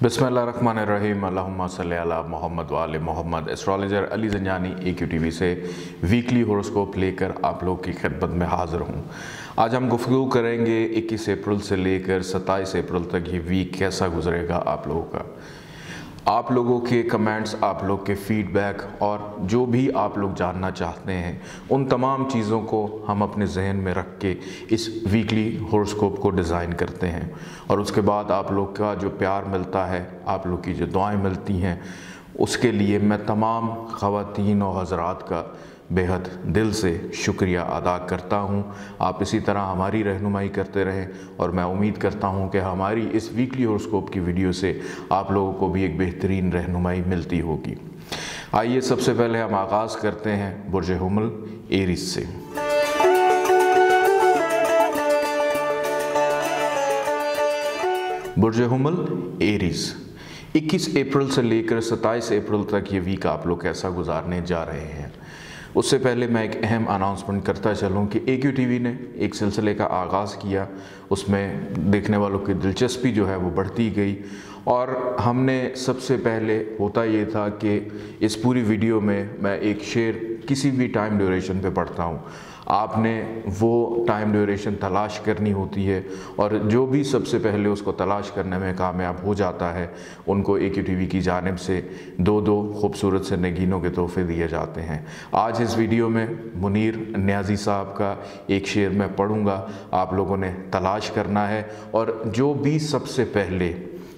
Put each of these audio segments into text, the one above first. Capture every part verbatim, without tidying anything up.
बिस्मिल्लाहिर्रहमानिर्रहीम अल्लाहुम्मा सल्ली अला मोहम्मद व आले Muhammad. Astrologer Ali Zanjani A Q T V से वीकली हॉरोस्कोप लेकर आप लोग की खिदमत में हाज़िर हूँ। आज हम गुफ्तगू करेंगे इक्कीस अप्रैल से लेकर सत्ताईस अप्रैल तक ये वीक कैसा गुजरेगा आप लोगों का। आप लोगों के कमेंट्स, आप लोग के फीडबैक और जो भी आप लोग जानना चाहते हैं उन तमाम चीज़ों को हम अपने जहन में रख के इस वीकली हॉरोस्कोप को डिज़ाइन करते हैं और उसके बाद आप लोग का जो प्यार मिलता है, आप लोग की जो दुआएं मिलती हैं, उसके लिए मैं तमाम ख़वातीन और हज़रात का बेहद दिल से शुक्रिया अदा करता हूं। आप इसी तरह हमारी रहनुमाई करते रहें और मैं उम्मीद करता हूं कि हमारी इस वीकली हॉरोस्कोप की वीडियो से आप लोगों को भी एक बेहतरीन रहनुमाई मिलती होगी। आइए सबसे पहले हम आगाज़ करते हैं बुर्ज हुमल एरीज से। बुर्ज हुमल एरीज इक्कीस अप्रैल से लेकर सत्ताईस अप्रैल तक ये वीक आप लोग कैसा गुजारने जा रहे हैं। उससे पहले मैं एक अहम अनाउंसमेंट करता चलूँ कि ए क्यू टी वी ने एक सिलसिले का आगाज़ किया, उसमें देखने वालों की दिलचस्पी जो है वो बढ़ती गई और हमने सबसे पहले होता ये था कि इस पूरी वीडियो में मैं एक शेर किसी भी टाइम ड्यूरेशन पे पढ़ता हूँ। आपने वो टाइम ड्यूरेशन तलाश करनी होती है और जो भी सबसे पहले उसको तलाश करने में कामयाब हो जाता है उनको ए क्यू टी वी की जानिब से दो दो खूबसूरत से नगीनों के तोहफे दिए जाते हैं। आज इस वीडियो में मुनीर न्याज़ी साहब का एक शेर मैं पढ़ूँगा, आप लोगों ने तलाश करना है और जो भी सबसे पहले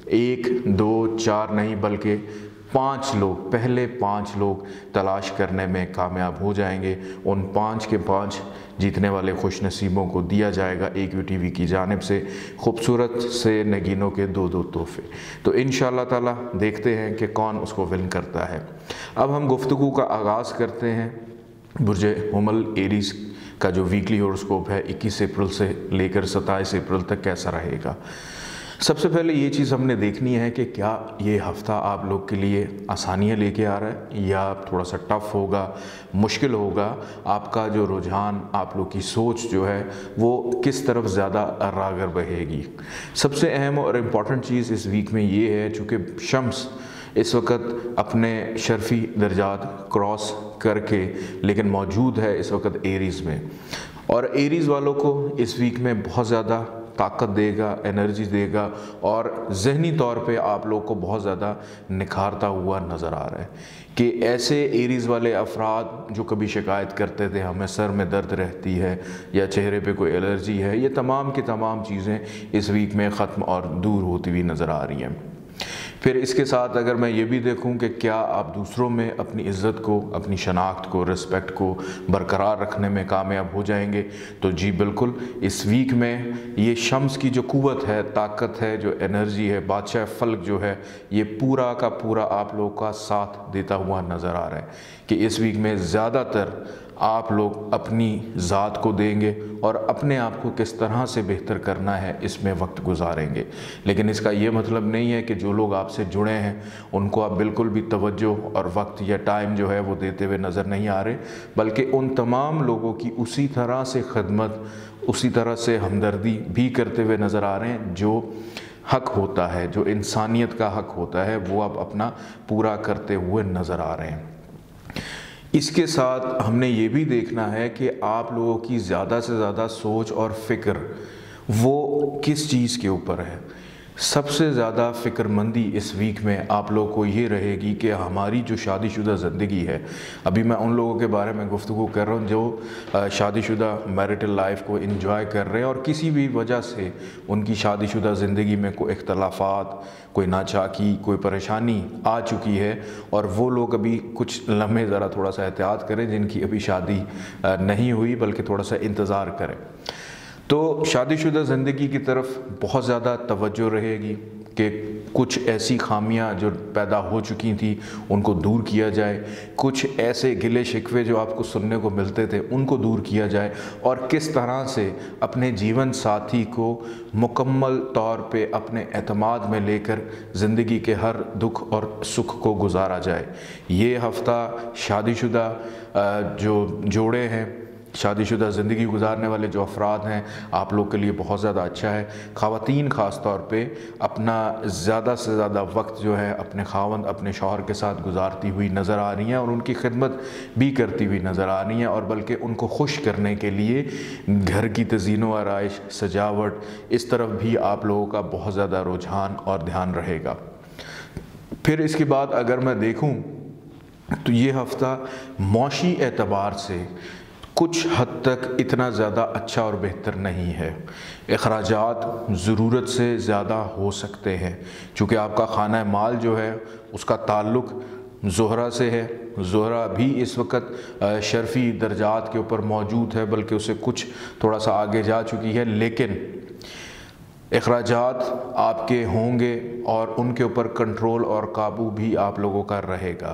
एक दो चार नहीं बल्कि पाँच लोग, पहले पाँच लोग तलाश करने में कामयाब हो जाएंगे, उन पाँच के पाँच जीतने वाले खुश नसीबों को दिया जाएगा ए क्यू टी वी की जानिब से खूबसूरत से नगीनों के दो दो तोहफे। तो इंशाअल्लाह ताला देखते हैं कि कौन उसको विन करता है। अब हम गुफ्तगू का आगाज़ करते हैं बुर्ज हुमल एरीज का जो वीकली हॉरोस्कोप है इक्कीस अप्रैल से लेकर सत्ताईस अप्रैल तक कैसा रहेगा। सबसे पहले ये चीज़ हमने देखनी है कि क्या ये हफ़्ता आप लोग के लिए आसानियाँ लेके आ रहा है या थोड़ा सा टफ़ होगा, मुश्किल होगा। आपका जो रुझान, आप लोग की सोच जो है वो किस तरफ ज़्यादा रागर बहेगी। सबसे अहम और इम्पॉर्टेंट चीज़ इस वीक में ये है, चूँकि शम्स इस वक्त अपने शर्फ़ी दर्जात क्रॉस करके लेकिन मौजूद है इस वक्त एरीज़ में, और एरीज़ वालों को इस वीक में बहुत ज़्यादा ताकत देगा, एनर्जी देगा और ज़हनी तौर पे आप लोग को बहुत ज़्यादा निखारता हुआ नज़र आ रहा है कि ऐसे एरीज़ वाले अफराद जो कभी शिकायत करते थे हमें सर में दर्द रहती है या चेहरे पे कोई एलर्जी है, ये तमाम की तमाम चीज़ें इस वीक में ख़त्म और दूर होती हुई नज़र आ रही हैं। फिर इसके साथ अगर मैं ये भी देखूं कि क्या आप दूसरों में अपनी इज़्ज़त को, अपनी शनाख्त को, रिस्पेक्ट को बरकरार रखने में कामयाब हो जाएंगे, तो जी बिल्कुल इस वीक में ये शम्स की जो कुव्वत है, ताकत है, जो एनर्जी है, बादशाह फल्क जो है, ये पूरा का पूरा आप लोगों का साथ देता हुआ नज़र आ रहा है कि इस वीक में ज़्यादातर आप लोग अपनी ज़ात को देंगे और अपने आप को किस तरह से बेहतर करना है इसमें वक्त गुजारेंगे। लेकिन इसका ये मतलब नहीं है कि जो लोग आपसे जुड़े हैं उनको आप बिल्कुल भी तवज्जो और वक्त या टाइम जो है वो देते हुए नज़र नहीं आ रहे, बल्कि उन तमाम लोगों की उसी तरह से खिदमत, उसी तरह से हमदर्दी भी करते हुए नज़र आ रहे हैं। जो हक होता है, जो इंसानियत का हक होता है, वो आप अपना पूरा करते हुए नज़र आ रहे हैं। इसके साथ हमने ये भी देखना है कि आप लोगों की ज़्यादा से ज़्यादा सोच और फ़िक्र वो किस चीज़ के ऊपर है। सबसे ज़्यादा फ़िक्रमंदी इस वीक में आप लोगों को ये रहेगी कि हमारी जो शादीशुदा ज़िंदगी है, अभी मैं उन लोगों के बारे में गुफ्तगू कर रहा हूँ जो शादीशुदा मैरिटल लाइफ को एंजॉय कर रहे हैं और किसी भी वजह से उनकी शादीशुदा ज़िंदगी में कोई इख्तलाफात, कोई नाचाकी, कोई परेशानी आ चुकी है और वो लोग अभी कुछ लम्हे ज़रा थोड़ा सा एहतियात करें जिनकी अभी शादी नहीं हुई, बल्कि थोड़ा सा इंतज़ार करें। तो शादीशुदा ज़िंदगी की तरफ बहुत ज़्यादा तवज्जो रहेगी कि कुछ ऐसी खामियां जो पैदा हो चुकी थी उनको दूर किया जाए, कुछ ऐसे गिले शिकवे जो आपको सुनने को मिलते थे उनको दूर किया जाए और किस तरह से अपने जीवन साथी को मुकम्मल तौर पे अपने एतमाद में लेकर ज़िंदगी के हर दुख और सुख को गुजारा जाए। ये हफ़्ता शादीशुदा जो जोड़े हैं شادی شدہ زندگی گزارنے والے جو افراد ہیں آپ لوگ کے لیے بہت زیادہ اچھا ہے۔ خواتین خاص طور پہ اپنا زیادہ سے زیادہ وقت جو ہے اپنے خاوند اپنے شوہر کے ساتھ گزارتی ہوئی نظر آ رہی ہیں اور ان کی خدمت بھی کرتی ہوئی نظر آ رہی ہیں، اور بلکہ ان کو خوش کرنے کے لیے گھر کی تزئین و آرائش، سجاوٹ، اس طرف بھی آپ لوگوں کا بہت زیادہ رجحان اور دھیان رہے گا۔ پھر اس کے بعد اگر میں دیکھوں تو یہ ہفتہ معاشی اعتبار سے کچھ حد تک اتنا زیادہ اچھا اور بہتر نہیں ہے۔ اخراجات ضرورت سے زیادہ ہو سکتے ہیں، چونکہ آپ کا خانہ مال جو ہے اس کا تعلق زہرہ سے ہے۔ زہرہ بھی اس وقت شرفی درجات کے اوپر موجود ہے، بلکہ اسے کچھ تھوڑا سا آگے جا چکی ہے، لیکن اخراجات آپ کے ہوں گے اور ان کے اوپر کنٹرول اور قابو بھی آپ لوگوں کا رہے گا۔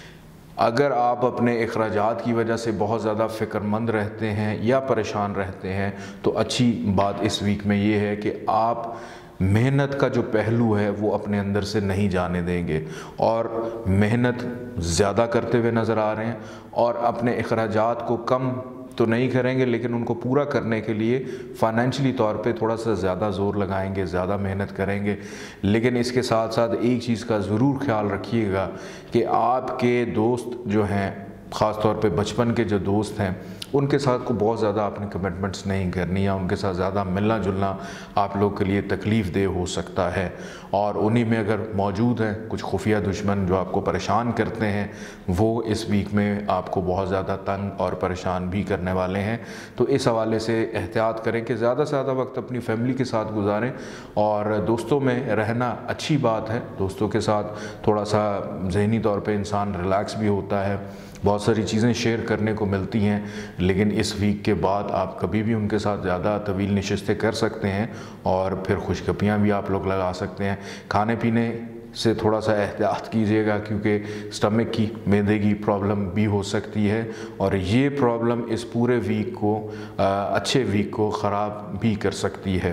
اگر آپ اپنے اخراجات کی وجہ سے بہت زیادہ فکر مند رہتے ہیں یا پریشان رہتے ہیں تو اچھی بات اس ویک میں یہ ہے کہ آپ محنت کا جو پہلو ہے وہ اپنے اندر سے نہیں جانے دیں گے، اور محنت زیادہ کرتے ہوئے نظر آ رہے ہیں، اور اپنے اخراجات کو کم تو نہیں کریں گے لیکن ان کو پورا کرنے کے لیے فائنینشلی طور پہ تھوڑا سا زیادہ زور لگائیں گے، زیادہ محنت کریں گے۔ لیکن اس کے ساتھ ساتھ ایک چیز کا ضرور خیال رکھیے گا کہ آپ کے دوست جو ہیں، خاص طور پہ بچپن کے جو دوست ہیں، ان کے ساتھ کو بہت زیادہ اپنی کمٹمنٹس نہیں کرنی، یا ان کے ساتھ زیادہ ملنا جلنا آپ لوگ کے لیے تکلیف دہ ہو سکتا ہے، اور انہی میں اگر موجود ہیں کچھ خفیہ دشمن جو آپ کو پریشان کرتے ہیں، وہ اس ویک میں آپ کو بہت زیادہ تنگ اور پریشان بھی کرنے والے ہیں۔ تو اس حوالے سے احتیاط کریں کہ زیادہ سے زیادہ وقت اپنی فیملی کے ساتھ گزاریں، اور دوستوں میں رہنا اچھی بات ہے، دوستوں کے ساتھ تھوڑا سا ذہنی طور پہ انسان ریلیکس بھی ہوتا ہے، بہت ساری چیزیں شیئر کرنے کو ملتی ہیں، لیکن اس ویک کے بعد آپ کبھی بھی ان کے ساتھ زیادہ طویل نشستیں کر سکتے ہیں اور پھر خوش گپیاں بھی آپ لوگ لگا سکتے ہیں۔ کھانے پینے سے تھوڑا سا احتیاط کیجیے گا، کیونکہ سٹمک کی، معدے کی پرابلم بھی ہو سکتی ہے، اور یہ پرابلم اس پورے ویک کو، اچھے ویک کو خراب بھی کر سکتی ہے۔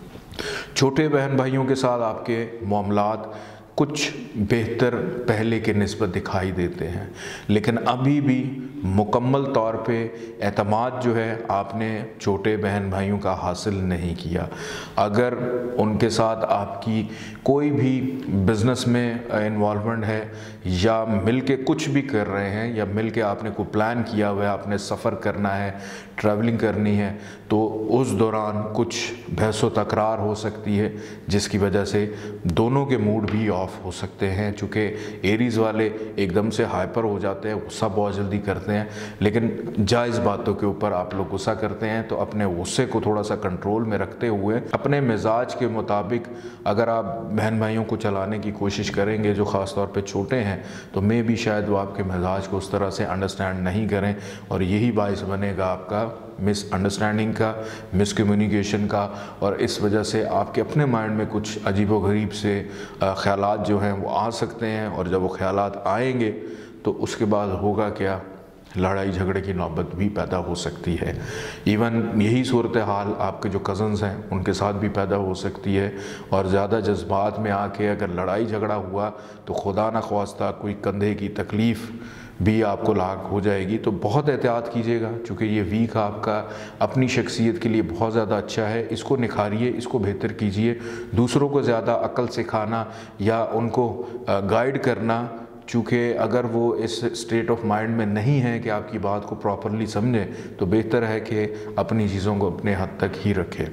چھوٹے بہن بھائیوں کے ساتھ آپ کے معاملات کچھ بہتر پہلے کے نسبت دکھائی دیتے ہیں، لیکن ابھی بھی مکمل طور پہ اعتماد جو ہے آپ نے چھوٹے بہن بھائیوں کا حاصل نہیں کیا۔ اگر ان کے ساتھ آپ کی کوئی بھی بزنس میں انوالومنٹ ہے، یا مل کے کچھ بھی کر رہے ہیں، یا مل کے آپ نے کوئی پلان کیا ہوا ہے، آپ نے سفر کرنا ہے، ٹریولنگ کرنی ہے، تو اس دوران کچھ بحث و تکرار ہو سکتی ہے، جس کی وجہ سے دونوں کے موڈ بھی آف ہو سکتے ہیں، چونکہ ایریز والے ایک دم سے ہائپر ہو جاتے ہیں، غصہ بہت جلدی کرتے ہیں، لیکن جائز باتوں کے اوپر آپ لوگ غصہ کرتے ہیں، تو اپنے غصے کو تھوڑا سا کنٹرول میں رکھتے ہوئے اپنے مزاج کے مطابق اگر آپ بہن بھائیوں کو چلانے کی کوشش کریں گے جو خاص طور پہ چھوٹے ہیں، تو میں بھی شاید وہ آپ کے مزاج کو اس طرح سے انڈرسٹینڈ نہیں کریں، اور یہی باعث بنے گا آپ کا مس انڈرسٹینڈنگ کا، مس کمیونیکیشن کا، اور اس وجہ سے آپ کے اپنے مائنڈ میں کچھ عجیب و غریب سے خیالات جو ہیں وہ آ سکتے ہیں، اور جب وہ خیالات آئیں گے تو اس کے بعد ہوگا کیا، لڑائی جھگڑے کی نوبت بھی پیدا ہو سکتی ہے۔ ایون یہی صورتحال آپ کے جو کزنز ہیں ان کے ساتھ بھی پیدا ہو سکتی ہے، اور زیادہ جذبات میں آ کے اگر لڑائی جھگڑا ہوا تو خدا نخواستہ کوئی کندھے کی تکلیف بھی آپ کو لاحق ہو جائے گی۔ تو بہت احتیاط کیجیے گا، چونکہ یہ ویک آپ کا اپنی شخصیت کے لیے بہت زیادہ اچھا ہے، اس کو نکھاریے، اس کو بہتر کیجیے۔ دوسروں کو زیادہ عقل سکھانا یا ان کو گائیڈ کرنا، چونکہ اگر وہ اس اسٹیٹ آف مائنڈ میں نہیں ہے کہ آپ کی بات کو پراپرلی سمجھیں، تو بہتر ہے کہ اپنی چیزوں کو اپنے حد تک ہی رکھیں۔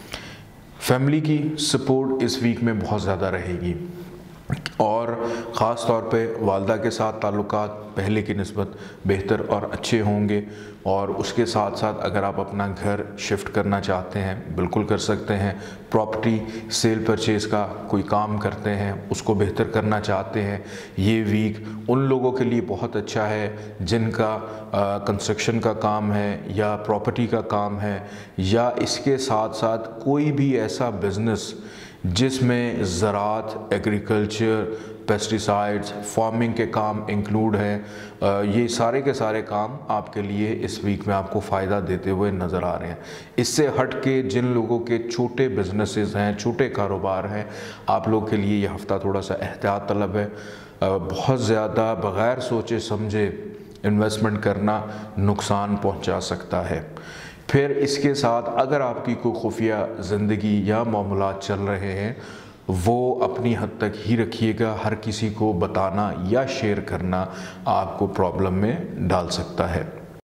فیملی کی سپورٹ اس ویک میں بہت زیادہ رہے گی، اور خاص طور پہ والدہ کے ساتھ تعلقات پہلے کی نسبت بہتر اور اچھے ہوں گے، اور اس کے ساتھ ساتھ اگر آپ اپنا گھر شفٹ کرنا چاہتے ہیں بالکل کر سکتے ہیں، پراپرٹی سیل پرچیز کا کوئی کام کرتے ہیں اس کو بہتر کرنا چاہتے ہیں، یہ ویک ان لوگوں کے لیے بہت اچھا ہے جن کا کنسٹرکشن کا کام ہے یا پراپرٹی کا کام ہے، یا اس کے ساتھ ساتھ کوئی بھی ایسا بزنس جس میں زراعت، ایگریکلچر، پیسٹیسائڈز، فارمنگ کے کام انکلوڈ ہیں۔ یہ سارے کے سارے کام آپ کے لیے اس ویک میں آپ کو فائدہ دیتے ہوئے نظر آ رہے ہیں۔ اس سے ہٹ کے جن لوگوں کے چھوٹے بزنسز ہیں، چھوٹے کاروبار ہیں، آپ لوگ کے لیے یہ ہفتہ تھوڑا سا احتیاط طلب ہے۔ بہت زیادہ بغیر سوچے سمجھے انویسٹمنٹ کرنا نقصان پہنچا سکتا ہے۔ پھر اس کے ساتھ اگر آپ کی کوئی خفیہ زندگی یا معاملات چل رہے ہیں وہ اپنی حد تک ہی رکھیے گا، ہر کسی کو بتانا یا شیئر کرنا آپ کو پرابلم میں ڈال سکتا ہے۔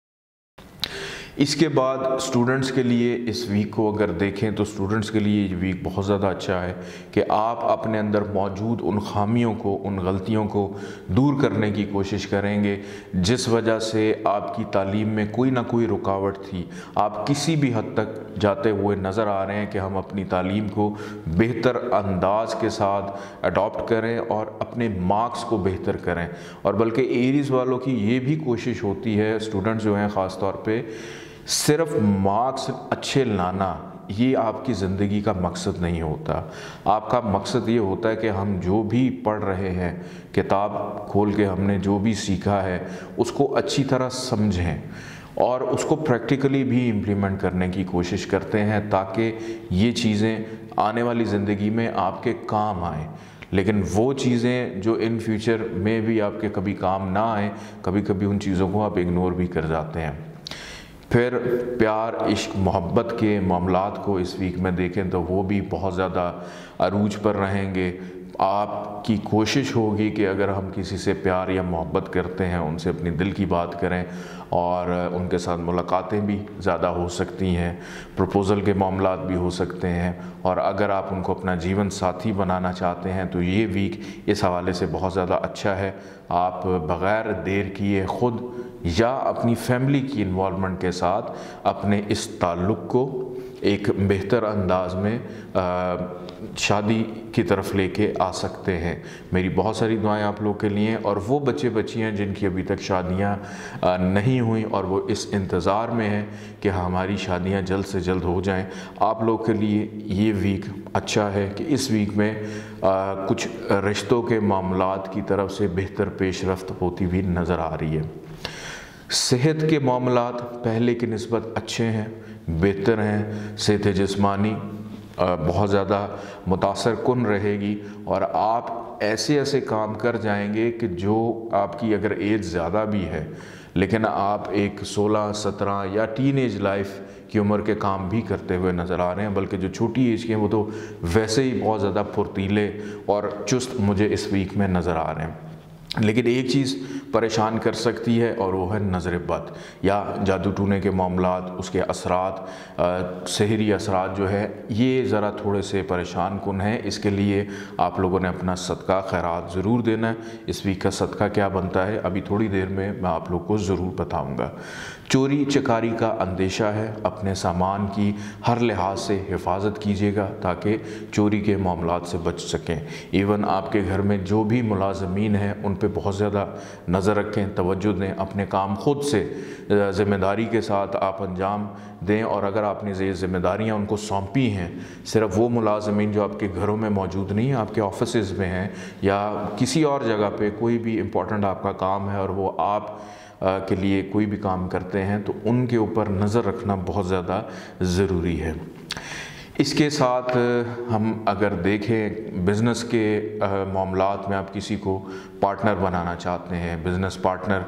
اس کے بعد سٹوڈنٹس کے لیے اس ویک کو اگر دیکھیں تو سٹوڈنٹس کے لیے یہ ویک بہت زیادہ اچھا ہے کہ آپ اپنے اندر موجود ان خامیوں کو، ان غلطیوں کو دور کرنے کی کوشش کریں گے جس وجہ سے آپ کی تعلیم میں کوئی نہ کوئی رکاوٹ تھی۔ آپ کسی بھی حد تک جاتے ہوئے نظر آ رہے ہیں کہ ہم اپنی تعلیم کو بہتر انداز کے ساتھ اڈاپٹ کریں اور اپنے مارکس کو بہتر کریں، اور بلکہ ایریز والوں کی یہ بھی کوشش ہوتی ہے، اسٹوڈنٹس جو ہیں خاص طور پہ، صرف مارکس اچھے لانا یہ آپ کی زندگی کا مقصد نہیں ہوتا۔ آپ کا مقصد یہ ہوتا ہے کہ ہم جو بھی پڑھ رہے ہیں، کتاب کھول کے ہم نے جو بھی سیکھا ہے اس کو اچھی طرح سمجھیں اور اس کو پریکٹیکلی بھی امپلیمنٹ کرنے کی کوشش کرتے ہیں تاکہ یہ چیزیں آنے والی زندگی میں آپ کے کام آئیں۔ لیکن وہ چیزیں جو ان فیوچر میں بھی آپ کے کبھی کام نہ آئیں، کبھی کبھی ان چیزوں کو آپ اگنور بھی کر جاتے ہیں۔ پھر پیار، عشق، محبت کے معاملات کو اس ویک میں دیکھیں تو وہ بھی بہت زیادہ عروج پر رہیں گے۔ آپ کی کوشش ہوگی کہ اگر ہم کسی سے پیار یا محبت کرتے ہیں ان سے اپنی دل کی بات کریں، اور ان کے ساتھ ملاقاتیں بھی زیادہ ہو سکتی ہیں، پروپوزل کے معاملات بھی ہو سکتے ہیں، اور اگر آپ ان کو اپنا جیون ساتھی بنانا چاہتے ہیں تو یہ ویک اس حوالے سے بہت زیادہ اچھا ہے۔ آپ بغیر دیر کیے خود یا اپنی فیملی کی انوالومنٹ کے ساتھ اپنے اس تعلق کو ایک بہتر انداز میں شادی کی طرف لے کے آ سکتے ہیں۔ میری بہت ساری دعائیں آپ لوگ کے لیے، اور وہ بچے بچیاں جن کی ابھی تک شادیاں نہیں ہوئیں اور وہ اس انتظار میں ہیں کہ ہماری شادیاں جلد سے جلد ہو جائیں، آپ لوگ کے لیے یہ ویک اچھا ہے کہ اس ویک میں کچھ رشتوں کے معاملات کی طرف سے بہتر پیش رفت ہوتی بھی نظر آ رہی ہے۔ صحت کے معاملات پہلے کی نسبت اچھے ہیں، بہتر ہیں۔ صحت جسمانی بہت زیادہ متاثر کن رہے گی، اور آپ ایسے ایسے کام کر جائیں گے کہ جو آپ کی اگر ایج زیادہ بھی ہے لیکن آپ ایک سولہ سترہ یا ٹین ایج لائف کی عمر کے کام بھی کرتے ہوئے نظر آ رہے ہیں، بلکہ جو چھوٹی ایج کے ہیں وہ تو ویسے ہی بہت زیادہ پھرتیلے اور چست مجھے اس ویک میں نظر آ رہے ہیں۔ لیکن ایک چیز پریشان کر سکتی ہے اور وہ ہے نظر بد یا جادو ٹونے کے معاملات، اس کے اثرات، سحری اثرات جو ہے یہ ذرا تھوڑے سے پریشان کن ہیں۔ اس کے لیے آپ لوگوں نے اپنا صدقہ خیرات ضرور دینا ہے۔ اس ویک کا صدقہ کیا بنتا ہے ابھی تھوڑی دیر میں میں آپ لوگ کو ضرور بتاؤں گا۔ چوری چکاری کا اندیشہ ہے، اپنے سامان کی ہر لحاظ سے حفاظت کیجیے گا تاکہ چوری کے معاملات سے بچ سکیں۔ ایون آپ کے گھر میں جو بھی ملازمین ہیں ان پہ بہت زیادہ نظر رکھیں، توجہ دیں، اپنے کام خود سے ذمہ داری کے ساتھ آپ انجام دیں، اور اگر آپ نے یہ ذمہ داریاں ان کو سونپی ہیں، صرف وہ ملازمین جو آپ کے گھروں میں موجود نہیں ہیں، آپ کے آفیسز میں ہیں یا کسی اور جگہ پہ کوئی بھی امپورٹنٹ آپ کا کام ہے اور وہ آپ کے لیے کوئی بھی کام کرتے ہیں، تو ان کے اوپر نظر رکھنا بہت زیادہ ضروری ہے۔ اس کے ساتھ ہم اگر دیکھیں بزنس کے معاملات میں، آپ کسی کو پارٹنر بنانا چاہتے ہیں، بزنس پارٹنر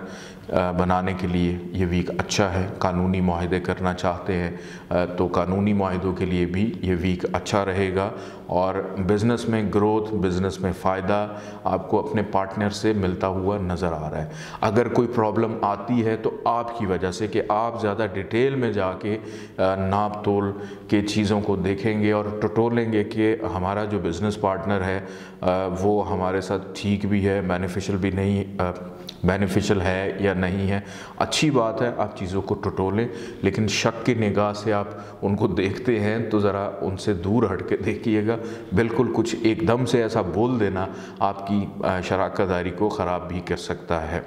بنانے کے لیے یہ ویک اچھا ہے۔ قانونی معاہدے کرنا چاہتے ہیں تو قانونی معاہدوں کے لیے بھی یہ ویک اچھا رہے گا، اور بزنس میں گروتھ، بزنس میں فائدہ آپ کو اپنے پارٹنر سے ملتا ہوا نظر آ رہا ہے۔ اگر کوئی پرابلم آتی ہے تو آپ کی وجہ سے کہ آپ زیادہ ڈیٹیل میں جا کے ناپ تول کے چیزوں کو دیکھیں گے اور ٹٹولیں گے کہ ہمارا جو بزنس پارٹنر ہے وہ ہمارے ساتھ ٹھیک بھی ہے، بینیفیشل بھی نہیں بینیفیشل ہے یا نہیں ہے۔ اچھی بات ہے آپ چیزوں کو ٹٹولیں، لیکن شک کی نگاہ سے آپ ان کو دیکھتے ہیں تو ذرا ان سے دور ہٹ کے دیکھیے گا۔ بالکل کچھ ایک دم سے ایسا بول دینا آپ کی شراکت داری کو خراب بھی کر سکتا ہے۔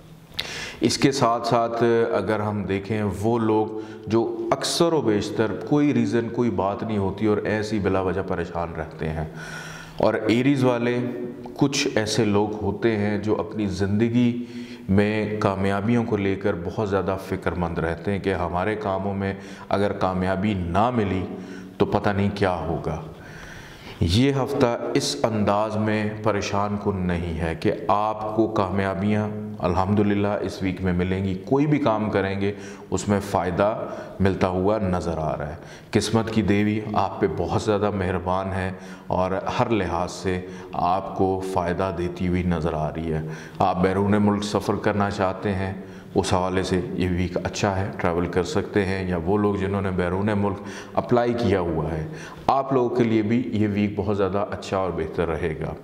اس کے ساتھ ساتھ اگر ہم دیکھیں وہ لوگ جو اکثر و بیشتر کوئی ریزن، کوئی بات نہیں ہوتی اور ایسی بلا وجہ پریشان رہتے ہیں، اور ایریز والے کچھ ایسے لوگ ہوتے ہیں جو اپنی زندگی میں کامیابیوں کو لے کر بہت زیادہ فکر مند رہتے ہیں کہ ہمارے کاموں میں اگر کامیابی نہ ملی تو پتہ نہیں کیا ہوگا۔ یہ ہفتہ اس انداز میں پریشان کن نہیں ہے کہ آپ کو کامیابیاں الحمدللہ اس ویک میں ملیں گی، کوئی بھی کام کریں گے اس میں فائدہ ملتا ہوا نظر آ رہا ہے۔ قسمت کی دیوی آپ پہ بہت زیادہ مہربان ہے اور ہر لحاظ سے آپ کو فائدہ دیتی ہوئی نظر آ رہی ہے۔ آپ بیرون ملک سفر کرنا چاہتے ہیں، اس حوالے سے یہ ویک اچھا ہے، ٹریول کر سکتے ہیں، یا وہ لوگ جنہوں نے بیرون ملک اپلائی کیا ہوا ہے آپ لوگوں کے لیے بھی یہ ویک بہت زیادہ اچھا اور بہتر رہے گا۔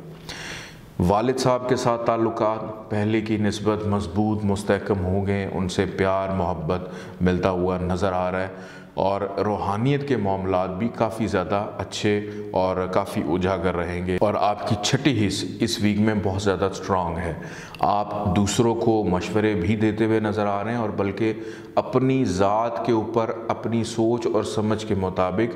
والد صاحب کے ساتھ تعلقات پہلے کی نسبت مضبوط مستحکم ہو گئے، ان سے پیار محبت ملتا ہوا نظر آ رہا ہے، اور روحانیت کے معاملات بھی کافی زیادہ اچھے اور کافی اجاگر رہیں گے، اور آپ کی چھٹی حص اس ویک میں بہت زیادہ سٹرونگ ہے۔ آپ دوسروں کو مشورے بھی دیتے ہوئے نظر آ رہے ہیں، اور بلکہ اپنی ذات کے اوپر اپنی سوچ اور سمجھ کے مطابق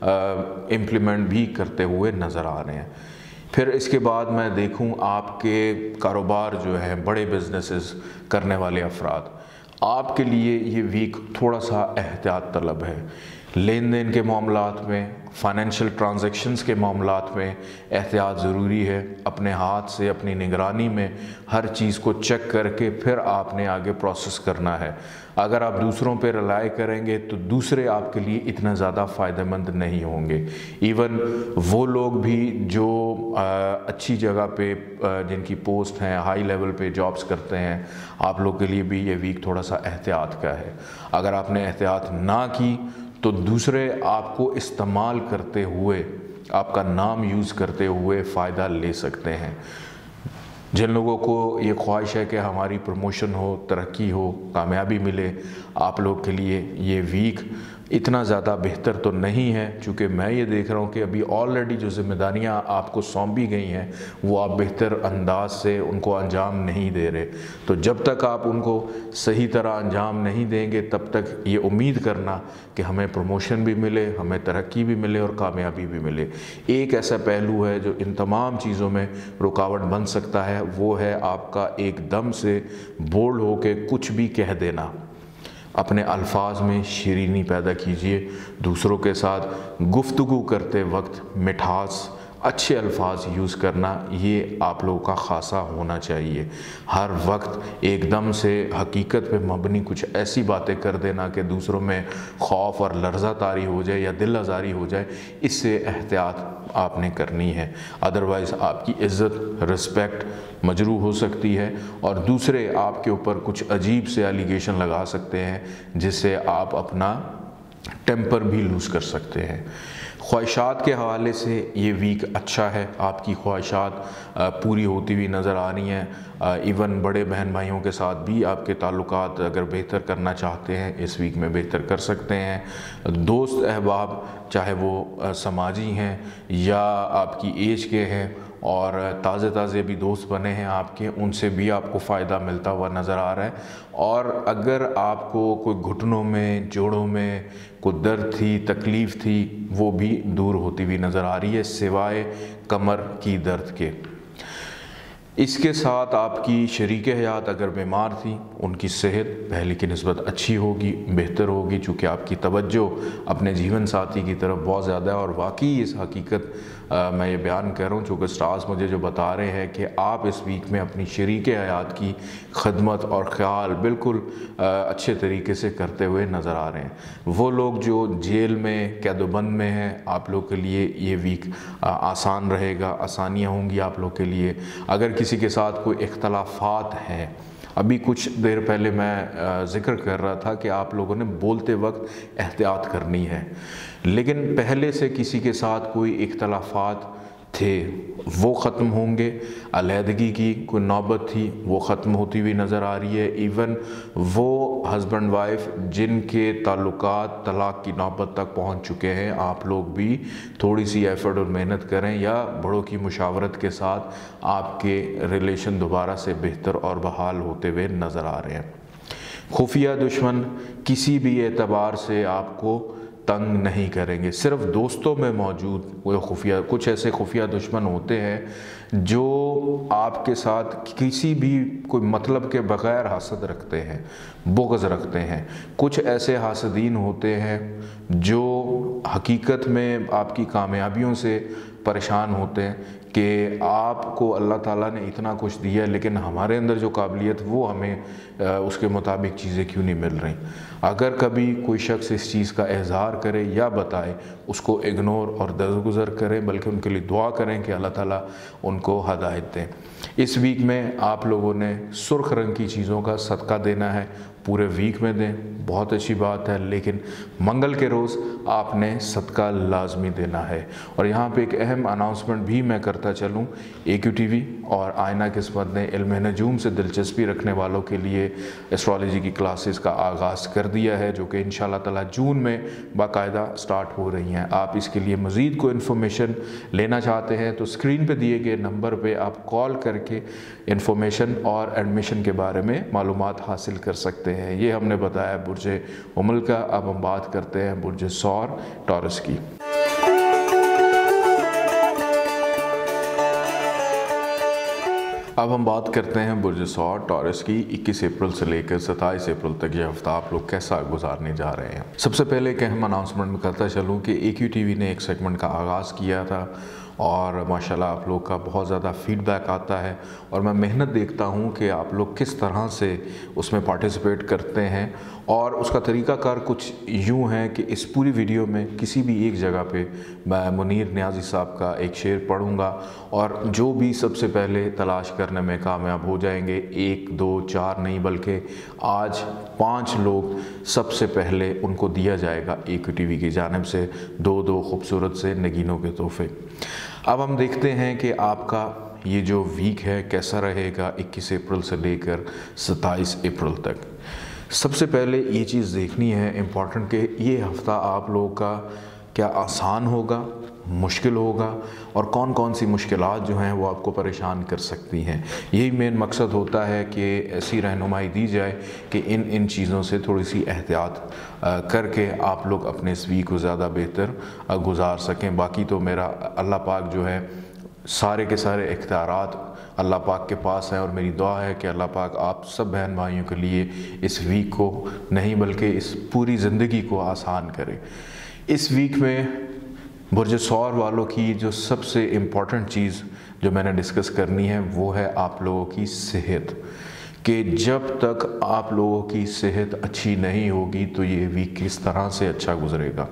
امپلیمنٹ بھی کرتے ہوئے نظر آ رہے ہیں۔ پھر اس کے بعد میں دیکھوں آپ کے کاروبار جو ہے، بڑے بزنسز کرنے والے افراد، آپ کے لیے یہ ویک تھوڑا سا احتیاط طلب ہے۔ لین دین کے معاملات میں، فائنینشیل ٹرانزیکشنز کے معاملات میں احتیاط ضروری ہے۔ اپنے ہاتھ سے اپنی نگرانی میں ہر چیز کو چیک کر کے پھر آپ نے آگے پروسیس کرنا ہے۔ اگر آپ دوسروں پہ رلائی کریں گے تو دوسرے آپ کے لیے اتنا زیادہ فائدہ مند نہیں ہوں گے۔ ایون وہ لوگ بھی جو اچھی جگہ پہ جن کی پوسٹ ہیں، ہائی لیول پہ جابز کرتے ہیں، آپ لوگ کے لیے بھی یہ ویک تھوڑا سا احتیاط کا ہے۔ اگر آپ نے احتیاط نہ کی تو دوسرے آپ کو استعمال کرتے ہوئے، آپ کا نام یوز کرتے ہوئے فائدہ لے سکتے ہیں۔ جن لوگوں کو یہ خواہش ہے کہ ہماری پروموشن ہو، ترقی ہو، کامیابی ملے، آپ لوگ کے لیے یہ ویک اتنا زیادہ بہتر تو نہیں ہے، چونکہ میں یہ دیکھ رہا ہوں کہ ابھی آلریڈی جو ذمہ داریاں آپ کو سونپی گئی ہیں وہ آپ بہتر انداز سے ان کو انجام نہیں دے رہے۔ تو جب تک آپ ان کو صحیح طرح انجام نہیں دیں گے تب تک یہ امید کرنا کہ ہمیں پروموشن بھی ملے، ہمیں ترقی بھی ملے اور کامیابی بھی ملے۔ ایک ایسا پہلو ہے جو ان تمام چیزوں میں رکاوٹ بن سکتا ہے، وہ ہے آپ کا ایک دم سے بولڈ ہو کے کچھ بھی کہہ دینا۔ اپنے الفاظ میں شیرینی پیدا کیجئے، دوسروں کے ساتھ گفتگو کرتے وقت مٹھاس، اچھے الفاظ یوز کرنا یہ آپ لوگوں کا خاصا ہونا چاہیے۔ ہر وقت ایک دم سے حقیقت پہ مبنی کچھ ایسی باتیں کر دینا کہ دوسروں میں خوف اور لرزہ طاری ہو جائے یا دل آزاری ہو جائے، اس سے احتیاط آپ نے کرنی ہے۔ ادروائز آپ کی عزت، رسپیکٹ مجروح ہو سکتی ہے، اور دوسرے آپ کے اوپر کچھ عجیب سے ایلیگیشن لگا سکتے ہیں جس سے آپ اپنا ٹیمپر بھی لوز کر سکتے ہیں۔ خواہشات کے حوالے سے یہ ویک اچھا ہے، آپ کی خواہشات پوری ہوتی ہوئی نظر آ رہی ہیں۔ ایون بڑے بہن بھائیوں کے ساتھ بھی آپ کے تعلقات اگر بہتر کرنا چاہتے ہیں اس ویک میں بہتر کر سکتے ہیں۔ دوست احباب چاہے وہ سماجی ہیں یا آپ کی ایج کے ہیں اور تازے تازے بھی دوست بنے ہیں آپ کے، ان سے بھی آپ کو فائدہ ملتا ہوا نظر آ رہا ہے۔ اور اگر آپ کو کوئی گھٹنوں میں، جوڑوں میں کوئی درد تھی، تکلیف تھی، وہ بھی دور ہوتی ہوئی نظر آ رہی ہے سوائے کمر کی درد کے۔ اس کے ساتھ آپ کی شریک حیات اگر بیمار تھی، ان کی صحت پہلے کی نسبت اچھی ہوگی، بہتر ہوگی، چونکہ آپ کی توجہ اپنے جیون ساتھی کی طرف بہت زیادہ ہے۔ اور واقعی اس حقیقت میں یہ بیان کر رہا ہوں چونکہ سٹارز مجھے جو بتا رہے ہیں کہ آپ اس ویک میں اپنی شریک حیات کی خدمت اور خیال بالکل اچھے طریقے سے کرتے ہوئے نظر آ رہے ہیں۔ وہ لوگ جو جیل میں قید و بند میں ہیں، آپ لوگ کے لیے یہ ویک آسان رہے گا، آسانیاں ہوں گی آپ لوگ کے لیے۔ اگر کسی کے ساتھ کوئی اختلافات ہیں، ابھی کچھ دیر پہلے میں ذکر کر رہا تھا کہ آپ لوگوں نے بولتے وقت احتیاط کرنی ہے، لیکن پہلے سے کسی کے ساتھ کوئی اختلافات تھے وہ ختم ہوں گے، علیحدگی کی کوئی نوبت تھی وہ ختم ہوتی ہوئی نظر آ رہی ہے۔ ایون وہ ہسبینڈ وائف جن کے تعلقات طلاق کی نوبت تک پہنچ چکے ہیں، آپ لوگ بھی تھوڑی سی ایفرٹ اور محنت کریں یا بڑوں کی مشاورت کے ساتھ آپ کے ریلیشن دوبارہ سے بہتر اور بحال ہوتے ہوئے نظر آ رہے ہیں۔ خفیہ دشمن کسی بھی اعتبار سے آپ کو تنگ نہیں کریں گے، صرف دوستوں میں موجود وہ خفیہ کچھ ایسے خفیہ دشمن ہوتے ہیں جو آپ کے ساتھ کسی بھی کوئی مطلب کے بغیر حسد رکھتے ہیں، بغض رکھتے ہیں۔ کچھ ایسے حاسدین ہوتے ہیں جو حقیقت میں آپ کی کامیابیوں سے परेशान होते हैं कि आपको अल्लाह ताला ने इतना कुछ दिया है लेकिन हमारे अंदर जो काबिलियत वो हमें उसके मुताबिक चीज़ें क्यों नहीं मिल रही। अगर कभी कोई शख्स इस चीज़ का इजहार करे या बताए, उसको इग्नोर और दरगुजर करें, बल्कि उनके लिए दुआ करें कि अल्लाह ताला उनको हदायत दें। इस वीक में आप लोगों ने सुर्ख रंग की चीज़ों का सदका देना है, पूरे वीक में दें, बहुत अच्छी बात है, लेकिन मंगल के रोज़ आपने सदका लाजमी देना है। और यहाँ पे एक अहम अनाउंसमेंट भी मैं करता चलूँ, ए क्यू टी वी और आईना किस्मत ने इल्म नजूम से दिलचस्पी रखने वालों के लिए एस्ट्रोलॉजी की क्लासेस का आगाज़ कर दिया है, जो कि इंशाल्लाह ताला जून में बाकायदा स्टार्ट हो रही हैं। आप इसके लिए मज़ीद कोई इन्फॉर्मेशन लेना चाहते हैं तो स्क्रीन पे दिए गए नंबर पे आप कॉल करके इन्फॉर्मेशन और एडमिशन के बारे में मालूमात हासिल कर सकते हैं। ये हमने बताया बुर्ज उमल का। अब हम बात करते हैं बुर्ज सौर टॉरस की। अब हम बात करते हैं बुर्ज सौर टॉरस की। इक्कीस अप्रैल से लेकर सत्ताईस अप्रैल तक ये हफ्ता आप लोग कैसा गुजारने जा रहे हैं। सबसे पहले एक अहम अनाउंसमेंट में करता चलूँ कि ए क्यू टी वी ने एक सेगमेंट का आगाज़ किया था और माशाल्लाह आप लोग का बहुत ज़्यादा फीडबैक आता है और मैं मेहनत देखता हूँ कि आप लोग किस तरह से उसमें पार्टिसिपेट करते हैं। और उसका तरीक़ाकार कुछ यूँ है कि इस पूरी वीडियो में किसी भी एक जगह पे मैं मुनीर नियाज़ी साहब का एक शेर पढ़ूँगा और जो भी सबसे पहले तलाश करने में कामयाब हो जाएंगे, एक दो चार नहीं बल्कि आज पाँच लोग सबसे पहले उनको दिया जाएगा ए क्यू टी वी की जानिब से दो दो खूबसूरत से नगीनों के तोहफे। अब हम देखते हैं कि आपका ये जो वीक है कैसा रहेगा इक्कीस अप्रैल से लेकर सत्ताईस अप्रैल तक। सबसे पहले ये चीज़ देखनी है इम्पॉर्टेंट कि ये हफ़्ता आप लोगों का क्या आसान होगा, मुश्किल होगा, और कौन कौन सी मुश्किलात जो हैं वो आपको परेशान कर सकती हैं। यही मेन मकसद होता है कि ऐसी रहनुमाई दी जाए कि इन इन चीज़ों से थोड़ी सी एहतियात करके आप लोग अपने इस वीक को ज़्यादा बेहतर गुजार सकें। बाकी तो मेरा अल्लाह पाक जो है सारे के सारे इख्तियारात अल्लाह पाक के पास हैं और मेरी दुआ है कि अल्लाह पाक आप सब बहन भाइयों के लिए इस वीक को नहीं बल्कि इस पूरी ज़िंदगी को आसान करे। इस वीक में बुर्ज सौर वालों की जो सबसे इम्पॉर्टेंट चीज़ जो मैंने डिस्कस करनी है वो है आप लोगों की सेहत, कि जब तक आप लोगों की सेहत अच्छी नहीं होगी तो ये वीक किस तरह से अच्छा गुजरेगा।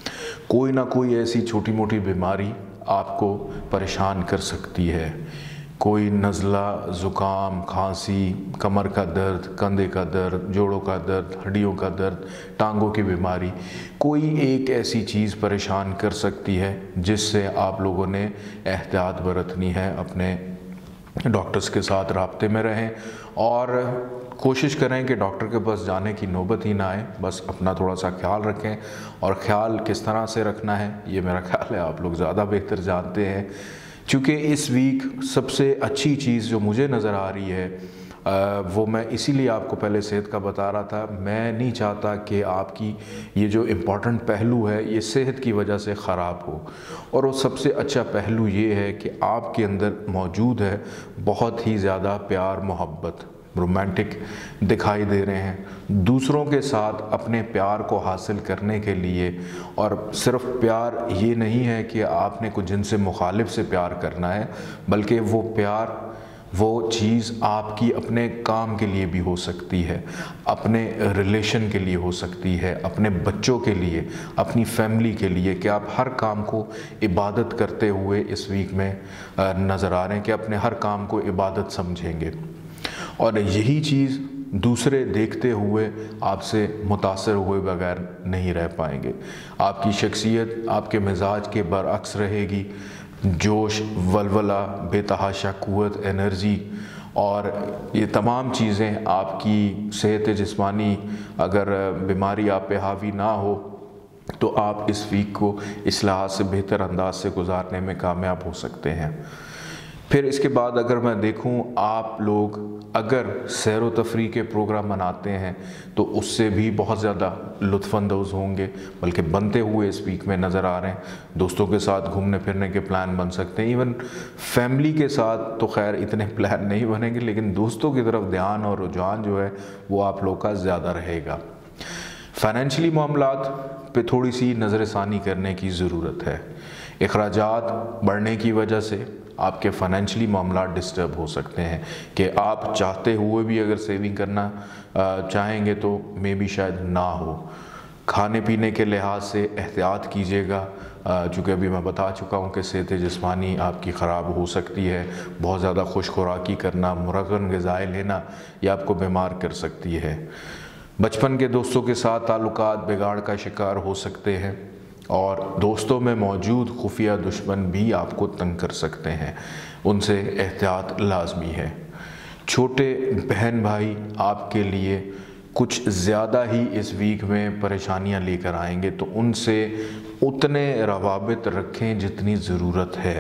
कोई ना कोई ऐसी छोटी मोटी बीमारी आपको परेशान कर सकती है, कोई नज़ला, ज़ुकाम, खांसी, कमर का दर्द, कंधे का दर्द, जोड़ों का दर्द, हड्डियों का दर्द, टांगों की बीमारी, कोई एक ऐसी चीज़ परेशान कर सकती है जिससे आप लोगों ने एहतियात बरतनी है। अपने डॉक्टर्स के साथ राब्ते में रहें और कोशिश करें कि डॉक्टर के पास जाने की नौबत ही ना आए। बस अपना थोड़ा सा ख्याल रखें, और ख्याल किस तरह से रखना है ये मेरा ख्याल है आप लोग ज़्यादा बेहतर जानते हैं। चूँकि इस वीक सबसे अच्छी चीज़ जो मुझे नज़र आ रही है आ, वो मैं इसीलिए आपको पहले सेहत का बता रहा था। मैं नहीं चाहता कि आपकी ये जो इम्पॉर्टेंट पहलू है ये सेहत की वजह से ख़राब हो, और वो सबसे अच्छा पहलू ये है कि आपके अंदर मौजूद है बहुत ही ज़्यादा प्यार, मोहब्बत, रोमांटिक दिखाई दे रहे हैं दूसरों के साथ अपने प्यार को हासिल करने के लिए। और सिर्फ प्यार ये नहीं है कि आपने कुछ जिनसे मुखालिफ से प्यार करना है, बल्कि वो प्यार, वो चीज़ आपकी अपने काम के लिए भी हो सकती है, अपने रिलेशन के लिए हो सकती है, अपने बच्चों के लिए, अपनी फैमिली के लिए, कि आप हर काम को इबादत करते हुए इस वीक में नज़र आ रहे हैं, कि अपने हर काम को इबादत समझेंगे। और यही चीज़ दूसरे देखते हुए आपसे मुतासर हुए बगैर नहीं रह पाएंगे। आपकी शख्सियत आपके मिजाज के बरअक्स रहेगी। जोश, वलवला, बेतहाशा क़ुव्वत, एनर्जी और ये तमाम चीज़ें आपकी सेहत जिस्मानी, अगर बीमारी आप पे हावी ना हो तो आप इस वीक को इस लिहाज से बेहतर अंदाज से गुजारने में कामयाब हो सकते हैं। फिर इसके बाद अगर मैं देखूं, आप लोग अगर सैर व तफरीह के प्रोग्राम मनाते हैं तो उससे भी बहुत ज़्यादा लुत्फ़अंदोज़ होंगे, बल्कि बनते हुए इस वीक में नज़र आ रहे हैं। दोस्तों के साथ घूमने फिरने के प्लान बन सकते हैं, इवन फैमिली के साथ तो खैर इतने प्लान नहीं बनेंगे, लेकिन दोस्तों की तरफ ध्यान और रुझान जो है वो आप लोग का ज़्यादा रहेगा। फाइनेंशियली मामलात पे थोड़ी सी नज़रसानी करने की ज़रूरत है। اخراجات بڑھنے کی وجہ سے آپ کے فائنینشلی معاملات ڈسٹرب ہو سکتے ہیں کہ آپ چاہتے ہوئے بھی اگر سیونگ کرنا چاہیں گے تو مے بھی شاید نہ ہو۔ کھانے پینے کے لحاظ سے احتیاط کیجیے گا، چونکہ ابھی میں بتا چکا ہوں کہ صحت جسمانی آپ کی خراب ہو سکتی ہے۔ بہت زیادہ خوش خوراکی کرنا، مرغن غذائیں لینا یہ آپ کو بیمار کر سکتی ہے۔ بچپن کے دوستوں کے ساتھ تعلقات بگاڑ کا شکار ہو سکتے ہیں، اور دوستوں میں موجود خفیہ دشمن بھی آپ کو تنگ کر سکتے ہیں، ان سے احتیاط لازمی ہے۔ چھوٹے بہن بھائی آپ کے لیے کچھ زیادہ ہی اس ویک میں پریشانیاں لے کر آئیں گے، تو ان سے اتنے روابط رکھیں جتنی ضرورت ہے۔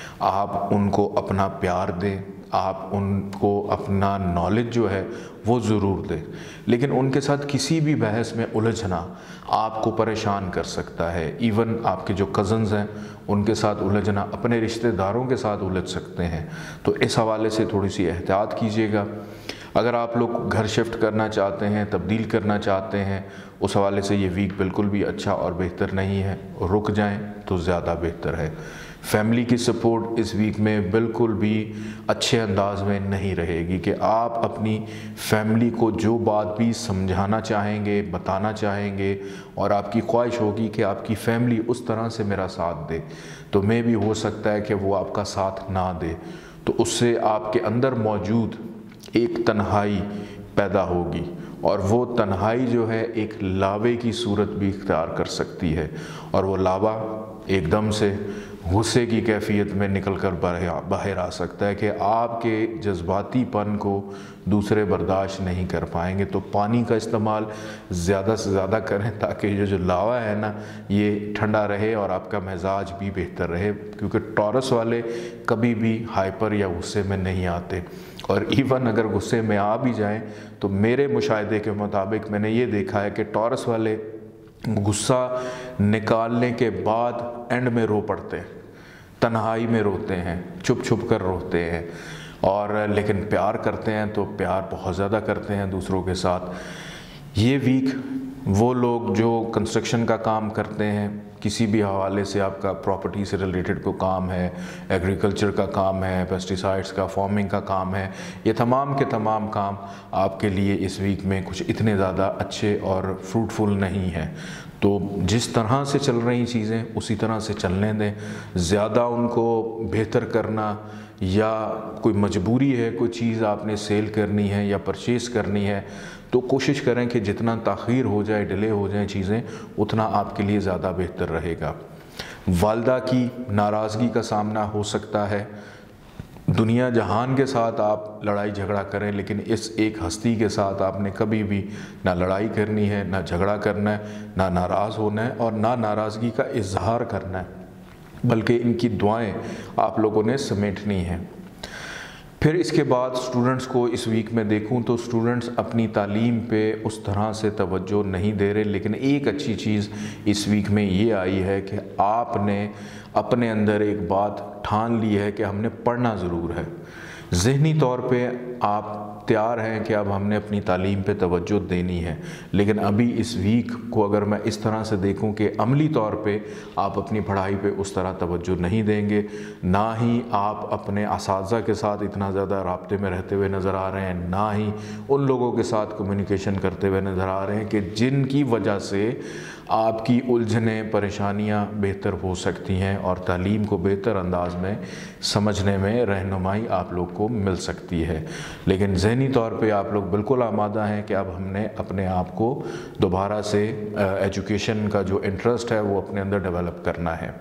آپ ان کو اپنا پیار دیں، آپ ان کو اپنا نالج جو ہے وہ ضرور دیں، لیکن ان کے ساتھ کسی بھی بحث میں الجھنا آپ کو پریشان کر سکتا ہے۔ ایون آپ کے جو کزنز ہیں ان کے ساتھ الجھنا، اپنے رشتہ داروں کے ساتھ الجھ سکتے ہیں، تو اس حوالے سے تھوڑی سی احتیاط کیجیے گا۔ اگر آپ لوگ گھر شفٹ کرنا چاہتے ہیں، تبدیل کرنا چاہتے ہیں، اس حوالے سے یہ ویک بالکل بھی اچھا اور بہتر نہیں ہے، رک جائیں تو زیادہ بہتر ہے۔ فیملی کی سپورٹ اس ویک میں بالکل بھی اچھے انداز میں نہیں رہے گی کہ آپ اپنی فیملی کو جو بات بھی سمجھانا چاہیں گے، بتانا چاہیں گے، اور آپ کی خواہش ہوگی کہ آپ کی فیملی اس طرح سے میرا ساتھ دے، تو میں بھی ہو سکتا ہے کہ وہ آپ کا ساتھ نہ دے، تو اس سے آپ کے اندر موجود ایک تنہائی پیدا ہوگی، اور وہ تنہائی جو ہے ایک لاوے کی صورت بھی اختیار کر سکتی ہے، اور وہ لاوا ایک دم سے غصے کی کیفیت میں نکل کر باہر آ سکتا ہے کہ آپ کے جذباتی پن کو دوسرے برداشت نہیں کر پائیں گے۔ تو پانی کا استعمال زیادہ سے زیادہ کریں تاکہ یہ جو لاوا ہے نا یہ ٹھنڈا رہے اور آپ کا مزاج بھی بہتر رہے، کیونکہ ٹورس والے کبھی بھی ہائپر یا غصے میں نہیں آتے، اور ایون اگر غصے میں آ بھی جائیں تو میرے مشاہدے کے مطابق میں نے یہ دیکھا ہے کہ ٹورس والے غصہ نکالنے کے بعد اینڈ میں رو پڑتے ہیں، تنہائی میں روتے ہیں، چھپ چھپ کر روتے ہیں، اور لیکن پیار کرتے ہیں تو پیار بہت زیادہ کرتے ہیں دوسروں کے ساتھ۔ یہ ویک وہ لوگ جو کنسٹرکشن کا کام کرتے ہیں، کسی بھی حوالے سے آپ کا پراپرٹی سے ریلیٹڈ کوئی کام ہے، ایگریکلچر کا کام ہے، پیسٹیسائڈز کا، فارمنگ کا کام ہے، یہ تمام کے تمام کام آپ کے لیے اس ویک میں کچھ اتنے زیادہ اچھے اور فروٹفل نہیں ہیں۔ تو جس طرح سے چل رہی چیزیں اسی طرح سے چلنے دیں، زیادہ ان کو بہتر کرنا یا کوئی مجبوری ہے، کوئی چیز آپ نے سیل کرنی ہے یا پرچیز کرنی ہے، تو کوشش کریں کہ جتنا تاخیر ہو جائے، ڈیلے ہو جائیں چیزیں، اتنا آپ کے لیے زیادہ بہتر رہے گا۔ والدہ کی ناراضگی کا سامنا ہو سکتا ہے۔ دنیا جہان کے ساتھ آپ لڑائی جھگڑا کریں، لیکن اس ایک ہستی کے ساتھ آپ نے کبھی بھی نہ لڑائی کرنی ہے، نہ جھگڑا کرنا ہے، نہ ناراض ہونا ہے، اور نہ ناراضگی کا اظہار کرنا ہے، بلکہ ان کی دعائیں آپ لوگوں نے سمیٹنی ہیں۔ پھر اس کے بعد سٹوڈنٹس کو اس ویک میں دیکھوں تو سٹوڈنٹس اپنی تعلیم پہ اس طرح سے توجہ نہیں دے رہے، لیکن ایک اچھی چیز اس ویک میں یہ آئی ہے کہ آپ نے اپنے اندر ایک بات ٹھان لی ہے کہ ہم نے پڑھنا ضرور ہے۔ ذہنی طور پہ آپ تیار ہیں کہ اب ہم نے اپنی تعلیم پہ توجہ دینی ہے، لیکن ابھی اس ویک کو اگر میں اس طرح سے دیکھوں کہ عملی طور پہ آپ اپنی پڑھائی پہ اس طرح توجہ نہیں دیں گے، نہ ہی آپ اپنے اساتذہ کے ساتھ اتنا زیادہ رابطے میں رہتے ہوئے نظر آ رہے ہیں، نہ ہی ان لوگوں کے ساتھ کمیونیکیشن کرتے ہوئے نظر آ رہے ہیں کہ جن کی وجہ سے آپ کی الجھنیں، پریشانیاں بہتر ہو سکتی ہیں اور تعلیم کو بہتر انداز میں سمجھنے میں رہنمائی آپ لوگ کو مل سکتی ہے۔ لیکن ذہنی طور پہ آپ لوگ بالکل آمادہ ہیں کہ اب ہم نے اپنے آپ کو دوبارہ سے ایجوکیشن کا جو انٹرسٹ ہے وہ اپنے اندر ڈیولپ کرنا ہے۔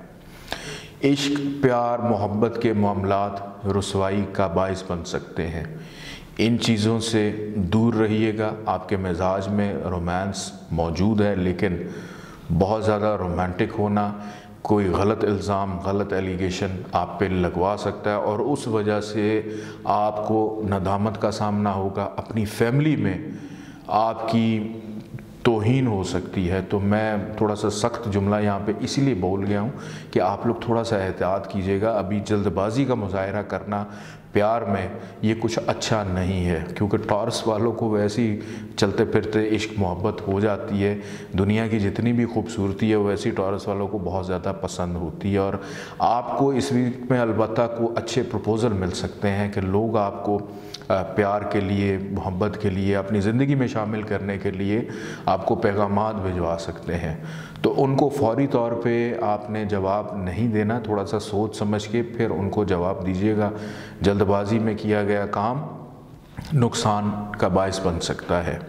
عشق، پیار، محبت کے معاملات رسوائی کا باعث بن سکتے ہیں، ان چیزوں سے دور رہیے گا۔ آپ کے مزاج میں رومانس موجود ہے، لیکن بہت زیادہ رومانٹک ہونا کوئی غلط الزام، غلط ایلیگیشن آپ پہ لگوا سکتا ہے، اور اس وجہ سے آپ کو ندامت کا سامنا ہوگا، اپنی فیملی میں آپ کی توہین ہو سکتی ہے۔ تو میں تھوڑا سا سخت جملہ یہاں پہ اسی لیے بول گیا ہوں کہ آپ لوگ تھوڑا سا احتیاط کیجیے گا۔ ابھی جلد بازی کا مظاہرہ کرنا پیار میں یہ کچھ اچھا نہیں ہے، کیونکہ ٹورس والوں کو ویسی چلتے پھرتے عشق محبت ہو جاتی ہے، دنیا کی جتنی بھی خوبصورتی ہے ویسی ٹورس والوں کو بہت زیادہ پسند ہوتی ہے۔ اور آپ کو اس ویک میں البتہ کو اچھے پروپوزل مل سکتے ہیں کہ لوگ آپ کو پیار کے لیے، محبت کے لیے، اپنی زندگی میں شامل کرنے کے لیے آپ کو پیغامات بھجوا سکتے ہیں، تو ان کو فوری طور پہ آپ نے جواب نہیں دینا، تھوڑا سا سوچ سمجھ کے پھر ان کو جواب دیجیے گا۔ جلد بازی میں کیا گیا کام نقصان کا باعث بن سکتا ہے۔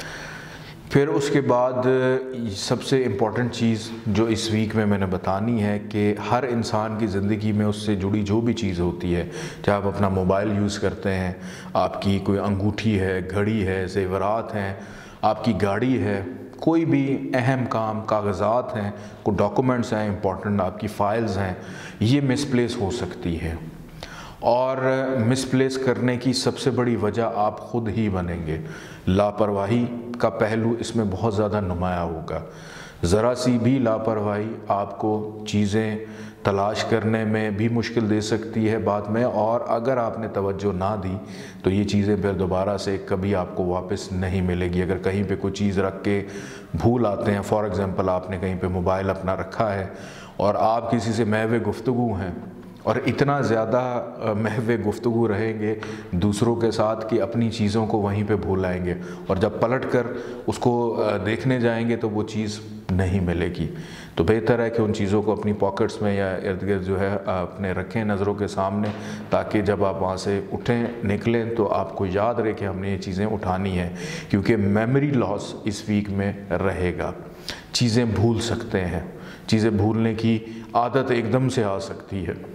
پھر اس کے بعد سب سے امپورٹنٹ چیز جو اس ویک میں میں نے بتانی ہے کہ ہر انسان کی زندگی میں اس سے جڑی جو بھی چیز ہوتی ہے، چاہے آپ اپنا موبائل یوز کرتے ہیں، آپ کی کوئی انگوٹھی ہے، گھڑی ہے، زیورات ہیں، آپ کی گاڑی ہے، کوئی بھی اہم کام، کاغذات ہیں، کوئی ڈاکومنٹس ہیں امپورٹنٹ، آپ کی فائلز ہیں، یہ مس پلیس ہو سکتی ہے، اور مس پلیس کرنے کی سب سے بڑی وجہ آپ خود ہی بنیں گے۔ لاپرواہی کا پہلو اس میں بہت زیادہ نمایاں ہوگا، ذرا سی بھی لاپرواہی آپ کو چیزیں تلاش کرنے میں بھی مشکل دے سکتی ہے بعد میں، اور اگر آپ نے توجہ نہ دی تو یہ چیزیں پھر دوبارہ سے کبھی آپ کو واپس نہیں ملے گی۔ اگر کہیں پہ کوئی چیز رکھ کے بھول آتے ہیں، فار ایگزامپل آپ نے کہیں پہ موبائل اپنا رکھا ہے اور آپ کسی سے محو گفتگو ہیں، اور اتنا زیادہ محو گفتگو رہیں گے دوسروں کے ساتھ کہ اپنی چیزوں کو وہیں پہ بھول آئیں گے، اور جب پلٹ کر اس کو دیکھنے جائیں گے تو وہ چیز نہیں ملے گی۔ تو بہتر ہے کہ ان چیزوں کو اپنی پاکٹس میں یا ارد گرد جو ہے اپنے رکھیں نظروں کے سامنے، تاکہ جب آپ وہاں سے اٹھیں نکلیں تو آپ کو یاد رہے کہ ہم نے یہ چیزیں اٹھانی ہیں، کیونکہ میموری لاس اس ویک میں رہے گا، چیزیں بھول سکتے ہیں، چیزیں بھولنے کی عادت ایک دم سے آ سکتی ہے۔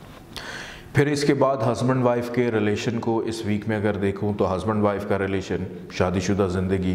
پھر اس کے بعد ہسبینڈ وائف کے ریلیشن کو اس ویک میں اگر دیکھوں تو ہسبینڈ وائف کا ریلیشن، شادی شدہ زندگی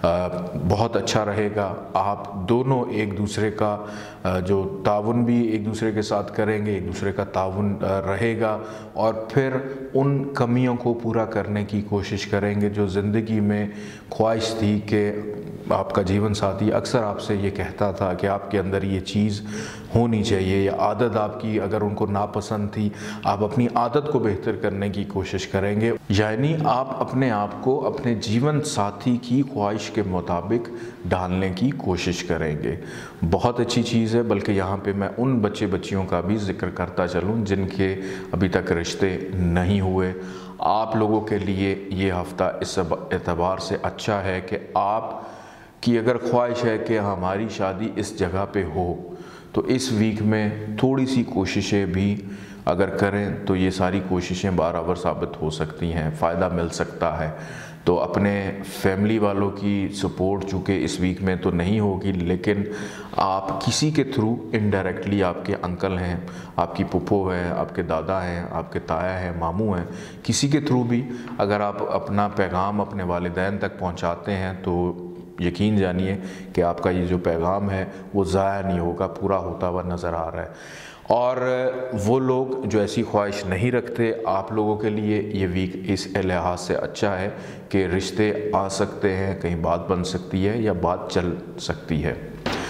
بہت اچھا رہے گا۔ آپ دونوں ایک دوسرے کا جو تعاون بھی ایک دوسرے کے ساتھ کریں گے، ایک دوسرے کا تعاون رہے گا، اور پھر ان کمیوں کو پورا کرنے کی کوشش کریں گے جو زندگی میں خواہش تھی کہ آپ کا جیون ساتھی اکثر آپ سے یہ کہتا تھا کہ آپ کے اندر یہ چیز ہونی چاہیے، یا عادت آپ کی اگر ان کو ناپسند تھی، آپ اپنی عادت کو بہتر کرنے کی کوشش کریں گے، یعنی آپ اپنے آپ کو اپنے جیون ساتھی کی خواہش کے مطابق ڈالنے کی کوشش کریں گے۔ بہت اچھی چیز ہے، بلکہ یہاں پہ میں ان بچے بچیوں کا بھی ذکر کرتا چلوں جن کے ابھی تک رشتے نہیں ہوئے۔ آپ لوگوں کے لیے یہ ہفتہ اس اعتبار سے اچھا ہے کہ آپ کی اگر خواہش ہے کہ ہماری شادی اس جگہ پہ ہو، تو اس ویک میں تھوڑی سی کوششیں بھی اگر کریں تو یہ ساری کوششیں برابر ثابت ہو سکتی ہیں، فائدہ مل سکتا ہے۔ تو اپنے فیملی والوں کی سپورٹ چونکہ اس ویک میں تو نہیں ہوگی، لیکن آپ کسی کے تھرو انڈائریکٹلی، آپ کے انکل ہیں، آپ کی پھپھو ہیں، آپ کے دادا ہیں، آپ کے تایا ہیں، ماموں ہیں، کسی کے تھرو بھی اگر آپ اپنا پیغام اپنے والدین تک پہنچاتے ہیں تو یقین جانیے کہ آپ کا یہ جو پیغام ہے وہ ضائع نہیں ہوگا، پورا ہوتا ہوا نظر آ رہا ہے۔ اور وہ لوگ جو ایسی خواہش نہیں رکھتے، آپ لوگوں کے لیے یہ ویک اس لحاظ سے اچھا ہے کہ رشتے آ سکتے ہیں، کہیں بات بن سکتی ہے یا بات چل سکتی ہے۔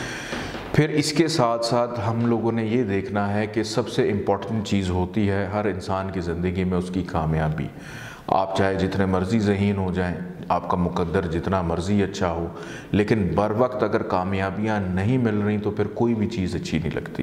پھر اس کے ساتھ ساتھ ہم لوگوں نے یہ دیکھنا ہے کہ سب سے امپورٹنٹ چیز ہوتی ہے ہر انسان کی زندگی میں اس کی کامیابی۔ آپ چاہے جتنے مرضی ذہین ہو جائیں، آپ کا مقدر جتنا مرضی اچھا ہو، لیکن بر وقت اگر کامیابیاں نہیں مل رہی تو پھر کوئی بھی چیز اچھی نہیں لگتی۔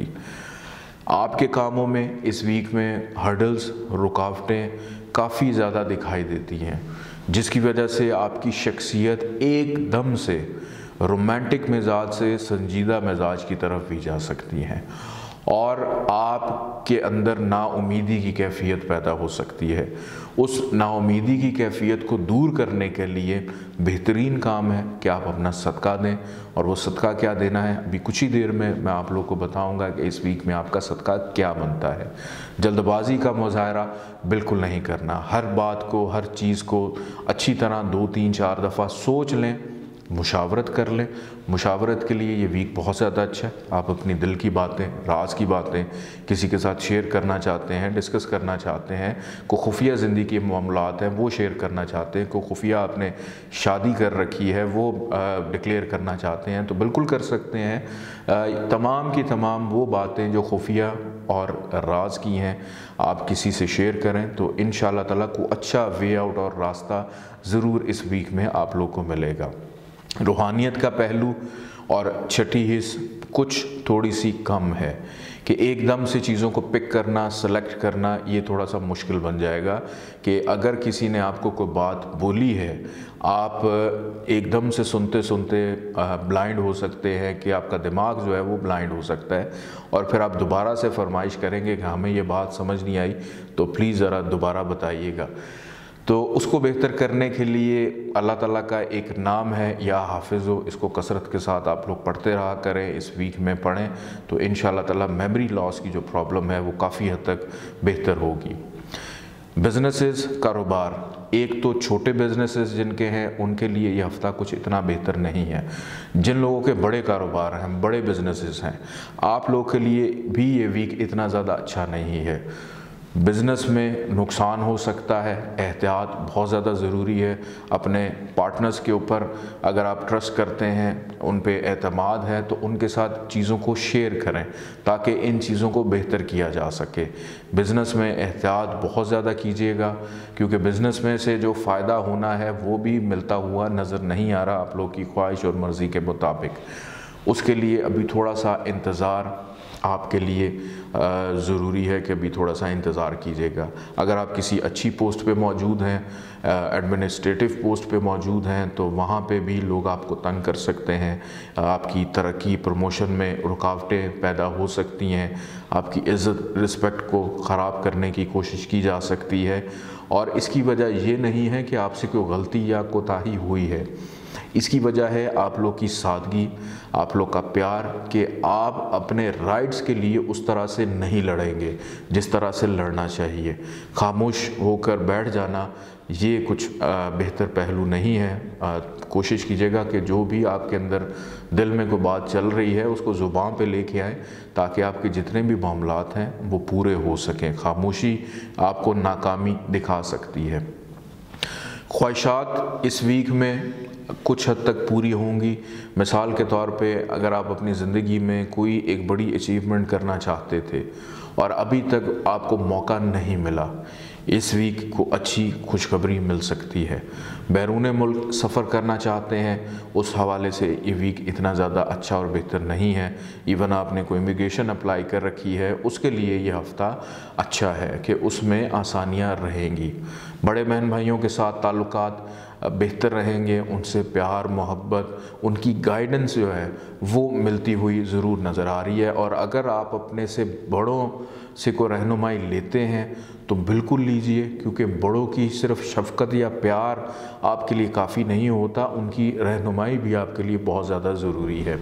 آپ کے کاموں میں اس ویک میں ہرڈلز، رکاوٹیں کافی زیادہ دکھائی دیتی ہیں، جس کی وجہ سے آپ کی شخصیت ایک دم سے رومانٹک مزاج سے سنجیدہ مزاج کی طرف بھی جا سکتی ہیں، اور آپ کے اندر نا امیدی کی کیفیت پیدا ہو سکتی ہے۔ اس نا امیدی کی کیفیت کو دور کرنے کے لیے بہترین کام ہے کہ آپ اپنا صدقہ دیں، اور وہ صدقہ کیا دینا ہے ابھی کچھ ہی دیر میں میں آپ لوگوں کو بتاؤں گا کہ اس ویک میں آپ کا صدقہ کیا بنتا ہے۔ جلد بازی کا مظاہرہ بالکل نہیں کرنا، ہر بات کو، ہر چیز کو اچھی طرح دو تین چار دفعہ سوچ لیں، مشاورت کر لیں۔ مشاورت کے لیے یہ ویک بہت زیادہ اچھا ہے۔ آپ اپنی دل کی باتیں، راز کی باتیں کسی کے ساتھ شیئر کرنا چاہتے ہیں، ڈسکس کرنا چاہتے ہیں، کوئی خفیہ زندگی کے معاملات ہیں وہ شیئر کرنا چاہتے ہیں، کوئی خفیہ آپ نے شادی کر رکھی ہے وہ ڈکلیئر کرنا چاہتے ہیں تو بالکل کر سکتے ہیں۔ تمام کی تمام وہ باتیں جو خفیہ اور راز کی ہیں آپ کسی سے شیئر کریں تو انشاءاللہ تعالیٰ کو اچھا وے آؤٹ اور راستہ ضرور اس ویک میں آپ لوگ کو ملے گا۔ روحانیت کا پہلو اور چھٹی حص کچھ تھوڑی سی کم ہے کہ ایک دم سے چیزوں کو پک کرنا، سلیکٹ کرنا یہ تھوڑا سا مشکل بن جائے گا کہ اگر کسی نے آپ کو کوئی بات بولی ہے آپ ایک دم سے سنتے سنتے بلائنڈ ہو سکتے ہیں کہ آپ کا دماغ جو ہے وہ بلائنڈ ہو سکتا ہے اور پھر آپ دوبارہ سے فرمائش کریں گے کہ ہمیں یہ بات سمجھ نہیں آئی تو پلیز ذرا دوبارہ بتائیے گا۔ تو اس کو بہتر کرنے کے لیے اللہ تعالیٰ کا ایک نام ہے یا حافظ ہو، اس کو کثرت کے ساتھ آپ لوگ پڑھتے رہا کریں، اس ویک میں پڑھیں تو انشاءاللہ تعالیٰ میموری لاس کی جو پرابلم ہے وہ کافی حد تک بہتر ہوگی۔ بزنسز، کاروبار، ایک تو چھوٹے بزنسز جن کے ہیں ان کے لیے یہ ہفتہ کچھ اتنا بہتر نہیں ہے۔ جن لوگوں کے بڑے کاروبار ہیں، بڑے بزنسز ہیں، آپ لوگوں کے لیے بھی یہ ویک اتنا زیادہ اچھا نہیں ہے۔ بزنس میں نقصان ہو سکتا ہے، احتیاط بہت زیادہ ضروری ہے۔ اپنے پارٹنرز کے اوپر اگر آپ ٹرسٹ کرتے ہیں، ان پہ اعتماد ہے تو ان کے ساتھ چیزوں کو شیئر کریں تاکہ ان چیزوں کو بہتر کیا جا سکے۔ بزنس میں احتیاط بہت زیادہ کیجیے گا کیونکہ بزنس میں سے جو فائدہ ہونا ہے وہ بھی ملتا ہوا نظر نہیں آ رہا آپ لوگ کی خواہش اور مرضی کے مطابق۔ اس کے لیے ابھی تھوڑا سا انتظار آپ کے لیے ضروری ہے کہ ابھی تھوڑا سا انتظار کیجیے گا۔ اگر آپ کسی اچھی پوسٹ پہ موجود ہیں، ایڈمنسٹریٹو پوسٹ پہ موجود ہیں تو وہاں پہ بھی لوگ آپ کو تنگ کر سکتے ہیں، آپ کی ترقی پروموشن میں رکاوٹیں پیدا ہو سکتی ہیں، آپ کی عزت رسپیکٹ کو خراب کرنے کی کوشش کی جا سکتی ہے اور اس کی وجہ یہ نہیں ہے کہ آپ سے کوئی غلطی یا کوتاہی ہوئی ہے، اس کی وجہ ہے آپ لوگ کی سادگی، آپ لوگ کا پیار کہ آپ اپنے رائٹس کے لیے اس طرح سے نہیں لڑیں گے جس طرح سے لڑنا چاہیے۔ خاموش ہو کر بیٹھ جانا یہ کچھ بہتر پہلو نہیں ہے۔ کوشش کیجیے گا کہ جو بھی آپ کے اندر دل میں کوئی بات چل رہی ہے اس کو زبان پہ لے کے آئیں تاکہ آپ کے جتنے بھی معاملات ہیں وہ پورے ہو سکیں۔ خاموشی آپ کو ناکامی دکھا سکتی ہے۔ خواہشات اس ویک میں کچھ حد تک پوری ہوں گی۔ مثال کے طور پہ اگر آپ اپنی زندگی میں کوئی ایک بڑی اچیومنٹ کرنا چاہتے تھے اور ابھی تک آپ کو موقع نہیں ملا، اس ویک کو اچھی خوشخبری مل سکتی ہے۔ بیرون ملک سفر کرنا چاہتے ہیں، اس حوالے سے یہ ویک اتنا زیادہ اچھا اور بہتر نہیں ہے۔ ایون آپ نے کوئی امیگریشن اپلائی کر رکھی ہے اس کے لیے یہ ہفتہ اچھا ہے کہ اس میں آسانیاں رہیں گی۔ بڑے بہن بھائیوں کے ساتھ تعلقات بہتر رہیں گے، ان سے پیار محبت، ان کی گائیڈنس جو ہے وہ ملتی ہوئی ضرور نظر آ رہی ہے۔ اور اگر آپ اپنے سے بڑوں سے کوئی رہنمائی لیتے ہیں تو بالکل لیجئے کیونکہ بڑوں کی صرف شفقت یا پیار آپ کے لیے کافی نہیں ہوتا، ان کی رہنمائی بھی آپ کے لیے بہت زیادہ ضروری ہے۔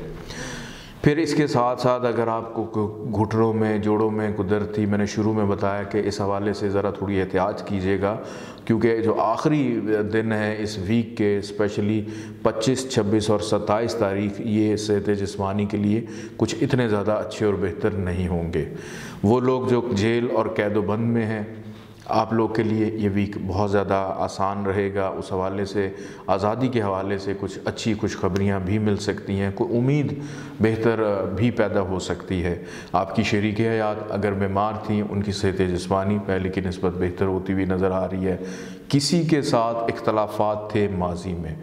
پھر اس کے ساتھ ساتھ اگر آپ کو گھٹنوں میں جوڑوں میں کوئی درد تھی، میں نے شروع میں بتایا کہ اس حوالے سے ذرا تھوڑی احتیاط کیجیے گا کیونکہ جو آخری دن ہے اس ویک کے، اسپیشلی پچیس چھبیس اور ستائیس تاریخ، یہ صحت جسمانی کے لیے کچھ اتنے زیادہ اچھے اور بہتر نہیں ہوں گے۔ وہ لوگ جو جیل اور قید و بند میں ہیں آپ لوگ کے لیے یہ ویک بہت زیادہ آسان رہے گا، اس حوالے سے آزادی کے حوالے سے کچھ اچھی خوشخبریاں بھی مل سکتی ہیں، کوئی امید بہتر بھی پیدا ہو سکتی ہے۔ آپ کی شریک حیات اگر بیمار تھیں ان کی صحت جسمانی پہلے کی نسبت بہتر ہوتی ہوئی نظر آ رہی ہے۔ کسی کے ساتھ اختلافات تھے ماضی میں،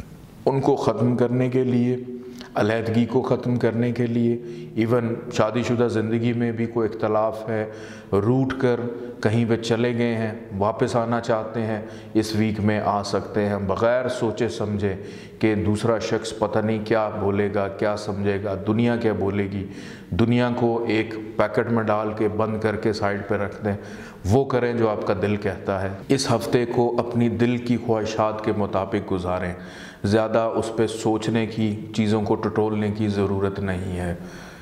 ان کو ختم کرنے کے لیے، علیحدگی کو ختم کرنے کے لیے، ایون شادی شدہ زندگی میں بھی کوئی اختلاف ہے، روٹ کر کہیں پہ چلے گئے ہیں، واپس آنا چاہتے ہیں، اس ویک میں آ سکتے ہیں بغیر سوچے سمجھے کہ دوسرا شخص پتہ نہیں کیا بولے گا، کیا سمجھے گا، دنیا کیا بولے گی۔ دنیا کو ایک پیکٹ میں ڈال کے بند کر کے سائڈ پہ رکھ دیں، وہ کریں جو آپ کا دل کہتا ہے۔ اس ہفتے کو اپنی دل کی خواہشات کے مطابق گزاریں، زیادہ اس پہ سوچنے کی، چیزوں کو ٹٹولنے کی ضرورت نہیں ہے۔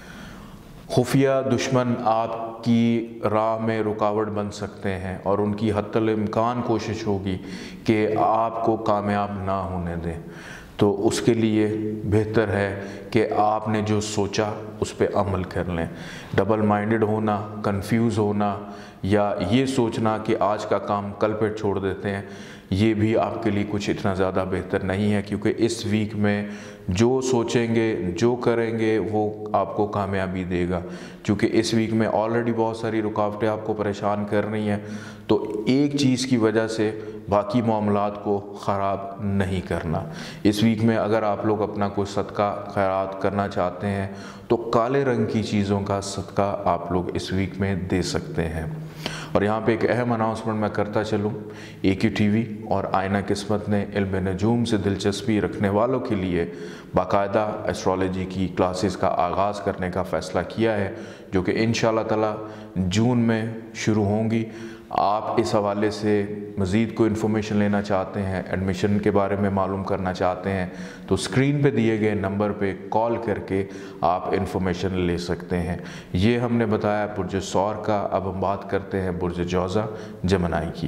خفیہ دشمن آپ کی راہ میں رکاوٹ بن سکتے ہیں اور ان کی حتی الامکان کوشش ہوگی کہ آپ کو کامیاب نہ ہونے دیں۔ تو اس کے لیے بہتر ہے کہ آپ نے جو سوچا اس پہ عمل کر لیں۔ ڈبل مائنڈڈ ہونا، کنفیوز ہونا یا یہ سوچنا کہ آج کا کام کل پہ چھوڑ دیتے ہیں، یہ بھی آپ کے لیے کچھ اتنا زیادہ بہتر نہیں ہے، کیونکہ اس ویک میں جو سوچیں گے، جو کریں گے، وہ آپ کو کامیابی دے گا۔ کیونکہ اس ویک میں آلریڈی بہت ساری رکاوٹیں آپ کو پریشان کر رہی ہیں، تو ایک چیز کی وجہ سے باقی معاملات کو خراب نہیں کرنا۔ اس ویک میں اگر آپ لوگ اپنا کوئی صدقہ خیرات کرنا چاہتے ہیں تو کالے رنگ کی چیزوں کا صدقہ آپ لوگ اس ویک میں دے سکتے ہیں۔ اور یہاں پہ ایک اہم اناؤنسمنٹ میں کرتا چلوں، اے کیو ٹی وی اور آئینہ قسمت نے علم نجوم سے دلچسپی رکھنے والوں کے لیے باقاعدہ ایسٹرالوجی کی کلاسز کا آغاز کرنے کا فیصلہ کیا ہے، جو کہ انشاءاللہ تعالی جون میں شروع ہوں گی۔ آپ اس حوالے سے مزید کوئی انفارمیشن لینا چاہتے ہیں، ایڈمیشن کے بارے میں معلوم کرنا چاہتے ہیں، تو اسکرین پہ دیے گئے نمبر پہ کال کر کے آپ انفارمیشن لے سکتے ہیں۔ یہ ہم نے بتایا برج ثور کا، اب ہم بات کرتے ہیں برج جوزہ جمنائی کی۔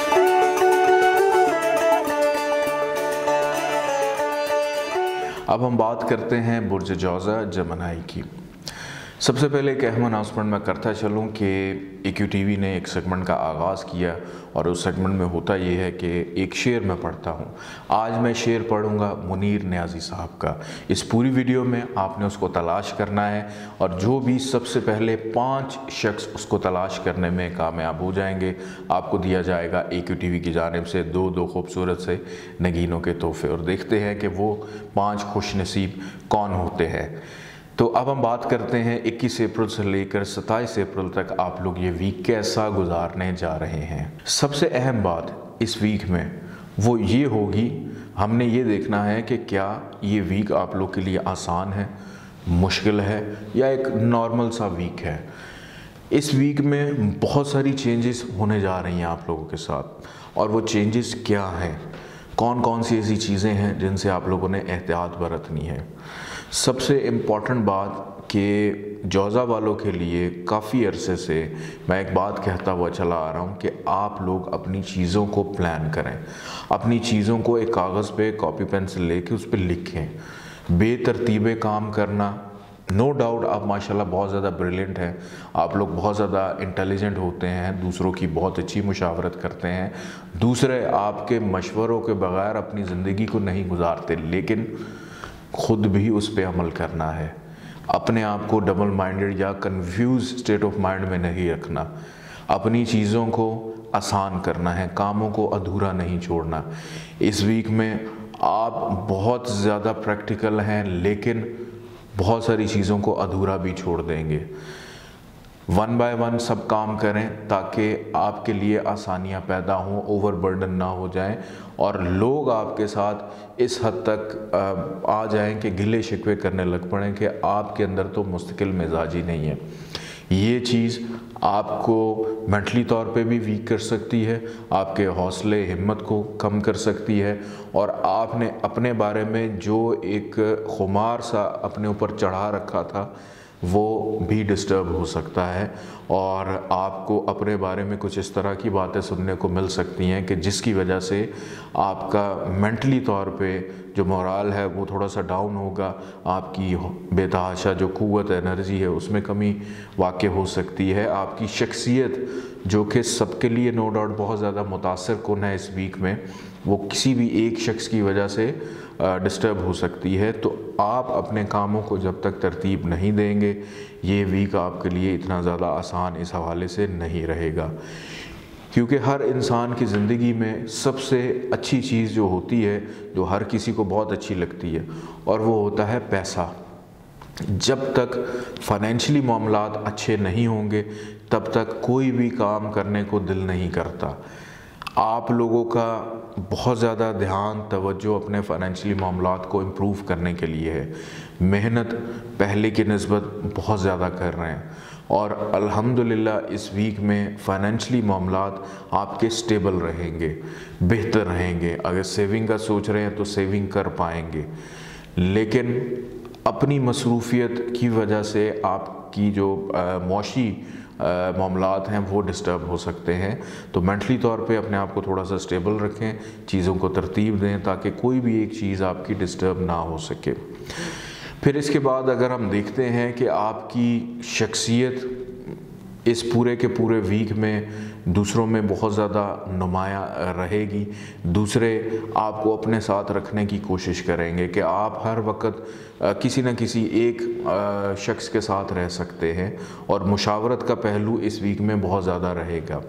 اب ہم بات کرتے ہیں برج جوزہ جمنائی کی۔ سب سے پہلے ایک اہم اناؤنسمنٹ میں کرتا چلوں کہ اے کیو ٹی وی نے ایک سیگمنٹ کا آغاز کیا، اور اس سیگمنٹ میں ہوتا یہ ہے کہ ایک شعر میں پڑھتا ہوں۔ آج میں شعر پڑھوں گا منیر نیازی صاحب کا۔ اس پوری ویڈیو میں آپ نے اس کو تلاش کرنا ہے، اور جو بھی سب سے پہلے پانچ شخص اس کو تلاش کرنے میں کامیاب ہو جائیں گے، آپ کو دیا جائے گا اے کیو ٹی وی کی جانب سے دو دو خوبصورت سے نگینوں کے تحفے، اور دیکھتے ہیں کہ وہ پانچ خوش نصیب کون ہوتے ہیں۔ تو اب ہم بات کرتے ہیں اکیس اپریل سے لے کر ستائیس اپریل تک آپ لوگ یہ ویک کیسا گزارنے جا رہے ہیں۔ سب سے اہم بات اس ویک میں وہ یہ ہوگی، ہم نے یہ دیکھنا ہے کہ کیا یہ ویک آپ لوگ کے لیے آسان ہے، مشکل ہے، یا ایک نارمل سا ویک ہے۔ اس ویک میں بہت ساری چینجز ہونے جا رہی ہیں آپ لوگوں کے ساتھ، اور وہ چینجز کیا ہیں، کون کون سی ایسی چیزیں ہیں جن سے آپ لوگوں نے احتیاط برتنی ہے۔ سب سے امپورٹنٹ بات کہ جوزہ والوں کے لیے کافی عرصے سے میں ایک بات کہتا ہوا چلا آ رہا ہوں کہ آپ لوگ اپنی چیزوں کو پلان کریں، اپنی چیزوں کو ایک کاغذ پہ کاپی پین سے لے کے اس پہ لکھیں۔ بے ترتیبے کام کرنا، نو ڈاؤٹ آپ ماشاءاللہ بہت زیادہ بریلینٹ ہیں، آپ لوگ بہت زیادہ انٹیلیجنٹ ہوتے ہیں، دوسروں کی بہت اچھی مشاورت کرتے ہیں، دوسرے آپ کے مشوروں کے بغیر اپنی زندگی کو نہیں گزارتے، لیکن خود بھی اس پہ عمل کرنا ہے۔ اپنے آپ کو ڈبل مائنڈڈ یا کنفیوز اسٹیٹ آف مائنڈ میں نہیں رکھنا، اپنی چیزوں کو آسان کرنا ہے، کاموں کو ادھورا نہیں چھوڑنا۔ اس ویک میں آپ بہت زیادہ پریکٹیکل ہیں، لیکن بہت ساری چیزوں کو ادھورا بھی چھوڑ دیں گے۔ ون بائی ون سب کام کریں تاکہ آپ کے لیے آسانیاں پیدا ہوں، اوور برڈن نہ ہو جائیں، اور لوگ آپ کے ساتھ اس حد تک آ جائیں کہ گلے شکوے کرنے لگ پڑیں کہ آپ کے اندر تو مستقل مزاجی نہیں ہے۔ یہ چیز آپ کو مینٹلی طور پہ بھی ویک کر سکتی ہے، آپ کے حوصلے ہمت کو کم کر سکتی ہے، اور آپ نے اپنے بارے میں جو ایک خمار سا اپنے اوپر چڑھا رکھا تھا وہ بھی ڈسٹرب ہو سکتا ہے، اور آپ کو اپنے بارے میں کچھ اس طرح کی باتیں سننے کو مل سکتی ہیں کہ جس کی وجہ سے آپ کا مینٹلی طور پہ جو مورال ہے وہ تھوڑا سا ڈاؤن ہوگا، آپ کی بے تحاشا جو قوت انرجی ہے اس میں کمی واقع ہو سکتی ہے، آپ کی شخصیت جو کہ سب کے لیے نو ڈاؤٹ بہت زیادہ متاثر کن ہے اس ویک میں، وہ کسی بھی ایک شخص کی وجہ سے ڈسٹرب ہو سکتی ہے۔ تو آپ اپنے کاموں کو جب تک ترتیب نہیں دیں گے، یہ ویک آپ کے لیے اتنا زیادہ آسان اس حوالے سے نہیں رہے گا، کیونکہ ہر انسان کی زندگی میں سب سے اچھی چیز جو ہوتی ہے، جو ہر کسی کو بہت اچھی لگتی ہے، اور وہ ہوتا ہے پیسہ۔ جب تک فائنینشلی معاملات اچھے نہیں ہوں گے تب تک کوئی بھی کام کرنے کو دل نہیں کرتا۔ آپ لوگوں کا بہت زیادہ دھیان توجہ اپنے فائنینشلی معاملات کو امپروو کرنے کے لیے ہے، محنت پہلے کی نسبت بہت زیادہ کر رہے ہیں، اور الحمدللہ اس ویک میں فائنینشلی معاملات آپ کے سٹیبل رہیں گے، بہتر رہیں گے۔ اگر سیونگ کا سوچ رہے ہیں تو سیونگ کر پائیں گے، لیکن اپنی مصروفیت کی وجہ سے آپ کی جو معاشی मामलात हैं वो डिस्टर्ब हो सकते हैं। तो मेंटली तौर पे अपने आप को थोड़ा सा स्टेबल रखें, चीज़ों को तरतीब दें ताकि कोई भी एक चीज़ आपकी डिस्टर्ब ना हो सके। फिर इसके बाद अगर हम देखते हैं कि आपकी शख्सियत इस पूरे के पूरे वीक में दूसरों में बहुत ज़्यादा नुमाया रहेगी, दूसरे आपको अपने साथ रखने की कोशिश करेंगे कि आप हर वक्त किसी न किसी एक शख्स के साथ रह सकते हैं, और मुशावरत का पहलू इस वीक में बहुत ज़्यादा रहेगा।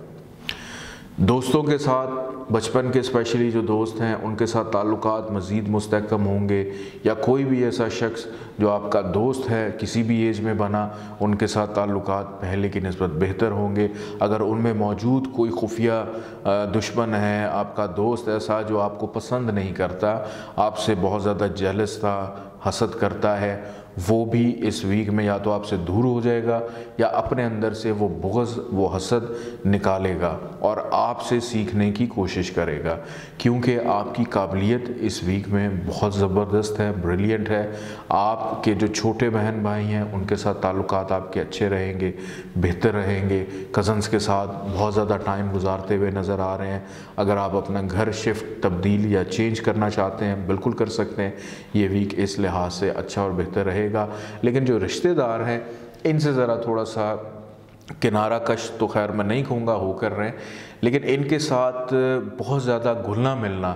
दोस्तों के साथ, बचपन के स्पेशली जो दोस्त हैं उनके साथ ताल्लुकात मज़ीद मुस्तहकम होंगे, या कोई भी ऐसा शख्स जो आपका दोस्त है किसी भी एज में बना, उनके साथ ताल्लुकात पहले की निस्बत बेहतर होंगे। अगर उनमें मौजूद कोई खुफिया दुश्मन है, आपका दोस्त ऐसा जो आपको पसंद नहीं करता, आपसे बहुत ज़्यादा जेलस था, हसद करता है, वो भी इस वीक में या तो आपसे दूर हो जाएगा या अपने अंदर से वो बुग़्ज़, वो हसद निकालेगा और आपसे सीखने की कोशिश करेगा, क्योंकि आपकी काबिलियत इस वीक में बहुत ज़बरदस्त है, ब्रिलियंट है। आपके जो छोटे बहन भाई हैं उनके साथ ताल्लुकात आपके अच्छे रहेंगे, बेहतर रहेंगे। कज़न्स के साथ बहुत ज़्यादा टाइम गुजारते हुए नज़र आ रहे हैं। अगर आप अपना घर शिफ्ट, तब्दील या चेंज करना चाहते हैं, बिल्कुल कर सकते हैं। ये वीक इस लिहाज से अच्छा और बेहतर रहेगा। लेकिन जो रिश्तेदार हैं इनसे ज़रा थोड़ा सा किनारा कश, तो खैर मैं नहीं कहूँगा हो कर रहे हैं, लेकिन इनके साथ बहुत ज़्यादा घुलना मिलना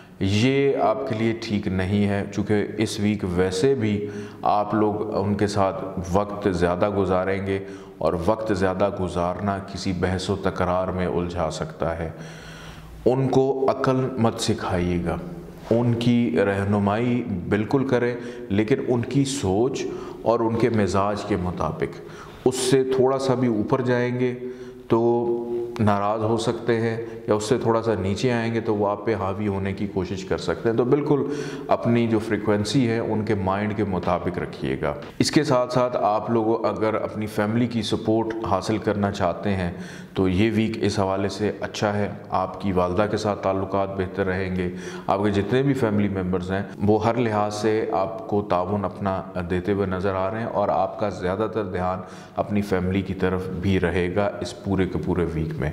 ये आपके लिए ठीक नहीं है, चूँकि इस वीक वैसे भी आप लोग उनके साथ वक्त ज़्यादा गुजारेंगे और वक्त ज़्यादा गुजारना किसी बहस व तकरार में उलझा सकता है। उनको अक्ल मत सिखाइएगा, उनकी रहनुमाई बिल्कुल करें, लेकिन उनकी सोच और उनके मिजाज के मुताबिक। उससे थोड़ा सा भी ऊपर जाएंगे तो नाराज़ हो सकते हैं, या उससे थोड़ा सा नीचे आएंगे तो वो आप पे हावी होने की कोशिश कर सकते हैं। तो बिल्कुल अपनी जो फ्रीक्वेंसी है उनके माइंड के मुताबिक रखिएगा। इसके साथ साथ आप लोग अगर अपनी फैमिली की सपोर्ट हासिल करना चाहते हैं तो ये वीक इस हवाले से अच्छा है। आपकी वालदा के साथ ताल्लुकात बेहतर रहेंगे, आपके जितने भी फैमिली मेम्बर्स हैं वो हर लिहाज से आपको ताउन अपना देते हुए नज़र आ रहे हैं, और आपका ज़्यादातर ध्यान अपनी फैमिली की तरफ भी रहेगा इस पूरे के पूरे वीक में।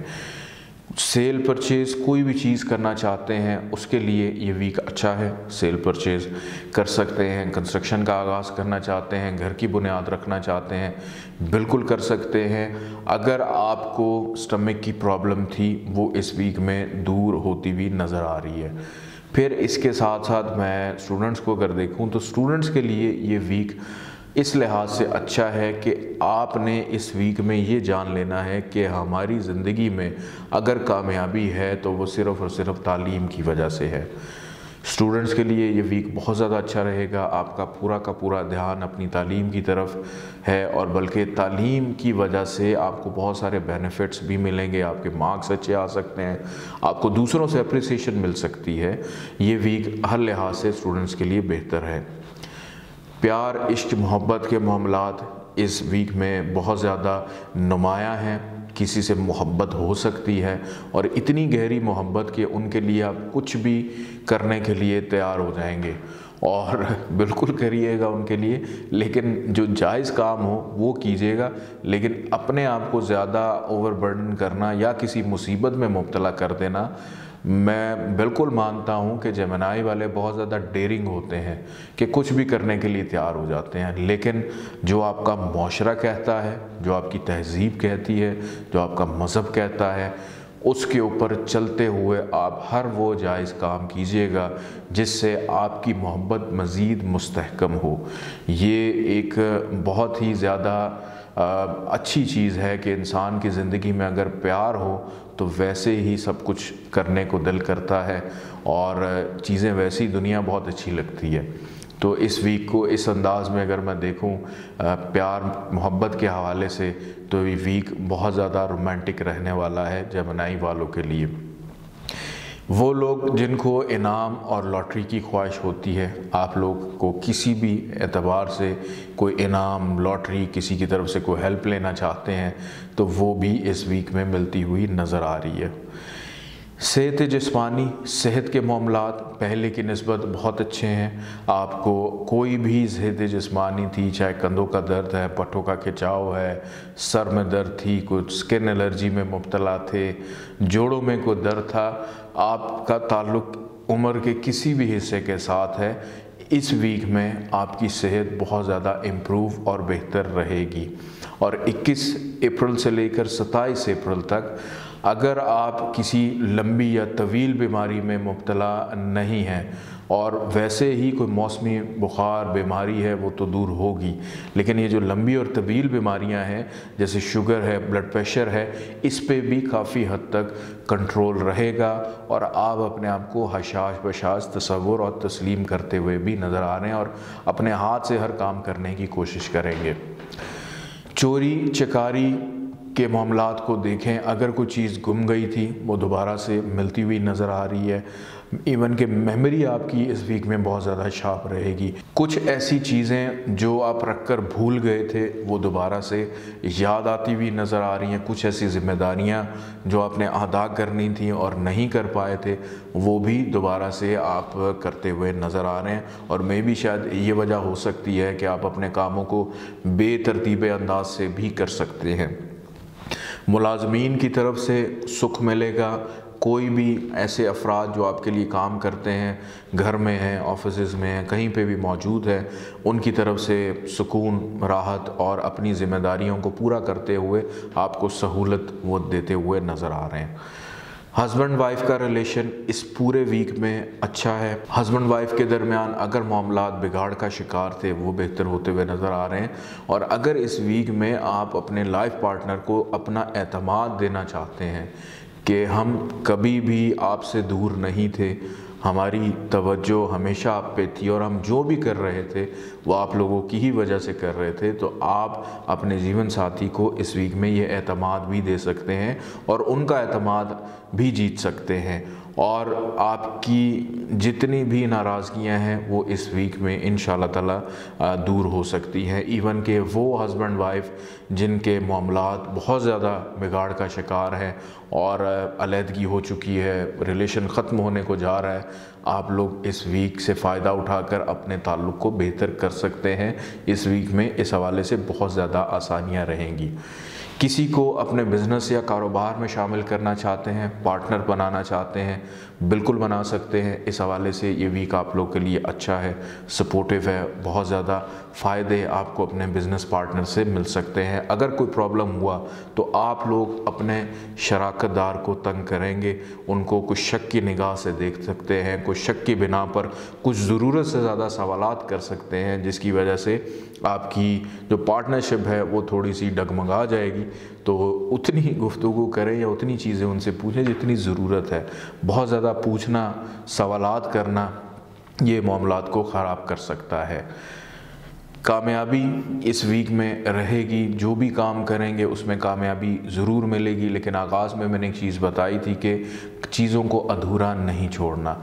सेल परचेज़ कोई भी चीज़ करना चाहते हैं उसके लिए ये वीक अच्छा है, सेल परचेज़ कर सकते हैं। कंस्ट्रक्शन का आगाज़ करना चाहते हैं, घर की बुनियाद रखना चाहते हैं, बिल्कुल कर सकते हैं। अगर आपको स्टमक की प्रॉब्लम थी वो इस वीक में दूर होती हुई नज़र आ रही है। फिर इसके साथ साथ मैं स्टूडेंट्स को अगर देखूँ तो स्टूडेंट्स के लिए ये वीक इस लिहाज से अच्छा है कि आपने इस वीक में ये जान लेना है कि हमारी ज़िंदगी में अगर कामयाबी है तो वो सिर्फ़ और सिर्फ तालीम की वजह से है। स्टूडेंट्स के लिए ये वीक बहुत ज़्यादा अच्छा रहेगा। आपका पूरा का पूरा ध्यान अपनी तालीम की तरफ है, और बल्कि तालीम की वजह से आपको बहुत सारे बेनिफिट्स भी मिलेंगे। आपके मार्क्स अच्छे आ सकते हैं, आपको दूसरों से अप्रिसिएशन मिल सकती है। ये वीक हर लिहाज से स्टूडेंट्स के लिए बेहतर है। प्यार, इश्क, मोहब्बत के मामलात इस वीक में बहुत ज़्यादा नुमाया हैं। किसी से मोहब्बत हो सकती है, और इतनी गहरी मोहब्बत कि उनके लिए आप कुछ भी करने के लिए तैयार हो जाएंगे, और बिल्कुल करिएगा उनके लिए, लेकिन जो जायज़ काम हो वो कीजिएगा। लेकिन अपने आप को ज़्यादा ओवरबर्डन करना या किसी मुसीबत में मुब्तला कर देना, मैं बिल्कुल मानता हूं कि जेमिनी वाले बहुत ज़्यादा डेयरिंग होते हैं कि कुछ भी करने के लिए तैयार हो जाते हैं, लेकिन जो आपका मुआशरा कहता है, जो आपकी तहज़ीब कहती है, जो आपका मज़हब कहता है, उसके ऊपर चलते हुए आप हर वो जायज़ काम कीजिएगा जिससे आपकी मोहब्बत मज़ीद मुस्तहकम हो। ये एक बहुत ही ज़्यादा अच्छी चीज़ है कि इंसान की ज़िंदगी में अगर प्यार हो तो वैसे ही सब कुछ करने को दिल करता है, और चीज़ें वैसी दुनिया बहुत अच्छी लगती है। तो इस वीक को इस अंदाज़ में अगर मैं देखूं प्यार मोहब्बत के हवाले से, तो ये वीक बहुत ज़्यादा रोमांटिक रहने वाला है जेमिनी वालों के लिए। वो लोग जिनको इनाम और लॉटरी की ख्वाहिश होती है, आप लोग को किसी भी एतबार से कोई इनाम, लॉटरी, किसी की तरफ से कोई हेल्प लेना चाहते हैं तो वो भी इस वीक में मिलती हुई नज़र आ रही है। صحت جسمانی صحت کے معاملات پہلے کی نسبت بہت اچھے ہیں۔ آپ کو کوئی بھی صحت جسمانی تھی، چاہے کندھوں کا درد ہے، پٹھوں کا کھچاؤ ہے، سر میں درد تھی، کچھ سکن الرجی میں مبتلا تھے، جوڑوں میں کوئی درد تھا، آپ کا تعلق عمر کے کسی بھی حصے کے ساتھ ہے، اس ویک میں آپ کی صحت بہت زیادہ امپروو اور بہتر رہے گی۔ اور اکیس اپریل سے لے کر ستائیس اپریل تک اگر آپ کسی لمبی یا طویل بیماری میں مبتلا نہیں ہیں، اور ویسے ہی کوئی موسمی بخار بیماری ہے وہ تو دور ہوگی، لیکن یہ جو لمبی اور طویل بیماریاں ہیں جیسے شوگر ہے، بلڈ پریشر ہے، اس پہ بھی کافی حد تک کنٹرول رہے گا، اور آپ اپنے آپ کو حشاش بشاش تصور اور تسلیم کرتے ہوئے بھی نظر آ رہے ہیں، اور اپنے ہاتھ سے ہر کام کرنے کی کوشش کریں گے۔ چوری چکاری کے معاملات کو دیکھیں، اگر کوئی چیز گم گئی تھی وہ دوبارہ سے ملتی ہوئی نظر آ رہی ہے، ایون کہ میموری آپ کی اس ویک میں بہت زیادہ شارپ رہے گی۔ کچھ ایسی چیزیں جو آپ رکھ کر بھول گئے تھے وہ دوبارہ سے یاد آتی ہوئی نظر آ رہی ہیں، کچھ ایسی ذمہ داریاں جو آپ نے ادا کرنی تھیں اور نہیں کر پائے تھے وہ بھی دوبارہ سے آپ کرتے ہوئے نظر آ رہے ہیں، اور میں بھی شاید یہ وجہ ہو سکتی ہے کہ آپ اپنے کاموں کو بے ترتیب انداز سے بھی کر سکتے ہیں۔ ملازمین کی طرف سے سکھ ملے گا، کوئی بھی ایسے افراد جو آپ کے لیے کام کرتے ہیں، گھر میں ہیں، آفیسز میں ہیں، کہیں پہ بھی موجود ہیں، ان کی طرف سے سکون، راحت اور اپنی ذمہ داریوں کو پورا کرتے ہوئے آپ کو سہولت وہ دیتے ہوئے نظر آ رہے ہیں۔ ہسبینڈ وائف کا ریلیشن اس پورے ویک میں اچھا ہے۔ ہسبینڈ وائف کے درمیان اگر معاملات بگاڑ کا شکار تھے وہ بہتر ہوتے ہوئے نظر آ رہے ہیں، اور اگر اس ویک میں آپ اپنے لائف پارٹنر کو اپنا اعتماد دینا چاہتے ہیں کہ ہم کبھی بھی آپ سے دور نہیں تھے، ہماری توجہ ہمیشہ آپ پہ تھی، اور ہم جو بھی کر رہے تھے وہ آپ لوگوں کی ہی وجہ سے کر رہے تھے، تو آپ اپنے جیون ساتھی کو اس ویک میں یہ اعتماد بھی دے سکتے ہیں اور ان کا اعتماد بھی جیت سکتے ہیں، اور آپ کی جتنی بھی ناراضگیاں ہیں وہ اس ویک میں انشاءاللہ تعالی دور ہو سکتی ہیں۔ ایون کہ وہ ہسبینڈ وائف جن کے معاملات بہت زیادہ بگاڑ کا شکار ہیں اور علیحدگی ہو چکی ہے، ریلیشن ختم ہونے کو جا رہا ہے، آپ لوگ اس ویک سے فائدہ اٹھا کر اپنے تعلق کو بہتر کر سکتے ہیں۔ اس ویک میں اس حوالے سے بہت زیادہ آسانیاں رہیں گی۔ کسی کو اپنے بزنس یا کاروبار میں شامل کرنا چاہتے ہیں، پارٹنر بنانا چاہتے ہیں، بالکل بنا سکتے ہیں۔ اس حوالے سے یہ ویک آپ لوگ کے لیے اچھا ہے، سپورٹیو ہے، بہت زیادہ فائدے آپ کو اپنے بزنس پارٹنر سے مل سکتے ہیں۔ اگر کوئی پرابلم ہوا تو آپ لوگ اپنے شراکت دار کو تنگ کریں گے، ان کو کچھ شک کی نگاہ سے دیکھ سکتے ہیں، کچھ شک کی بنا پر کچھ ضرورت سے زیادہ سوالات کر سکتے ہیں، جس کی وجہ سے آپ کی جو پارٹنرشپ ہے وہ تھوڑی سی ڈگمگا جائے گی۔ تو اتنی گفتگو کریں یا اتنی چیزیں ان سے پوچھیں جتنی ضرورت ہے۔ بہت زیادہ پوچھنا، سوالات کرنا یہ معاملات کو خراب کر سکتا ہے۔ کامیابی اس ویک میں رہے گی، جو بھی کام کریں گے اس میں کامیابی ضرور ملے گی، لیکن آغاز میں میں نے ایک چیز بتائی تھی کہ چیزوں کو ادھورا نہیں چھوڑنا۔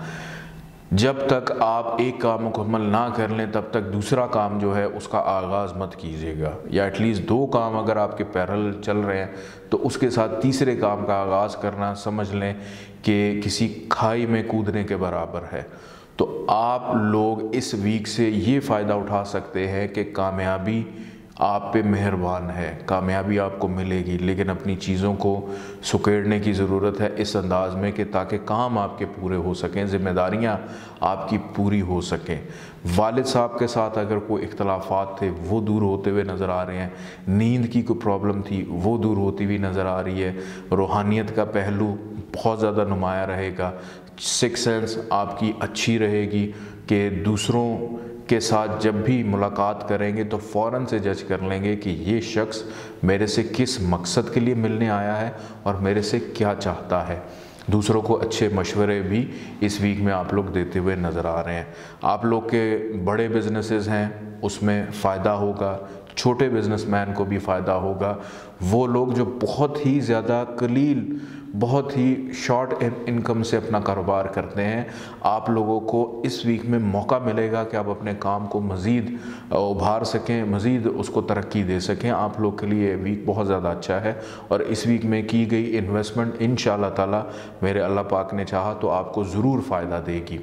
جب تک آپ ایک کام مکمل نہ کر لیں تب تک دوسرا کام جو ہے اس کا آغاز مت کیجیے گا، یا ایٹ لیسٹ دو کام اگر آپ کے پیرل چل رہے ہیں تو اس کے ساتھ تیسرے کام کا آغاز کرنا سمجھ لیں کہ کسی کھائی میں کودنے کے برابر ہے۔ تو آپ لوگ اس ویک سے یہ فائدہ اٹھا سکتے ہیں کہ کامیابی آپ پہ مہربان ہے، کامیابی آپ کو ملے گی، لیکن اپنی چیزوں کو سکیڑنے کی ضرورت ہے اس انداز میں کہ تاکہ کام آپ کے پورے ہو سکیں، ذمہ داریاں آپ کی پوری ہو سکیں۔ والد صاحب کے ساتھ اگر کوئی اختلافات تھے وہ دور ہوتے ہوئے نظر آ رہے ہیں، نیند کی کوئی پرابلم تھی وہ دور ہوتی ہوئی نظر آ رہی ہے، روحانیت کا پہلو بہت زیادہ نمایاں رہے گا، سکس سینس آپ کی اچھی رہے گی کہ دوسروں کے ساتھ جب بھی ملاقات کریں گے تو فوراً سے جج کر لیں گے کہ یہ شخص میرے سے کس مقصد کے لیے ملنے آیا ہے اور میرے سے کیا چاہتا ہے۔ دوسروں کو اچھے مشورے بھی اس ویک میں آپ لوگ دیتے ہوئے نظر آ رہے ہیں۔ آپ لوگ کے بڑے بزنسز ہیں اس میں فائدہ ہوگا، چھوٹے بزنس مین کو بھی فائدہ ہوگا۔ وہ لوگ جو بہت ہی زیادہ قلیل बहुत ही शॉर्ट इनकम से अपना कारोबार करते हैं, आप लोगों को इस वीक में मौका मिलेगा कि आप अपने काम को मज़ीद उभार सकें, मज़ीद उसको तरक्की दे सकें। आप लोग के लिए वीक बहुत ज़्यादा अच्छा है और इस वीक में की गई इन्वेस्टमेंट इंशाअल्लाह ताला मेरे अल्लाह पाक ने चाहा तो आपको ज़रूर फ़ायदा देगी।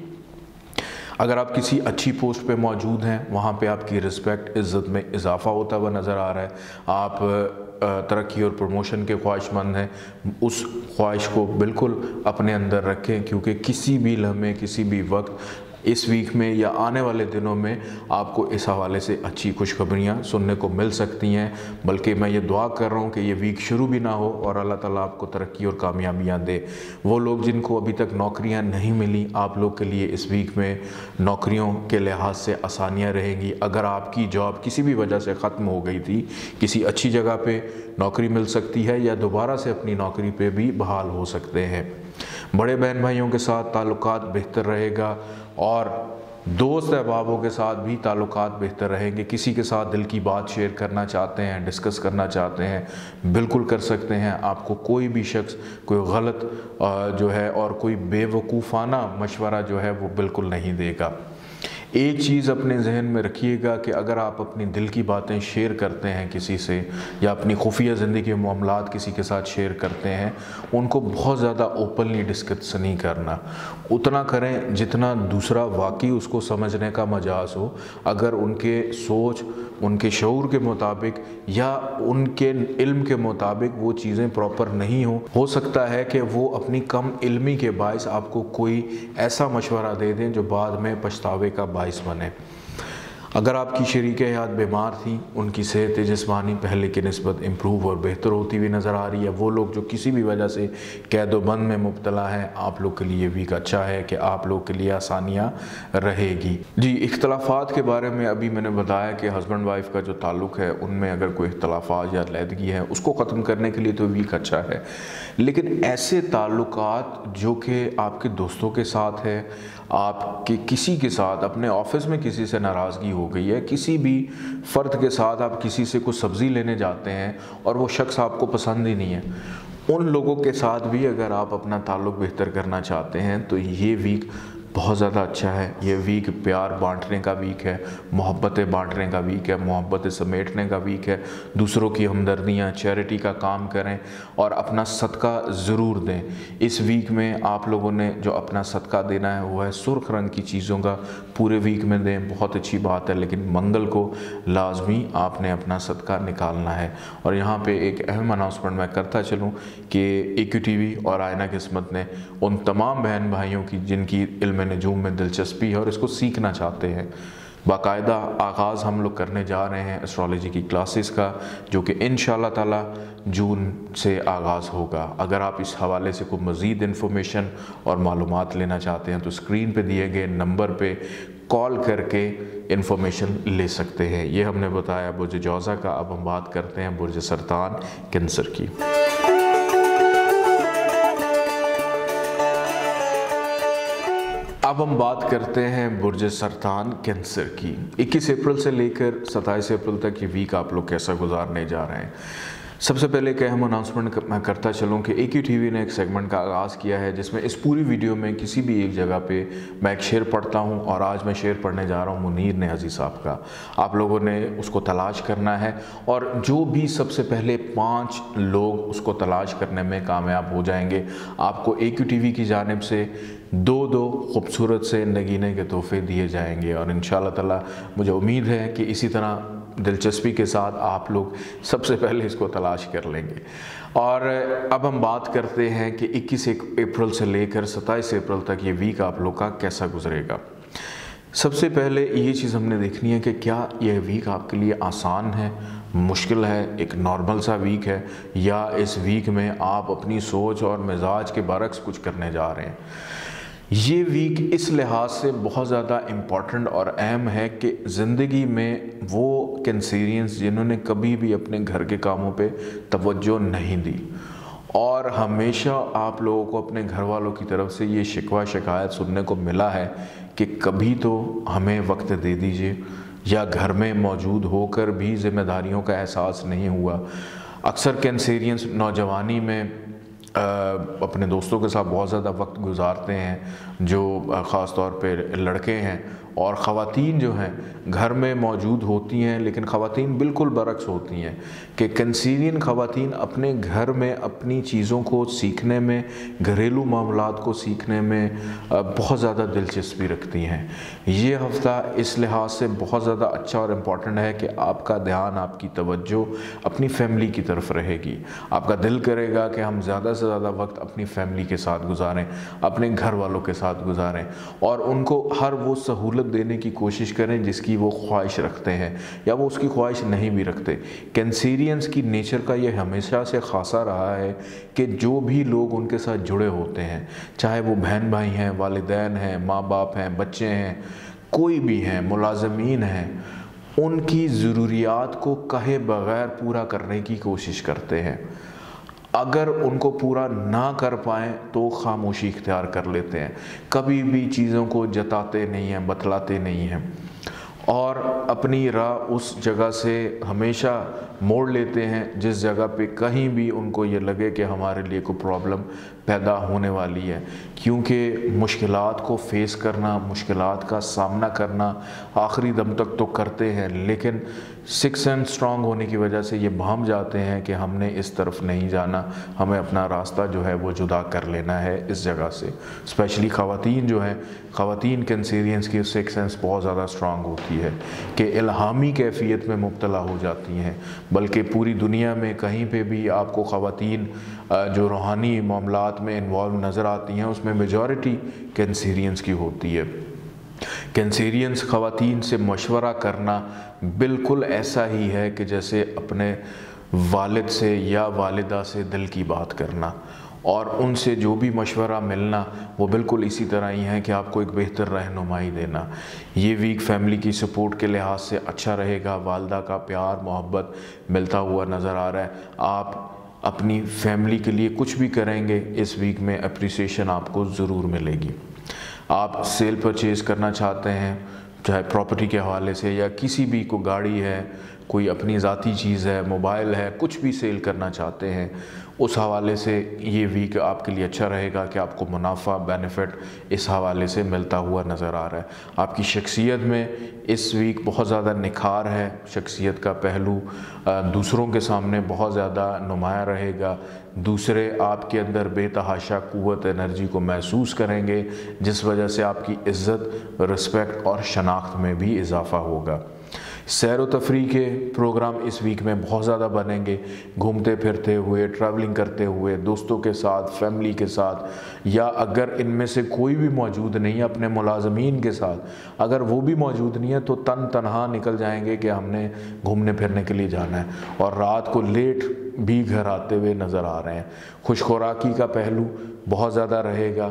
अगर आप किसी अच्छी पोस्ट पे मौजूद हैं, वहाँ पे आपकी रिस्पेक्ट इज़्ज़त में इजाफ़ा होता हुआ नज़र आ रहा है, आप तरक्की और प्रमोशन के ख्वाहिशमंद हैं, उस ख्वाहिश को बिल्कुल अपने अंदर रखें, क्योंकि किसी भी लम्हे किसी भी वक्त इस वीक में या आने वाले दिनों में आपको इस हवाले से अच्छी खुशखबरियाँ सुनने को मिल सकती हैं। बल्कि मैं ये दुआ कर रहा हूँ कि ये वीक शुरू भी ना हो और अल्लाह ताला आपको तरक्की और कामयाबियाँ दे। वो लोग जिनको अभी तक नौकरियाँ नहीं मिली, आप लोग के लिए इस वीक में नौकरियों के लिहाज से आसानियाँ रहेंगी। अगर आपकी जॉब किसी भी वजह से ख़त्म हो गई थी, किसी अच्छी जगह पर नौकरी मिल सकती है या दोबारा से अपनी नौकरी पर भी बहाल हो सकते हैं। बड़े बहन भाइयों के साथ ताल्लुकात बेहतर रहेगा और दोस्त अहबाबों के साथ भी ताल्लुकात बेहतर रहेंगे। किसी के साथ दिल की बात शेयर करना चाहते हैं, डिस्कस करना चाहते हैं, बिल्कुल कर सकते हैं। आपको कोई भी शख्स कोई गलत जो है और कोई बेवकूफ़ाना मशवरा जो है वो बिल्कुल नहीं देगा। एक चीज़ अपने जहन में रखिएगा कि अगर आप अपनी दिल की बातें शेयर करते हैं किसी से या अपनी खुफिया ज़िंदगी के मामलात किसी के साथ शेयर करते हैं, उनको बहुत ज़्यादा ओपनली डिस्कस नहीं करना। उतना करें जितना दूसरा वाकई उसको समझने का मजाज हो। अगर उनके सोच, उनके शऊर के मुताबिक या उनके इल्म के मुताबिक वो चीज़ें प्रॉपर नहीं हो हो सकता है कि वो अपनी कम इल्मी के बायस आपको कोई ऐसा मशवरा दे दें जो बाद में पछतावे का बायस बने। अगर आपकी शरीक हयात बीमार थी, उनकी सेहत जिस्मानी पहले की निस्बत इम्प्रूव और बेहतर होती हुई नज़र आ रही है। वो लोग जो किसी भी वजह से कैदोबंद में मुब्तला हैं, आप लोग के लिए वीक अच्छा है कि आप लोग के लिए आसानियाँ रहेगी। जी, इख्तलाफात के बारे में अभी मैंने बताया कि हस्बैंड वाइफ का जो ताल्लुक़ है उनमें अगर कोई इख्तलाफात या अलहदगी है उसको ख़त्म करने के लिए तो वीक अच्छा है। लेकिन ऐसे ताल्लुकात जो कि आपके दोस्तों के साथ है, आपके किसी के साथ, अपने ऑफिस में किसी से नाराज़गी हो गई है, किसी भी फ़र्द के साथ आप किसी से कुछ सब्ज़ी लेने जाते हैं और वो शख्स आपको पसंद ही नहीं है, उन लोगों के साथ भी अगर आप अपना ताल्लुक़ बेहतर करना चाहते हैं तो ये वीक बहुत ज़्यादा अच्छा है। ये वीक प्यार बांटने का वीक है, मोहब्बतें बांटने का वीक है, मोहब्बतें समेटने का वीक है। दूसरों की हमदर्दियाँ, चैरिटी का काम करें और अपना सदका ज़रूर दें। इस वीक में आप लोगों ने जो अपना सदका देना है वो है सुर्ख रंग की चीज़ों का, पूरे वीक में दें, बहुत अच्छी बात है। लेकिन मंगल को लाजमी आपने अपना सदका निकालना है। और यहाँ पर एक अहम अनाउंसमेंट मैं करता चलूँ कि ए क्यू टी वी और आईना किस्मत ने उन तमाम बहन भाइयों की जिनकी इल्म नजूम में दिलचस्पी है और इसको सीखना चाहते हैं, बाकायदा आगाज़ हम लोग करने जा रहे हैं एस्ट्रोलॉजी की क्लासेस का, जो कि इंशाअल्लाह ताला जून से आगाज़ होगा। अगर आप इस हवाले से कोई मज़ीद इन्फॉर्मेशन और मालूमात लेना चाहते हैं तो स्क्रीन पे दिए गए नंबर पे कॉल करके इन्फॉर्मेशन ले सकते हैं। ये हमने बताया बुर्ज जौज़ा का। अब हम बात करते हैं बुर्ज सरतान कैंसर की। अब हम बात करते हैं बुर्ज सरतान कैंसर की। इक्कीस अप्रैल से लेकर सत्ताईस अप्रैल तक ये वीक आप लोग कैसा गुजारने जा रहे हैं। सबसे पहले एक अहम अनाउंसमेंट मैं करता चलूँ कि ए क्यू टी वी ने एक सेगमेंट का आगाज़ किया है जिसमें इस पूरी वीडियो में किसी भी एक जगह पे मैं एक शेर पढ़ता हूँ और आज मैं शेर पढ़ने जा रहा हूँ मुनीर नियाज़ी साहब का। आप लोगों ने उसको तलाश करना है और जो भी सबसे पहले पाँच लोग उसको तलाश करने में कामयाब हो जाएंगे, आपको ए क्यू टी वी की जानिब से दो दो खूबसूरत से नगीने के तोहफे दिए जाएंगे। और इंशाअल्लाह ताला मुझे उम्मीद है कि इसी तरह दिलचस्पी के साथ आप लोग सबसे पहले इसको तलाश कर लेंगे। और अब हम बात करते हैं कि इक्कीस अप्रैल से लेकर सत्ताईस अप्रैल तक ये वीक आप लोग का कैसा गुजरेगा। सबसे पहले ये चीज़ हमने देखनी है कि क्या यह वीक आपके लिए आसान है, मुश्किल है, एक नॉर्मल सा वीक है, या इस वीक में आप अपनी सोच और मिजाज के बरक्स कुछ करने जा रहे हैं। ये वीक इस लिहाज से बहुत ज़्यादा इम्पॉर्टेंट और अहम है कि ज़िंदगी में वो कैंसेरियंस जिन्होंने कभी भी अपने घर के कामों पे तवज्जो नहीं दी और हमेशा आप लोगों को अपने घर वालों की तरफ से ये शिकवा शिकायत सुनने को मिला है कि कभी तो हमें वक्त दे दीजिए, या घर में मौजूद होकर भी ज़िम्मेदारियों का एहसास नहीं हुआ। अक्सर कैंसेरियंस नौजवानी में अपने दोस्तों के साथ बहुत ज़्यादा वक्त गुजारते हैं, जो ख़ास तौर पे लड़के हैं, और ख़वातीन जो हैं घर में मौजूद होती हैं, लेकिन ख़वातीन बिल्कुल बरक्स होती हैं कि कैंसेरियन ख़वातीन अपने घर में अपनी चीज़ों को सीखने में, घरेलू मामलात को सीखने में बहुत ज़्यादा दिलचस्पी रखती हैं। ये हफ़्ता इस लिहाज से बहुत ज़्यादा अच्छा और इम्पॉर्टेंट है कि आपका ध्यान, आपकी तवज्जो अपनी फैमिली की तरफ रहेगी। आपका दिल करेगा कि हम ज़्यादा से ज़्यादा वक्त अपनी फैमिली के साथ गुजारें, अपने घर वालों के साथ गुजारें, और उनको हर वो सहूलत देने की कोशिश करें जिसकी वो ख्वाहिश रखते हैं या वो उसकी ख्वाहिश नहीं भी रखते। कैंसेरियंस की नेचर का ये हमेशा से खासा रहा है कि जो भी लोग उनके साथ जुड़े होते हैं, चाहे वो बहन भाई हैं, वालिदैन हैं, माँ बाप हैं, बच्चे हैं, कोई भी हैं, मुलाजमीन हैं, उनकी ज़रूरियात को कहे बगैर पूरा करने की कोशिश करते हैं। अगर उनको पूरा ना कर पाएँ तो खामोशी इख्तियार कर लेते हैं, कभी भी चीज़ों को जताते नहीं हैं, बतलाते नहीं हैं, और अपनी राह उस जगह से हमेशा मोड़ लेते हैं जिस जगह पे कहीं भी उनको ये लगे कि हमारे लिए कोई प्रॉब्लम पैदा होने वाली है। क्योंकि मुश्किलात को फ़ेस करना, मुश्किलात का सामना करना आखिरी दम तक तो करते हैं, लेकिन सिक्स सेंस स्ट्रॉन्ग होने की वजह से ये भांप जाते हैं कि हमने इस तरफ नहीं जाना, हमें अपना रास्ता जो है वो जुदा कर लेना है इस जगह से। स्पेशली ख़वातीन जो हैं, ख़वातीन कैंसेरियंस की सिक्स सेंस बहुत ज़्यादा स्ट्रॉन्ग होती है कि इल्हामी कैफियत में मुब्तला हो जाती हैं। बल्कि पूरी दुनिया में कहीं पे भी आपको ख़वातीन जो रूहानी मामलात में इन्वॉल्व नज़र आती हैं, उसमें मेजॉरिटी कैंसेरियंस की होती है। कैंसेरियंस ख़वातीन से मशवरा करना बिल्कुल ऐसा ही है कि जैसे अपने वालिद से या वालिदा से दिल की बात करना, और उनसे जो भी मशवरा मिलना वो बिल्कुल इसी तरह ही है कि आपको एक बेहतर रहनुमाई देना। ये वीक फैमिली की सपोर्ट के लिहाज से अच्छा रहेगा, वालदा का प्यार मोहब्बत मिलता हुआ नज़र आ रहा है। आप अपनी फैमिली के लिए कुछ भी करेंगे, इस वीक में अप्रिसिएशन आपको ज़रूर मिलेगी। आप सेल परचेज़ करना चाहते हैं, चाहे प्रॉपर्टी के हवाले से या किसी भी, को गाड़ी है, कोई अपनी ज़ाती चीज़ है, मोबाइल है, कुछ भी सेल करना चाहते हैं, उस हवाले से ये वीक आपके लिए अच्छा रहेगा कि आपको मुनाफा, बेनिफिट इस हवाले से मिलता हुआ नज़र आ रहा है। आपकी शख्सियत में इस वीक बहुत ज़्यादा निखार है, शख्सियत का पहलू दूसरों के सामने बहुत ज़्यादा नुमायाँ रहेगा। दूसरे आपके अंदर बेतहाशा क़ुव्वत, एनर्जी को महसूस करेंगे, जिस वजह से आपकी इज़्ज़त, रिस्पेक्ट और शनाख्त में भी इजाफ़ा होगा। सैर व तफरीह के प्रोग्राम इस वीक में बहुत ज़्यादा बनेंगे। घूमते फिरते हुए, ट्रैवलिंग करते हुए, दोस्तों के साथ, फैमिली के साथ, या अगर इनमें से कोई भी मौजूद नहीं है अपने मुलाजमीन के साथ, अगर वो भी मौजूद नहीं है तो तन तनहा निकल जाएंगे कि हमने घूमने फिरने के लिए जाना है, और रात को लेट भी घर आते हुए नज़र आ रहे हैं। खुश खुराकी का पहलू बहुत ज़्यादा रहेगा,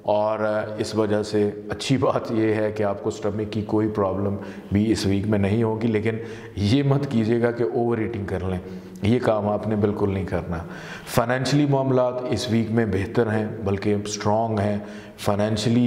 और इस वजह से अच्छी बात यह है कि आपको स्टमक की कोई प्रॉब्लम भी इस वीक में नहीं होगी। लेकिन ये मत कीजिएगा कि ओवर ईटिंग कर लें, ये काम आपने बिल्कुल नहीं करना। फ़ाइनेंशली मामलात इस वीक में बेहतर हैं, बल्कि स्ट्रॉन्ग हैं। फ़ाइनेंशली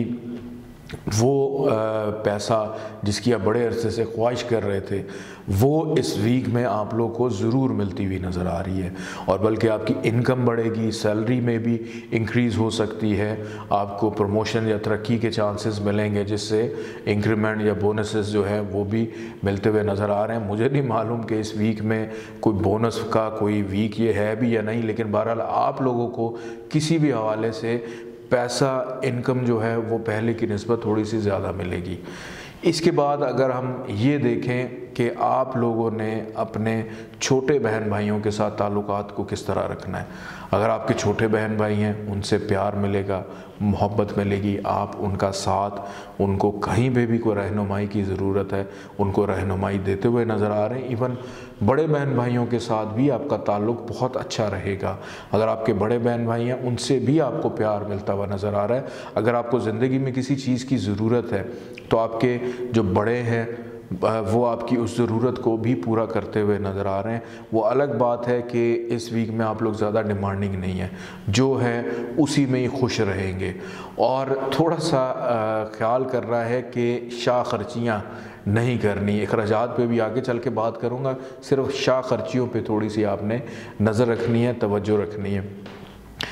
वो पैसा जिसकी आप बड़े अरसे से ख्वाहिश कर रहे थे, वो इस वीक में आप लोग को ज़रूर मिलती हुई नज़र आ रही है, और बल्कि आपकी इनकम बढ़ेगी, सैलरी में भी इंक्रीज़ हो सकती है, आपको प्रमोशन या तरक्की के चांसेस मिलेंगे, जिससे इंक्रीमेंट या बोनसेस जो है वो भी मिलते हुए नज़र आ रहे हैं। मुझे नहीं मालूम कि इस वीक में कोई बोनस का कोई वीक ये है भी या नहीं, लेकिन बहरहाल आप लोगों को किसी भी हवाले से पैसा, इनकम जो है वो पहले की निस्बत थोड़ी सी ज़्यादा मिलेगी। इसके बाद अगर हम ये देखें कि आप लोगों ने अपने छोटे बहन भाइयों के साथ ताल्लुकात को किस तरह रखना है। अगर आपके छोटे बहन भाई हैं, उनसे प्यार मिलेगा, मोहब्बत मिलेगी, आप उनका साथ, उनको कहीं पे भी कोई रहनुमाई की ज़रूरत है, उनको रहनुमाई देते हुए नज़र आ रहे हैं। इवन बड़े बहन भाइयों के साथ भी आपका ताल्लुक़ बहुत अच्छा रहेगा। अगर आपके बड़े बहन भाई हैं, उनसे भी आपको प्यार मिलता हुआ नज़र आ रहा है। अगर आपको ज़िंदगी में किसी चीज़ की ज़रूरत है तो आपके जो बड़े हैं वो आपकी उस ज़रूरत को भी पूरा करते हुए नज़र आ रहे हैं। वो अलग बात है कि इस वीक में आप लोग ज़्यादा डिमांडिंग नहीं है, जो है उसी में ही खुश रहेंगे, और थोड़ा सा ख्याल कर रहा है कि शाह खर्चियाँ नहीं करनी। अखराजात पे भी आगे चल के बात करूँगा, सिर्फ शाह खर्चियों पे थोड़ी सी आपने नज़र रखनी है, तवज्जो रखनी है।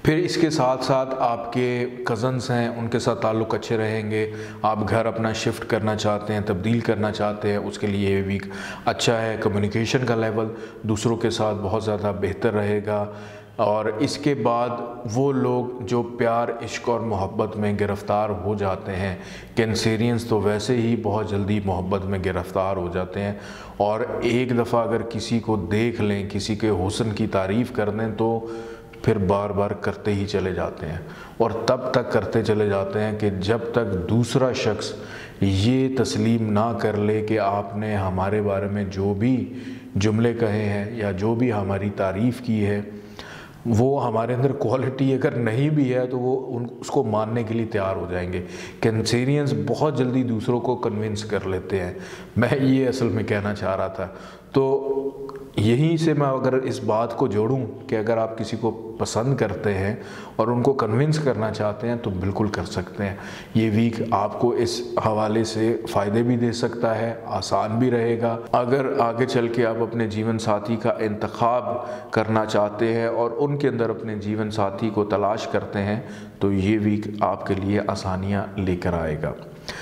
پھر اس کے ساتھ ساتھ آپ کے کزنس ہیں، ان کے ساتھ تعلق اچھے رہیں گے. آپ گھر اپنا شفٹ کرنا چاہتے ہیں، تبدیل کرنا چاہتے ہیں، اس کے لیے یہ ویک اچھا ہے. کمیونیکیشن کا لیول دوسروں کے ساتھ بہت زیادہ بہتر رہے گا. اور اس کے بعد وہ لوگ جو پیار، عشق اور محبت میں گرفتار ہو جاتے ہیں، کینسیرینز تو ویسے ہی بہت جلدی محبت میں گرفتار ہو جاتے ہیں، اور ایک دفعہ اگر کسی کو دیکھ لیں، کسی کے حسن کی تعریف کر دیں تو پھر بار بار کرتے ہی چلے جاتے ہیں، اور تب تک کرتے چلے جاتے ہیں کہ جب تک دوسرا شخص یہ تسلیم نہ کر لے کہ آپ نے ہمارے بارے میں جو بھی جملے کہے ہیں یا جو بھی ہماری تعریف کی ہے، وہ ہمارے اندر کوالٹی اگر نہیں بھی ہے تو وہ ان اس کو ماننے کے لیے تیار ہو جائیں گے. کینسیرینز بہت جلدی دوسروں کو کنونس کر لیتے ہیں. میں یہ اصل میں کہنا چاہ رہا تھا. تو یہیں سے میں اگر اس بات کو جوڑوں کہ اگر آپ کسی کو پسند کرتے ہیں اور ان کو کنونس کرنا چاہتے ہیں تو بالکل کر سکتے ہیں. یہ ویک آپ کو اس حوالے سے فائدے بھی دے سکتا ہے، آسان بھی رہے گا. اگر آگے چل کے آپ اپنے جیون ساتھی کا انتخاب کرنا چاہتے ہیں اور ان کے اندر اپنے جیون ساتھی کو تلاش کرتے ہیں تو یہ ویک آپ کے لیے آسانیاں لے کر آئے گا.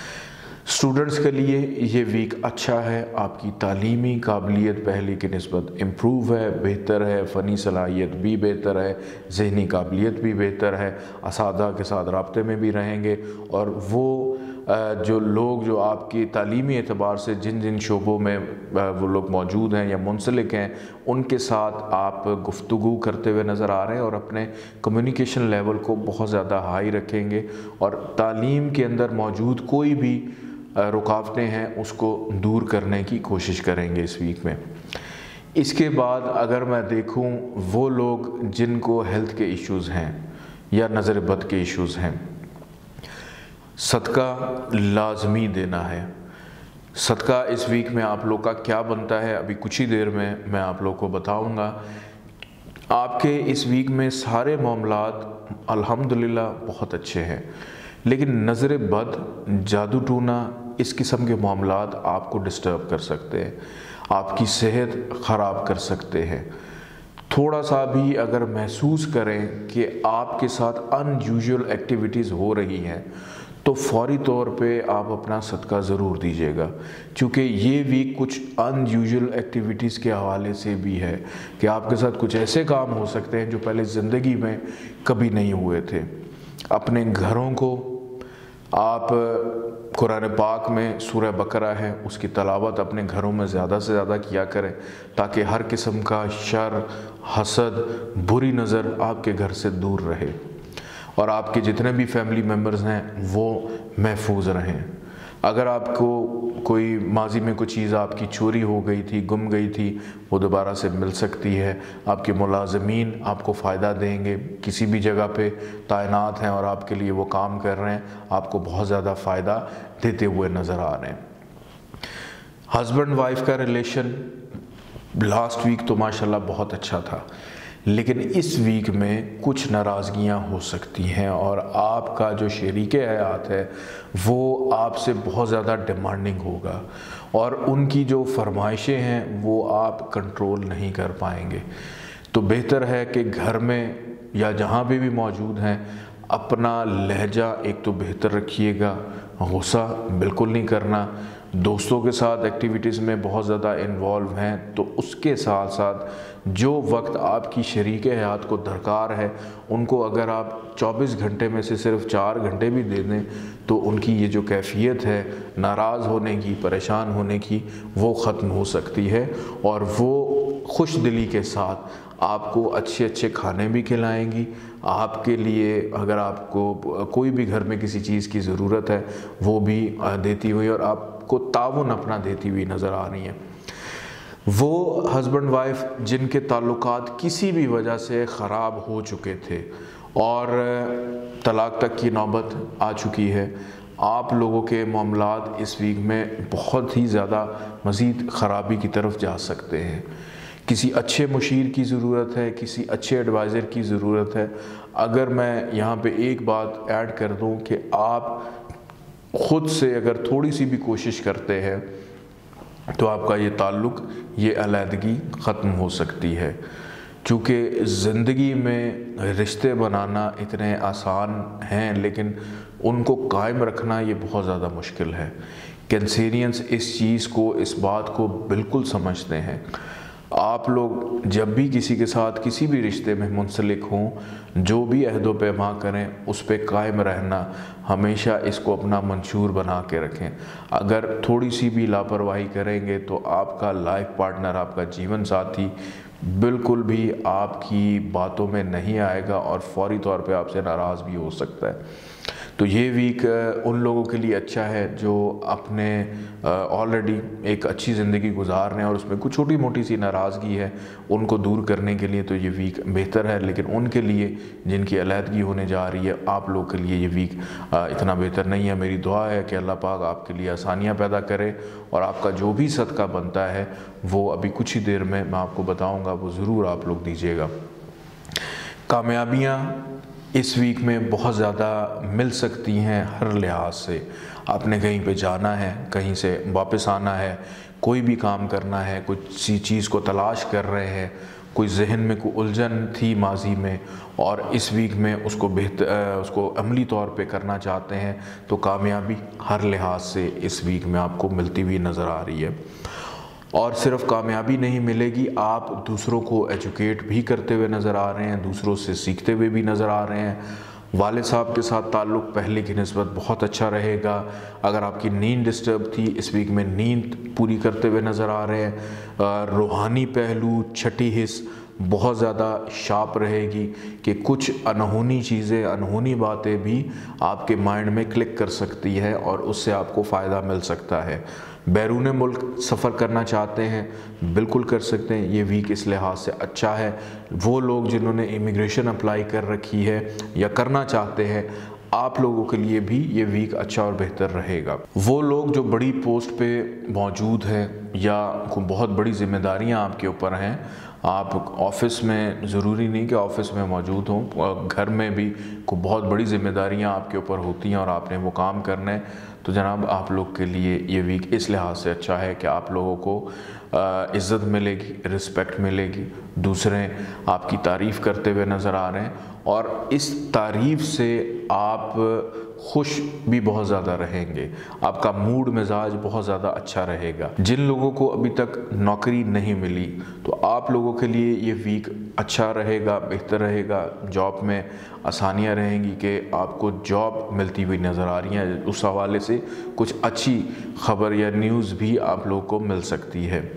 اسٹوڈنٹس کے لیے یہ ویک اچھا ہے. آپ کی تعلیمی قابلیت پہلے کی نسبت امپروو ہے، بہتر ہے. فنی صلاحیت بھی بہتر ہے، ذہنی قابلیت بھی بہتر ہے. اساتذہ کے ساتھ رابطے میں بھی رہیں گے، اور وہ جو لوگ جو آپ کی تعلیمی اعتبار سے جن جن شعبوں میں وہ لوگ موجود ہیں یا منسلک ہیں، ان کے ساتھ آپ گفتگو کرتے ہوئے نظر آ رہے ہیں، اور اپنے کمیونیکیشن لیول کو بہت زیادہ ہائی رکھیں گے، اور تعلیم کے اندر موجود کوئی بھی رکاوٹیں ہیں اس کو دور کرنے کی کوشش کریں گے اس ویک میں. اس کے بعد اگر میں دیکھوں وہ لوگ جن کو ہیلتھ کے ایشوز ہیں یا نظر بد کے ایشوز ہیں، صدقہ لازمی دینا ہے. صدقہ اس ویک میں آپ لوگ کا کیا بنتا ہے ابھی کچھ ہی دیر میں میں آپ لوگ کو بتاؤں گا. آپ کے اس ویک میں سارے معاملات الحمدللہ بہت اچھے ہیں، لیکن نظر بد، جادو ٹونا، اس قسم کے معاملات آپ کو ڈسٹرب کر سکتے ہیں، آپ کی صحت خراب کر سکتے ہیں. تھوڑا سا بھی اگر محسوس کریں کہ آپ کے ساتھ ان یوزول ایکٹیویٹیز ہو رہی ہیں تو فوری طور پہ آپ اپنا صدقہ ضرور دیجیے گا، کیونکہ یہ ویک کچھ ان یوزول ایکٹیویٹیز کے حوالے سے بھی ہے کہ آپ کے ساتھ کچھ ایسے کام ہو سکتے ہیں جو پہلے زندگی میں کبھی نہیں ہوئے تھے. اپنے گھروں کو آپ قرآن پاک میں سورہ بقرہ ہے اس کی تلاوت اپنے گھروں میں زیادہ سے زیادہ کیا کریں، تاکہ ہر قسم کا شر، حسد، بری نظر آپ کے گھر سے دور رہے، اور آپ کے جتنے بھی فیملی ممبرز ہیں وہ محفوظ رہیں. اگر آپ کو کوئی ماضی میں کوئی چیز آپ کی چوری ہو گئی تھی، گم گئی تھی، وہ دوبارہ سے مل سکتی ہے. آپ کے ملازمین آپ کو فائدہ دیں گے، کسی بھی جگہ پہ تعینات ہیں اور آپ کے لیے وہ کام کر رہے ہیں، آپ کو بہت زیادہ فائدہ دیتے ہوئے نظر آ رہے ہیں. ہسبینڈ وائف کا ریلیشن لاسٹ ویک تو ماشاءاللہ بہت اچھا تھا، لیکن اس ویک میں کچھ ناراضگیاں ہو سکتی ہیں، اور آپ کا جو شریک حیات ہے وہ آپ سے بہت زیادہ ڈیمانڈنگ ہوگا، اور ان کی جو فرمائشیں ہیں وہ آپ کنٹرول نہیں کر پائیں گے. تو بہتر ہے کہ گھر میں یا جہاں بھی بھی موجود ہیں اپنا لہجہ ایک تو بہتر رکھیے گا، غصہ بالکل نہیں کرنا. دوستوں کے ساتھ ایکٹیویٹیز میں بہت زیادہ انوالو ہیں تو اس کے ساتھ ساتھ جو وقت آپ کی شریک حیات کو درکار ہے ان کو اگر آپ چوبیس گھنٹے میں سے صرف چار گھنٹے بھی دے دیں تو ان کی یہ جو کیفیت ہے ناراض ہونے کی، پریشان ہونے کی، وہ ختم ہو سکتی ہے، اور وہ خوش دلی کے ساتھ آپ کو اچھے اچھے کھانے بھی کھلائیں گی. آپ کے لیے اگر آپ کو کوئی بھی گھر میں کسی چیز کی ضرورت ہے وہ بھی دیتی ہوئی، اور آپ کو تعاون اپنا دیتی ہوئی نظر آ رہی ہیں. وہ ہسبینڈ وائف جن کے تعلقات کسی بھی وجہ سے خراب ہو چکے تھے اور طلاق تک کی نوبت آ چکی ہے، آپ لوگوں کے معاملات اس ویک میں بہت ہی زیادہ مزید خرابی کی طرف جا سکتے ہیں. کسی اچھے مشیر کی ضرورت ہے، کسی اچھے ایڈوائزر کی ضرورت ہے. اگر میں یہاں پہ ایک بات ایڈ کر دوں کہ آپ خود سے اگر تھوڑی سی بھی کوشش کرتے ہیں تو آپ کا یہ تعلق، یہ علیحدگی ختم ہو سکتی ہے. چونکہ زندگی میں رشتے بنانا اتنے آسان ہیں لیکن ان کو قائم رکھنا یہ بہت زیادہ مشکل ہے۔ کینسیرینز اس چیز کو، اس بات کو بالکل سمجھتے ہیں۔ آپ لوگ جب بھی کسی کے ساتھ کسی بھی رشتے میں منسلک ہوں، جو بھی عہد و پیمان کریں اس پہ قائم رہنا، ہمیشہ اس کو اپنا منشور بنا کے رکھیں۔ اگر تھوڑی سی بھی لاپرواہی کریں گے تو آپ کا لائف پارٹنر، آپ کا جیون ساتھی بالکل بھی آپ کی باتوں میں نہیں آئے گا اور فوری طور پہ آپ سے ناراض بھی ہو سکتا ہے۔ تو یہ ویک ان لوگوں کے لیے اچھا ہے جو اپنے آلریڈی ایک اچھی زندگی گزار رہے ہیں اور اس میں کچھ چھوٹی موٹی سی ناراضگی ہے، ان کو دور کرنے کے لیے تو یہ ویک بہتر ہے۔ لیکن ان کے لیے جن کی علیحدگی ہونے جا رہی ہے، آپ لوگ کے لیے یہ ویک اتنا بہتر نہیں ہے۔ میری دعا ہے کہ اللہ پاک آپ کے لیے آسانیاں پیدا کرے اور آپ کا جو بھی صدقہ بنتا ہے وہ ابھی کچھ ہی دیر میں میں آپ کو بتاؤں گا، وہ ضرور آپ لوگ دیجیے گا۔ کامیابیاں اس ویک میں بہت زیادہ مل سکتی ہیں ہر لحاظ سے۔ آپ نے کہیں پہ جانا ہے، کہیں سے واپس آنا ہے، کوئی بھی کام کرنا ہے، کچھ چیز کو تلاش کر رہے ہیں، کوئی ذہن میں کوئی الجھن تھی ماضی میں اور اس ویک میں اس کو بہتر اس کو عملی طور پہ کرنا چاہتے ہیں، تو کامیابی ہر لحاظ سے اس ویک میں آپ کو ملتی ہوئی نظر آ رہی ہے۔ اور صرف کامیابی نہیں ملے گی، آپ دوسروں کو ایجوکیٹ بھی کرتے ہوئے نظر آ رہے ہیں، دوسروں سے سیکھتے ہوئے بھی نظر آ رہے ہیں۔ والد صاحب کے ساتھ تعلق پہلے کی نسبت بہت اچھا رہے گا۔ اگر آپ کی نیند ڈسٹرب تھی، اس ویک میں نیند پوری کرتے ہوئے نظر آ رہے ہیں۔ روحانی پہلو، چھٹی حص بہت زیادہ شارپ رہے گی کہ کچھ انہونی چیزیں، انہونی باتیں بھی آپ کے مائنڈ میں کلک کر سکتی ہے اور اس سے آپ کو فائدہ مل سکتا ہے۔ بیرون ملک سفر کرنا چاہتے ہیں، بالکل کر سکتے ہیں، یہ ویک اس لحاظ سے اچھا ہے۔ وہ لوگ جنہوں نے امیگریشن اپلائی کر رکھی ہے یا کرنا چاہتے ہیں، آپ لوگوں کے لیے بھی یہ ویک اچھا اور بہتر رہے گا۔ وہ لوگ جو بڑی پوسٹ پہ موجود ہیں یا بہت بڑی ذمہ داریاں آپ کے اوپر ہیں، آپ آفس میں، ضروری نہیں کہ آفس میں موجود ہوں، گھر میں بھی کوئی بہت بڑی ذمہ داریاں آپ کے اوپر ہوتی ہیں اور آپ نے وہ کام کرنا ہے، تو جناب آپ لوگ کے لیے یہ ویک اس لحاظ سے اچھا ہے کہ آپ لوگوں کو عزت ملے گی، رسپیکٹ ملے گی، دوسرے آپ کی تعریف کرتے ہوئے نظر آ رہے ہیں اور اس تعریف سے آپ خوش بھی بہت زیادہ رہیں گے، آپ کا موڈ مزاج بہت زیادہ اچھا رہے گا۔ جن لوگوں کو ابھی تک نوکری نہیں ملی تو آپ لوگوں کے لیے یہ ویک اچھا رہے گا، بہتر رہے گا۔ جاب میں آسانیاں رہیں گی کہ آپ کو جاب ملتی ہوئی نظر آ رہی ہیں، اس حوالے سے کچھ اچھی خبر یا نیوز بھی آپ لوگوں کو مل سکتی ہے۔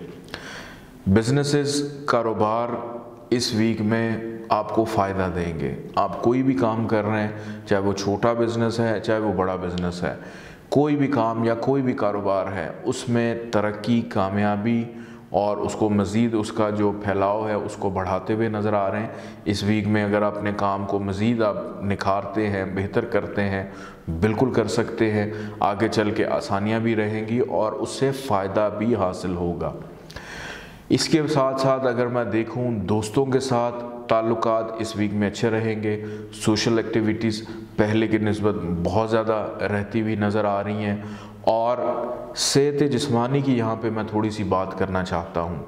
بزنسز، کاروبار اس ویک میں آپ کو فائدہ دیں گے۔ آپ کوئی بھی کام کر رہے ہیں، چاہے وہ چھوٹا بزنس ہے چاہے وہ بڑا بزنس ہے، کوئی بھی کام یا کوئی بھی کاروبار ہے، اس میں ترقی، کامیابی اور اس کو مزید اس کا جو پھیلاؤ ہے اس کو بڑھاتے ہوئے نظر آ رہے ہیں۔ اس ویک میں اگر اپنے کام کو مزید آپ نکھارتے ہیں، بہتر کرتے ہیں، بالکل کر سکتے ہیں، آگے چل کے آسانیاں بھی رہیں گی اور اس سے فائدہ بھی حاصل ہوگا۔ اس کے ساتھ ساتھ اگر میں دیکھوں، دوستوں کے ساتھ تعلقات اس ویک میں اچھے رہیں گے۔ سوشل ایکٹیویٹیز پہلے کی نسبت بہت زیادہ رہتی ہوئی نظر آ رہی ہیں اور صحت جسمانی کی یہاں پہ میں تھوڑی سی بات کرنا چاہتا ہوں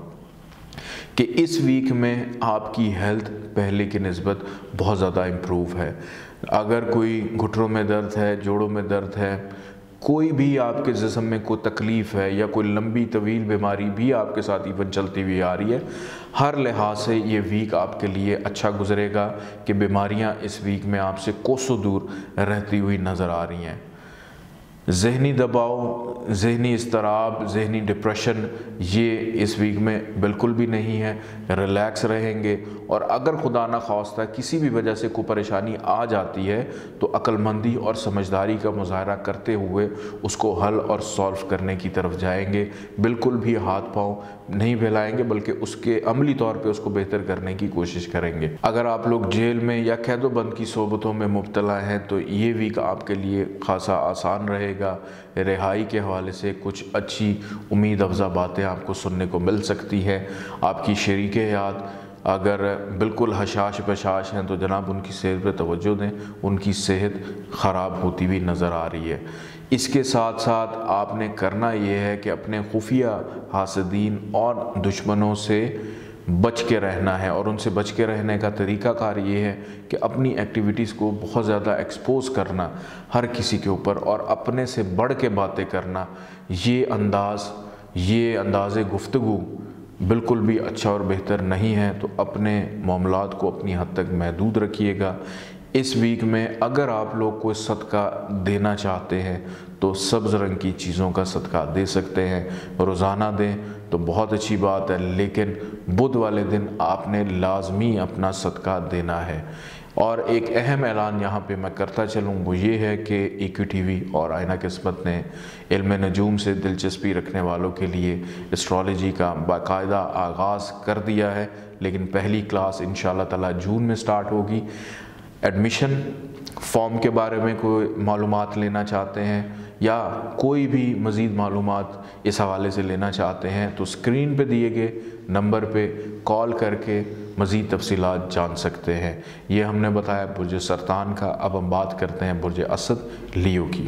کہ اس ویک میں آپ کی ہیلتھ پہلے کی نسبت بہت زیادہ امپروو ہے۔ اگر کوئی گھٹنوں میں درد ہے، جوڑوں میں درد ہے، کوئی بھی آپ کے جسم میں کوئی تکلیف ہے یا کوئی لمبی طویل بیماری بھی آپ کے ساتھ ایون چلتی ہوئی آ رہی ہے، ہر لحاظ سے یہ ویک آپ کے لیے اچھا گزرے گا کہ بیماریاں اس ویک میں آپ سے کوسوں دور رہتی ہوئی نظر آ رہی ہیں۔ ذہنی دباؤ، ذہنی اضطراب، ذہنی ڈپریشن یہ اس ویک میں بالکل بھی نہیں ہے، ریلیکس رہیں گے اور اگر خدا نخواستہ کسی بھی وجہ سے کوئی پریشانی آ جاتی ہے تو عقل مندی اور سمجھداری کا مظاہرہ کرتے ہوئے اس کو حل اور سولو کرنے کی طرف جائیں گے، بالکل بھی ہاتھ پاؤں نہیں پھیلائیں گے بلکہ اس کے عملی طور پہ اس کو بہتر کرنے کی کوشش کریں گے۔ اگر آپ لوگ جیل میں یا قید و بند کی صحبتوں میں مبتلا ہیں تو یہ ویک آپ کے لیے خاصا آسان رہے گا۔ رہائی کے حوالے سے کچھ اچھی امید افزا باتیں آپ کو سننے کو مل سکتی ہے۔ آپ کی شریک حیات اگر بالکل حشاش بشاش ہیں تو جناب ان کی صحت پہ توجہ دیں، ان کی صحت خراب ہوتی ہوئی نظر آ رہی ہے۔ اس کے ساتھ ساتھ آپ نے کرنا یہ ہے کہ اپنے خفیہ حاسدین اور دشمنوں سے بچ کے رہنا ہے، اور ان سے بچ کے رہنے کا طریقہ کار یہ ہے کہ اپنی ایکٹیویٹیز کو بہت زیادہ ایکسپوز کرنا ہر کسی کے اوپر، اور اپنے سے بڑھ کے باتیں کرنا، یہ انداز یہ انداز گفتگو بالکل بھی اچھا اور بہتر نہیں ہے۔ تو اپنے معاملات کو اپنی حد تک محدود رکھیے گا۔ اس ویک میں اگر آپ لوگ کوئی صدقہ دینا چاہتے ہیں تو سبز رنگ کی چیزوں کا صدقہ دے سکتے ہیں، روزانہ دیں تو بہت اچھی بات ہے، لیکن بدھ والے دن آپ نے لازمی اپنا صدقہ دینا ہے۔ اور ایک اہم اعلان یہاں پہ میں کرتا چلوں، وہ یہ ہے کہ اے کیو ٹی وی اور آئینہ قسمت نے علم نجوم سے دلچسپی رکھنے والوں کے لیے اسٹرالوجی کا باقاعدہ آغاز کر دیا ہے، لیکن پہلی کلاس انشاءاللہ تعالی جون میں سٹارٹ ہوگی۔ ایڈمیشن فارم کے بارے میں کوئی معلومات لینا چاہتے ہیں یا کوئی بھی مزید معلومات اس حوالے سے لینا چاہتے ہیں تو اسکرین پہ دیے گئے نمبر پہ کال کر کے مزید تفصیلات جان سکتے ہیں۔ یہ ہم نے بتایا برج سرطان کا۔ اب ہم بات کرتے ہیں برج اسد لیو کی۔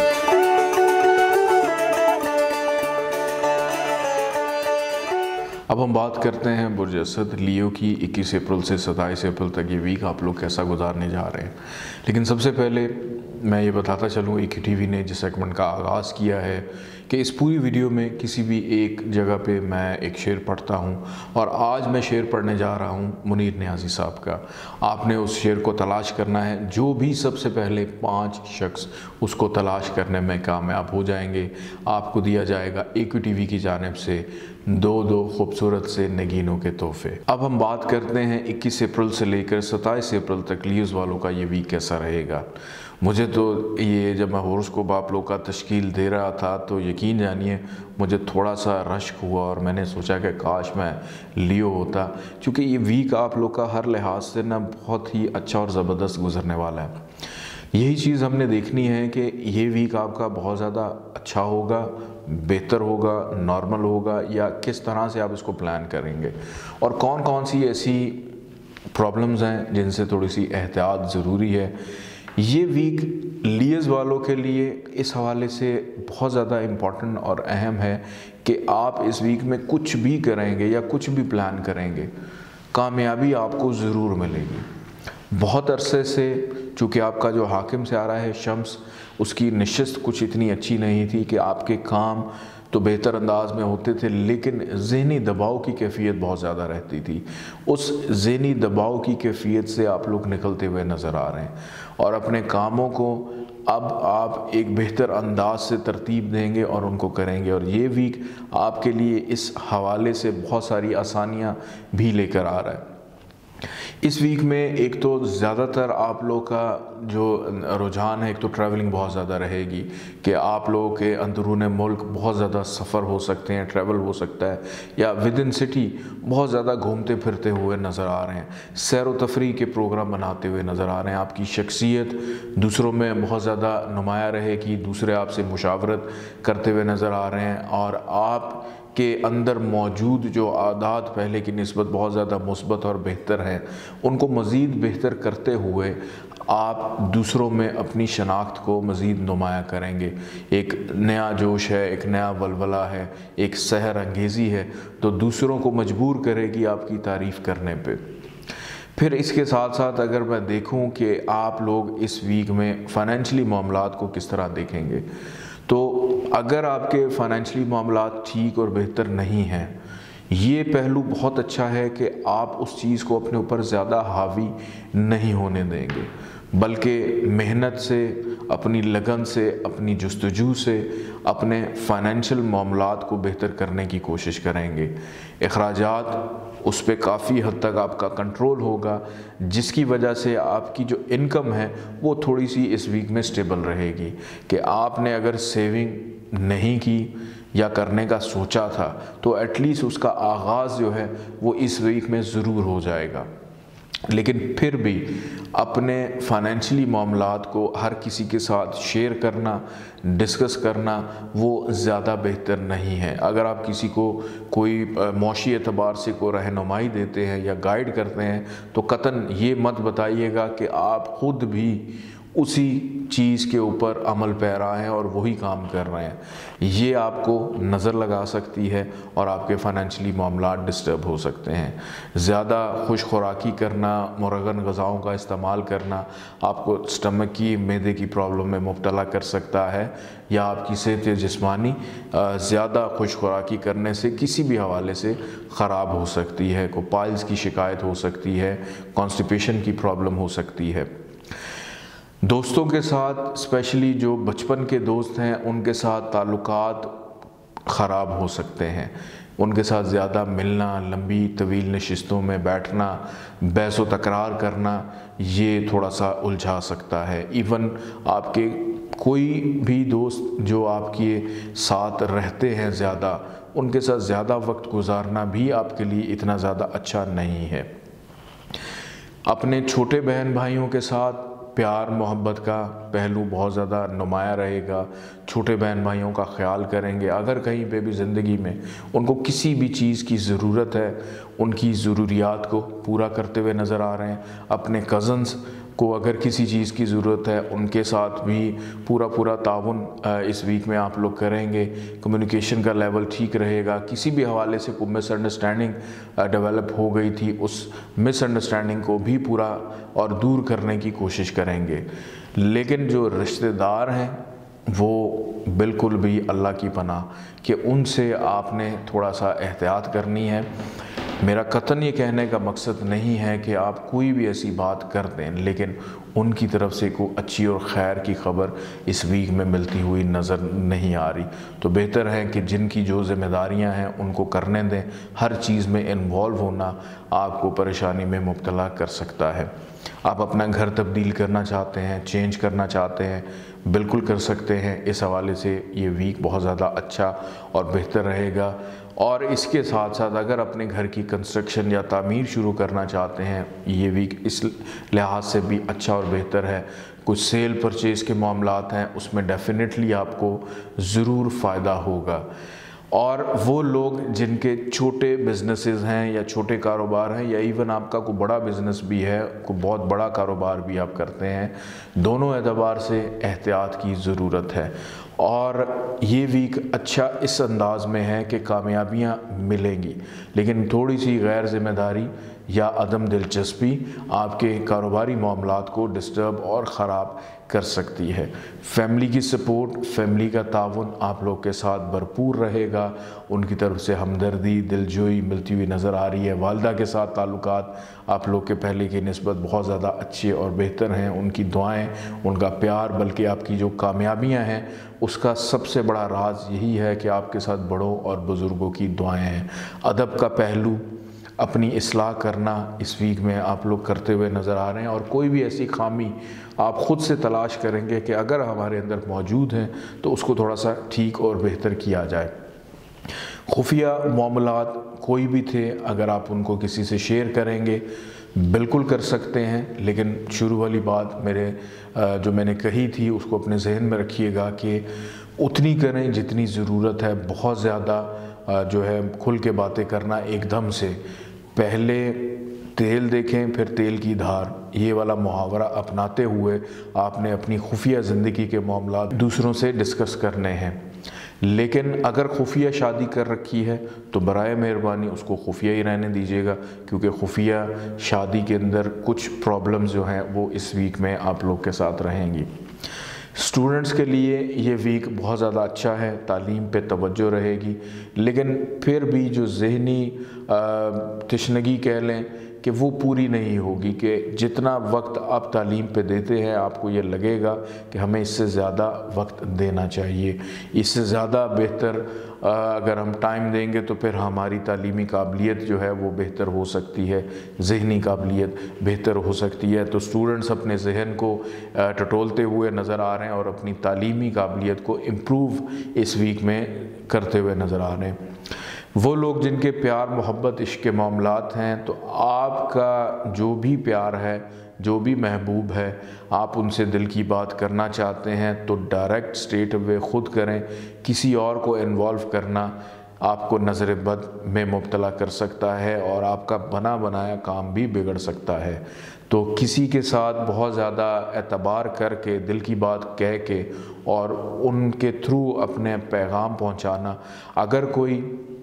اب ہم بات کرتے ہیں برج اسد لیو کی۔ اکیس اپریل سے ستائیس اپریل تک یہ ویک آپ لوگ کیسا گزارنے جا رہے ہیں، لیکن سب سے پہلے میں یہ بتاتا چلوں اے کیو ٹی وی نے جس سیگمنٹ کا آغاز کیا ہے کہ اس پوری ویڈیو میں کسی بھی ایک جگہ پہ میں ایک شعر پڑھتا ہوں، اور آج میں شعر پڑھنے جا رہا ہوں منیر نیازی صاحب کا۔ آپ نے اس شعر کو تلاش کرنا ہے، جو بھی سب سے پہلے پانچ شخص اس کو تلاش کرنے میں کامیاب ہو جائیں گے، آپ کو دیا جائے گا اے کیو ٹی وی کی جانب سے دو دو خوبصورت سے نگینوں کے تحفے۔ اب ہم بات کرتے ہیں اکیس اپریل سے لے کر ستائیس اپریل تک لیوز والوں کا یہ ویک کیسا رہے گا۔ مجھے تو یہ جب میں ہوراسکوپ آپ لوگ کا تشکیل دے رہا تھا تو یقین جانیے مجھے تھوڑا سا رشک ہوا، اور میں نے سوچا کہ کاش میں لیو ہوتا، کیونکہ یہ ویک آپ لوگ کا ہر لحاظ سے نا بہت ہی اچھا اور زبردست گزرنے والا ہے۔ یہی چیز ہم نے دیکھنی ہے کہ یہ ویک آپ کا بہت زیادہ اچھا ہوگا، بہتر ہوگا، نارمل ہوگا، یا کس طرح سے آپ اس کو پلان کریں گے، اور کون کون سی ایسی پرابلمز ہیں جن سے تھوڑی سی احتیاط ضروری ہے۔ یہ ویک لیز والوں کے لیے اس حوالے سے بہت زیادہ امپورٹنٹ اور اہم ہے کہ آپ اس ویک میں کچھ بھی کریں گے یا کچھ بھی پلان کریں گے، کامیابی آپ کو ضرور ملے گی۔ بہت عرصے سے چونکہ آپ کا جو حاکم سے آ رہا ہے شمس، اس کی نشست کچھ اتنی اچھی نہیں تھی کہ آپ کے کام تو بہتر انداز میں ہوتے تھے، لیکن ذہنی دباؤ کی کیفیت بہت زیادہ رہتی تھی۔ اس ذہنی دباؤ کی کیفیت سے آپ لوگ نکلتے ہوئے نظر آ رہے ہیں، اور اپنے کاموں کو اب آپ ایک بہتر انداز سے ترتیب دیں گے اور ان کو کریں گے، اور یہ ویک آپ کے لیے اس حوالے سے بہت ساری آسانیاں بھی لے کر آ رہا ہے۔ اس ویک میں ایک تو زیادہ تر آپ لوگ کا جو رجحان ہے، ایک تو ٹریولنگ بہت زیادہ رہے گی کہ آپ لوگوں کے اندرون ملک بہت زیادہ سفر ہو سکتے ہیں، ٹریول ہو سکتا ہے، یا ود ان سٹی بہت زیادہ گھومتے پھرتے ہوئے نظر آ رہے ہیں، سیر و تفریح کے پروگرام بناتے ہوئے نظر آ رہے ہیں۔ آپ کی شخصیت دوسروں میں بہت زیادہ نمایاں رہے گی، دوسرے آپ سے مشاورت کرتے ہوئے نظر آ رہے ہیں، اور آپ کے اندر موجود جو عادات پہلے کی نسبت بہت زیادہ مثبت اور بہتر ہیں، ان کو مزید بہتر کرتے ہوئے آپ دوسروں میں اپنی شناخت کو مزید نمایاں کریں گے۔ ایک نیا جوش ہے، ایک نیا ولولہ ہے، ایک سحر انگیزی ہے، تو دوسروں کو مجبور کرے گی آپ کی تعریف کرنے پہ۔ پھر اس کے ساتھ ساتھ اگر میں دیکھوں کہ آپ لوگ اس ویک میں فائنینشلی معاملات کو کس طرح دیکھیں گے، تو اگر آپ کے فائنینشلی معاملات ٹھیک اور بہتر نہیں ہیں، یہ پہلو بہت اچھا ہے کہ آپ اس چیز کو اپنے اوپر زیادہ حاوی نہیں ہونے دیں گے، بلکہ محنت سے، اپنی لگن سے، اپنی جستجو سے اپنے فائنینشل معاملات کو بہتر کرنے کی کوشش کریں گے۔ اخراجات اس پہ کافی حد تک آپ کا کنٹرول ہوگا، جس کی وجہ سے آپ کی جو انکم ہے وہ تھوڑی سی اس ویک میں سٹیبل رہے گی، کہ آپ نے اگر سیونگ نہیں کی یا کرنے کا سوچا تھا تو ایٹ لیسٹ اس کا آغاز جو ہے وہ اس ویک میں ضرور ہو جائے گا۔ لیکن پھر بھی اپنے فائنینشلی معاملات کو ہر کسی کے ساتھ شیئر کرنا، ڈسکس کرنا وہ زیادہ بہتر نہیں ہے۔ اگر آپ کسی کو کوئی معاشی اعتبار سے کوئی رہنمائی دیتے ہیں یا گائیڈ کرتے ہیں تو قطعاً یہ مت بتائیے گا کہ آپ خود بھی उसी चीज़ के ऊपर अमल पैरा हैं और वही काम कर रहे हैं, ये आपको नज़र लगा सकती है और आपके फाइनेंशियली मामलात डिस्टर्ब हो सकते हैं। ज़्यादा खुश खुराकी करना, मुरगन ग़िज़ाओं का इस्तेमाल करना आपको स्टमक की, मैदे की प्रॉब्लम में मुब्तला कर सकता है, या आपकी सेहत जिस्मानी ज़्यादा खुश खुराकी करने से किसी भी हवाले से ख़राब हो सकती है। को पाइल्स की शिकायत हो सकती है, कॉन्स्टिपेशन की प्रॉब्लम हो सकती है। दोस्तों के साथ, स्पेशली जो बचपन के दोस्त हैं, उनके साथ ताल्लुकात ख़राब हो सकते हैं। उनके साथ ज़्यादा मिलना, लंबी तवील नशिस्तों में बैठना, बहस व तकरार करना, ये थोड़ा सा उलझा सकता है। इवन आपके कोई भी दोस्त जो आपके साथ रहते हैं ज़्यादा, उनके साथ ज़्यादा वक्त गुजारना भी आपके लिए इतना ज़्यादा अच्छा नहीं है। अपने छोटे बहन भाइयों के साथ प्यार मोहब्बत का पहलू बहुत ज़्यादा नुमायाँ रहेगा। छोटे बहन भाइयों का ख्याल करेंगे। अगर कहीं पे भी ज़िंदगी में उनको किसी भी चीज़ की ज़रूरत है, उनकी ज़रूरियात को पूरा करते हुए नज़र आ रहे हैं। अपने कज़न्स को अगर किसी चीज़ की ज़रूरत है, उनके साथ भी पूरा पूरा ताउन इस वीक में आप लोग करेंगे। कम्युनिकेशन का लेवल ठीक रहेगा। किसी भी हवाले से कोई मिसअंडरस्टैंडिंग डेवलप हो गई थी, उस मिसअंडरस्टैंडिंग को भी पूरा और दूर करने की कोशिश करेंगे। लेकिन जो रिश्तेदार हैं वो बिल्कुल भी अल्लाह की पनाह कि उनसे आपने थोड़ा सा एहतियात करनी है। मेरा कतन ये कहने का मकसद नहीं है कि आप कोई भी ऐसी बात कर दें, लेकिन उनकी तरफ से कोई अच्छी और खैर की ख़बर इस वीक में मिलती हुई नज़र नहीं आ रही। तो बेहतर है कि जिनकी जो ज़िम्मेदारियां हैं उनको करने दें। हर चीज़ में इन्वॉल्व होना आपको परेशानी में मुब्तला कर सकता है। आप अपना घर तब्दील करना चाहते हैं, चेंज करना चाहते हैं, बिल्कुल कर सकते हैं। इस हवाले से ये वीक बहुत ज़्यादा अच्छा और बेहतर रहेगा। और इसके साथ साथ अगर अपने घर की कंस्ट्रक्शन या तामीर शुरू करना चाहते हैं, ये वीक इस लिहाज से भी अच्छा और बेहतर है। कुछ सेल परचेज़ के मामलात हैं, उसमें डेफिनेटली आपको ज़रूर फ़ायदा होगा। और वो लोग जिनके छोटे बिजनेसेस हैं या छोटे कारोबार हैं, या इवन आपका कोई बड़ा बिज़नेस भी है, कोई बहुत बड़ा कारोबार भी आप करते हैं, दोनों एतबार से एहतियात की ज़रूरत है। और ये वीक अच्छा इस अंदाज़ में है कि कामयाबियाँ मिलेंगी, लेकिन थोड़ी सी गैर ज़िम्मेदारी या अदम दिलचस्पी आपके कारोबारी मामलात को डिस्टर्ब और ख़राब कर सकती है। फैमिली की सपोर्ट, फैमिली का ताउन आप लोग के साथ भरपूर रहेगा। उनकी तरफ से हमदर्दी, दिलजोई मिलती हुई नज़र आ रही है। वालिदा के साथ ताल्लुकात आप लोग के पहले की निस्बत बहुत ज़्यादा अच्छे और बेहतर हैं। उनकी दुआएं, उनका प्यार, बल्कि आपकी जो कामयाबियां हैं उसका सबसे बड़ा राज यही है कि आपके साथ बड़ों और बुज़ुर्गों की दुआएं हैं। अदब का पहलू, अपनी इस्लाह करना इस वीक में आप लोग करते हुए नज़र आ रहे हैं। और कोई भी ऐसी खामी आप ख़ुद से तलाश करेंगे कि अगर हमारे अंदर मौजूद हैं तो उसको थोड़ा सा ठीक और बेहतर किया जाए। खुफिया मामलात कोई भी थे, अगर आप उनको किसी से शेयर करेंगे बिल्कुल कर सकते हैं, लेकिन शुरू वाली बात मेरे जो मैंने कही थी उसको अपने जहन में रखिएगा कि उतनी करें जितनी ज़रूरत है। बहुत ज़्यादा जो है खुल के बातें करना एकदम से, पहले तेल देखें फिर तेल की धार, ये वाला मुहावरा अपनाते हुए आपने अपनी खुफिया ज़िंदगी के मामलात दूसरों से डिस्कस करने हैं। लेकिन अगर खुफिया शादी कर रखी है तो बराए मेहरबानी उसको खुफिया ही रहने दीजिएगा, क्योंकि खुफिया शादी के अंदर कुछ प्रॉब्लम्स जो हैं वो इस वीक में आप लोग के साथ रहेंगी। स्टूडेंट्स के लिए ये वीक बहुत ज़्यादा अच्छा है, तालीम पे तवज्जो रहेगी, लेकिन फिर भी जो ज़हनी तशनगी कह लें कि वो पूरी नहीं होगी। कि जितना वक्त आप तालीम पे देते हैं आपको ये लगेगा कि हमें इससे ज़्यादा वक्त देना चाहिए, इससे ज़्यादा बेहतर अगर हम टाइम देंगे तो फिर हमारी तालीमी काबिलियत जो है वो बेहतर हो सकती है, ज़हनी काबिलियत बेहतर हो सकती है। तो स्टूडेंट्स अपने जहन को टटोलते हुए नज़र आ रहे हैं और अपनी तालीमी काबिलियत को इम्प्रूव इस वीक में करते हुए नज़र आ रहे हैं। वो लोग जिनके प्यार मोहब्बत इश्क के मामलात हैं, तो आपका जो भी प्यार है, जो भी महबूब है, आप उनसे दिल की बात करना चाहते हैं तो डायरेक्ट स्ट्रेट अवे ख़ुद करें। किसी और को इन्वॉल्व करना آپ کو نظر بد میں مبتلا کر سکتا ہے اور آپ کا بنا بنایا کام بھی بگڑ سکتا ہے۔ تو کسی کے ساتھ بہت زیادہ اعتبار کر کے دل کی بات کہہ کے اور ان کے تھرو اپنے پیغام پہنچانا، اگر کوئی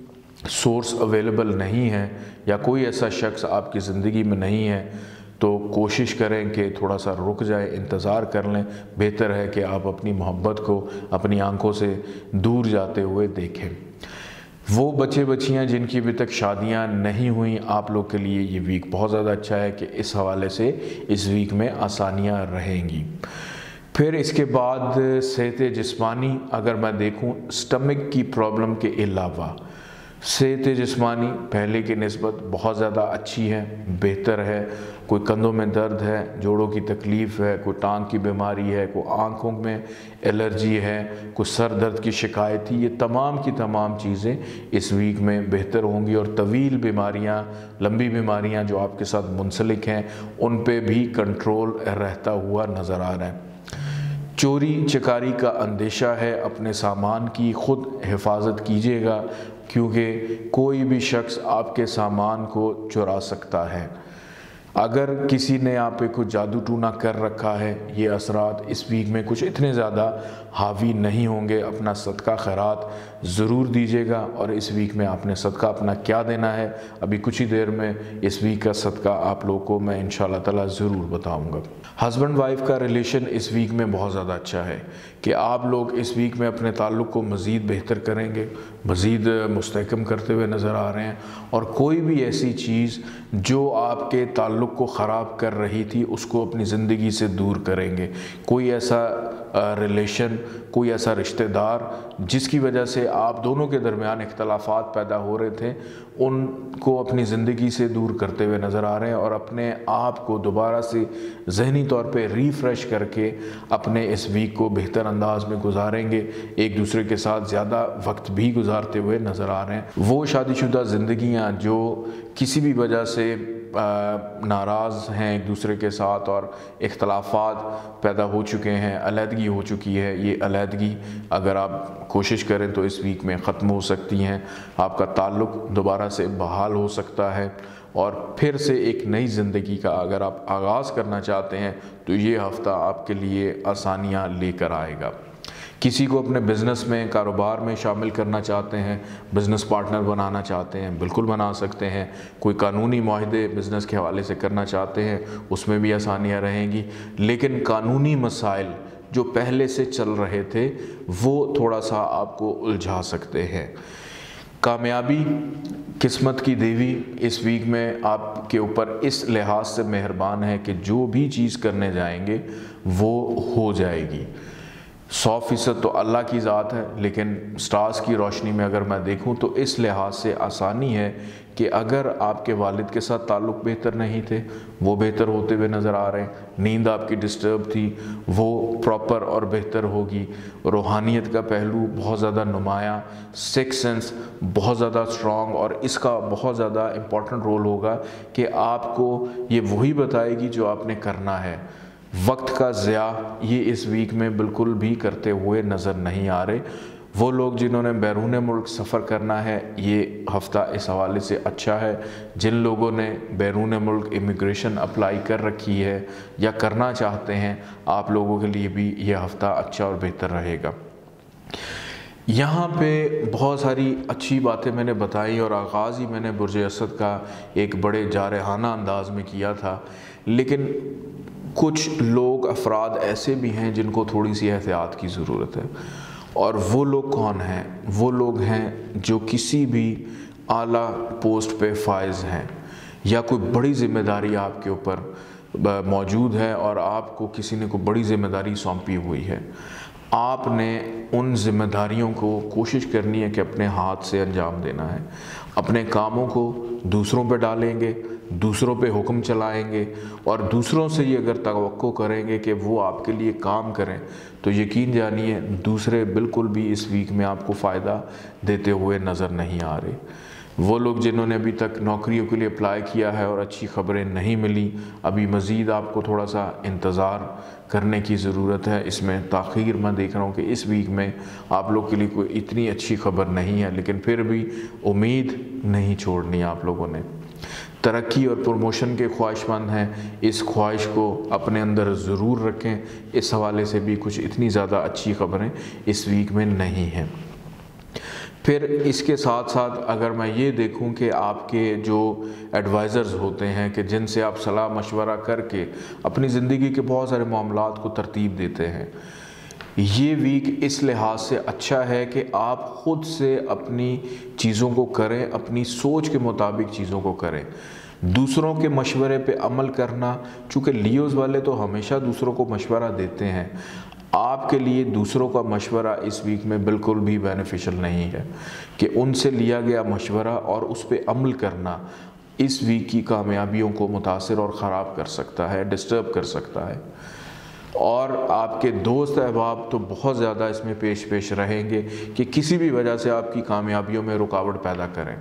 سورس اویلیبل نہیں ہے یا کوئی ایسا شخص آپ کی زندگی میں نہیں ہے تو کوشش کریں کہ تھوڑا سا رک جائے، انتظار کر لیں۔ بہتر ہے کہ آپ اپنی محبت کو اپنی آنکھوں سے دور جاتے ہوئے دیکھیں۔ وہ بچے بچیاں جن کی ابھی تک شادیاں نہیں ہوئیں، آپ لوگ کے لیے یہ ویک بہت زیادہ اچھا ہے کہ اس حوالے سے اس ویک میں آسانیاں رہیں گی۔ پھر اس کے بعد صحت جسمانی اگر میں دیکھوں، سٹمک کی پرابلم کے علاوہ صحت جسمانی پہلے کی نسبت بہت زیادہ اچھی ہے، بہتر ہے۔ کوئی کندھوں میں درد ہے، جوڑوں کی تکلیف ہے، کوئی ٹانگ کی بیماری ہے، کوئی آنکھوں میں الرجی ہے، کوئی سر درد کی شکایت تھی، یہ تمام کی تمام چیزیں اس ویک میں بہتر ہوں گی، اور طویل بیماریاں، لمبی بیماریاں جو آپ کے ساتھ منسلک ہیں ان پہ بھی کنٹرول رہتا ہوا نظر آ رہا ہے۔ چوری چکاری کا اندیشہ ہے، اپنے سامان کی خود حفاظت کیجیے گا کیونکہ کوئی بھی شخص آپ کے سامان کو چرا سکتا ہے۔ اگر کسی نے آپ پہ کچھ جادو ٹونا کر رکھا ہے، یہ اثرات اس ویک میں کچھ اتنے زیادہ حاوی نہیں ہوں گے۔ اپنا صدقہ خیرات ضرور دیجیے گا، اور اس ویک میں آپ نے صدقہ اپنا کیا دینا ہے ابھی کچھ ہی دیر میں اس ویک کا صدقہ آپ لوگوں کو میں انشاءاللہ تعالی ضرور بتاؤں گا۔ ہسبینڈ وائف کا ریلیشن اس ویک میں بہت زیادہ اچھا ہے کہ آپ لوگ اس ویک میں اپنے تعلق کو مزید بہتر کریں گے، مزید مستحکم کرتے ہوئے نظر آ رہے ہیں، اور کوئی بھی ایسی چیز جو آپ کے تعلق کو خراب کر رہی تھی اس کو اپنی زندگی سے دور کریں گے۔ کوئی ایسا ریلیشن، کوئی ایسا رشتہ دار جس کی وجہ سے آپ دونوں کے درمیان اختلافات پیدا ہو رہے تھے، ان کو اپنی زندگی سے دور کرتے ہوئے نظر آ رہے ہیں، اور اپنے آپ کو دوبارہ سے ذہنی طور پہ ریفریش کر کے اپنے اس ویک کو بہتر انداز میں گزاریں گے، ایک دوسرے کے ساتھ زیادہ وقت بھی گزارتے ہوئے نظر آ رہے ہیں۔ وہ شادی شدہ زندگیاں جو کسی بھی وجہ سے ناراض ہیں ایک دوسرے کے ساتھ اور اختلافات پیدا ہو چکے ہیں، علیحدگی ہو چکی ہے، یہ علیحدگی اگر آپ کوشش کریں تو اس ویک میں ختم ہو سکتی ہیں، آپ کا تعلق دوبارہ سے بحال ہو سکتا ہے، اور پھر سے ایک نئی زندگی کا اگر آپ آغاز کرنا چاہتے ہیں تو یہ ہفتہ آپ کے لیے آسانیاں لے کر آئے گا۔ کسی کو اپنے بزنس میں، کاروبار میں شامل کرنا چاہتے ہیں، بزنس پارٹنر بنانا چاہتے ہیں، بالکل بنا سکتے ہیں۔ کوئی قانونی معاہدے بزنس کے حوالے سے کرنا چاہتے ہیں، اس میں بھی آسانیاں رہیں گی، لیکن قانونی مسائل جو پہلے سے چل رہے تھے وہ تھوڑا سا آپ کو الجھا سکتے ہیں۔ کامیابی، قسمت کی دیوی اس ویک میں آپ کے اوپر اس لحاظ سے مہربان ہے کہ جو بھی چیز کرنے جائیں گے وہ ہو جائے گی۔ سو فیصد تو اللہ کی ذات ہے، لیکن سٹارز کی روشنی میں اگر میں دیکھوں تو اس لحاظ سے آسانی ہے کہ اگر آپ کے والد کے ساتھ تعلق بہتر نہیں تھے وہ بہتر ہوتے ہوئے نظر آ رہے ہیں، نیند آپ کی ڈسٹرب تھی وہ پراپر اور بہتر ہوگی، روحانیت کا پہلو بہت زیادہ نمایاں، سکس سینس بہت زیادہ سٹرونگ، اور اس کا بہت زیادہ امپورٹنٹ رول ہوگا کہ آپ کو یہ وہی بتائے گی جو آپ نے کرنا ہے۔ وقت کا ضیاع یہ اس ویک میں بالکل بھی کرتے ہوئے نظر نہیں آ رہے۔ وہ لوگ جنہوں نے بیرون ملک سفر کرنا ہے، یہ ہفتہ اس حوالے سے اچھا ہے۔ جن لوگوں نے بیرون ملک امیگریشن اپلائی کر رکھی ہے یا کرنا چاہتے ہیں، آپ لوگوں کے لیے بھی یہ ہفتہ اچھا اور بہتر رہے گا۔ یہاں پہ بہت ساری اچھی باتیں میں نے بتائیں اور آغاز ہی میں نے برج اسد کا ایک بڑے جارحانہ انداز میں کیا تھا، لیکن کچھ لوگ افراد ایسے بھی ہیں جن کو تھوڑی سی احتیاط کی ضرورت ہے، اور وہ لوگ کون ہیں؟ وہ لوگ ہیں جو کسی بھی اعلیٰ پوسٹ پہ فائز ہیں یا کوئی بڑی ذمہ داری آپ کے اوپر موجود ہے اور آپ کو کسی نے کوئی بڑی ذمہ داری سونپی ہوئی ہے۔ آپ نے ان ذمہ داریوں کو کوشش کرنی ہے کہ اپنے ہاتھ سے انجام دینا ہے، اپنے کاموں کو دوسروں پہ ڈالیں گے، دوسروں پہ حکم چلائیں گے، اور دوسروں سے یہ اگر توقع کریں گے کہ وہ آپ کے لیے کام کریں تو یقین جانیے دوسرے بالکل بھی اس ویک میں آپ کو فائدہ دیتے ہوئے نظر نہیں آ رہے۔ वो लोग जिन्होंने अभी तक नौकरियों के लिए अप्लाई किया है और अच्छी खबरें नहीं मिली, अभी मज़ीद आपको थोड़ा सा इंतज़ार करने की ज़रूरत है। इसमें ताख़ीर मैं देख रहा हूँ कि इस वीक में आप लोग के लिए कोई इतनी अच्छी खबर नहीं है, लेकिन फिर भी उम्मीद नहीं छोड़नी आप लोगों ने। तरक्की और प्रमोशन के ख्वाहिशमंद हैं, इस ख्वाहिश को अपने अंदर ज़रूर रखें। इस हवाले से भी कुछ इतनी ज़्यादा अच्छी खबरें इस वीक में नहीं हैं। फिर इसके साथ साथ अगर मैं ये देखूं कि आपके जो एडवाइज़र्स होते हैं कि जिनसे आप सलाह मशवरा करके अपनी ज़िंदगी के बहुत सारे मामलात को तरतीब देते हैं, ये वीक इस लिहाज से अच्छा है कि आप ख़ुद से अपनी चीज़ों को करें, अपनी सोच के मुताबिक चीज़ों को करें। दूसरों के मशवरे पे अमल करना, चूँकि लियोज़ वाले तो हमेशा दूसरों को मशवरा देते हैं, आपके लिए दूसरों का मशवरा इस वीक में बिल्कुल भी बेनिफिशियल नहीं है कि उनसे लिया गया मशवरा और उस पर अमल करना इस वीक की कामयाबियों को मुतासिर और ख़राब कर सकता है, डिस्टर्ब कर सकता है। और आपके दोस्त अहबाब तो बहुत ज़्यादा इसमें पेश पेश रहेंगे कि किसी भी वजह से आपकी कामयाबियों में रुकावट पैदा करें।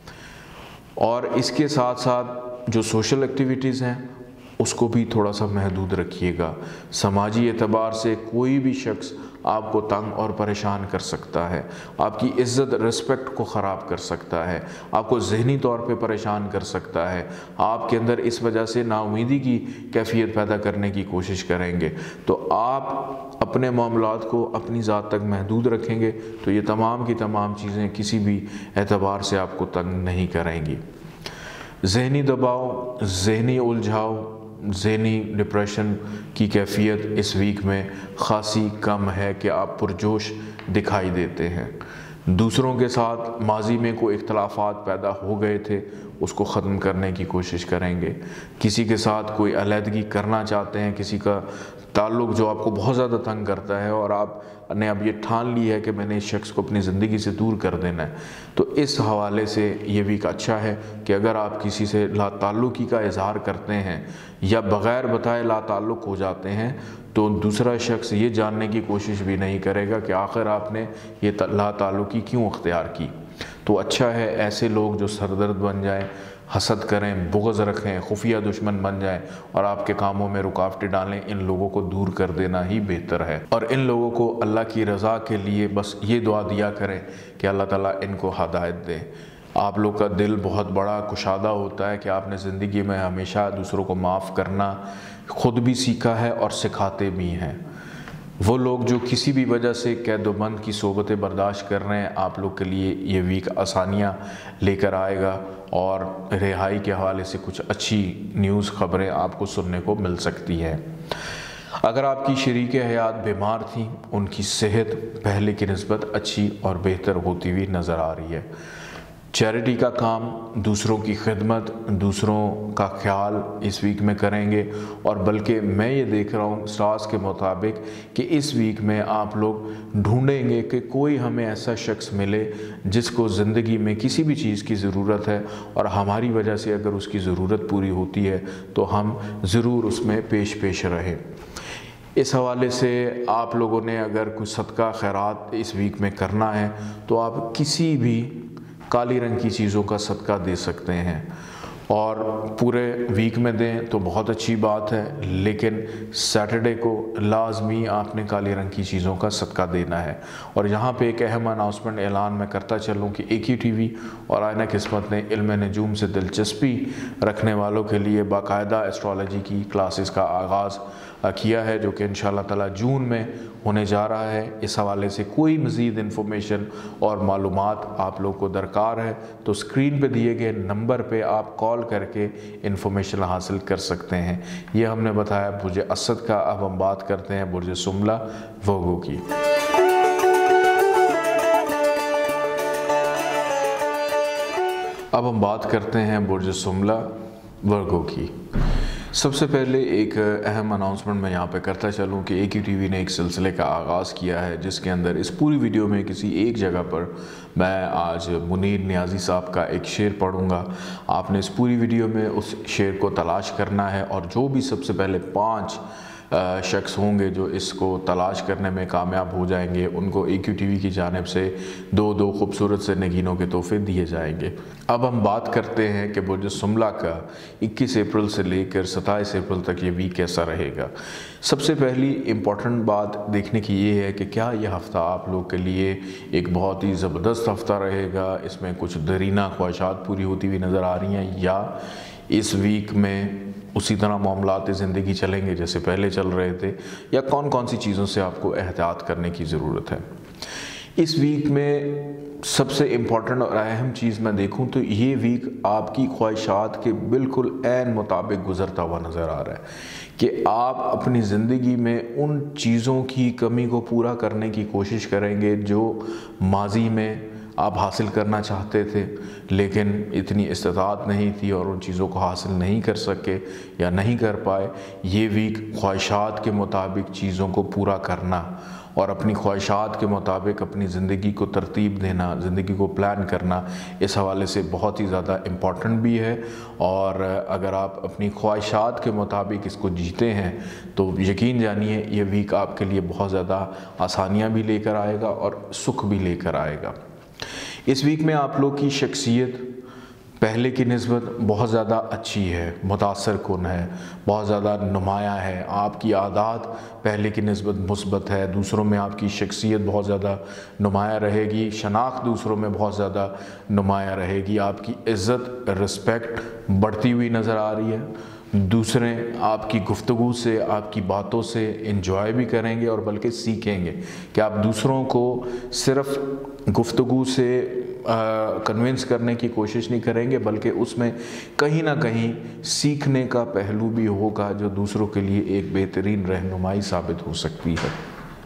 और इसके साथ साथ जो सोशल एक्टिविटीज़ हैं उसको भी थोड़ा सा महदूद रखिएगा। समाजी एतबार से कोई भी शख्स आपको तंग और परेशान कर सकता है, आपकी इज़्ज़त रिस्पेक्ट को ख़राब कर सकता है, आपको ज़हनी तौर पे परेशान कर सकता है, आपके अंदर इस वजह से नाउमीदी की कैफियत पैदा करने की कोशिश करेंगे। तो आप अपने मामलात को अपनी ज़ात तक महदूद रखेंगे तो ये तमाम की तमाम चीज़ें किसी भी एतबार से आपको तंग नहीं करेंगी। ज़हनी दबाव, ज़हनी उलझाव, ज़हनी डिप्रेशन की कैफियत इस वीक में ख़ासी कम है कि आप पुरजोश दिखाई देते हैं। दूसरों के साथ माजी में कोई इख्तलाफात पैदा हो गए थे, उसको ख़त्म करने की कोशिश करेंगे। किसी के साथ कोई अलहदगी करना चाहते हैं, किसी का ताल्लुक़ जो आपको बहुत ज़्यादा तंग करता है और आपने अब ये ठान ली है कि मैंने इस शख्स को अपनी ज़िंदगी से दूर कर देना है, तो इस हवाले से ये वीक अच्छा है कि अगर आप किसी से लाताल्लुक़ी का इज़हार करते हैं या बग़ैर बताए लाताल्लुक़ हो जाते हैं तो दूसरा शख्स ये जानने की कोशिश भी नहीं करेगा कि आखिर आपने ये लाताल्लुक़ी क्यों अख्तियार की। तो अच्छा है ऐसे लोग जो सरदर्द बन जाएं, हसद करें, बुग़्ज़ रखें, खुफिया दुश्मन बन जाएं और आपके कामों में रुकावटें डालें, इन लोगों को दूर कर देना ही बेहतर है। और इन लोगों को अल्लाह की रज़ा के लिए बस ये दुआ दिया करें कि अल्लाह ताला इनको हदायत दे। आप लोग का दिल बहुत बड़ा कुशादा होता है कि आपने ज़िंदगी में हमेशा दूसरों को माफ़ करना ख़ुद भी सीखा है और सिखाते भी हैं। वो लोग जो किसी भी वजह से कैदोबंद की सोबतें बर्दाश्त कर रहे हैं, आप लोग के लिए ये वीक आसानियाँ लेकर आएगा और रिहाई के हवाले से कुछ अच्छी न्यूज़ खबरें आपको सुनने को मिल सकती हैं। अगर आपकी शरीक हयात बीमार थी, उनकी सेहत पहले की निस्बत अच्छी और बेहतर होती हुई नज़र आ रही है। चैरिटी का काम, दूसरों की खिदमत, दूसरों का ख्याल इस वीक में करेंगे। और बल्कि मैं ये देख रहा हूँ स्टार्स के मुताबिक कि इस वीक में आप लोग ढूंढेंगे कि कोई हमें ऐसा शख्स मिले जिसको ज़िंदगी में किसी भी चीज़ की ज़रूरत है और हमारी वजह से अगर उसकी ज़रूरत पूरी होती है तो हम ज़रूर उसमें पेश पेश रहें। इस हवाले से आप लोगों ने अगर कुछ सदका खैरात इस वीक में करना है तो आप किसी भी काली रंग की चीज़ों का सदका दे सकते हैं और पूरे वीक में दें तो बहुत अच्छी बात है, लेकिन सैटरडे को लाजमी आपने काले रंग की चीज़ों का सदका देना है। और यहाँ पे एक अहम अनाउंसमेंट ऐलान मैं करता चलूँ कि ए क्यू टी वी और आईना किस्मत ने इल्म नजूम से दिलचस्पी रखने वालों के लिए बाकायदा एस्ट्रोलॉजी की क्लासेस का आगाज़ किया है, जो कि इंशाअल्लाह ताला जून में होने जा रहा है। इस हवाले से कोई मज़ीद इन्फॉर्मेशन और मालूमात आप लोग को दरकार है तो स्क्रीन पे दिए गए नंबर पे आप कॉल करके इन्फॉर्मेशन हासिल कर सकते हैं। ये हमने बताया बुर्ज असद का। अब हम बात करते हैं बुर्ज सुमला वर्गो की। अब हम बात करते हैं बुर्ज सुमला वर्गो की। सबसे पहले एक अहम अनाउंसमेंट मैं यहाँ पे करता चलूँ कि ए क्यू टी वी ने एक सिलसिले का आगाज़ किया है, जिसके अंदर इस पूरी वीडियो में किसी एक जगह पर मैं आज मुनीर नियाज़ी साहब का एक शेर पढ़ूँगा। आपने इस पूरी वीडियो में उस शेर को तलाश करना है और जो भी सबसे पहले पाँच शख्स होंगे जो इसको तलाश करने में कामयाब हो जाएंगे, उनको ए क्यू टी वी की जानिब से दो दो खूबसूरत से नगीनों के तोहफे दिए जाएंगे। अब हम बात करते हैं कि बुर्ज सुमला का इक्कीस अप्रैल से लेकर सत्ताईस अप्रैल तक ये वीक कैसा रहेगा। सबसे पहली इम्पॉर्टेंट बात देखने की ये है कि क्या यह हफ़्ता आप लोग के लिए एक बहुत ही ज़बरदस्त हफ़्ता रहेगा, इसमें कुछ दरीना ख्वाहिशात पूरी होती हुई नज़र आ रही हैं, या इस वीक में उसी तरह मामलात ज़िंदगी चलेंगे जैसे पहले चल रहे थे, या कौन कौन सी चीज़ों से आपको एहतियात करने की ज़रूरत है। इस वीक में सबसे इम्पॉर्टेंट और अहम चीज़ मैं देखूं तो ये वीक आपकी ख्वाहिशात के बिल्कुल ऐन मुताबिक गुज़रता हुआ नज़र आ रहा है कि आप अपनी ज़िंदगी में उन चीज़ों की कमी को पूरा करने की कोशिश करेंगे जो माजी में आप हासिल करना चाहते थे लेकिन इतनी इस्तात नहीं थी और उन चीज़ों को हासिल नहीं कर सके या नहीं कर पाए। ये वीक ख्वाहिशात के मुताबिक चीज़ों को पूरा करना और अपनी ख्वाहिशात के मुताबिक अपनी ज़िंदगी को तरतीब देना, ज़िंदगी को प्लान करना, इस हवाले से बहुत ही ज़्यादा इम्पॉर्टेंट भी है। और अगर आप अपनी ख्वाहिशात के मुताबिक इसको जीते हैं तो यकीन जानिए ये वीक आपके लिए बहुत ज़्यादा आसानियाँ भी लेकर आएगा और सुख भी लेकर आएगा। इस वीक में आप लोग की शख्सियत पहले की निस्बत बहुत ज़्यादा अच्छी है, मुतासर कुन है, बहुत ज़्यादा नुमाया है। आपकी आदत पहले की निस्बत मुस्बत है, दूसरों में आपकी शख्सियत बहुत ज़्यादा नुमाया रहेगी, शनाख्त दूसरों में बहुत ज़्यादा नुमाया रहेगी, आपकी इज़्ज़त रिस्पेक्ट बढ़ती हुई नज़र आ रही है। दूसरे आपकी गुफ्तगू से, आपकी बातों से इंजॉय भी करेंगे और बल्कि सीखेंगे कि आप दूसरों को सिर्फ़ गुफ्तगू से कन्विंस करने की कोशिश नहीं करेंगे बल्कि उसमें कहीं ना कहीं सीखने का पहलू भी होगा जो दूसरों के लिए एक बेहतरीन रहनुमाई साबित हो सकती है।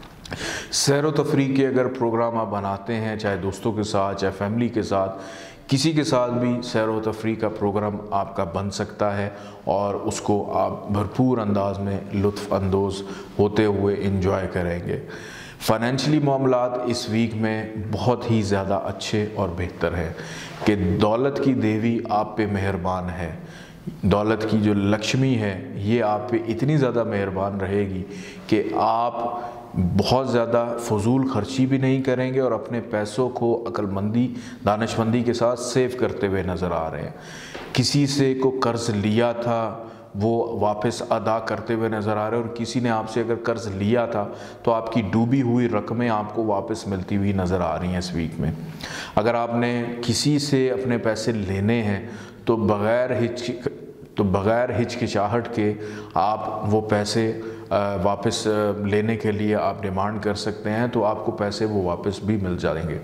सैर व तफरीह के अगर प्रोग्राम आप बनाते हैं, चाहे दोस्तों के साथ चाहे फैमिली के साथ, किसी के साथ भी सैर व तफरीह का प्रोग्राम आपका बन सकता है और उसको आप भरपूर अंदाज में लुत्फ़ अंदोज़ होते हुए इंजॉय करेंगे। फ़ाइनेंशली मामलात इस वीक में बहुत ही ज़्यादा अच्छे और बेहतर है कि दौलत की देवी आप पे मेहरबान है। दौलत की जो लक्ष्मी है ये आप पे इतनी ज़्यादा मेहरबान रहेगी कि आप बहुत ज़्यादा फजूल खर्ची भी नहीं करेंगे और अपने पैसों को अक्लमंदी दानिशमंदी के साथ सेव करते हुए नज़र आ रहे हैं। किसी से को कर्ज़ लिया था वो वापस अदा करते हुए नज़र आ रहे हैं और किसी ने आपसे अगर कर्ज़ लिया था तो आपकी डूबी हुई रकमें आपको वापस मिलती हुई नज़र आ रही हैं इस वीक में। अगर आपने किसी से अपने पैसे लेने हैं तो बग़ैर हिच तो बग़ैर हिचकिचाहट के आप वो पैसे वापस लेने के लिए आप डिमांड कर सकते हैं तो आपको पैसे वो वापस भी मिल जाएंगे।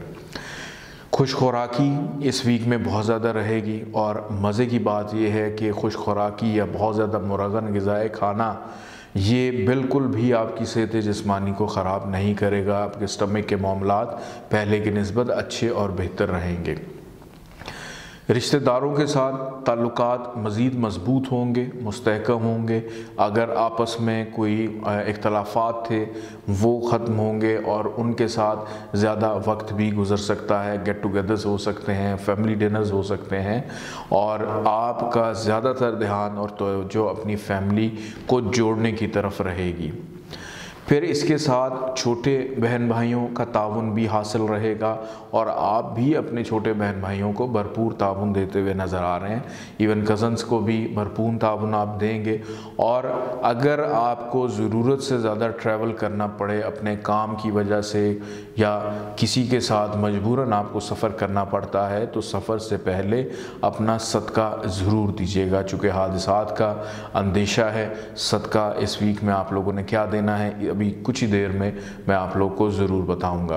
खुश खुराकी इस वीक में बहुत ज़्यादा रहेगी और मज़े की बात यह है कि खुश खुराकी या बहुत ज़्यादा मुरगन ग़िज़ाए खाना ये बिल्कुल भी आपकी सेहत जिस्मानी को ख़राब नहीं करेगा। आपके स्टमक के मामलात पहले की निस्बत अच्छे और बेहतर रहेंगे। रिश्तेदारों के साथ ताल्लुकात मज़ीद मज़बूत होंगे, मुस्तहकम होंगे। अगर आपस में कोई इख्तलाफात थे वो ख़त्म होंगे और उनके साथ ज़्यादा वक्त भी गुज़र सकता है। गेट टुगेदर्स हो सकते हैं, फैमिली डिनर्स हो सकते हैं और आपका ज़्यादातर ध्यान और तवज्जो अपनी फैमिली को जोड़ने की तरफ रहेगी। फिर इसके साथ छोटे बहन भाइयों का ताउन भी हासिल रहेगा और आप भी अपने छोटे बहन भाइयों को भरपूर ताउन देते हुए नज़र आ रहे हैं। इवन कज़न्स को भी भरपूर ताउन आप देंगे। और अगर आपको ज़रूरत से ज़्यादा ट्रैवल करना पड़े अपने काम की वजह से या किसी के साथ मजबूरन आपको सफ़र करना पड़ता है तो सफ़र से पहले अपना सदका ज़रूर दीजिएगा। चूँकि हादसात का अंदेशा है, सदका इस वीक में आप लोगों ने क्या देना है अभी कुछ ही देर में मैं आप लोग को ज़रूर बताऊंगा।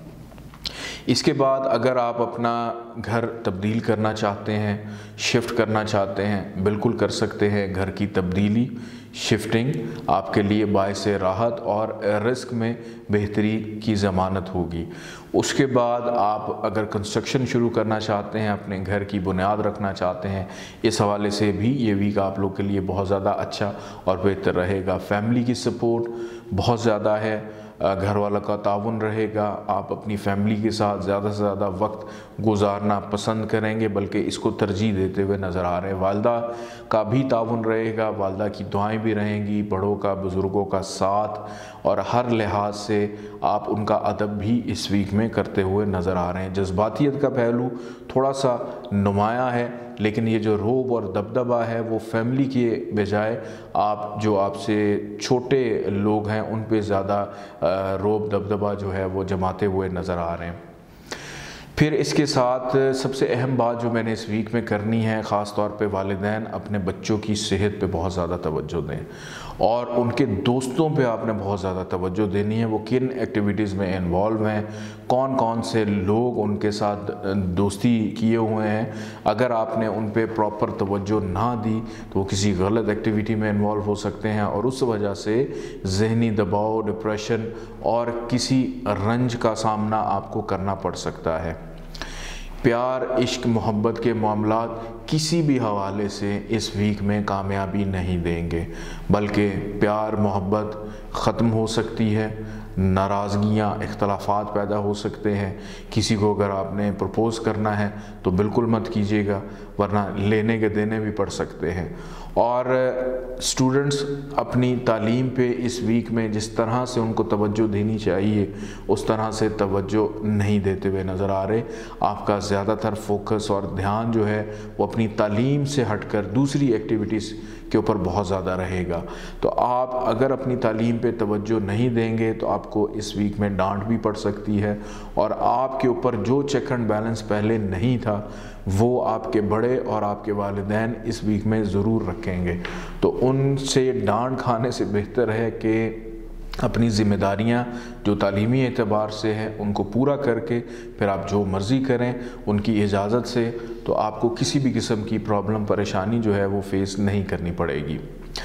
इसके बाद अगर आप अपना घर तब्दील करना चाहते हैं, शिफ्ट करना चाहते हैं, बिल्कुल कर सकते हैं। घर की तब्दीली शिफ्टिंग आपके लिए बाइस राहत और रिस्क में बेहतरी की ज़मानत होगी। उसके बाद आप अगर कंस्ट्रक्शन शुरू करना चाहते हैं, अपने घर की बुनियाद रखना चाहते हैं, इस हवाले से भी ये वीक आप लोग के लिए बहुत ज़्यादा अच्छा और बेहतर रहेगा। फैमिली की सपोर्ट बहुत ज़्यादा है। گھر والا کا تعاون رہے گا، آپ اپنی فیملی کے ساتھ زیادہ سے زیادہ وقت گزارنا پسند کریں گے، بلکہ اس کو ترجیح دیتے ہوئے نظر آ رہے ہیں۔ والدہ کا بھی تعاون رہے گا، والدہ کی دعائیں بھی رہیں گی، بڑوں کا، بزرگوں کا ساتھ، اور ہر لحاظ سے آپ ان کا ادب بھی اس ویک میں کرتے ہوئے نظر آ رہے ہیں۔ جذباتیت کا پہلو تھوڑا سا نمایاں ہے، لیکن یہ جو روب اور دبدبہ ہے وہ فیملی کے بجائے آپ جو آپ سے چھوٹے لوگ ہیں ان پہ زیادہ روب دبدبہ جو ہے وہ جماتے ہوئے نظر آ رہے ہیں۔ پھر اس کے ساتھ سب سے اہم بات جو میں نے اس ویک میں کرنی ہے، خاص طور پہ والدین اپنے بچوں کی صحت پہ بہت زیادہ توجہ دیں، اور ان کے دوستوں پہ آپ نے بہت زیادہ توجہ دینی ہے۔ وہ کن ایکٹیویٹیز میں انوالو ہیں، کون کون سے لوگ ان کے ساتھ دوستی کیے ہوئے ہیں۔ اگر آپ نے ان پہ پراپر توجہ نہ دی تو وہ کسی غلط ایکٹیویٹی میں انوالو ہو سکتے ہیں، اور اس وجہ سے ذہنی دباؤ، ڈپریشن اور کسی رنج کا سامنا آپ کو کرنا پڑ سکتا ہے۔ پیار، عشق، محبت کے معاملات کسی بھی حوالے سے اس ویک میں کامیابی نہیں دیں گے، بلکہ پیار محبت ختم ہو سکتی ہے، ناراضگیاں، اختلافات پیدا ہو سکتے ہیں۔ کسی کو اگر آپ نے پرپوز کرنا ہے تو بالکل مت کیجیے گا، ورنہ لینے کے دینے بھی پڑ سکتے ہیں۔ اور اسٹوڈنٹس اپنی تعلیم پہ اس ویک میں جس طرح سے ان کو توجہ دینی چاہیے اس طرح سے توجہ نہیں دیتے ہوئے نظر آ رہے۔ آپ کا زیادہ تر فوکس اور دھیان جو ہے وہ اپنی تعلیم سے ہٹ کر دوسری ایکٹیویٹیز کے اوپر بہت زیادہ رہے گا۔ تو آپ اگر اپنی تعلیم پہ توجہ نہیں دیں گے تو آپ کو اس ویک میں ڈانٹ بھی پڑ سکتی ہے، اور آپ کے اوپر جو چیک اینڈ بیلنس پہلے نہیں تھا وہ آپ کے بڑے اور آپ کے والدین اس ویک میں ضرور رکھیں گے۔ تو ان سے ڈانٹ کھانے سے بہتر ہے کہ اپنی ذمہ داریاں جو تعلیمی اعتبار سے ہیں ان کو پورا کر کے پھر آپ جو مرضی کریں ان کی اجازت سے، تو آپ کو کسی بھی قسم کی پرابلم، پریشانی جو ہے وہ فیس نہیں کرنی پڑے گی۔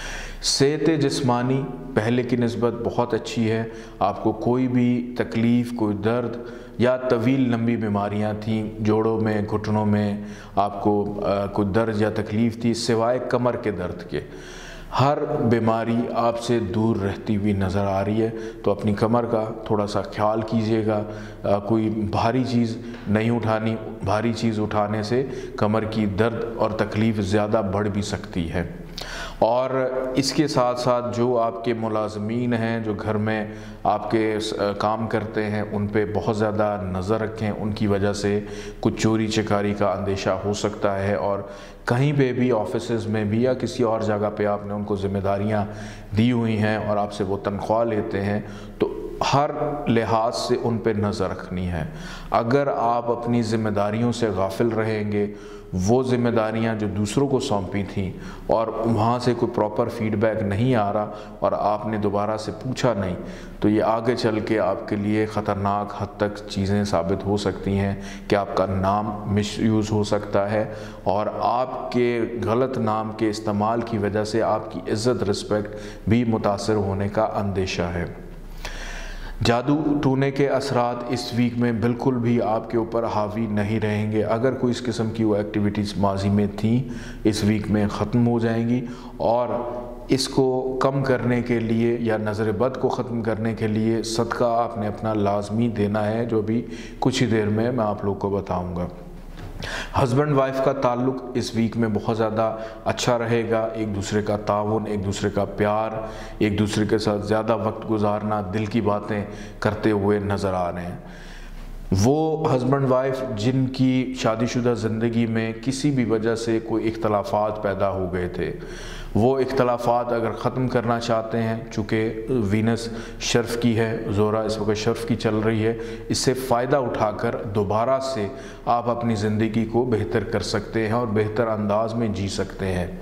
صحت جسمانی پہلے کی نسبت بہت اچھی ہے، آپ کو کوئی بھی تکلیف، کوئی درد یا طویل لمبی بیماریاں تھیں، جوڑوں میں، گھٹنوں میں آپ کو کوئی درد یا تکلیف تھی سوائے کمر کے درد کے، ہر بیماری آپ سے دور رہتی ہوئی نظر آ رہی ہے۔ تو اپنی کمر کا تھوڑا سا خیال کیجیے گا، کوئی بھاری چیز نہیں اٹھانی، بھاری چیز اٹھانے سے کمر کی درد اور تکلیف زیادہ بڑھ بھی سکتی ہے۔ اور اس کے ساتھ ساتھ جو آپ کے ملازمین ہیں جو گھر میں آپ کے کام کرتے ہیں ان پہ بہت زیادہ نظر رکھیں، ان کی وجہ سے کچھ چوری چکاری کا اندیشہ ہو سکتا ہے، اور کہیں پہ بھی آفیسز میں بھی یا کسی اور جگہ پہ آپ نے ان کو ذمہ داریاں دی ہوئی ہیں اور آپ سے وہ تنخواہ لیتے ہیں تو ہر لحاظ سے ان پہ نظر رکھنی ہے۔ اگر آپ اپنی ذمہ داریوں سے غافل رہیں گے، وہ ذمہ داریاں جو دوسروں کو سونپی تھیں اور وہاں سے کوئی پراپر فیڈ بیک نہیں آ رہا اور آپ نے دوبارہ سے پوچھا نہیں، تو یہ آگے چل کے آپ کے لیے خطرناک حد تک چیزیں ثابت ہو سکتی ہیں کہ آپ کا نام مس یوز ہو سکتا ہے، اور آپ کے غلط نام کے استعمال کی وجہ سے آپ کی عزت، رسپیکٹ بھی متاثر ہونے کا اندیشہ ہے۔ جادو ٹونے کے اثرات اس ویک میں بالکل بھی آپ کے اوپر حاوی نہیں رہیں گے۔ اگر کوئی اس قسم کی وہ ایکٹیویٹیز ماضی میں تھیں اس ویک میں ختم ہو جائیں گی، اور اس کو کم کرنے کے لیے یا نظر بد کو ختم کرنے کے لیے صدقہ آپ نے اپنا لازمی دینا ہے، جو بھی کچھ ہی دیر میں میں آپ لوگ کو بتاؤں گا۔ ہسبینڈ وائف کا تعلق اس ویک میں بہت زیادہ اچھا رہے گا، ایک دوسرے کا تعاون، ایک دوسرے کا پیار، ایک دوسرے کے ساتھ زیادہ وقت گزارنا، دل کی باتیں کرتے ہوئے نظر آ رہے ہیں۔ وہ ہسبینڈ وائف جن کی شادی شدہ زندگی میں کسی بھی وجہ سے کوئی اختلافات پیدا ہو گئے تھے، وہ اختلافات اگر ختم کرنا چاہتے ہیں، چونکہ وینس شرف کی ہے، زہرہ اس وقت شرف کی چل رہی ہے، اس سے فائدہ اٹھا کر دوبارہ سے آپ اپنی زندگی کو بہتر کر سکتے ہیں اور بہتر انداز میں جی سکتے ہیں۔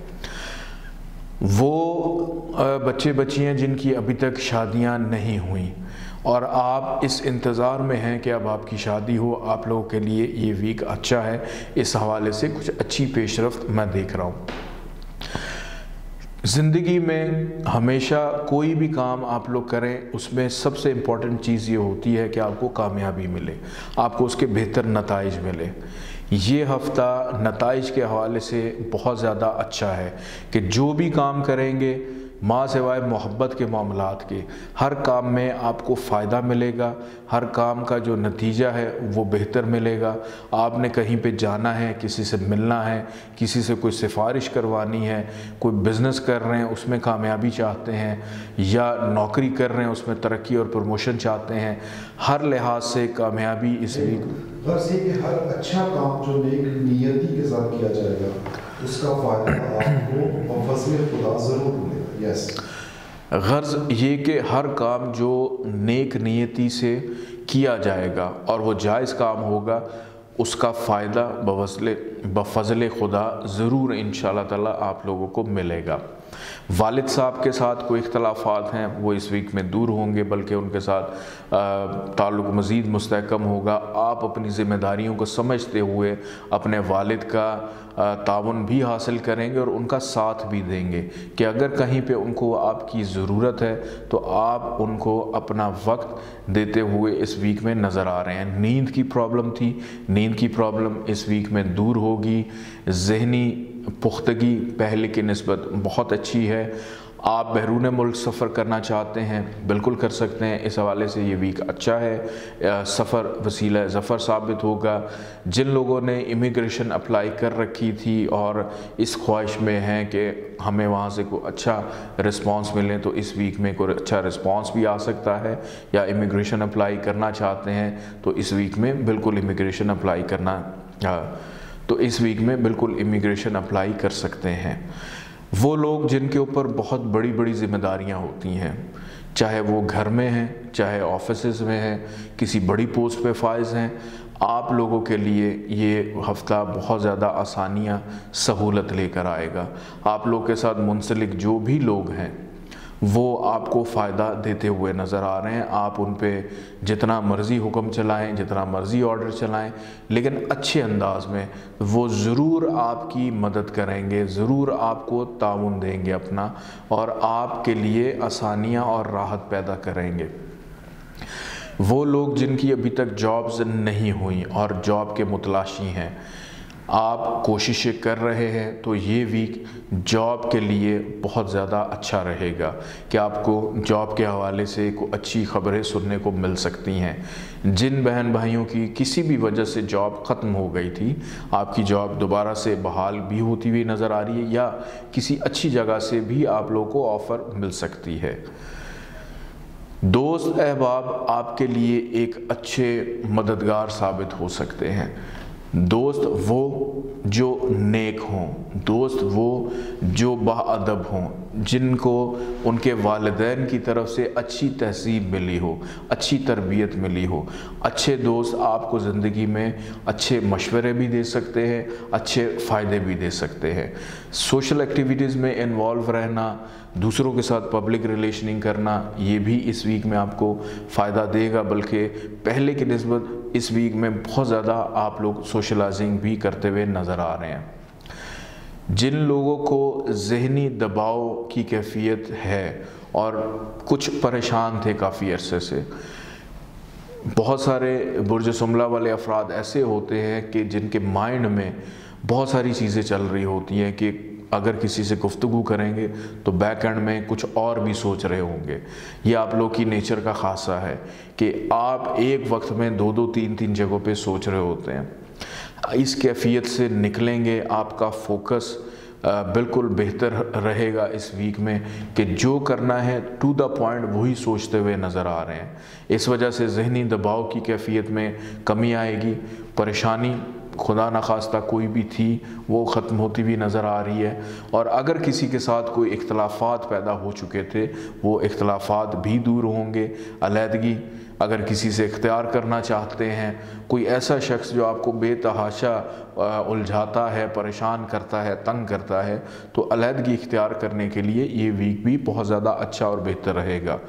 وہ بچے بچیاں جن کی ابھی تک شادیاں نہیں ہوئیں اور آپ اس انتظار میں ہیں کہ اب آپ کی شادی ہو، آپ لوگوں کے لیے یہ ویک اچھا ہے، اس حوالے سے کچھ اچھی پیش رفت میں دیکھ رہا ہوں۔ زندگی میں ہمیشہ کوئی بھی کام آپ لوگ کریں، اس میں سب سے امپورٹنٹ چیز یہ ہوتی ہے کہ آپ کو کامیابی ملے، آپ کو اس کے بہتر نتائج ملے۔ یہ ہفتہ نتائج کے حوالے سے بہت زیادہ اچھا ہے کہ جو بھی کام کریں گے ماں سوائے محبت کے معاملات کے ہر کام میں آپ کو فائدہ ملے گا، ہر کام کا جو نتیجہ ہے وہ بہتر ملے گا۔ آپ نے کہیں پہ جانا ہے، کسی سے ملنا ہے، کسی سے کوئی سفارش کروانی ہے، کوئی بزنس کر رہے ہیں اس میں کامیابی چاہتے ہیں، یا نوکری کر رہے ہیں اس میں ترقی اور پروموشن چاہتے ہیں، ہر لحاظ سے کامیابی اس ویک غرض یہ کہ ہر اچھا کام جو نیک نیتی کے ساتھ کیا جائے گا اس کا فائدہ آپ کو بفضل خدا ضرور ملے گا۔ یس غرض یہ کہ ہر کام جو نیک نیتی سے کیا جائے گا اور وہ جائز کام ہوگا اس کا فائدہ بفضل بفضل خدا ضرور انشاءاللہ تعالیٰ آپ لوگوں کو ملے گا۔ والد صاحب کے ساتھ کوئی اختلافات ہیں وہ اس ویک میں دور ہوں گے، بلکہ ان کے ساتھ تعلق مزید مستحکم ہوگا۔ آپ اپنی ذمہ داریوں کو سمجھتے ہوئے اپنے والد کا تعاون بھی حاصل کریں گے اور ان کا ساتھ بھی دیں گے کہ اگر کہیں پہ ان کو آپ کی ضرورت ہے تو آپ ان کو اپنا وقت دیتے ہوئے اس ویک میں نظر آ رہے ہیں۔ نیند کی پرابلم تھی، نیند کی پرابلم اس ویک میں دور ہوگی۔ ذہنی پختگی پہلے کی نسبت بہت اچھی ہے۔ آپ بیرون ملک سفر کرنا چاہتے ہیں بالکل کر سکتے ہیں، اس حوالے سے یہ ویک اچھا ہے، سفر وسیلہ ظفر ثابت ہوگا۔ جن لوگوں نے امیگریشن اپلائی کر رکھی تھی اور اس خواہش میں ہیں کہ ہمیں وہاں سے کوئی اچھا رسپانس ملے تو اس ویک میں کوئی اچھا رسپانس بھی آ سکتا ہے، یا امیگریشن اپلائی کرنا چاہتے ہیں تو اس ویک میں بالکل امیگریشن اپلائی کرنا تو اس ویک میں بالکل امیگریشن اپلائی کر سکتے ہیں۔ وہ لوگ جن کے اوپر بہت بڑی بڑی ذمہ داریاں ہوتی ہیں، چاہے وہ گھر میں ہیں، چاہے آفیسز میں ہیں، کسی بڑی پوسٹ پہ فائز ہیں، آپ لوگوں کے لیے یہ ہفتہ بہت زیادہ آسانیاں سہولت لے کر آئے گا۔ آپ لوگ کے ساتھ منسلک جو بھی لوگ ہیں وہ آپ کو فائدہ دیتے ہوئے نظر آ رہے ہیں۔ آپ ان پہ جتنا مرضی حکم چلائیں، جتنا مرضی آرڈر چلائیں، لیکن اچھے انداز میں وہ ضرور آپ کی مدد کریں گے، ضرور آپ کو تعاون دیں گے اپنا، اور آپ کے لیے آسانیاں اور راحت پیدا کریں گے۔ وہ لوگ جن کی ابھی تک جابز نہیں ہوئیں اور جاب کے متلاشی ہیں، آپ کوششیں کر رہے ہیں تو یہ ویک جاب کے لیے بہت زیادہ اچھا رہے گا کہ آپ کو جاب کے حوالے سے کوئی اچھی خبریں سننے کو مل سکتی ہیں۔ جن بہن بھائیوں کی کسی بھی وجہ سے جاب ختم ہو گئی تھی، آپ کی جاب دوبارہ سے بحال بھی ہوتی ہوئی نظر آ رہی ہے، یا کسی اچھی جگہ سے بھی آپ لوگوں کو آفر مل سکتی ہے۔ دوست احباب آپ کے لیے ایک اچھے مددگار ثابت ہو سکتے ہیں۔ دوست وہ جو نیک ہوں، دوست وہ جو باادب ہوں، جن کو ان کے والدین کی طرف سے اچھی تہذیب ملی ہو، اچھی تربیت ملی ہو۔ اچھے دوست آپ کو زندگی میں اچھے مشورے بھی دے سکتے ہیں، اچھے فائدے بھی دے سکتے ہیں۔ سوشل ایکٹیویٹیز میں انوالو رہنا، دوسروں کے ساتھ پبلک ریلیشننگ کرنا، یہ بھی اس ویک میں آپ کو فائدہ دے گا، بلکہ پہلے کی نسبت اس ویک میں بہت زیادہ آپ لوگ سوشلائزنگ بھی کرتے ہوئے نظر آ رہے ہیں۔ جن لوگوں کو ذہنی دباؤ کی کیفیت ہے اور کچھ پریشان تھے کافی عرصے سے، بہت سارے برج سملہ والے افراد ایسے ہوتے ہیں کہ جن کے مائنڈ میں بہت ساری چیزیں چل رہی ہوتی ہیں کہ اگر کسی سے گفتگو کریں گے تو بیک اینڈ میں کچھ اور بھی سوچ رہے ہوں گے۔ یہ آپ لوگ کی نیچر کا خاصہ ہے کہ آپ ایک وقت میں دو دو تین تین جگہوں پہ سوچ رہے ہوتے ہیں۔ اس کیفیت سے نکلیں گے، آپ کا فوکس بالکل بہتر رہے گا اس ویک میں کہ جو کرنا ہے ٹو دا پوائنٹ وہی سوچتے ہوئے نظر آ رہے ہیں۔ اس وجہ سے ذہنی دباؤ کی کیفیت میں کمی آئے گی، پریشانی خدا نخواستہ کوئی بھی تھی وہ ختم ہوتی بھی نظر آ رہی ہے، اور اگر کسی کے ساتھ کوئی اختلافات پیدا ہو چکے تھے وہ اختلافات بھی دور ہوں گے۔ علیحدگی اگر کسی سے اختیار کرنا چاہتے ہیں، کوئی ایسا شخص جو آپ کو بے تحاشا الجھاتا ہے، پریشان کرتا ہے، تنگ کرتا ہے، تو علیحدگی اختیار کرنے کے لیے یہ ویک بھی بہت زیادہ اچھا اور بہتر رہے گا۔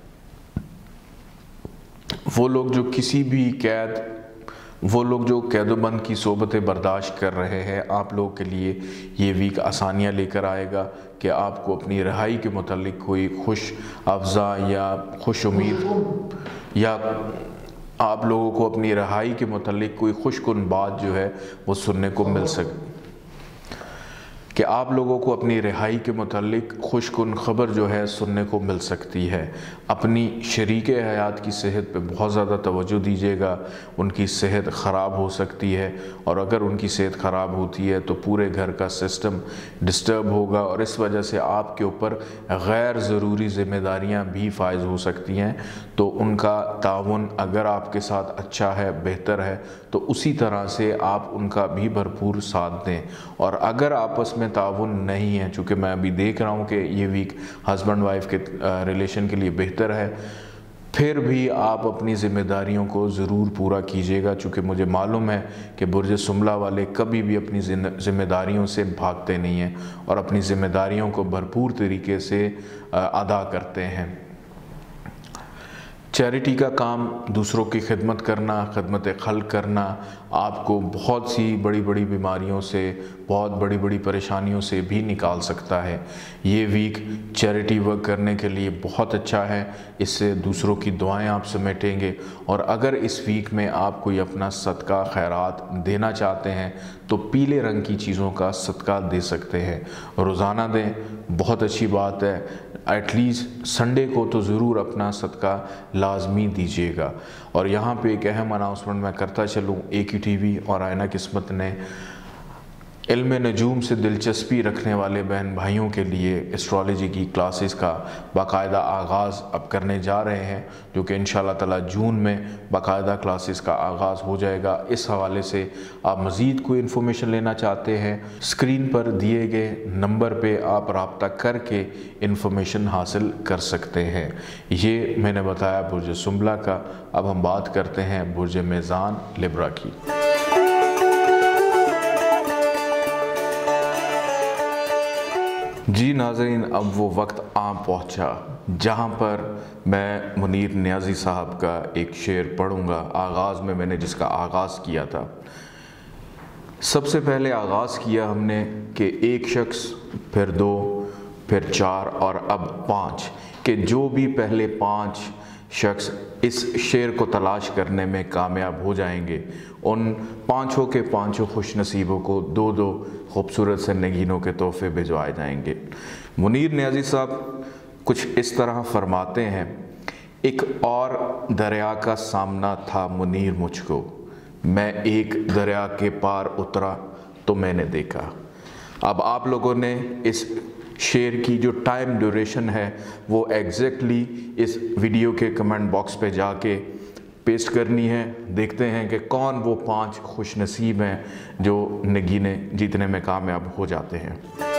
وہ لوگ جو کسی بھی قید وہ لوگ جو قید و بند کی صحبتیں برداشت کر رہے ہیں، آپ لوگ کے لیے یہ ویک آسانیاں لے کر آئے گا کہ آپ کو اپنی رہائی کے متعلق کوئی خوش افزا یا خوش امید یا آپ لوگوں کو اپنی رہائی کے متعلق کوئی خوش کن بات جو ہے وہ سننے کو مل سکے۔ کہ آپ لوگوں کو اپنی رہائی کے متعلق خوش کن خبر جو ہے سننے کو مل سکتی ہے۔ اپنی شریک حیات کی صحت پہ بہت زیادہ توجہ دیجیے گا، ان کی صحت خراب ہو سکتی ہے، اور اگر ان کی صحت خراب ہوتی ہے تو پورے گھر کا سسٹم ڈسٹرب ہوگا، اور اس وجہ سے آپ کے اوپر غیر ضروری ذمہ داریاں بھی فائز ہو سکتی ہیں۔ تو ان کا تعاون اگر آپ کے ساتھ اچھا ہے، بہتر ہے، تو اسی طرح سے آپ ان کا بھی بھرپور ساتھ دیں۔ اور اگر آپس میں تعاون نہیں ہے، چونکہ میں ابھی دیکھ رہا ہوں کہ یہ ویک ہسبینڈ وائف کے ریلیشن کے لیے بہتر ہے، پھر بھی آپ اپنی ذمہ داریوں کو ضرور پورا کیجیے گا، چونکہ مجھے معلوم ہے کہ برج سنبلہ والے کبھی بھی اپنی ذمہ داریوں سے بھاگتے نہیں ہیں اور اپنی ذمہ داریوں کو بھرپور طریقے سے ادا کرتے ہیں۔ چیریٹی کا کام، دوسروں کی خدمت کرنا، خدمت خلق کرنا آپ کو بہت سی بڑی بڑی بیماریوں سے، بہت بڑی بڑی پریشانیوں سے بھی نکال سکتا ہے۔ یہ ویک چیریٹی ورک کرنے کے لیے بہت اچھا ہے، اس سے دوسروں کی دعائیں آپ سمیٹیں گے، اور اگر اس ویک میں آپ کوئی اپنا صدقہ خیرات دینا چاہتے ہیں تو پیلے رنگ کی چیزوں کا صدقہ دے سکتے ہیں، روزانہ دیں، بہت اچھی بات ہے۔ ایٹ لیسٹ سنڈے کو تو ضرور اپنا صدقہ لازمی دیجیے گا۔ اور یہاں پہ ایک اہم اناؤنسمنٹ میں کرتا چلوں، اے کیو ٹی وی اور آئینہ قسمت نے علم نجوم سے دلچسپی رکھنے والے بہن بھائیوں کے لیے اسٹرالوجی کی کلاسز کا باقاعدہ آغاز اب کرنے جا رہے ہیں، جو کہ انشاءاللہ تعالی جون میں باقاعدہ کلاسز کا آغاز ہو جائے گا۔ اس حوالے سے آپ مزید کوئی انفارمیشن لینا چاہتے ہیں، اسکرین پر دیے گئے نمبر پہ آپ رابطہ کر کے انفارمیشن حاصل کر سکتے ہیں۔ یہ میں نے بتایا برج سنبلہ کا۔ اب ہم بات کرتے ہیں برج میزان لبرا کی۔ جی ناظرین، اب وہ وقت آ پہنچا جہاں پر میں منیر نیازی صاحب کا ایک شعر پڑھوں گا۔ آغاز میں میں نے جس کا آغاز کیا تھا، سب سے پہلے آغاز کیا ہم نے کہ ایک شخص، پھر دو، پھر چار، اور اب پانچ، کہ جو بھی پہلے پانچ شخص اس شعر کو تلاش کرنے میں کامیاب ہو جائیں گے، ان پانچوں کے پانچوں خوش نصیبوں کو دو دو خوبصورت سے نگینوں کے تحفے بھجوائے جائیں گے۔ منیر نیازی صاحب کچھ اس طرح فرماتے ہیں، ایک اور دریا کا سامنا تھا منیر مجھ کو، میں ایک دریا کے پار اترا تو میں نے دیکھا۔ اب آپ لوگوں نے اس شعر کی جو ٹائم ڈیوریشن ہے وہ ایگزیکٹلی اس ویڈیو کے کمنٹ باکس پہ جا کے پیسٹ کرنی ہے۔ دیکھتے ہیں کہ کون وہ پانچ خوش نصیب ہیں جو نگینے جیتنے میں کامیاب ہو جاتے ہیں۔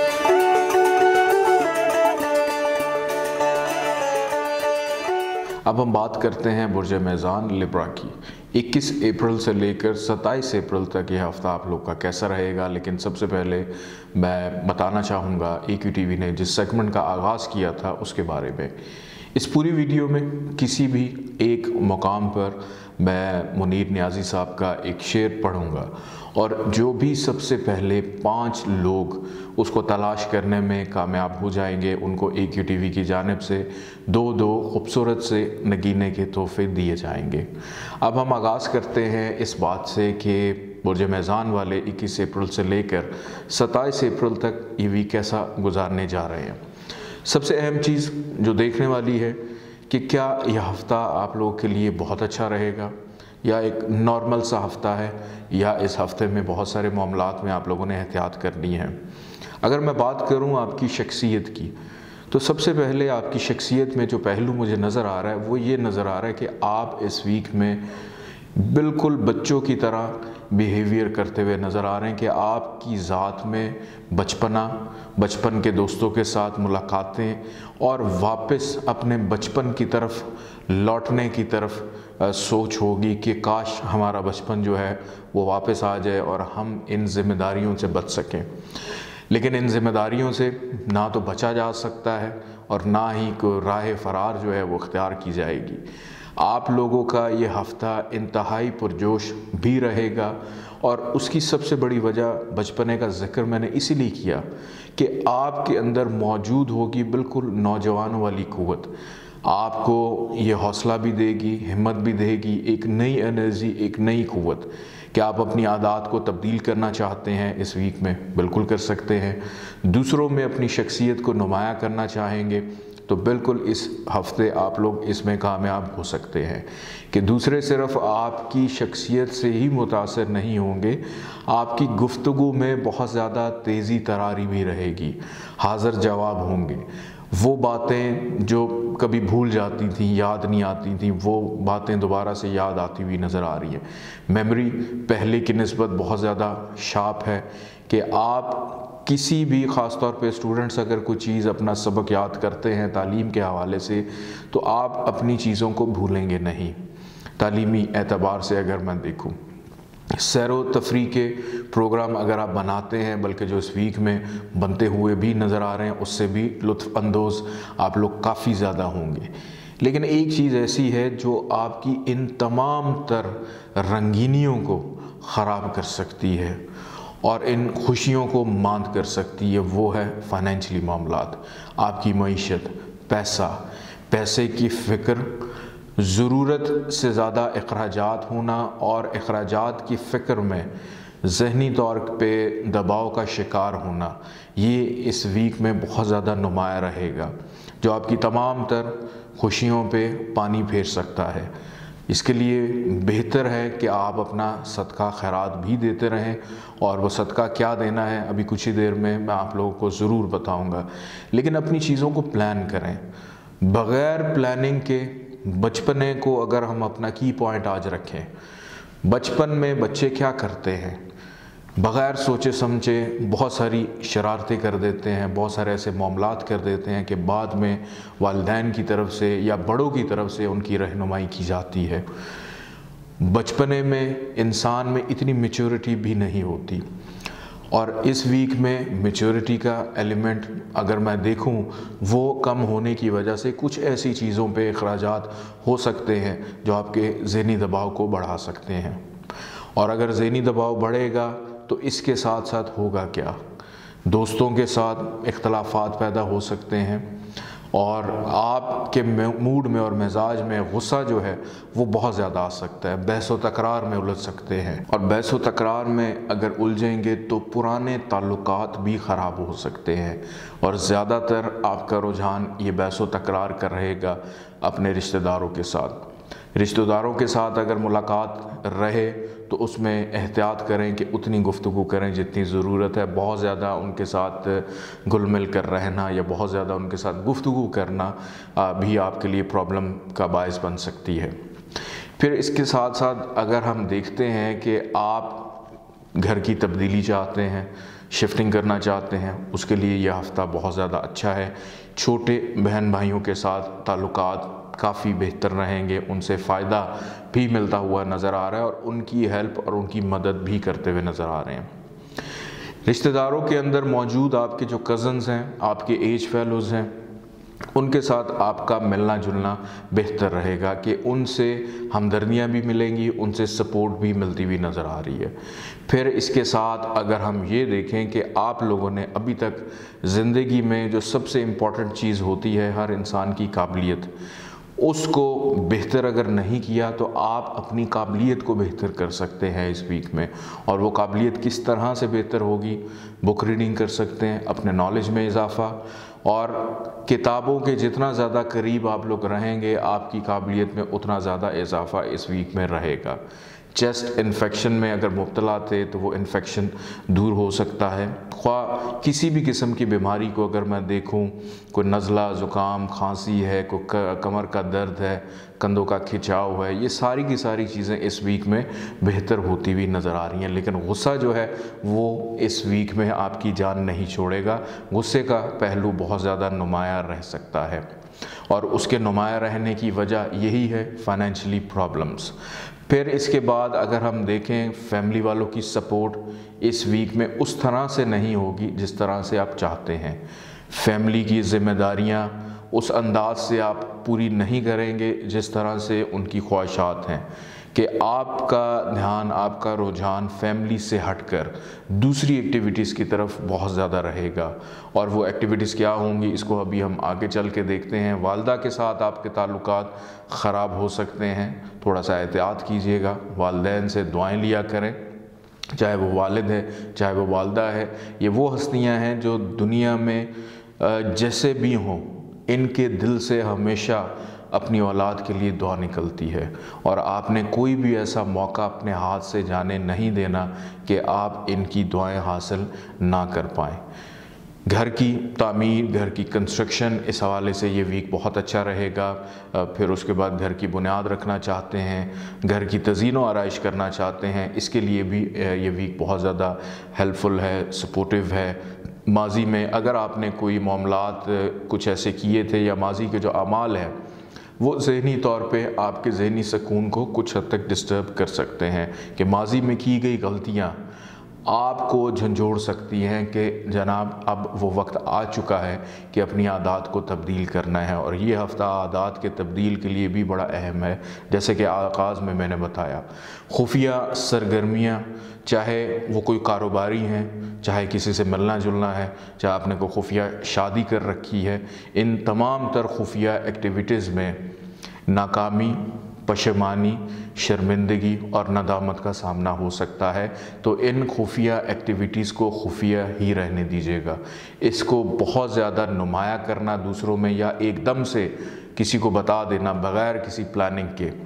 اب ہم بات کرتے ہیں برج میزان لبرا کی۔ اکیس اپریل سے لے کر ستائیس اپریل تک یہ ہفتہ آپ لوگ کا کیسا رہے گا، لیکن سب سے پہلے میں بتانا چاہوں گا اے کیو ٹی وی نے جس سیگمنٹ کا آغاز کیا تھا اس کے بارے میں۔ اس پوری ویڈیو میں کسی بھی ایک مقام پر میں منیر نیازی صاحب کا ایک شعر پڑھوں گا، اور جو بھی سب سے پہلے پانچ لوگ اس کو تلاش کرنے میں کامیاب ہو جائیں گے، ان کو اے کیو ٹی وی کی جانب سے دو دو خوبصورت سے نگینے کے تحفے دیے جائیں گے۔ اب ہم آغاز کرتے ہیں اس بات سے کہ برج میزان والے اکیس اپریل سے لے کر ستائیس اپریل تک یہ ویک کیسا گزارنے جا رہے ہیں۔ سب سے اہم چیز جو دیکھنے والی ہے کہ کیا یہ ہفتہ آپ لوگوں کے لیے بہت اچھا رہے گا، یا ایک نارمل سا ہفتہ ہے، یا اس ہفتے میں بہت سارے معاملات میں آپ لوگوں نے احتیاط کرنی ہے۔ اگر میں بات کروں آپ کی شخصیت کی، تو سب سے پہلے آپ کی شخصیت میں جو پہلو مجھے نظر آ رہا ہے وہ یہ نظر آ رہا ہے کہ آپ اس ویک میں بالکل بچوں کی طرح بیہیویئر کرتے ہوئے نظر آ رہے ہیں، کہ آپ کی ذات میں بچپنا، بچپن کے دوستوں کے ساتھ ملاقاتیں، اور واپس اپنے بچپن کی طرف لوٹنے کی طرف سوچ ہوگی کہ کاش ہمارا بچپن جو ہے وہ واپس آ جائے اور ہم ان ذمہ داریوں سے بچ سکیں۔ لیکن ان ذمہ داریوں سے نہ تو بچا جا سکتا ہے اور نہ ہی کوئی راہ فرار جو ہے وہ اختیار کی جائے گی۔ آپ لوگوں کا یہ ہفتہ انتہائی پرجوش بھی رہے گا، اور اس کی سب سے بڑی وجہ بچپنے کا ذکر میں نے اسی لیے کیا کہ آپ کے اندر موجود ہوگی بالکل نوجوانوں والی قوت۔ آپ کو یہ حوصلہ بھی دے گی، ہمت بھی دے گی، ایک نئی انرجی، ایک نئی قوت کہ آپ اپنی عادات کو تبدیل کرنا چاہتے ہیں اس ویک میں، بالکل کر سکتے ہیں۔ دوسروں میں اپنی شخصیت کو نمایاں کرنا چاہیں گے تو بالکل اس ہفتے آپ لوگ اس میں کامیاب ہو سکتے ہیں کہ دوسرے صرف آپ کی شخصیت سے ہی متاثر نہیں ہوں گے، آپ کی گفتگو میں بہت زیادہ تیزی تراری بھی رہے گی، حاضر جواب ہوں گے۔ وہ باتیں جو کبھی بھول جاتی تھیں، یاد نہیں آتی تھیں، وہ باتیں دوبارہ سے یاد آتی ہوئی نظر آ رہی ہیں۔ میموری پہلے کی نسبت بہت زیادہ شارپ ہے کہ آپ کسی بھی، خاص طور پہ اسٹوڈنٹس اگر کوئی چیز اپنا سبق یاد کرتے ہیں تعلیم کے حوالے سے تو آپ اپنی چیزوں کو بھولیں گے نہیں۔ تعلیمی اعتبار سے اگر میں دیکھوں، سیر و تفریح کے پروگرام اگر آپ بناتے ہیں، بلکہ جو اس ویک میں بنتے ہوئے بھی نظر آ رہے ہیں، اس سے بھی لطف اندوز آپ لوگ کافی زیادہ ہوں گے۔ لیکن ایک چیز ایسی ہے جو آپ کی ان تمام تر رنگینیوں کو خراب کر سکتی ہے اور ان خوشیوں کو ماند کر سکتی ہے، وہ ہے فائنینشلی معاملات، آپ کی معیشت، پیسہ، پیسے کی فکر، ضرورت سے زیادہ اخراجات ہونا اور اخراجات کی فکر میں ذہنی طور پہ دباؤ کا شکار ہونا، یہ اس ویک میں بہت زیادہ نمایاں رہے گا، جو آپ کی تمام تر خوشیوں پہ پانی پھیر سکتا ہے۔ اس کے لیے بہتر ہے کہ آپ اپنا صدقہ خیرات بھی دیتے رہیں، اور وہ صدقہ کیا دینا ہے ابھی کچھ ہی دیر میں میں آپ لوگوں کو ضرور بتاؤں گا، لیکن اپنی چیزوں کو پلان کریں۔ بغیر پلاننگ کے بچپنے کو اگر ہم اپنا کی پوائنٹ آج رکھیں، بچپن میں بچے کیا کرتے ہیں؟ بغیر سوچے سمجھے بہت ساری شرارتیں کر دیتے ہیں، بہت سارے ایسے معاملات کر دیتے ہیں کہ بعد میں والدین کی طرف سے یا بڑوں کی طرف سے ان کی رہنمائی کی جاتی ہے۔ بچپنے میں انسان میں اتنی میچورٹی بھی نہیں ہوتی، اور اس ویک میں میچورٹی کا ایلیمنٹ اگر میں دیکھوں وہ کم ہونے کی وجہ سے کچھ ایسی چیزوں پہ اخراجات ہو سکتے ہیں جو آپ کے ذہنی دباؤ کو بڑھا سکتے ہیں، اور اگر ذہنی دباؤ بڑھے گا تو اس کے ساتھ ساتھ ہوگا کیا؟ دوستوں کے ساتھ اختلافات پیدا ہو سکتے ہیں، اور آپ کے موڈ میں اور مزاج میں غصہ جو ہے وہ بہت زیادہ آ سکتا ہے، بحث و تکرار میں الجھ سکتے ہیں، اور بحث و تکرار میں اگر الجھیں گے تو پرانے تعلقات بھی خراب ہو سکتے ہیں، اور زیادہ تر آپ کا رجحان یہ بحث و تکرار کر رہے گا اپنے رشتہ داروں کے ساتھ۔ رشتہ داروں کے ساتھ اگر ملاقات رہے تو اس میں احتیاط کریں کہ اتنی گفتگو کریں جتنی ضرورت ہے، بہت زیادہ ان کے ساتھ گل مل کر رہنا یا بہت زیادہ ان کے ساتھ گفتگو کرنا بھی آپ کے لیے پرابلم کا باعث بن سکتی ہے۔ پھر اس کے ساتھ ساتھ اگر ہم دیکھتے ہیں کہ آپ گھر کی تبدیلی چاہتے ہیں، شفٹنگ کرنا چاہتے ہیں، اس کے لیے یہ ہفتہ بہت زیادہ اچھا ہے۔ چھوٹے بہن بھائیوں کے ساتھ تعلقات کافی بہتر رہیں گے، ان سے فائدہ بھی ملتا ہوا نظر آ رہا ہے، اور ان کی ہیلپ اور ان کی مدد بھی کرتے ہوئے نظر آ رہے ہیں۔ رشتہ داروں کے اندر موجود آپ کے جو کزنز ہیں، آپ کے ایج فیلوز ہیں، ان کے ساتھ آپ کا ملنا جلنا بہتر رہے گا کہ ان سے ہمدردیاں بھی ملیں گی، ان سے سپورٹ بھی ملتی ہوئی نظر آ رہی ہے۔ پھر اس کے ساتھ اگر ہم یہ دیکھیں کہ آپ لوگوں نے ابھی تک زندگی میں جو سب سے امپورٹنٹ چیز ہوتی ہے ہر انسان کی قابلیت، اس کو بہتر اگر نہیں کیا تو آپ اپنی قابلیت کو بہتر کر سکتے ہیں اس ویک میں، اور وہ قابلیت کس طرح سے بہتر ہوگی؟ بک ریڈنگ کر سکتے ہیں، اپنے نالج میں اضافہ، اور کتابوں کے جتنا زیادہ قریب آپ لوگ رہیں گے آپ کی قابلیت میں اتنا زیادہ اضافہ اس ویک میں رہے گا۔ چیسٹ انفیکشن میں اگر مبتلا تھے تو وہ انفیکشن دور ہو سکتا ہے۔ خواہ کسی بھی قسم کی بیماری کو اگر میں دیکھوں، کوئی نزلہ، زکام، کھانسی ہے، کوئی کمر کا درد ہے، کندھوں کا کھچاؤ ہے، یہ ساری کی ساری چیزیں اس ویک میں بہتر ہوتی ہوئی نظر آ رہی ہیں۔ لیکن غصہ جو ہے وہ اس ویک میں آپ کی جان نہیں چھوڑے گا، غصے کا پہلو بہت زیادہ نمایاں رہ سکتا ہے، اور اس کے نمایاں رہنے کی وجہ یہی ہے فائنینشلی پرابلمز۔ پھر اس کے بعد اگر ہم دیکھیں فیملی والوں کی سپورٹ اس ویک میں اس طرح سے نہیں ہوگی جس طرح سے آپ چاہتے ہیں۔ فیملی کی ذمہ داریاں اس انداز سے آپ پوری نہیں کریں گے جس طرح سے ان کی خواہشات ہیں، کہ آپ کا دھیان، آپ کا رجحان فیملی سے ہٹ کر دوسری ایکٹیویٹیز کی طرف بہت زیادہ رہے گا، اور وہ ایکٹیویٹیز کیا ہوں گی اس کو ابھی ہم آگے چل کے دیکھتے ہیں۔ والدہ کے ساتھ آپ کے تعلقات خراب ہو سکتے ہیں، تھوڑا سا احتیاط کیجیے گا، والدین سے دعائیں لیا کریں، چاہے وہ والد ہے چاہے وہ والدہ ہے۔ یہ وہ ہستیاں ہیں جو دنیا میں جیسے بھی ہوں ان کے دل سے ہمیشہ اپنی اولاد کے لیے دعا نکلتی ہے، اور آپ نے کوئی بھی ایسا موقع اپنے ہاتھ سے جانے نہیں دینا کہ آپ ان کی دعائیں حاصل نہ کر پائیں۔ گھر کی تعمیر، گھر کی کنسٹرکشن، اس حوالے سے یہ ویک بہت اچھا رہے گا۔ پھر اس کے بعد گھر کی بنیاد رکھنا چاہتے ہیں، گھر کی تزئین و آرائش کرنا چاہتے ہیں، اس کے لیے بھی یہ ویک بہت زیادہ ہیلپ فل ہے، سپورٹیو ہے۔ ماضی میں اگر آپ نے کوئی معاملات کچھ ایسے کیے تھے، یا ماضی کے جو اعمال ہیں وہ ذہنی طور پہ آپ کے ذہنی سکون کو کچھ حد تک ڈسٹرب کر سکتے ہیں، کہ ماضی میں کی گئی غلطیاں آپ کو جھنجھوڑ سکتی ہیں کہ جناب اب وہ وقت آ چکا ہے کہ اپنی عادات کو تبدیل کرنا ہے، اور یہ ہفتہ عادات کے تبدیل کے لیے بھی بڑا اہم ہے۔ جیسے کہ آغاز میں میں نے بتایا، خفیہ سرگرمیاں، چاہے وہ کوئی کاروباری ہیں، چاہے کسی سے ملنا جلنا ہے، چاہے آپ نے کوئی خفیہ شادی کر رکھی ہے، ان تمام تر خفیہ ایکٹیویٹیز میں ناکامی، پشیمانی، شرمندگی اور ندامت کا سامنا ہو سکتا ہے۔ تو ان خفیہ ایکٹیویٹیز کو خفیہ ہی رہنے دیجیے گا، اس کو بہت زیادہ نمایاں کرنا دوسروں میں، یا ایک دم سے کسی کو بتا دینا بغیر کسی پلاننگ کے،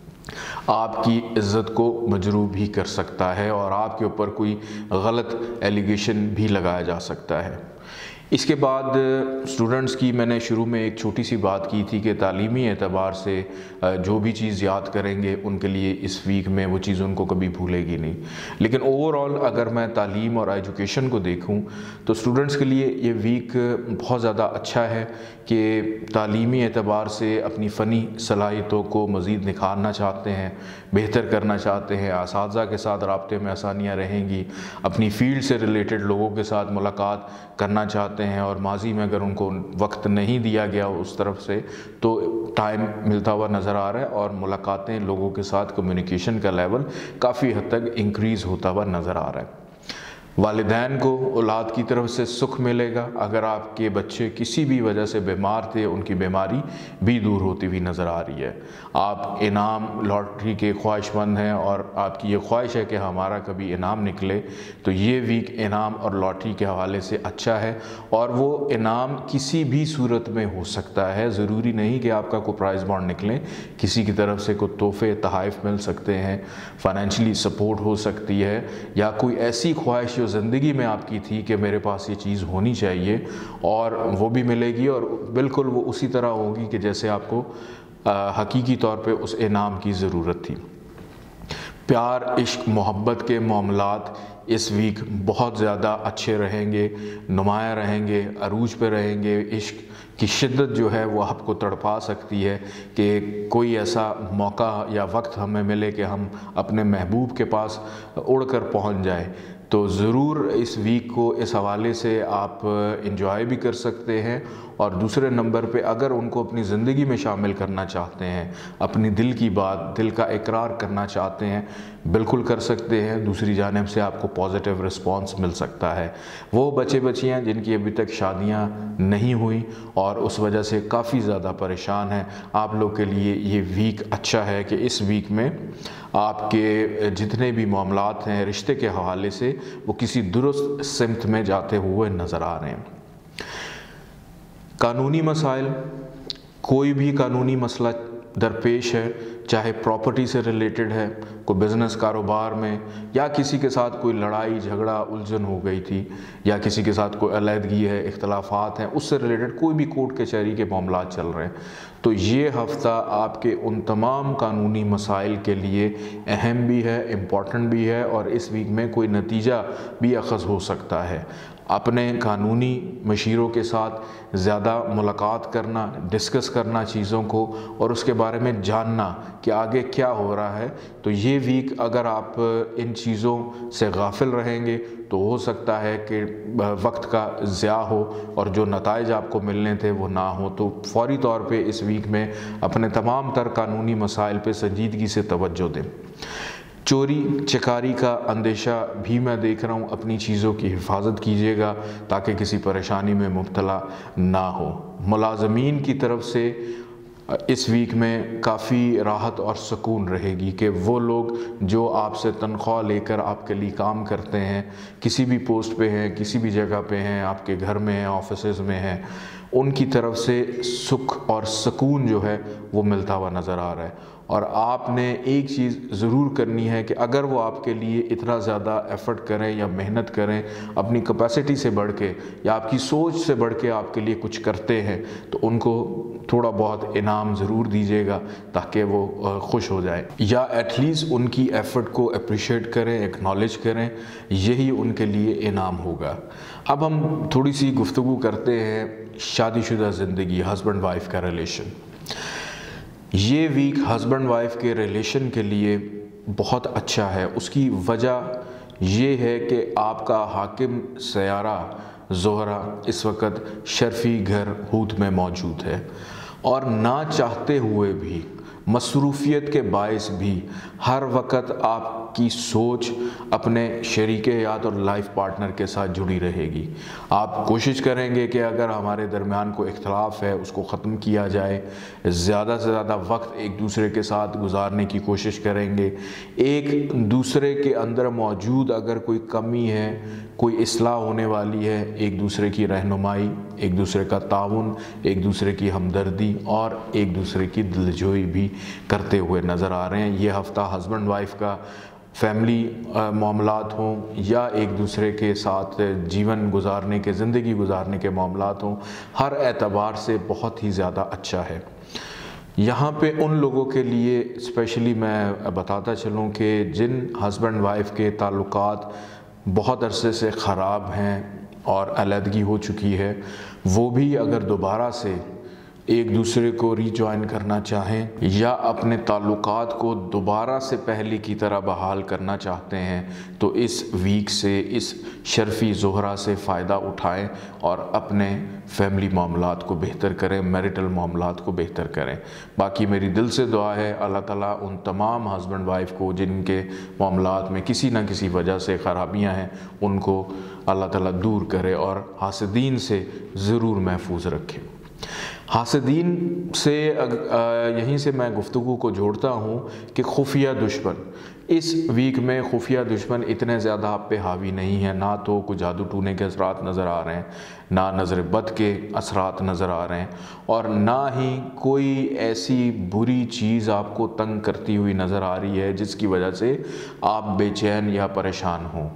آپ کی عزت کو مجروح بھی کر سکتا ہے، اور آپ کے اوپر کوئی غلط ایلیگیشن بھی لگایا جا سکتا ہے۔ اس کے بعد اسٹوڈنٹس کی میں نے شروع میں ایک چھوٹی سی بات کی تھی کہ تعلیمی اعتبار سے جو بھی چیز یاد کریں گے ان کے لیے اس ویک میں وہ چیز ان کو کبھی بھولے گی نہیں، لیکن اوور آل اگر میں تعلیم اور ایجوکیشن کو دیکھوں تو اسٹوڈنٹس کے لیے یہ ویک بہت زیادہ اچھا ہے کہ تعلیمی اعتبار سے اپنی فنی صلاحیتوں کو مزید نکھارنا چاہتے ہیں، بہتر کرنا چاہتے ہیں، اساتذہ کے ساتھ رابطے میں آسانیاں رہیں گی، اپنی فیلڈ سے ریلیٹڈ لوگوں کے ساتھ ملاقات کرنا چاہتے ہیں، اور ماضی میں اگر ان کو وقت نہیں دیا گیا اس طرف سے تو ٹائم ملتا ہوا نظر آ رہا ہے، اور ملاقاتیں، لوگوں کے ساتھ کمیونیکیشن کا لیول کافی حد تک انکریز ہوتا ہوا نظر آ رہا ہے۔ والدین کو اولاد کی طرف سے سکھ ملے گا، اگر آپ کے بچے کسی بھی وجہ سے بیمار تھے ان کی بیماری بھی دور ہوتی ہوئی نظر آ رہی ہے۔ آپ انعام لاٹری کے خواہش مند ہیں اور آپ کی یہ خواہش ہے کہ ہمارا کبھی انعام نکلے، تو یہ ویک انعام اور لاٹری کے حوالے سے اچھا ہے، اور وہ انعام کسی بھی صورت میں ہو سکتا ہے، ضروری نہیں کہ آپ کا کوئی پرائز بانڈ نکلے، کسی کی طرف سے کوئی تحفے تحائف مل سکتے ہیں، فائنینشلی سپورٹ ہو سکتی ہے، یا کوئی ایسی خواہش جو زندگی میں آپ کی تھی کہ میرے پاس یہ چیز ہونی چاہیے، اور وہ بھی ملے گی، اور بالکل وہ اسی طرح ہوگی کہ جیسے آپ کو حقیقی طور پہ اس انعام کی ضرورت تھی۔ پیار، عشق، محبت کے معاملات اس ویک بہت زیادہ اچھے رہیں گے، نمایاں رہیں گے، عروج پہ رہیں گے۔ عشق کی شدت جو ہے وہ آپ کو تڑپا سکتی ہے کہ کوئی ایسا موقع یا وقت ہمیں ملے کہ ہم اپنے محبوب کے پاس اڑ کر پہنچ جائیں، تو ضرور اس ویک کو اس حوالے سے آپ انجوائے بھی کر سکتے ہیں، اور دوسرے نمبر پہ اگر ان کو اپنی زندگی میں شامل کرنا چاہتے ہیں، اپنی دل کی بات، دل کا اقرار کرنا چاہتے ہیں، بالکل کر سکتے ہیں۔ دوسری جانب سے آپ کو پازیٹیو رسپانس مل سکتا ہے۔ وہ بچے بچیاں جن کی ابھی تک شادیاں نہیں ہوئیں اور اس وجہ سے کافی زیادہ پریشان ہیں، آپ لوگ کے لیے یہ ویک اچھا ہے کہ اس ویک میں آپ کے جتنے بھی معاملات ہیں رشتے کے حوالے سے وہ کسی درست سمت میں جاتے ہوئے نظر آ رہے ہیں۔ قانونی مسائل، کوئی بھی قانونی مسئلہ درپیش ہے، چاہے پراپرٹی سے ریلیٹڈ ہے، کوئی بزنس کاروبار میں، یا کسی کے ساتھ کوئی لڑائی جھگڑا الجھن ہو گئی تھی، یا کسی کے ساتھ کوئی علیحدگی ہے، اختلافات ہیں، اس سے ریلیٹڈ کوئی بھی کورٹ کچہری کے معاملات چل رہے ہیں، تو یہ ہفتہ آپ کے ان تمام قانونی مسائل کے لیے اہم بھی ہے، امپورٹنٹ بھی ہے، اور اس ویک میں کوئی نتیجہ بھی اخذ ہو سکتا ہے۔ اپنے قانونی مشیروں کے ساتھ زیادہ ملاقات کرنا، ڈسکس کرنا چیزوں کو، اور اس کے بارے میں جاننا کہ آگے کیا ہو رہا ہے، تو یہ ویک اگر آپ ان چیزوں سے غافل رہیں گے تو تو ہو سکتا ہے کہ وقت کا ضیاع ہو اور جو نتائج آپ کو ملنے تھے وہ نہ ہو، تو فوری طور پہ اس ویک میں اپنے تمام تر قانونی مسائل پہ سنجیدگی سے توجہ دیں۔ چوری چکاری کا اندیشہ بھی میں دیکھ رہا ہوں، اپنی چیزوں کی حفاظت کیجیے گا تاکہ کسی پریشانی میں مبتلا نہ ہو۔ ملازمین کی طرف سے اس ویک میں کافی راحت اور سکون رہے گی کہ وہ لوگ جو آپ سے تنخواہ لے کر آپ کے لیے کام کرتے ہیں، کسی بھی پوسٹ پہ ہیں، کسی بھی جگہ پہ ہیں، آپ کے گھر میں ہیں، آفیسز میں ہیں، ان کی طرف سے سکھ اور سکون جو ہے وہ ملتا ہوا نظر آ رہا ہے۔ اور آپ نے ایک چیز ضرور کرنی ہے کہ اگر وہ آپ کے لیے اتنا زیادہ ایفرٹ کریں یا محنت کریں، اپنی کیپیسٹی سے بڑھ کے یا آپ کی سوچ سے بڑھ کے آپ کے لیے کچھ کرتے ہیں، تو ان کو تھوڑا بہت انعام ضرور دیجیے گا تاکہ وہ خوش ہو جائیں، یا ایٹ لیسٹ ان کی ایفرٹ کو اپریشیٹ کریں، ایکنالج کریں، یہی ان کے لیے انعام ہوگا۔ اب ہم تھوڑی سی گفتگو کرتے ہیں شادی شدہ زندگی، ہسبینڈ وائف کا ریلیشن۔ یہ ویک ہسبینڈ وائف کے ریلیشن کے لیے بہت اچھا ہے۔ اس کی وجہ یہ ہے کہ آپ کا حاکم سیارہ زہرہ اس وقت شرفی گھر ہوت میں موجود ہے، اور نہ چاہتے ہوئے بھی، مصروفیت کے باعث بھی ہر وقت آپ کی سوچ اپنے شریک حیات اور لائف پارٹنر کے ساتھ جڑی رہے گی۔ آپ کوشش کریں گے کہ اگر ہمارے درمیان کوئی اختلاف ہے اس کو ختم کیا جائے، زیادہ سے زیادہ وقت ایک دوسرے کے ساتھ گزارنے کی کوشش کریں گے، ایک دوسرے کے اندر موجود اگر کوئی کمی ہے، کوئی اصلاح ہونے والی ہے، ایک دوسرے کی رہنمائی، ایک دوسرے کا تعاون، ایک دوسرے کی ہمدردی اور ایک دوسرے کی دلجوئی بھی کرتے ہوئے نظر آ رہے ہیں۔ یہ ہفتہ ہسبینڈ وائف کا فیملی معاملات ہوں یا ایک دوسرے کے ساتھ جیون گزارنے کے، زندگی گزارنے کے معاملات ہوں، ہر اعتبار سے بہت ہی زیادہ اچھا ہے۔ یہاں پہ ان لوگوں کے لیے اسپیشلی میں بتاتا چلوں کہ جن ہسبینڈ وائف کے تعلقات بہت عرصے سے خراب ہیں اور علیحدگی ہو چکی ہے، وہ بھی اگر دوبارہ سے ایک دوسرے کو ری جوائن کرنا چاہیں یا اپنے تعلقات کو دوبارہ سے پہلے کی طرح بحال کرنا چاہتے ہیں، تو اس ویک سے اس شرفی زہرہ سے فائدہ اٹھائیں اور اپنے فیملی معاملات کو بہتر کریں، میرٹل معاملات کو بہتر کریں۔ باقی میری دل سے دعا ہے اللہ تعالیٰ ان تمام ہسبینڈ وائف کو جن کے معاملات میں کسی نہ کسی وجہ سے خرابیاں ہیں، ان کو اللہ تعالیٰ دور کرے اور حاسدین سے ضرور محفوظ رکھے۔ حاسدین سے یہیں سے میں گفتگو کو جوڑتا ہوں کہ خفیہ دشمن، اس ویک میں خفیہ دشمن اتنے زیادہ آپ پہ حاوی نہیں ہیں، نہ تو کوئی جادو ٹونے کے اثرات نظر آ رہے ہیں، نہ نظر بد کے اثرات نظر آ رہے ہیں، اور نہ ہی کوئی ایسی بری چیز آپ کو تنگ کرتی ہوئی نظر آ رہی ہے جس کی وجہ سے آپ بے چین یا پریشان ہوں۔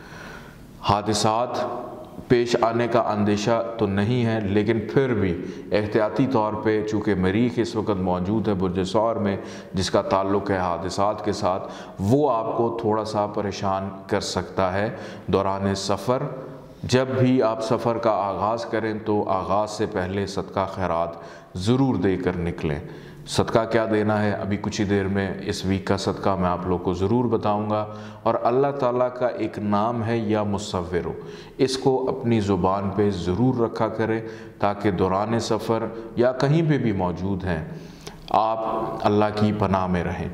حادثات پیش آنے کا اندیشہ تو نہیں ہے، لیکن پھر بھی احتیاطی طور پہ چونکہ مریخ اس وقت موجود ہے برج ثور میں جس کا تعلق ہے حادثات کے ساتھ، وہ آپ کو تھوڑا سا پریشان کر سکتا ہے دوران سفر۔ جب بھی آپ سفر کا آغاز کریں تو آغاز سے پہلے صدقہ خیرات ضرور دے کر نکلیں۔ صدقہ کیا دینا ہے ابھی کچھ ہی دیر میں اس ویک کا صدقہ میں آپ لوگ کو ضرور بتاؤں گا، اور اللہ تعالیٰ کا ایک نام ہے یا مصور، اس کو اپنی زبان پہ ضرور رکھا کریں تاکہ دوران سفر یا کہیں پہ بھی موجود ہیں آپ اللہ کی پناہ میں رہیں۔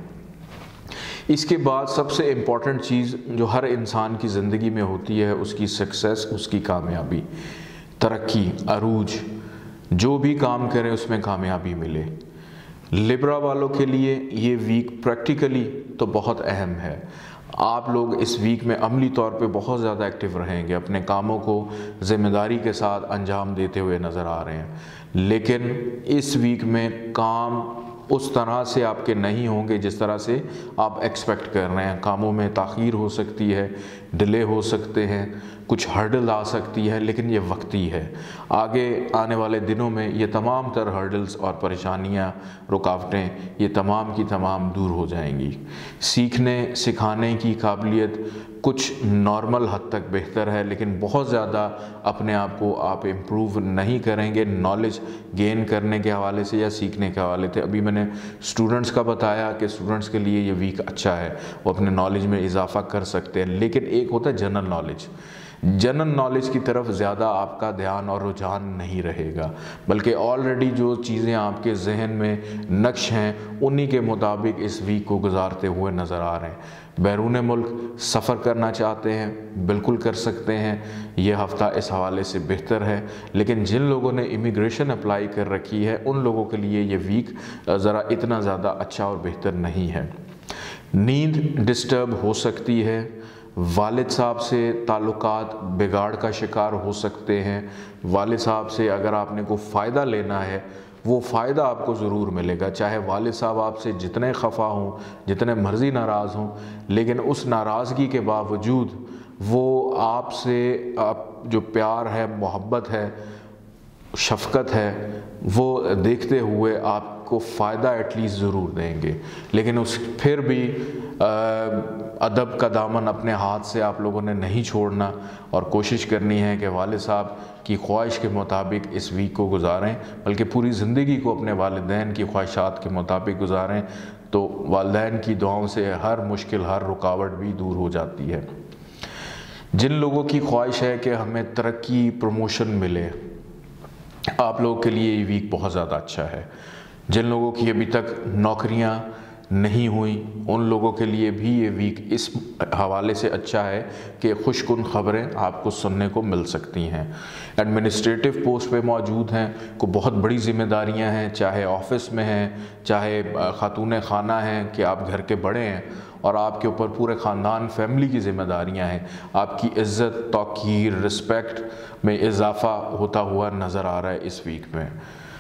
اس کے بعد سب سے امپورٹنٹ چیز جو ہر انسان کی زندگی میں ہوتی ہے، اس کی سکسیس، اس کی کامیابی، ترقی، عروج، جو بھی کام کریں اس میں کامیابی ملے۔ لبرا والوں کے لیے یہ ویک پریکٹیکلی تو بہت اہم ہے۔ آپ لوگ اس ویک میں عملی طور پہ بہت زیادہ ایکٹیو رہیں گے، اپنے کاموں کو ذمہ داری کے ساتھ انجام دیتے ہوئے نظر آ رہے ہیں، لیکن اس ویک میں کام اس طرح سے آپ کے نہیں ہوں گے جس طرح سے آپ ایکسپیکٹ کر رہے ہیں۔ کاموں میں تاخیر ہو سکتی ہے، ڈیلے ہو سکتے ہیں، کچھ ہرڈل آ سکتی ہے، لیکن یہ وقتی ہے۔ آگے آنے والے دنوں میں یہ تمام تر ہرڈلز اور پریشانیاں، رکاوٹیں، یہ تمام کی تمام دور ہو جائیں گی۔ سیکھنے سکھانے کی قابلیت کچھ نارمل حد تک بہتر ہے، لیکن بہت زیادہ اپنے آپ کو آپ امپروو نہیں کریں گے نالج گین کرنے کے حوالے سے یا سیکھنے کے حوالے سے۔ ابھی میں نے اسٹوڈنٹس کا بتایا کہ اسٹوڈنٹس کے لیے یہ ویک اچھا ہے، وہ اپنے نالج میں اضافہ کر سکتے ہیں، لیکن ایک ہوتا ہے جنرل نالج۔ جنرل نالج کی طرف زیادہ آپ کا دھیان اور رجحان نہیں رہے گا، بلکہ آلریڈی جو چیزیں آپ کے ذہن میں نقش ہیں انہی کے مطابق اس ویک کو گزارتے ہوئے نظر آ رہے ہیں۔ بیرون ملک سفر کرنا چاہتے ہیں بالکل کر سکتے ہیں، یہ ہفتہ اس حوالے سے بہتر ہے، لیکن جن لوگوں نے امیگریشن اپلائی کر رکھی ہے ان لوگوں کے لیے یہ ویک ذرا اتنا زیادہ اچھا اور بہتر نہیں ہے۔ نیند ڈسٹرب ہو سکتی ہے، والد صاحب سے تعلقات بگاڑ کا شکار ہو سکتے ہیں۔ والد صاحب سے اگر آپ نے کوئی فائدہ لینا ہے وہ فائدہ آپ کو ضرور ملے گا، چاہے والد صاحب آپ سے جتنے خفا ہوں، جتنے مرضی ناراض ہوں، لیکن اس ناراضگی کے باوجود وہ آپ سے آپ جو پیار ہے، محبت ہے، شفقت ہے، وہ دیکھتے ہوئے آپ کو فائدہ ایٹ لیسٹ ضرور دیں گے۔ لیکن اس پھر بھی ادب کا دامن اپنے ہاتھ سے آپ لوگوں نے نہیں چھوڑنا اور کوشش کرنی ہے کہ والد صاحب کی خواہش کے مطابق اس ویک کو گزاریں، بلکہ پوری زندگی کو اپنے والدین کی خواہشات کے مطابق گزاریں، تو والدین کی دعاؤں سے ہر مشکل، ہر رکاوٹ بھی دور ہو جاتی ہے۔ جن لوگوں کی خواہش ہے کہ ہمیں ترقی، پروموشن ملے، آپ لوگوں کے لیے یہ ویک بہت زیادہ اچھا ہے۔ جن لوگوں کی ابھی تک نوکریاں نہیں ہوئیں ان لوگوں کے لیے بھی یہ ویک اس حوالے سے اچھا ہے کہ خوش کن خبریں آپ کو سننے کو مل سکتی ہیں۔ ایڈمنسٹریٹو پوسٹ پہ موجود ہیں، کو بہت بڑی ذمہ داریاں ہیں، چاہے آفس میں ہیں، چاہے خاتون خانہ ہیں کہ آپ گھر کے بڑے ہیں اور آپ کے اوپر پورے خاندان فیملی کی ذمہ داریاں ہیں، آپ کی عزت، توقیر، رسپیکٹ میں اضافہ ہوتا ہوا نظر آ رہا ہے اس ویک میں۔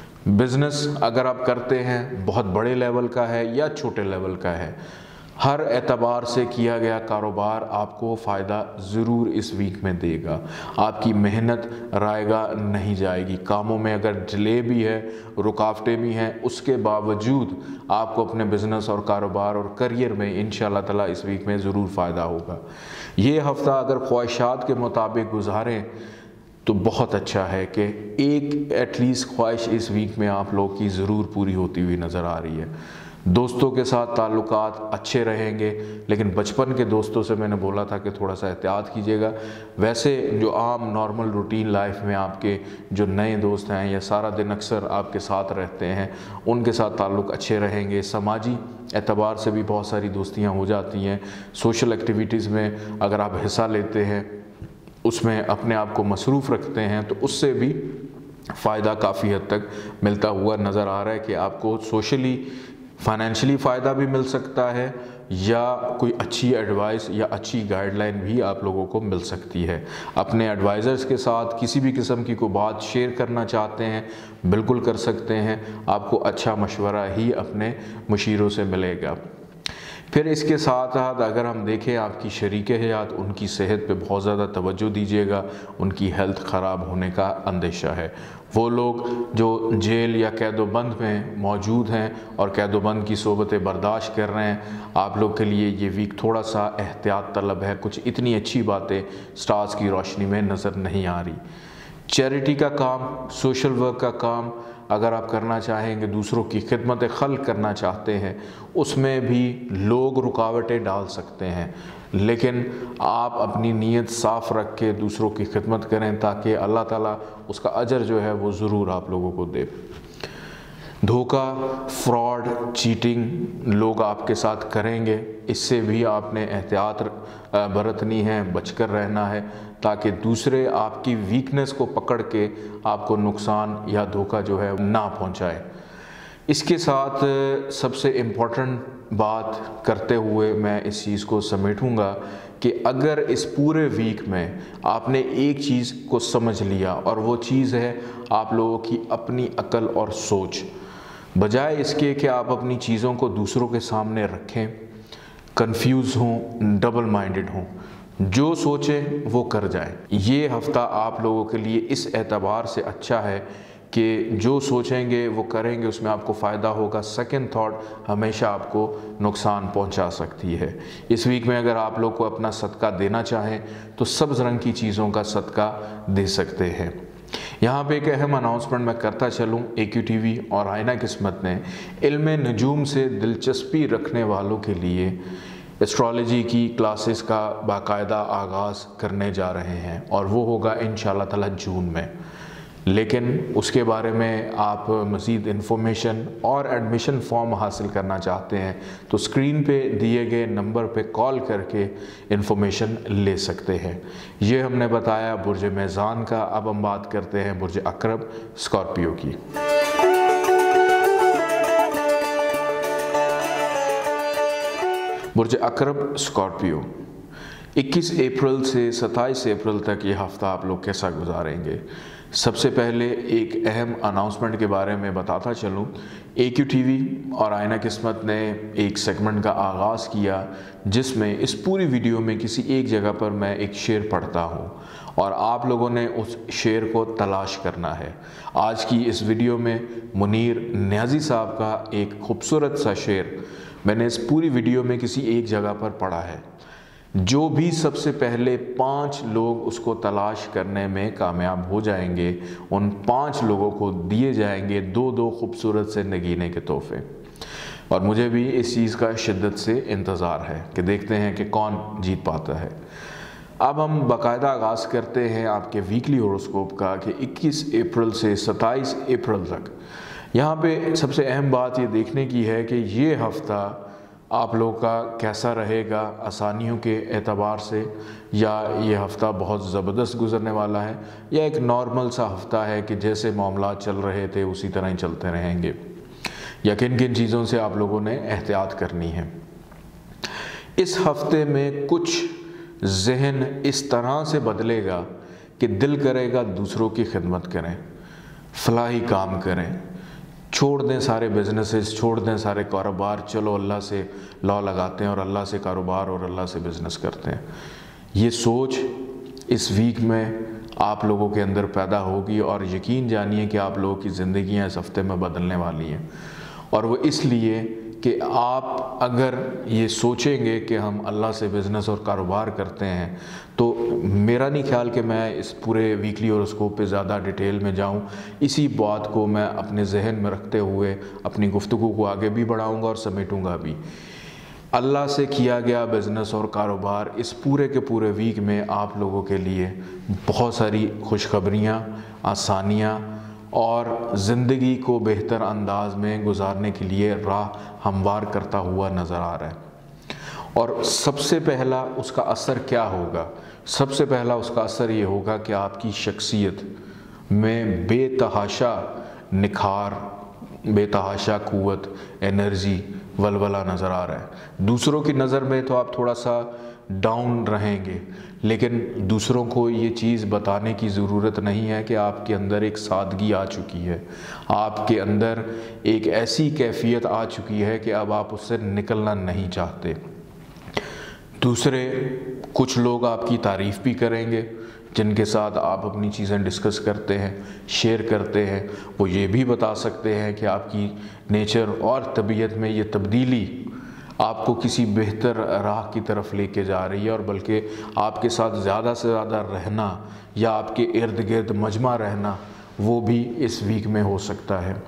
بزنس اگر آپ کرتے ہیں بہت بڑے لیول کا ہے یا چھوٹے لیول کا ہے، ہر اعتبار سے کیا گیا کاروبار آپ کو فائدہ ضرور اس ویک میں دے گا۔ آپ کی محنت رائے گا نہیں جائے گی، کاموں میں اگر ڈیلے بھی ہے، رکاوٹیں بھی ہیں، اس کے باوجود آپ کو اپنے بزنس اور کاروبار اور کریئر میں انشاءاللہ تعالیٰ اس ویک میں ضرور فائدہ ہوگا۔ یہ ہفتہ اگر خواہشات کے مطابق گزاریں تو بہت اچھا ہے کہ ایک ایٹ لیسٹ خواہش اس ویک میں آپ لوگ کی ضرور پوری ہوتی ہوئی نظر آ رہی ہے۔ دوستوں کے ساتھ تعلقات اچھے رہیں گے، لیکن بچپن کے دوستوں سے میں نے بولا تھا کہ تھوڑا سا احتیاط کیجیے گا۔ ویسے جو عام نارمل روٹین لائف میں آپ کے جو نئے دوست ہیں یا سارا دن اکثر آپ کے ساتھ رہتے ہیں ان کے ساتھ تعلق اچھے رہیں گے۔ سماجی اعتبار سے بھی بہت ساری دوستیاں ہو جاتی ہیں، سوشل ایکٹیویٹیز میں اگر آپ حصہ لیتے ہیں، اس میں اپنے آپ کو مصروف رکھتے ہیں تو اس سے بھی فائدہ کافی حد تک ملتا ہوا نظر آ رہا ہے کہ آپ کو سوشلی، فائنینشلی فائدہ بھی مل سکتا ہے یا کوئی اچھی ایڈوائس یا اچھی گائیڈ لائن بھی آپ لوگوں کو مل سکتی ہے۔ اپنے ایڈوائزرز کے ساتھ کسی بھی قسم کی کوئی بات شیئر کرنا چاہتے ہیں بالکل کر سکتے ہیں، آپ کو اچھا مشورہ ہی اپنے مشیروں سے ملے گا۔ پھر اس کے ساتھ ساتھ اگر ہم دیکھیں آپ کی شریک حیات، ان کی صحت پہ بہت زیادہ توجہ دیجیے گا، ان کی ہیلتھ خراب ہونے کا اندیشہ ہے۔ وہ لوگ جو جیل یا قید و بند میں موجود ہیں اور قید و بند کی صحبتیں برداشت کر رہے ہیں، آپ لوگ کے لیے یہ ویک تھوڑا سا احتیاط طلب ہے، کچھ اتنی اچھی باتیں سٹارز کی روشنی میں نظر نہیں آ رہی۔ چیریٹی کا کام، سوشل ورک کا کام اگر آپ کرنا چاہیں گے، دوسروں کی خدمت خلق کرنا چاہتے ہیں، اس میں بھی لوگ رکاوٹیں ڈال سکتے ہیں، لیکن آپ اپنی نیت صاف رکھ کے دوسروں کی خدمت کریں تاکہ اللہ تعالیٰ اس کا اجر جو ہے وہ ضرور آپ لوگوں کو دے۔ دھوکہ، فراڈ، چیٹنگ لوگ آپ کے ساتھ کریں گے، اس سے بھی آپ نے احتیاط برتنی ہے، بچ کر رہنا ہے تاکہ دوسرے آپ کی ویکنس کو پکڑ کے آپ کو نقصان یا دھوکہ جو ہے نہ پہنچائے۔ اس کے ساتھ سب سے امپورٹنٹ بات کرتے ہوئے میں اس چیز کو سمیٹوں گا کہ اگر اس پورے ویک میں آپ نے ایک چیز کو سمجھ لیا اور وہ چیز ہے آپ لوگوں کی اپنی عقل اور سوچ، بجائے اس کے کہ آپ اپنی چیزوں کو دوسروں کے سامنے رکھیں، کنفیوز ہوں، ڈبل مائنڈڈ ہوں، جو سوچیں وہ کر جائیں۔ یہ ہفتہ آپ لوگوں کے لیے اس اعتبار سے اچھا ہے کہ جو سوچیں گے وہ کریں گے اس میں آپ کو فائدہ ہوگا، سیکنڈ تھاٹ ہمیشہ آپ کو نقصان پہنچا سکتی ہے۔ اس ویک میں اگر آپ لوگ کو اپنا صدقہ دینا چاہیں تو سبز رنگ کی چیزوں کا صدقہ دے سکتے ہیں۔ یہاں پہ ایک اہم اناؤنسمنٹ میں کرتا چلوں، اے کیو ٹی وی اور آئینہ قسمت نے علم نجوم سے دلچسپی رکھنے والوں کے لیے ایسٹرالوجی کی کلاسز کا باقاعدہ آغاز کرنے جا رہے ہیں، اور وہ ہوگا انشاءاللہ تعالی جون میں۔ لیکن اس کے بارے میں آپ مزید انفارمیشن اور ایڈمیشن فارم حاصل کرنا چاہتے ہیں تو اسکرین پہ دیے گئے نمبر پہ کال کر کے انفارمیشن لے سکتے ہیں۔ یہ ہم نے بتایا برج میزان کا۔ اب ہم بات کرتے ہیں برج عقرب اسکارپیو کی۔ برج عقرب اسکارپیو، اکیس اپریل سے ستائیس اپریل تک یہ ہفتہ آپ لوگ کیسا گزاریں گے؟ سب سے پہلے ایک اہم اناؤنسمنٹ کے بارے میں بتاتا چلوں، اے کیو ٹی وی اور آئینہ قسمت نے ایک سیگمنٹ کا آغاز کیا جس میں اس پوری ویڈیو میں کسی ایک جگہ پر میں ایک شعر پڑھتا ہوں اور آپ لوگوں نے اس شعر کو تلاش کرنا ہے۔ آج کی اس ویڈیو میں منیر نیازی صاحب کا ایک خوبصورت سا شعر میں نے اس پوری ویڈیو میں کسی ایک جگہ پر پڑھا ہے۔ جو بھی سب سے پہلے پانچ لوگ اس کو تلاش کرنے میں کامیاب ہو جائیں گے، ان پانچ لوگوں کو دیے جائیں گے دو دو خوبصورت سے نگینے کے تحفے، اور مجھے بھی اس چیز کا شدت سے انتظار ہے کہ دیکھتے ہیں کہ کون جیت پاتا ہے۔ اب ہم باقاعدہ آغاز کرتے ہیں آپ کے ویکلی ہوروسکوپ کا کہ اکیس اپریل سے ستائیس اپریل تک۔ یہاں پہ سب سے اہم بات یہ دیکھنے کی ہے کہ یہ ہفتہ آپ لوگ کا کیسا رہے گا آسانیوں کے اعتبار سے، یا یہ ہفتہ بہت زبردست گزرنے والا ہے، یا ایک نارمل سا ہفتہ ہے کہ جیسے معاملات چل رہے تھے اسی طرح ہی چلتے رہیں گے، یا کن کن چیزوں سے آپ لوگوں نے احتیاط کرنی ہے۔ اس ہفتے میں کچھ ذہن اس طرح سے بدلے گا کہ دل کرے گا دوسروں کی خدمت کریں، فلاحی کام کریں، چھوڑ دیں سارے بزنسز، چھوڑ دیں سارے کاروبار، چلو اللہ سے لا لگاتے ہیں اور اللہ سے کاروبار اور اللہ سے بزنس کرتے ہیں۔ یہ سوچ اس ویک میں آپ لوگوں کے اندر پیدا ہوگی، اور یقین جانیے کہ آپ لوگوں کی زندگیاں اس ہفتے میں بدلنے والی ہیں، اور وہ اس لیے کہ آپ اگر یہ سوچیں گے کہ ہم اللہ سے بزنس اور کاروبار کرتے ہیں تو میرا نہیں خیال کہ میں اس پورے ویکلی ہوروسکوپ پہ زیادہ ڈیٹیل میں جاؤں۔ اسی بات کو میں اپنے ذہن میں رکھتے ہوئے اپنی گفتگو کو آگے بھی بڑھاؤں گا اور سمیٹوں گا بھی۔ اللہ سے کیا گیا بزنس اور کاروبار اس پورے کے پورے ویک میں آپ لوگوں کے لیے بہت ساری خوشخبریاں، آسانیاں اور زندگی کو بہتر انداز میں گزارنے کے لیے راہ ہموار کرتا ہوا نظر آ رہا ہے۔ اور سب سے پہلا اس کا اثر کیا ہوگا؟ سب سے پہلا اس کا اثر یہ ہوگا کہ آپ کی شخصیت میں بے تحاشا نکھار، بے تحاشا قوت، انرجی، ولولہ نظر آ رہا ہے۔ دوسروں کی نظر میں تو آپ تھوڑا سا ڈاؤن رہیں گے، لیکن دوسروں کو یہ چیز بتانے کی ضرورت نہیں ہے کہ آپ کے اندر ایک سادگی آ چکی ہے، آپ کے اندر ایک ایسی کیفیت آ چکی ہے کہ اب آپ اس سے نکلنا نہیں چاہتے۔ دوسرے کچھ لوگ آپ کی تعریف بھی کریں گے، جن کے ساتھ آپ اپنی چیزیں ڈسکس کرتے ہیں، شیئر کرتے ہیں، وہ یہ بھی بتا سکتے ہیں کہ آپ کی نیچر اور طبیعت میں یہ تبدیلی آپ کو کسی بہتر راہ کی طرف لے کے جا رہی ہے، اور بلکہ آپ کے ساتھ زیادہ سے زیادہ رہنا یا آپ کے ارد گرد مجمع رہنا وہ بھی اس ویک میں ہو سکتا ہے۔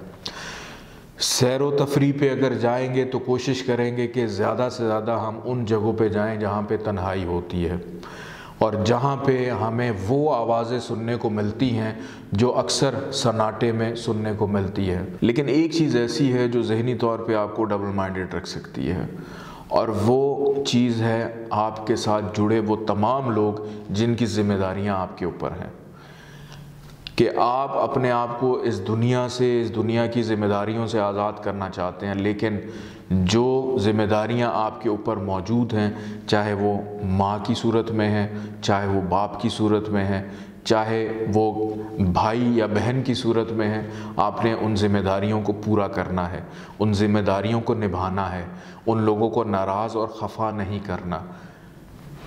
سیر و تفریح پہ اگر جائیں گے تو کوشش کریں گے کہ زیادہ سے زیادہ ہم ان جگہوں پہ جائیں جہاں پہ تنہائی ہوتی ہے، اور جہاں پہ ہمیں وہ آوازیں سننے کو ملتی ہیں جو اکثر سناٹے میں سننے کو ملتی ہے۔ لیکن ایک چیز ایسی ہے جو ذہنی طور پہ آپ کو ڈبل مائنڈڈ رکھ سکتی ہے، اور وہ چیز ہے آپ کے ساتھ جڑے وہ تمام لوگ جن کی ذمہ داریاں آپ کے اوپر ہیں، کہ آپ اپنے آپ کو اس دنیا سے، اس دنیا کی ذمہ داریوں سے آزاد کرنا چاہتے ہیں، لیکن جو ذمہ داریاں آپ کے اوپر موجود ہیں، چاہے وہ ماں کی صورت میں ہیں، چاہے وہ باپ کی صورت میں ہیں، چاہے وہ بھائی یا بہن کی صورت میں ہیں، آپ نے ان ذمہ داریوں کو پورا کرنا ہے، ان ذمہ داریوں کو نبھانا ہے، ان لوگوں کو ناراض اور خفا نہیں کرنا۔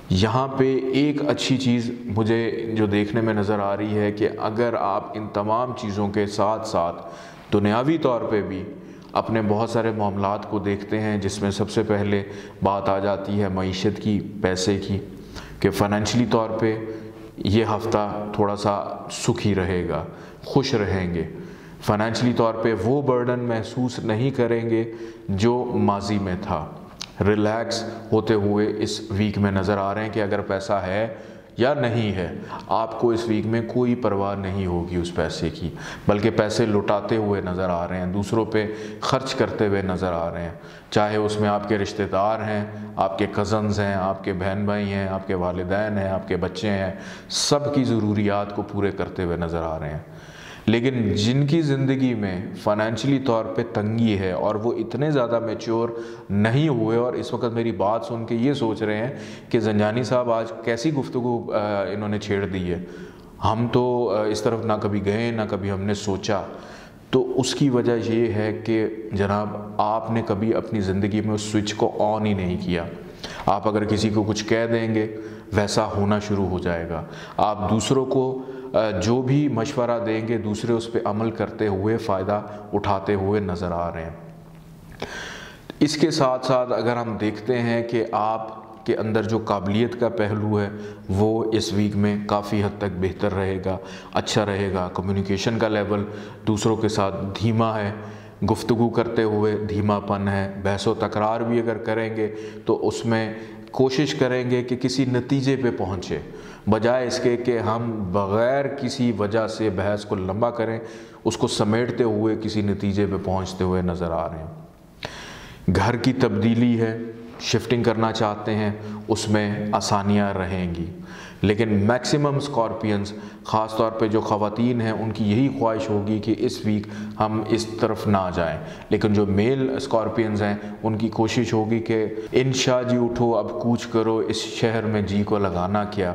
یہاں پہ ایک اچھی چیز مجھے جو دیکھنے میں نظر آ رہی ہے کہ اگر آپ ان تمام چیزوں کے ساتھ ساتھ دنیاوی طور پہ بھی اپنے بہت سارے معاملات کو دیکھتے ہیں، جس میں سب سے پہلے بات آ جاتی ہے معیشت کی، پیسے کی، کہ فائنینشلی طور پہ یہ ہفتہ تھوڑا سا سکھی رہے گا، خوش رہیں گے، فائنینشلی طور پہ وہ برڈن محسوس نہیں کریں گے جو ماضی میں تھا، ریلیکس ہوتے ہوئے اس ویک میں نظر آ رہے ہیں کہ اگر پیسہ ہے یا نہیں ہے، آپ کو اس ویک میں کوئی پرواہ نہیں ہوگی اس پیسے کی، بلکہ پیسے لٹاتے ہوئے نظر آ رہے ہیں، دوسروں پہ خرچ کرتے ہوئے نظر آ رہے ہیں، چاہے اس میں آپ کے رشتہ دار ہیں، آپ کے کزنز ہیں، آپ کے بہن بھائی ہیں، آپ کے والدین ہیں، آپ کے بچے ہیں، سب کی ضروریات کو پورے کرتے ہوئے نظر آ رہے ہیں۔ لیکن جن کی زندگی میں فائنینشلی طور پہ تنگی ہے اور وہ اتنے زیادہ میچور نہیں ہوئے اور اس وقت میری بات سن کے یہ سوچ رہے ہیں کہ زنجانی صاحب آج کیسی گفتگو انہوں نے چھیڑ دی ہے، ہم تو اس طرف نہ کبھی گئے نہ کبھی ہم نے سوچا، تو اس کی وجہ یہ ہے کہ جناب آپ نے کبھی اپنی زندگی میں اس سوئچ کو آن ہی نہیں کیا۔ آپ اگر کسی کو کچھ کہہ دیں گے ویسا ہونا شروع ہو جائے گا، آپ دوسروں کو جو بھی مشورہ دیں گے دوسرے اس پہ عمل کرتے ہوئے فائدہ اٹھاتے ہوئے نظر آ رہے ہیں۔ اس کے ساتھ ساتھ اگر ہم دیکھتے ہیں کہ آپ کے اندر جو قابلیت کا پہلو ہے وہ اس ویک میں کافی حد تک بہتر رہے گا، اچھا رہے گا، کمیونیکیشن کا لیول دوسروں کے ساتھ دھیما ہے، گفتگو کرتے ہوئے دھیما پن ہے، بحث و تکرار بھی اگر کریں گے تو اس میں کوشش کریں گے کہ کسی نتیجے پہ پہنچے، بجائے اس کے کہ ہم بغیر کسی وجہ سے بحث کو لمبا کریں، اس کو سمیٹتے ہوئے کسی نتیجے پہ پہنچتے ہوئے نظر آ رہے ہیں۔ گھر کی تبدیلی ہے، شفٹنگ کرنا چاہتے ہیں، اس میں آسانیاں رہیں گی، لیکن میکسیمم اسکارپینز خاص طور پہ جو خواتین ہیں ان کی یہی خواہش ہوگی کہ اس ویک ہم اس طرف نہ جائیں، لیکن جو میل اسکارپینز ہیں ان کی کوشش ہوگی کہ انشاء جی اٹھو اب کوچ کرو، اس شہر میں جی کو لگانا کیا۔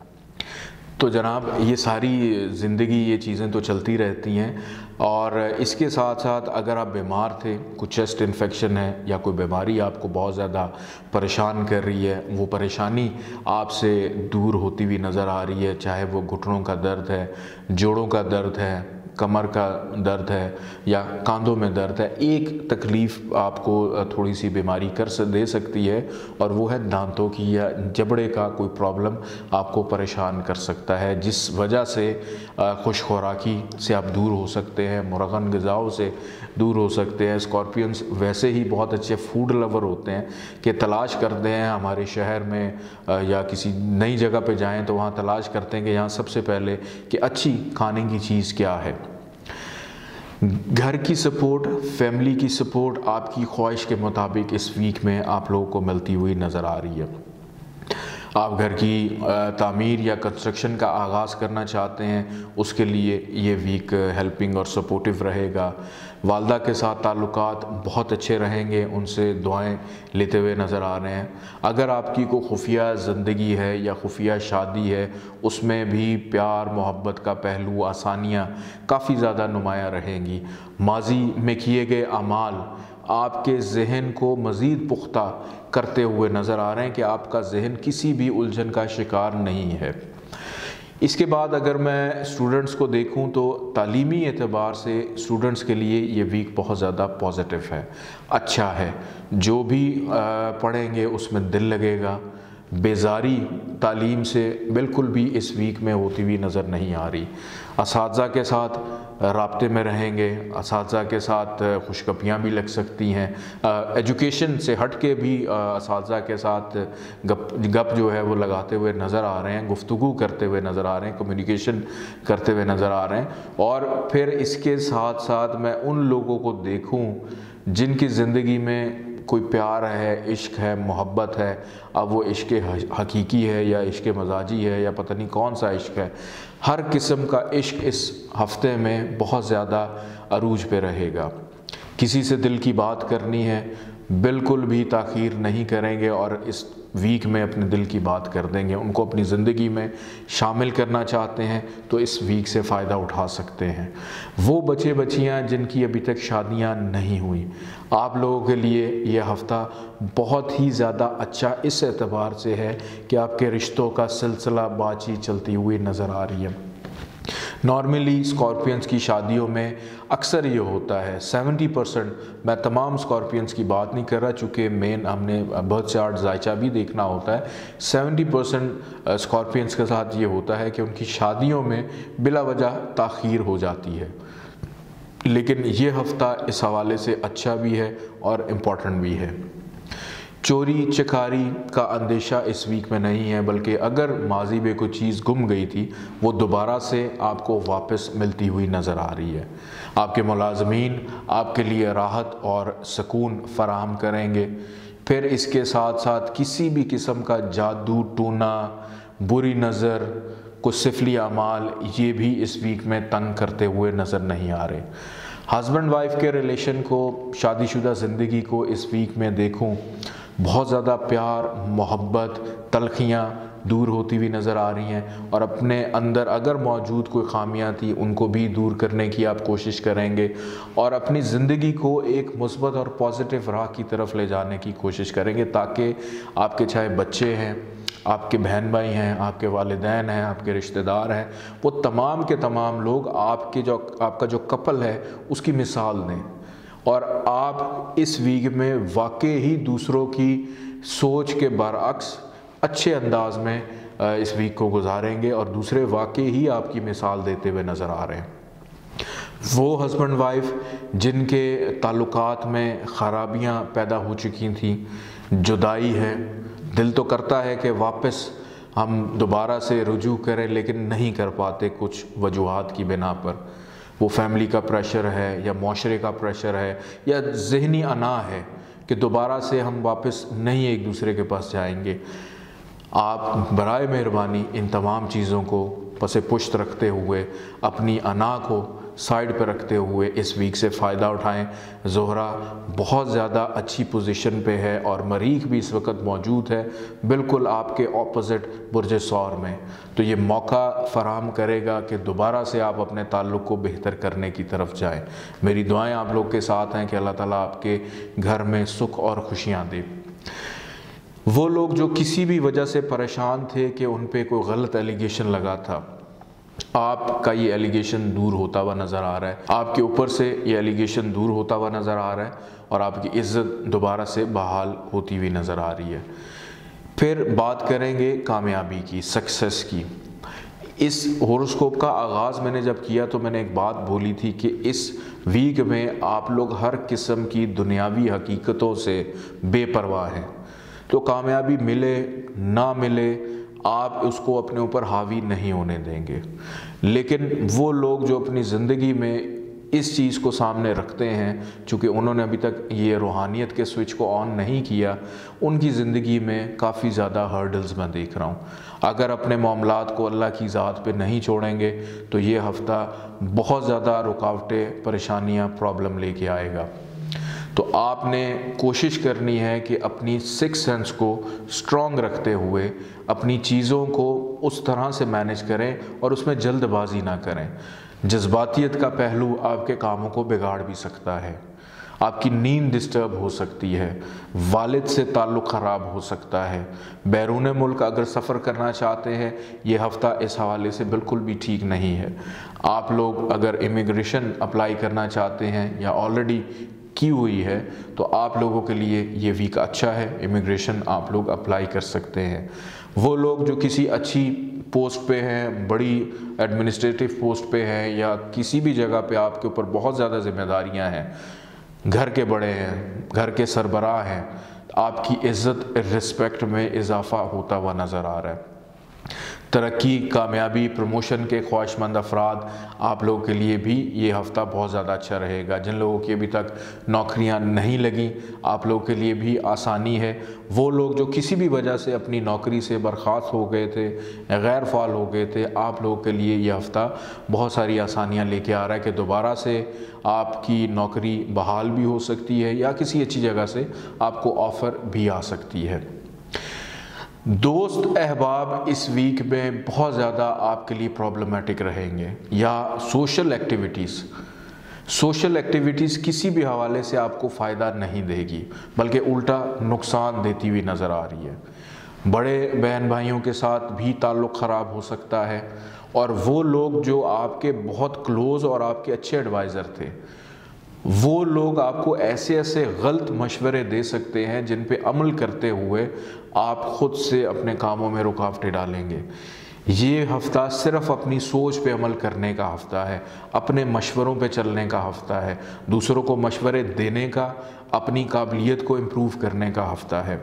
تو جناب یہ ساری زندگی یہ چیزیں تو چلتی رہتی ہیں، اور اس کے ساتھ ساتھ اگر آپ بیمار تھے، کوئی چیسٹ انفیکشن ہے یا کوئی بیماری آپ کو بہت زیادہ پریشان کر رہی ہے، وہ پریشانی آپ سے دور ہوتی ہوئی نظر آ رہی ہے، چاہے وہ گھٹنوں کا درد ہے، جوڑوں کا درد ہے، کمر کا درد ہے یا کاندھوں میں درد ہے، ایک تکلیف آپ کو تھوڑی سی بیماری کر دے سکتی ہے اور وہ ہے دانتوں کی یا جبڑے کا کوئی پرابلم آپ کو پریشان کر سکتا ہے، جس وجہ سے خوش خوراکی سے آپ دور ہو سکتے ہیں، مرغن غذاؤں سے دور ہو سکتے ہیں۔ اسکارپینز ویسے ہی بہت اچھے فوڈ لور ہوتے ہیں کہ تلاش کرتے ہیں ہمارے شہر میں یا کسی نئی جگہ پہ جائیں تو وہاں تلاش کرتے ہیں کہ یہاں سب سے پہلے کہ اچھی کھانے کی چیز کیا ہے۔ گھر کی سپورٹ، فیملی کی سپورٹ آپ کی خواہش کے مطابق اس ویک میں آپ لوگوں کو ملتی ہوئی نظر آ رہی ہے۔ آپ گھر کی تعمیر یا کنسٹرکشن کا آغاز کرنا چاہتے ہیں، اس کے لیے یہ ویک ہیلپنگ اور سپورٹیو رہے گا۔ والدہ کے ساتھ تعلقات بہت اچھے رہیں گے، ان سے دعائیں لیتے ہوئے نظر آ رہے ہیں۔ اگر آپ کی کوئی خفیہ زندگی ہے یا خفیہ شادی ہے، اس میں بھی پیار محبت کا پہلو، آسانیاں کافی زیادہ نمایاں رہیں گی۔ ماضی میں کیے گئے اعمال آپ کے ذہن کو مزید پختہ کرتے ہوئے نظر آ رہے ہیں کہ آپ کا ذہن کسی بھی الجھن کا شکار نہیں ہے۔ اس کے بعد اگر میں اسٹوڈنٹس کو دیکھوں تو تعلیمی اعتبار سے اسٹوڈنٹس کے لیے یہ ویک بہت زیادہ پازیٹیو ہے، اچھا ہے، جو بھی پڑھیں گے اس میں دل لگے گا، بیزاری تعلیم سے بالکل بھی اس ویک میں ہوتی ہوئی نظر نہیں آ رہی۔ اساتذہ کے ساتھ رابطے میں رہیں گے، اساتذہ کے ساتھ خوشگپیاں بھی لگ سکتی ہیں، ایجوکیشن سے ہٹ کے بھی اساتذہ کے ساتھ گپ گپ جو ہے وہ لگاتے ہوئے نظر آ رہے ہیں، گفتگو کرتے ہوئے نظر آ رہے ہیں، کمیونیکیشن کرتے ہوئے نظر آ رہے ہیں۔ اور پھر اس کے ساتھ ساتھ میں ان لوگوں کو دیکھوں جن کی زندگی میں کوئی پیار ہے، عشق ہے، محبت ہے، اب وہ عشق حقیقی ہے یا عشق مزاجی ہے یا پتہ نہیں کون سا عشق ہے، ہر قسم کا عشق اس ہفتے میں بہت زیادہ عروج پہ رہے گا۔ کسی سے دل کی بات کرنی ہے بالکل بھی تاخیر نہیں کریں گے اور اس ویک میں اپنے دل کی بات کر دیں گے، ان کو اپنی زندگی میں شامل کرنا چاہتے ہیں تو اس ویک سے فائدہ اٹھا سکتے ہیں۔ وہ بچے بچیاں جن کی ابھی تک شادیاں نہیں ہوئی، آپ لوگوں کے لیے یہ ہفتہ بہت ہی زیادہ اچھا اس اعتبار سے ہے کہ آپ کے رشتوں کا سلسلہ بات چیت چلتی ہوئی نظر آ رہی ہے۔ نارملی اسکارپینس کی شادیوں میں اکثر یہ ہوتا ہے، سیونٹی پرسنٹ، میں تمام اسکارپینس کی بات نہیں کر رہا چونکہ مین ہم نے برتھ چارٹ ذائچہ بھی دیکھنا ہوتا ہے، سیونٹی پرسنٹ اسکارپینس کے ساتھ یہ ہوتا ہے کہ ان کی شادیوں میں بلا وجہ تاخیر ہو جاتی ہے۔ لیکن یہ ہفتہ اس حوالے سے اچھا بھی ہے اور امپورٹنٹ بھی ہے۔ چوری چکاری کا اندیشہ اس ویک میں نہیں ہے، بلکہ اگر ماضی میں کوئی چیز گم گئی تھی وہ دوبارہ سے آپ کو واپس ملتی ہوئی نظر آ رہی ہے۔ آپ کے ملازمین آپ کے لیے راحت اور سکون فراہم کریں گے۔ پھر اس کے ساتھ ساتھ کسی بھی قسم کا جادو ٹونا، بری نظر، کوئی سفلی اعمال، یہ بھی اس ویک میں تنگ کرتے ہوئے نظر نہیں آ رہے۔ ہسبینڈ وائف کے ریلیشن کو، شادی شدہ زندگی کو اس ویک میں دیکھوں، بہت زیادہ پیار، محبت، تلخیاں دور ہوتی ہوئی نظر آ رہی ہیں، اور اپنے اندر اگر موجود کوئی خامیاں تھیں ان کو بھی دور کرنے کی آپ کوشش کریں گے اور اپنی زندگی کو ایک مثبت اور پازیٹیو راہ کی طرف لے جانے کی کوشش کریں گے، تاکہ آپ کے چاہے بچے ہیں، آپ کے بہن بھائی ہیں، آپ کے والدین ہیں، آپ کے رشتہ دار ہیں، وہ تمام کے تمام لوگ آپ کے جو آپ کا جو کپل ہے اس کی مثال دیں، اور آپ اس ویک میں واقعی ہی دوسروں کی سوچ کے برعکس اچھے انداز میں اس ویک کو گزاریں گے اور دوسرے واقعی ہی آپ کی مثال دیتے ہوئے نظر آ رہے ہیں۔ وہ ہسبینڈ وائف جن کے تعلقات میں خرابیاں پیدا ہو چکی تھیں، جدائی ہے، دل تو کرتا ہے کہ واپس ہم دوبارہ سے رجوع کریں لیکن نہیں کر پاتے کچھ وجوہات کی بنا پر، وہ فیملی کا پریشر ہے یا معاشرے کا پریشر ہے یا ذہنی انا ہے کہ دوبارہ سے ہم واپس نہیں ایک دوسرے کے پاس جائیں گے۔ آپ برائے مہربانی ان تمام چیزوں کو پس پشت رکھتے ہوئے، اپنی انا کو سائیڈ پہ رکھتے ہوئے اس ویک سے فائدہ اٹھائیں۔ زہرہ بہت زیادہ اچھی پوزیشن پہ ہے اور مریخ بھی اس وقت موجود ہے بالکل آپ کے اپوزٹ برج ثور میں، تو یہ موقع فراہم کرے گا کہ دوبارہ سے آپ اپنے تعلق کو بہتر کرنے کی طرف جائیں۔ میری دعائیں آپ لوگ کے ساتھ ہیں کہ اللہ تعالیٰ آپ کے گھر میں سکھ اور خوشیاں دے۔ وہ لوگ جو کسی بھی وجہ سے پریشان تھے کہ ان پہ کوئی غلط ایلیگیشن لگا تھا، آپ کا یہ ایلیگیشن دور ہوتا ہوا نظر آ رہا ہے، آپ کے اوپر سے یہ ایلیگیشن دور ہوتا ہوا نظر آ رہا ہے اور آپ کی عزت دوبارہ سے بحال ہوتی ہوئی نظر آ رہی ہے۔ پھر بات کریں گے کامیابی کی، سکسیس کی۔ اس ہورosکوپ کا آغاز میں نے جب کیا تو میں نے ایک بات بولی تھی کہ اس ویک میں آپ لوگ ہر قسم کی دنیاوی حقیقتوں سے بے پرواہ ہیں، تو کامیابی ملے نہ ملے آپ اس کو اپنے اوپر حاوی نہیں ہونے دیں گے۔ لیکن وہ لوگ جو اپنی زندگی میں اس چیز کو سامنے رکھتے ہیں، چونکہ انہوں نے ابھی تک یہ روحانیت کے سوئچ کو آن نہیں کیا، ان کی زندگی میں کافی زیادہ ہرڈلز میں دیکھ رہا ہوں۔ اگر اپنے معاملات کو اللہ کی ذات پہ نہیں چھوڑیں گے تو یہ ہفتہ بہت زیادہ رکاوٹیں، پریشانیاں، پرابلم لے کے آئے گا۔ تو آپ نے کوشش کرنی ہے کہ اپنی سکس سینس کو سٹرونگ رکھتے ہوئے اپنی چیزوں کو اس طرح سے مینج کریں اور اس میں جلد بازی نہ کریں۔ جذباتیت کا پہلو آپ کے کاموں کو بگاڑ بھی سکتا ہے، آپ کی نیند ڈسٹرب ہو سکتی ہے، والد سے تعلق خراب ہو سکتا ہے۔ بیرون ملک اگر سفر کرنا چاہتے ہیں یہ ہفتہ اس حوالے سے بالکل بھی ٹھیک نہیں ہے۔ آپ لوگ اگر امیگریشن اپلائی کرنا چاہتے ہیں یا آلریڈی کی ہوئی ہے تو آپ لوگوں کے لیے یہ ویک اچھا ہے، امیگریشن آپ لوگ اپلائی کر سکتے ہیں۔ وہ لوگ جو کسی اچھی پوسٹ پہ ہیں، بڑی ایڈمنسٹریٹو پوسٹ پہ ہیں یا کسی بھی جگہ پہ آپ کے اوپر بہت زیادہ ذمہ داریاں ہیں، گھر کے بڑے ہیں، گھر کے سربراہ ہیں، آپ کی عزت رسپیکٹ میں اضافہ ہوتا ہوا نظر آ رہا ہے۔ तरक्की, कामयाबी, प्रमोशन के ख्वाहिशमंद अफराद, आप लोगों के लिए भी ये हफ़्ता बहुत ज़्यादा अच्छा रहेगा। जिन लोगों की अभी तक नौकरियां नहीं लगी, आप लोगों के लिए भी आसानी है। वो लोग जो किसी भी वजह से अपनी नौकरी से बर्खास्त हो गए थे, गैर फ़ाल हो गए थे, आप लोगों के लिए ये हफ़्ता बहुत सारी आसानियाँ लेके आ रहा है कि दोबारा से आपकी नौकरी बहाल भी हो सकती है या किसी अच्छी जगह से आपको ऑफ़र भी आ सकती है। दोस्त अहबाब इस वीक में बहुत ज़्यादा आपके लिए प्रॉब्लमेटिक रहेंगे, या सोशल एक्टिविटीज़ सोशल एक्टिविटीज़ किसी भी हवाले से आपको फ़ायदा नहीं देगी, बल्कि उल्टा नुकसान देती हुई नज़र आ रही है। बड़े बहन भाइयों के साथ भी ताल्लुक़ ख़राब हो सकता है, और वो लोग जो आपके बहुत क्लोज़ और आपके अच्छे एडवाइज़र थे, वो लोग आपको ऐसे ऐसे गलत मशवरे दे सकते हैं जिन पे अमल करते हुए आप ख़ुद से अपने कामों में रुकावटें डालेंगे। ये हफ़्ता सिर्फ़ अपनी सोच पे अमल करने का हफ़्ता है, अपने मशवरों पे चलने का हफ़्ता है, दूसरों को मशवरे देने का, अपनी काबिलियत को इम्प्रूव करने का हफ़्ता है।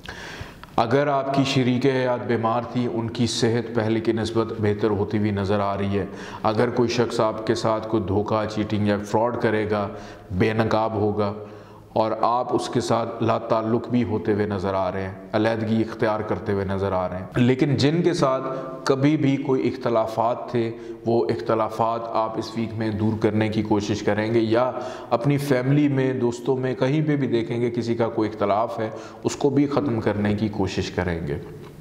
अगर आपकी शरीक हयात बीमार थी, उनकी सेहत पहले की निस्बत बेहतर होती हुई नज़र आ रही है। अगर कोई शख्स आपके साथ कोई धोखा, चीटिंग या फ्रॉड करेगा, बेनकाब होगा, और आप उसके साथ ला ताल्लुक़ भी होते हुए नज़र आ रहे हैं, अलहदगी इख्तियार करते हुए नज़र आ रहे हैं, लेकिन जिनके साथ कभी भी कोई इख्तलाफात थे, वो इख्तलाफात आप इस वीक में दूर करने की कोशिश करेंगे, या अपनी फैमिली में, दोस्तों में, कहीं पे भी देखेंगे किसी का कोई इख्तलाफ है, उसको भी ख़त्म करने की कोशिश करेंगे।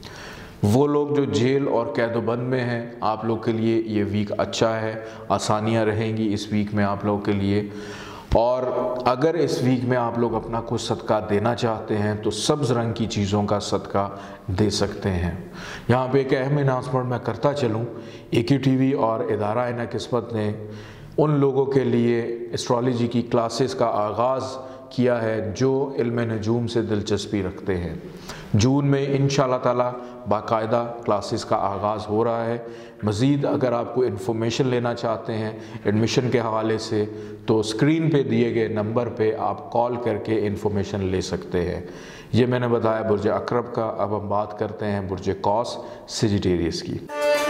वो लोग जो जेल और कैदोबंद में हैं, आप लोग के लिए ये वीक अच्छा है, आसानियाँ रहेंगी इस वीक में आप लोग के लिए। और अगर इस वीक में आप लोग अपना कुछ सदका देना चाहते हैं तो सब्ज़ रंग की चीज़ों का सदका दे सकते हैं। यहाँ पे एक अहम अनाउंसमेंट मैं करता चलूँ, ए क्यू टी वी और इदारा आईना किस्मत ने उन लोगों के लिए एस्ट्रोलॉजी की क्लासेस का आगाज़ किया है जो इल्म नजूम से दिलचस्पी रखते हैं। जून में इंशाअल्लाह ताला बाकायदा क्लासेस का आगाज़ हो रहा है। मज़ीद अगर आपको इन्फॉर्मेशन लेना चाहते हैं एडमिशन के हवाले से, तो स्क्रीन पे दिए गए नंबर पे आप कॉल करके इन्फॉर्मेशन ले सकते हैं। ये मैंने बताया बुर्ज अकरब का। अब हम बात करते हैं बुर्ज कौस सेजिटेरियस की।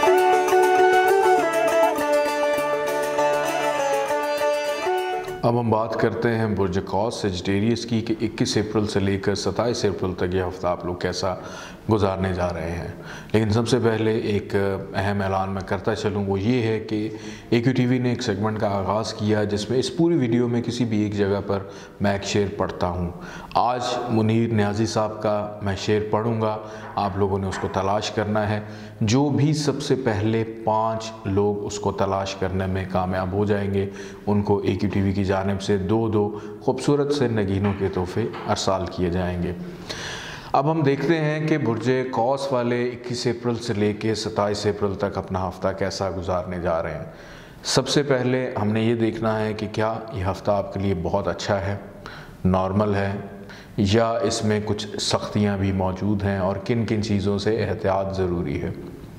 अब हम बात करते हैं बुर्ज कौस सेजिटेरियस की कि इक्कीस अप्रैल से लेकर सत्ताईस अप्रैल तक ये हफ़्ता आप लोग कैसा गुजारने जा रहे हैं। लेकिन सबसे पहले एक अहम ऐलान मैं करता चलूँ, वो ये है कि ए क्यू टी वी ने एक सेगमेंट का आगाज़ किया जिसमें इस पूरी वीडियो में किसी भी एक जगह पर मैं एक शेर पढ़ता हूँ। आज मुनीर न्याजी साहब का मैं शेर पढ़ूँगा, आप लोगों ने उसको तलाश करना है। जो भी सबसे पहले पाँच लोग उसको तलाश करने में कामयाब हो जाएंगे, उनको ए क्यू टी वी की जानिब से दो दो खूबसूरत से नगीनों के तोहफे अरसाल किए जाएंगे। अब हम देखते हैं कि बुर्ज कौस वाले इक्कीस अप्रैल से लेकर सत्ताईस अप्रैल तक अपना हफ़्ता कैसा गुजारने जा रहे हैं। सबसे पहले हमने ये देखना है कि क्या ये हफ़्ता आपके लिए बहुत अच्छा है, नॉर्मल है, या इसमें कुछ सख्तियाँ भी मौजूद हैं और किन किन चीज़ों से एहतियात ज़रूरी है।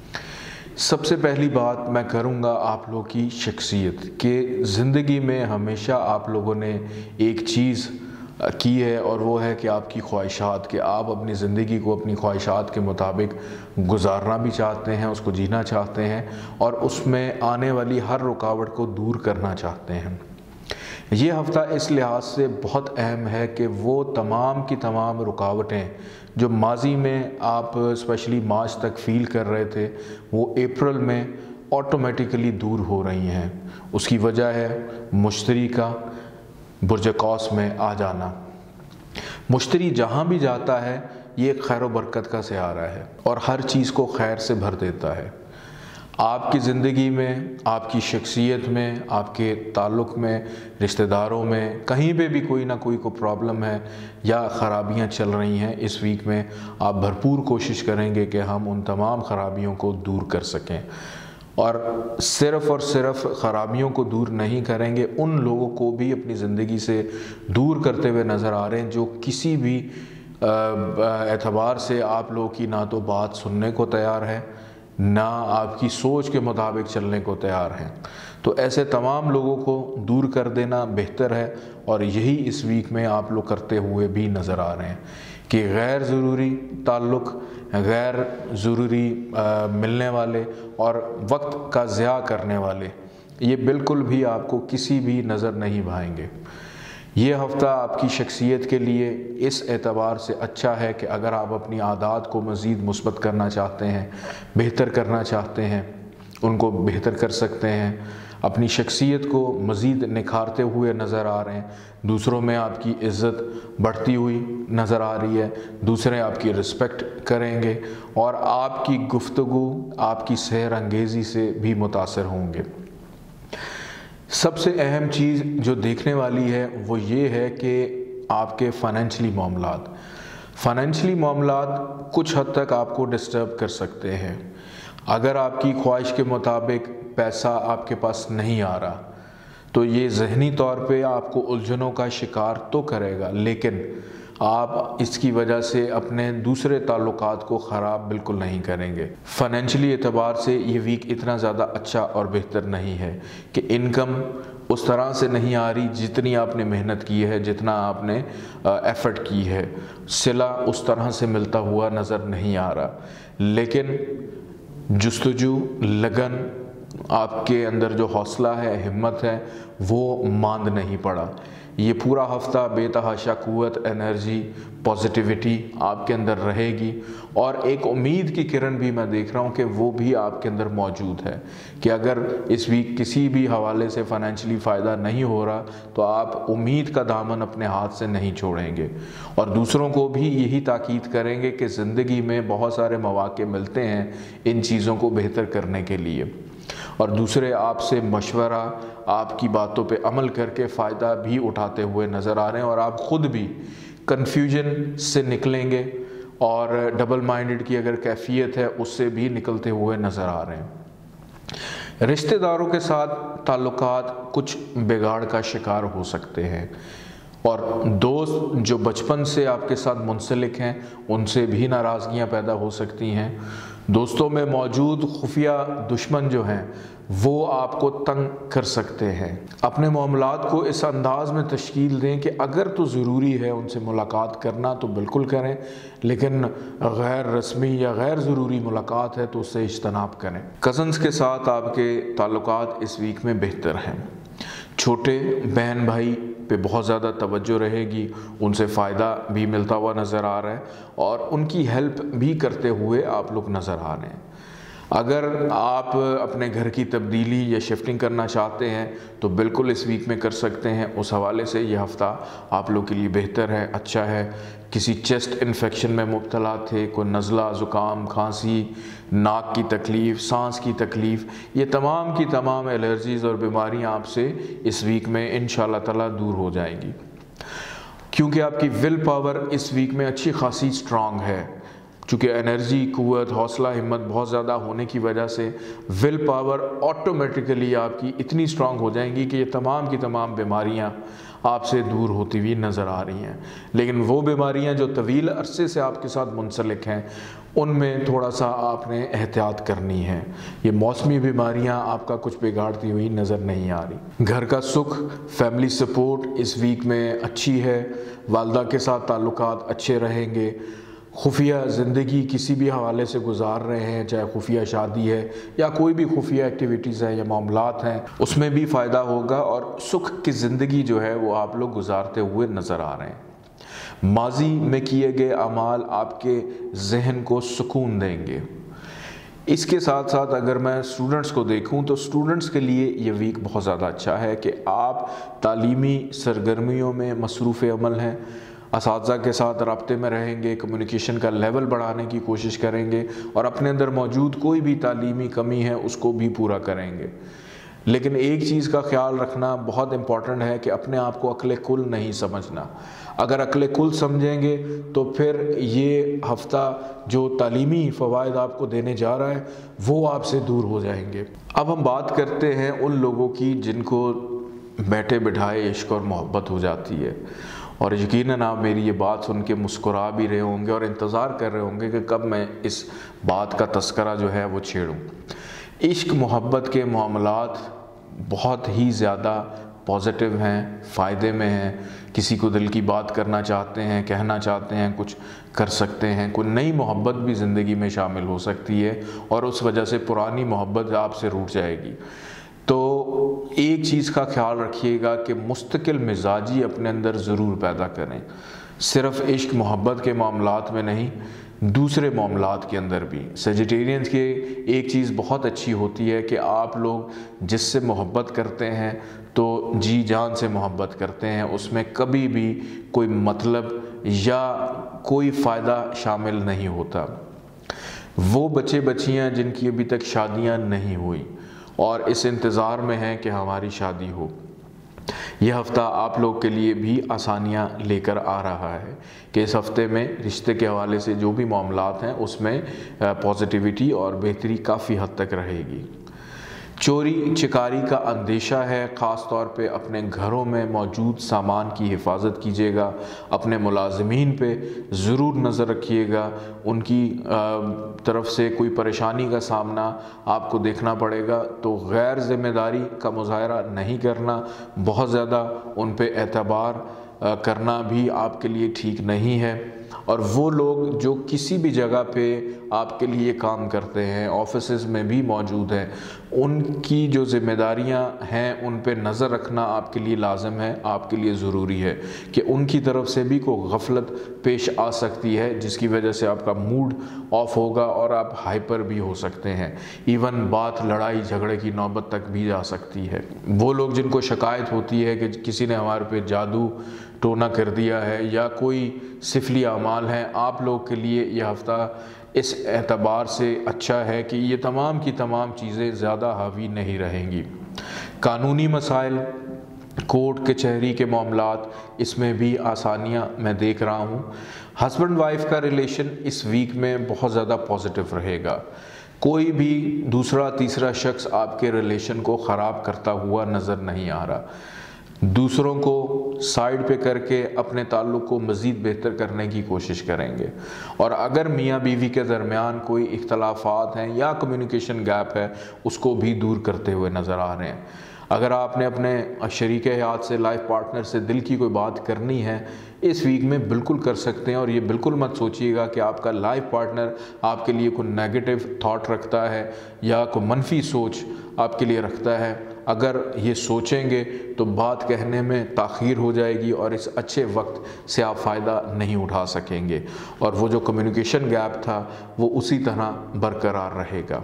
सबसे पहली बात मैं करूँगा आप लोगों की शख्सियत के ज़िंदगी में हमेशा आप लोगों ने एक चीज़ की है, और वो है कि आपकी ख्वाहिशात, कि आप अपनी ज़िंदगी को अपनी ख्वाहिशात के मुताबिक गुजारना भी चाहते हैं, उसको जीना चाहते हैं, और उसमें आने वाली हर रुकावट को दूर करना चाहते हैं। ये हफ़्ता इस लिहाज से बहुत अहम है कि वो तमाम की तमाम रुकावटें जो माजी में आप स्पेशली मार्च तक फ़ील कर रहे थे, वो अप्रैल में ऑटोमेटिकली दूर हो रही हैं। उसकी वजह है मुश्तरी का बुर्ज कौस में आ जाना। मुश्तरी जहाँ भी जाता है ये खैर व बरकत का सहारा है और हर चीज़ को खैर से भर देता है। आपकी ज़िंदगी में, आपकी शख्सियत में, आपके ताल्लुक़ में, रिश्तेदारों में, कहीं पे भी कोई ना कोई को प्रॉब्लम है या ख़राबियाँ चल रही हैं, इस वीक में आप भरपूर कोशिश करेंगे कि हम उन तमाम ख़राबियों को दूर कर सकें। और सिर्फ़ और सिर्फ ख़राबियों को दूर नहीं करेंगे, उन लोगों को भी अपनी ज़िंदगी से दूर करते हुए नज़र आ रहे हैं जो किसी भी एतबार से आप लोगों की ना तो बात सुनने को तैयार है, ना आपकी सोच के मुताबिक चलने को तैयार हैं। तो ऐसे तमाम लोगों को दूर कर देना बेहतर है, और यही इस वीक में आप लोग करते हुए भी नज़र आ रहे हैं کہ غیر ضروری تعلق، غیر ضروری ملنے والے اور وقت کا ضیاع کرنے والے، یہ بالکل بھی آپ کو کسی بھی نظر نہیں بھائیں گے۔ یہ ہفتہ آپ کی شخصیت کے لیے اس اعتبار سے اچھا ہے کہ اگر آپ اپنی عادات کو مزید مثبت کرنا چاہتے ہیں، بہتر کرنا چاہتے ہیں، ان کو بہتر کر سکتے ہیں، اپنی شخصیت کو مزید نکھارتے ہوئے نظر آ رہے ہیں، دوسروں میں آپ کی عزت بڑھتی ہوئی نظر آ رہی ہے، دوسرے آپ کی رسپیکٹ کریں گے اور آپ کی گفتگو آپ کی سحر انگیزی سے بھی متاثر ہوں گے۔ سب سے اہم چیز جو دیکھنے والی ہے وہ یہ ہے کہ آپ کے فائنینشلی معاملات فائنینشلی معاملات کچھ حد تک آپ کو ڈسٹرب کر سکتے ہیں۔ اگر آپ کی خواہش کے مطابق پیسہ آپ کے پاس نہیں آ رہا تو یہ ذہنی طور پہ آپ کو الجھنوں کا شکار تو کرے گا، لیکن آپ اس کی وجہ سے اپنے دوسرے تعلقات کو خراب بالکل نہیں کریں گے۔ فائنینشلی اعتبار سے یہ ویک اتنا زیادہ اچھا اور بہتر نہیں ہے کہ انکم اس طرح سے نہیں آ رہی جتنی آپ نے محنت کی ہے، جتنا آپ نے ایفرٹ کی ہے، صلہ اس طرح سے ملتا ہوا نظر نہیں آ رہا، لیکن جستجو، لگن، آپ کے اندر جو حوصلہ ہے، ہمت ہے، وہ ماند نہیں پڑا۔ یہ پورا ہفتہ بے تحاشا قوت، انرجی، پازیٹیوٹی آپ کے اندر رہے گی اور ایک امید کی کرن بھی میں دیکھ رہا ہوں کہ وہ بھی آپ کے اندر موجود ہے کہ اگر اس ویک کسی بھی حوالے سے فائنینشلی فائدہ نہیں ہو رہا تو آپ امید کا دامن اپنے ہاتھ سے نہیں چھوڑیں گے اور دوسروں کو بھی یہی تاکید کریں گے کہ زندگی میں بہت سارے مواقع ملتے ہیں ان چیزوں کو بہتر کرنے کے لیے، اور دوسرے آپ سے مشورہ، آپ کی باتوں پہ عمل کر کے فائدہ بھی اٹھاتے ہوئے نظر آ رہے ہیں اور آپ خود بھی کنفیوژن سے نکلیں گے اور ڈبل مائنڈڈ کی اگر کیفیت ہے اس سے بھی نکلتے ہوئے نظر آ رہے ہیں۔ رشتہ داروں کے ساتھ تعلقات کچھ بگاڑ کا شکار ہو سکتے ہیں اور دوست جو بچپن سے آپ کے ساتھ منسلک ہیں ان سے بھی ناراضگیاں پیدا ہو سکتی ہیں۔ دوستوں میں موجود خفیہ دشمن جو ہیں وہ آپ کو تنگ کر سکتے ہیں۔ اپنے معاملات کو اس انداز میں تشکیل دیں کہ اگر تو ضروری ہے ان سے ملاقات کرنا تو بالکل کریں، لیکن غیر رسمی یا غیر ضروری ملاقات ہے تو اس سے اجتناب کریں۔ کزنز کے ساتھ آپ کے تعلقات اس ویک میں بہتر ہیں۔ چھوٹے بہن بھائی پہ بہت زیادہ توجہ رہے گی، ان سے فائدہ بھی ملتا ہوا نظر آ رہا ہے اور ان کی ہیلپ بھی کرتے ہوئے آپ لوگ نظر آ رہے ہیں۔ اگر آپ اپنے گھر کی تبدیلی یا شفٹنگ کرنا چاہتے ہیں تو بالکل اس ویک میں کر سکتے ہیں، اس حوالے سے یہ ہفتہ آپ لوگ کے لیے بہتر ہے، اچھا ہے۔ کسی چیسٹ انفیکشن میں مبتلا تھے، کوئی نزلہ، زکام، کھانسی، ناک کی تکلیف، سانس کی تکلیف، یہ تمام کی تمام الرجیز اور بیماریاں آپ سے اس ویک میں انشاءاللہ تعالیٰ دور ہو جائیں گی، کیونکہ آپ کی ول پاور اس ویک میں اچھی خاصی سٹرانگ ہے۔ چونکہ انرجی، قوت، حوصلہ، ہمت بہت زیادہ ہونے کی وجہ سے ول پاور آٹومیٹیکلی آپ کی اتنی سٹرانگ ہو جائیں گی کہ یہ تمام کی تمام بیماریاں آپ سے دور ہوتی ہوئی نظر آ رہی ہیں۔ لیکن وہ بیماریاں جو طویل عرصے سے آپ کے ساتھ منسلک ہیں ان میں تھوڑا سا آپ نے احتیاط کرنی ہے۔ یہ موسمی بیماریاں آپ کا کچھ بگاڑتی ہوئی نظر نہیں آ رہی۔ گھر کا سکھ، فیملی سپورٹ اس ویک میں اچھی ہے، والدہ کے ساتھ تعلقات اچھے رہیں گے۔ خفیہ زندگی کسی بھی حوالے سے گزار رہے ہیں، چاہے خفیہ شادی ہے یا کوئی بھی خفیہ ایکٹیویٹیز ہیں یا معاملات ہیں، اس میں بھی فائدہ ہوگا اور سکھ کی زندگی جو ہے وہ آپ لوگ گزارتے ہوئے نظر آ رہے ہیں۔ ماضی میں کیے گئے اعمال آپ کے ذہن کو سکون دیں گے۔ اس کے ساتھ ساتھ اگر میں اسٹوڈنٹس کو دیکھوں تو اسٹوڈنٹس کے لیے یہ ویک بہت زیادہ اچھا ہے کہ آپ تعلیمی سرگرمیوں میں مصروف عمل ہیں، اساتذہ کے ساتھ رابطے میں رہیں گے، کمیونیکیشن کا لیول بڑھانے کی کوشش کریں گے اور اپنے اندر موجود کوئی بھی تعلیمی کمی ہے اس کو بھی پورا کریں گے۔ لیکن ایک چیز کا خیال رکھنا بہت امپورٹنٹ ہے کہ اپنے آپ کو عقل کل نہیں سمجھنا۔ اگر عقل کل سمجھیں گے تو پھر یہ ہفتہ جو تعلیمی فوائد آپ کو دینے جا رہا ہے وہ آپ سے دور ہو جائیں گے۔ اب ہم بات کرتے ہیں ان لوگوں کی جن کو بیٹھے بٹھائے عشق اور محبت ہو جاتی ہے، اور یقیناً آپ میری یہ بات سن کے مسکرا بھی رہے ہوں گے اور انتظار کر رہے ہوں گے کہ کب میں اس بات کا تذکرہ جو ہے وہ چھیڑوں۔ عشق محبت کے معاملات بہت ہی زیادہ پازیٹیو ہیں، فائدے میں ہیں، کسی کو دل کی بات کرنا چاہتے ہیں، کہنا چاہتے ہیں، کچھ کر سکتے ہیں، کوئی نئی محبت بھی زندگی میں شامل ہو سکتی ہے اور اس وجہ سے پرانی محبت آپ سے روٹ جائے گی۔ تو ایک چیز کا خیال رکھیے گا کہ مستقل مزاجی اپنے اندر ضرور پیدا کریں، صرف عشق محبت کے معاملات میں نہیں، دوسرے معاملات کے اندر بھی۔ سیجیٹیرینز کے ایک چیز بہت اچھی ہوتی ہے کہ آپ لوگ جس سے محبت کرتے ہیں تو جی جان سے محبت کرتے ہیں، اس میں کبھی بھی کوئی مطلب یا کوئی فائدہ شامل نہیں ہوتا۔ وہ بچے بچیاں جن کی ابھی تک شادیاں نہیں ہوئی اور اس انتظار میں ہیں کہ ہماری شادی ہو، یہ ہفتہ آپ لوگ کے لیے بھی آسانیاں لے کر آ رہا ہے کہ اس ہفتے میں رشتے کے حوالے سے جو بھی معاملات ہیں اس میں پازیٹیوٹی اور بہتری کافی حد تک رہے گی۔ چوری چکاری کا اندیشہ ہے، خاص طور پہ اپنے گھروں میں موجود سامان کی حفاظت کیجیے گا، اپنے ملازمین پہ ضرور نظر رکھیے گا، ان کی طرف سے کوئی پریشانی کا سامنا آپ کو دیکھنا پڑے گا تو غیر ذمہ داری کا مظاہرہ نہیں کرنا، بہت زیادہ ان پہ اعتبار کرنا بھی آپ کے لیے ٹھیک نہیں ہے۔ اور وہ لوگ جو کسی بھی جگہ پہ آپ کے لیے کام کرتے ہیں، آفیسز میں بھی موجود ہیں، ان کی جو ذمہ داریاں ہیں ان پہ نظر رکھنا آپ کے لیے لازم ہے، آپ کے لیے ضروری ہے کہ ان کی طرف سے بھی کوئی غفلت پیش آ سکتی ہے جس کی وجہ سے آپ کا موڈ آف ہوگا اور آپ ہائپر بھی ہو سکتے ہیں، ایون بات لڑائی جھگڑے کی نوبت تک بھی جا سکتی ہے۔ وہ لوگ جن کو شکایت ہوتی ہے کہ کسی نے ہمارے پہ جادو ٹونا کر دیا ہے یا کوئی سفلی اعمال ہیں، آپ لوگ کے لیے یہ ہفتہ اس اعتبار سے اچھا ہے کہ یہ تمام کی تمام چیزیں زیادہ حاوی نہیں رہیں گی۔ قانونی مسائل، کورٹ کچہری کے معاملات، اس میں بھی آسانیاں میں دیکھ رہا ہوں۔ ہسبینڈ وائف کا ریلیشن اس ویک میں بہت زیادہ پازیٹیو رہے گا، کوئی بھی دوسرا تیسرا شخص آپ کے ریلیشن کو خراب کرتا ہوا نظر نہیں آ رہا۔ دوسروں کو سائیڈ پہ کر کے اپنے تعلق کو مزید بہتر کرنے کی کوشش کریں گے، اور اگر میاں بیوی کے درمیان کوئی اختلافات ہیں یا کمیونیکیشن گیپ ہے اس کو بھی دور کرتے ہوئے نظر آ رہے ہیں۔ اگر آپ نے اپنے شریک حیات سے، لائف پارٹنر سے دل کی کوئی بات کرنی ہے اس ویک میں بالکل کر سکتے ہیں، اور یہ بالکل مت سوچیے گا کہ آپ کا لائف پارٹنر آپ کے لیے کوئی نیگیٹو تھاٹ رکھتا ہے یا کوئی منفی سوچ آپ کے لیے رکھتا ہے۔ اگر یہ سوچیں گے تو بات کہنے میں تاخیر ہو جائے گی اور اس اچھے وقت سے آپ فائدہ نہیں اٹھا سکیں گے، اور وہ جو کمیونیکیشن گیپ تھا وہ اسی طرح برقرار رہے گا۔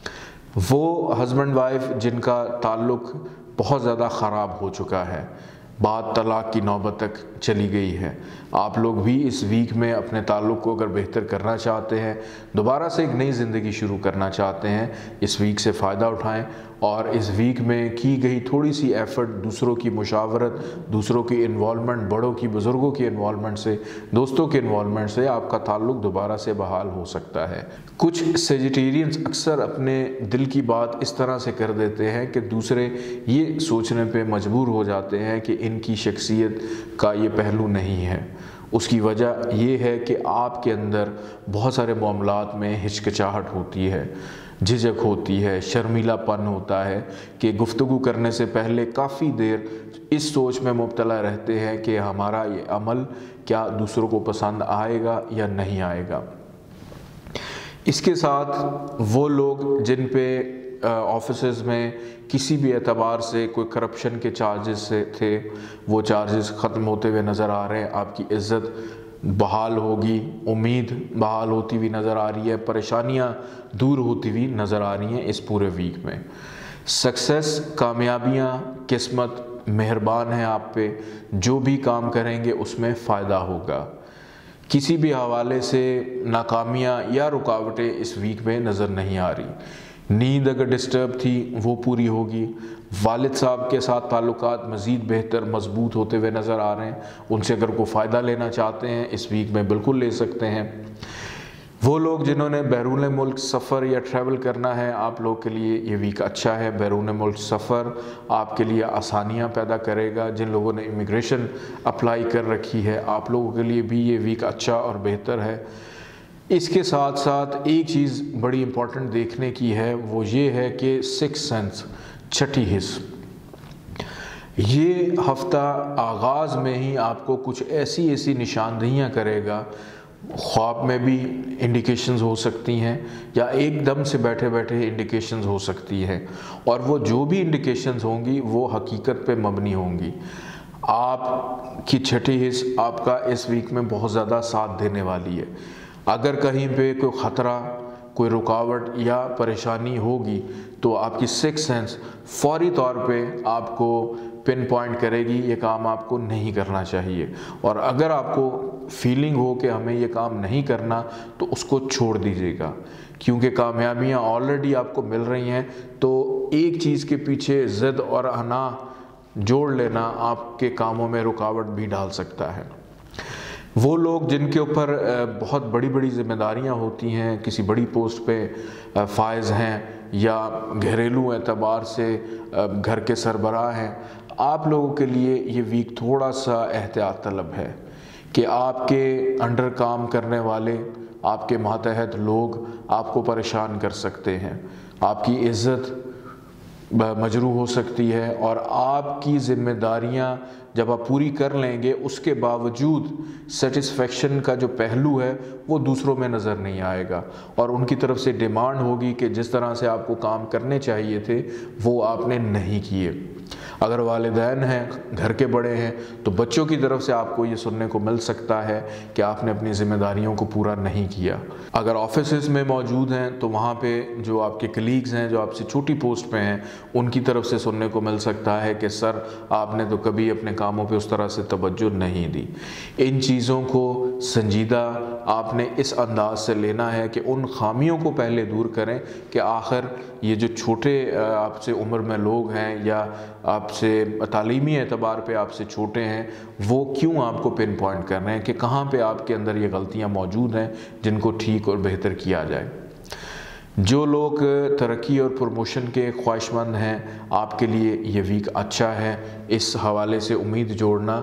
وہ ہسبینڈ وائف جن کا تعلق بہت زیادہ خراب ہو چکا ہے، بات طلاق کی نوبت تک چلی گئی ہے، آپ لوگ بھی اس ویک میں اپنے تعلق کو اگر بہتر کرنا چاہتے ہیں، دوبارہ سے ایک نئی زندگی شروع کرنا چاہتے ہیں، اس ویک سے فائدہ اٹھائیں، اور اس ویک میں کی گئی تھوڑی سی ایفرٹ، دوسروں کی مشاورت، دوسروں کی انوالومنٹ، بڑوں کی بزرگوں کی انوالومنٹ سے، دوستوں کی انوالومنٹ سے آپ کا تعلق دوبارہ سے بحال ہو سکتا ہے۔ کچھ سیجیٹیرینز اکثر اپنے دل کی بات اس طرح سے کر دیتے ہیں کہ دوسرے یہ سوچنے پہ مجبور ہو جاتے ہیں کہ ان کی شخصیت کا یہ پہلو نہیں ہے۔ اس کی وجہ یہ ہے کہ آپ کے اندر بہت سارے معاملات میں ہچکچاہٹ ہوتی ہے، جھجک ہوتی ہے، شرمیلا پن ہوتا ہے کہ گفتگو کرنے سے پہلے کافی دیر اس سوچ میں مبتلا رہتے ہیں کہ ہمارا یہ عمل کیا دوسروں کو پسند آئے گا یا نہیں آئے گا۔ اس کے ساتھ وہ لوگ جن پہ آفیسز میں کسی بھی اعتبار سے کوئی کرپشن کے چارجز سے تھے، وہ چارجز ختم ہوتے ہوئے نظر آ رہے ہیں، آپ کی عزت بحال ہوگی، امید بحال ہوتی ہوئی نظر آ رہی ہے، پریشانیاں دور ہوتی ہوئی نظر آ رہی ہیں اس پورے ویک میں۔ سکسیس، کامیابیاں، قسمت مہربان ہے آپ پہ، جو بھی کام کریں گے اس میں فائدہ ہوگا۔ کسی بھی حوالے سے ناکامیاں یا رکاوٹیں اس ویک میں نظر نہیں آ رہی۔ نیند اگر ڈسٹرب تھی وہ پوری ہوگی۔ والد صاحب کے ساتھ تعلقات مزید بہتر مضبوط ہوتے ہوئے نظر آ رہے ہیں، ان سے اگر کوئی فائدہ لینا چاہتے ہیں اس ویک میں بالکل لے سکتے ہیں۔ وہ لوگ جنہوں نے بیرون ملک سفر یا ٹریول کرنا ہے، آپ لوگ کے لیے یہ ویک اچھا ہے۔ بیرون ملک سفر آپ کے لیے آسانیاں پیدا کرے گا۔ جن لوگوں نے امیگریشن اپلائی کر رکھی ہے آپ لوگوں کے لیے بھی یہ ویک اچھا اور بہتر ہے۔ اس کے ساتھ ساتھ ایک چیز بڑی امپورٹنٹ دیکھنے کی ہے، وہ یہ ہے کہ سکس سینس، چھٹی حس، یہ ہفتہ آغاز میں ہی آپ کو کچھ ایسی ایسی نشاندہیاں کرے گا، خواب میں بھی انڈیکیشنز ہو سکتی ہیں یا ایک دم سے بیٹھے بیٹھے انڈیکیشنز ہو سکتی ہیں، اور وہ جو بھی انڈیکیشنز ہوں گی وہ حقیقت پہ مبنی ہوں گی۔ آپ کی چھٹی حص آپ کا اس ویک میں بہت زیادہ ساتھ دینے والی ہے۔ اگر کہیں پہ کوئی خطرہ، کوئی رکاوٹ یا پریشانی ہوگی تو آپ کی سکس سینس فوری طور پہ آپ کو پن پوائنٹ کرے گی یہ کام آپ کو نہیں کرنا چاہیے، اور اگر آپ کو فیلنگ ہو کہ ہمیں یہ کام نہیں کرنا تو اس کو چھوڑ دیجیے گا، کیونکہ کامیابیاں آلریڈی آپ کو مل رہی ہیں۔ تو ایک چیز کے پیچھے ضد اور انا جوڑ لینا آپ کے کاموں میں رکاوٹ بھی ڈال سکتا ہے۔ وہ لوگ جن کے اوپر بہت بڑی بڑی ذمہ داریاں ہوتی ہیں، کسی بڑی پوسٹ پہ فائز ہیں یا گھریلو اعتبار سے گھر کے سربراہ ہیں، آپ لوگوں کے لیے یہ ویک تھوڑا سا احتیاط طلب ہے کہ آپ کے انڈر کام کرنے والے، آپ کے ماتحت لوگ آپ کو پریشان کر سکتے ہیں، آپ کی عزت مجروح ہو سکتی ہے، اور آپ کی ذمہ داریاں جب آپ پوری کر لیں گے اس کے باوجود سیٹسفیکشن کا جو پہلو ہے وہ دوسروں میں نظر نہیں آئے گا، اور ان کی طرف سے ڈیمانڈ ہوگی کہ جس طرح سے آپ کو کام کرنے چاہیے تھے وہ آپ نے نہیں کیے۔ اگر والدین ہیں، گھر کے بڑے ہیں، تو بچوں کی طرف سے آپ کو یہ سننے کو مل سکتا ہے کہ آپ نے اپنی ذمہ داریوں کو پورا نہیں کیا۔ اگر آفیسز میں موجود ہیں تو وہاں پہ جو آپ کے کلیگز ہیں، جو آپ سے چھوٹی پوسٹ پہ ہیں، ان کی طرف سے سننے کو مل سکتا ہے کہ سر آپ نے تو کبھی اپنے کاموں پہ اس طرح سے توجہ نہیں دی۔ ان چیزوں کو سنجیدہ آپ نے اس انداز سے لینا ہے کہ ان خامیوں کو پہلے دور کریں کہ آخر یہ جو چھوٹے آپ سے عمر میں لوگ ہیں یا آپ سے تعلیمی اعتبار پہ آپ سے چھوٹے ہیں، وہ کیوں آپ کو پن پوائنٹ کر رہے ہیں کہ کہاں پہ آپ کے اندر یہ غلطیاں موجود ہیں جن کو ٹھیک اور بہتر کیا جائے۔ جو لوگ ترقی اور پروموشن کے خواہش مند ہیں، آپ کے لیے یہ ویک اچھا ہے۔ اس حوالے سے امید جوڑنا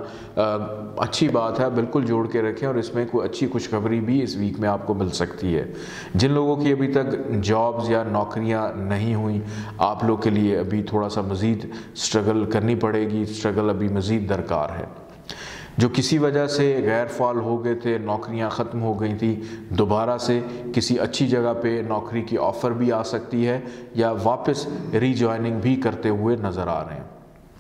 اچھی بات ہے، بالکل جوڑ کے رکھیں، اور اس میں کوئی اچھی خوشخبری بھی اس ویک میں آپ کو مل سکتی ہے۔ جن لوگوں کی ابھی تک جابز یا نوکریاں نہیں ہوئیں، آپ لوگ کے لیے ابھی تھوڑا سا مزید سٹرگل کرنی پڑے گی، سٹرگل ابھی مزید درکار ہے۔ جو کسی وجہ سے غیر فعال ہو گئے تھے، نوکریاں ختم ہو گئی تھی، دوبارہ سے کسی اچھی جگہ پہ نوکری کی آفر بھی آ سکتی ہے یا واپس ری جوائننگ بھی کرتے ہوئے نظر آ رہے ہیں۔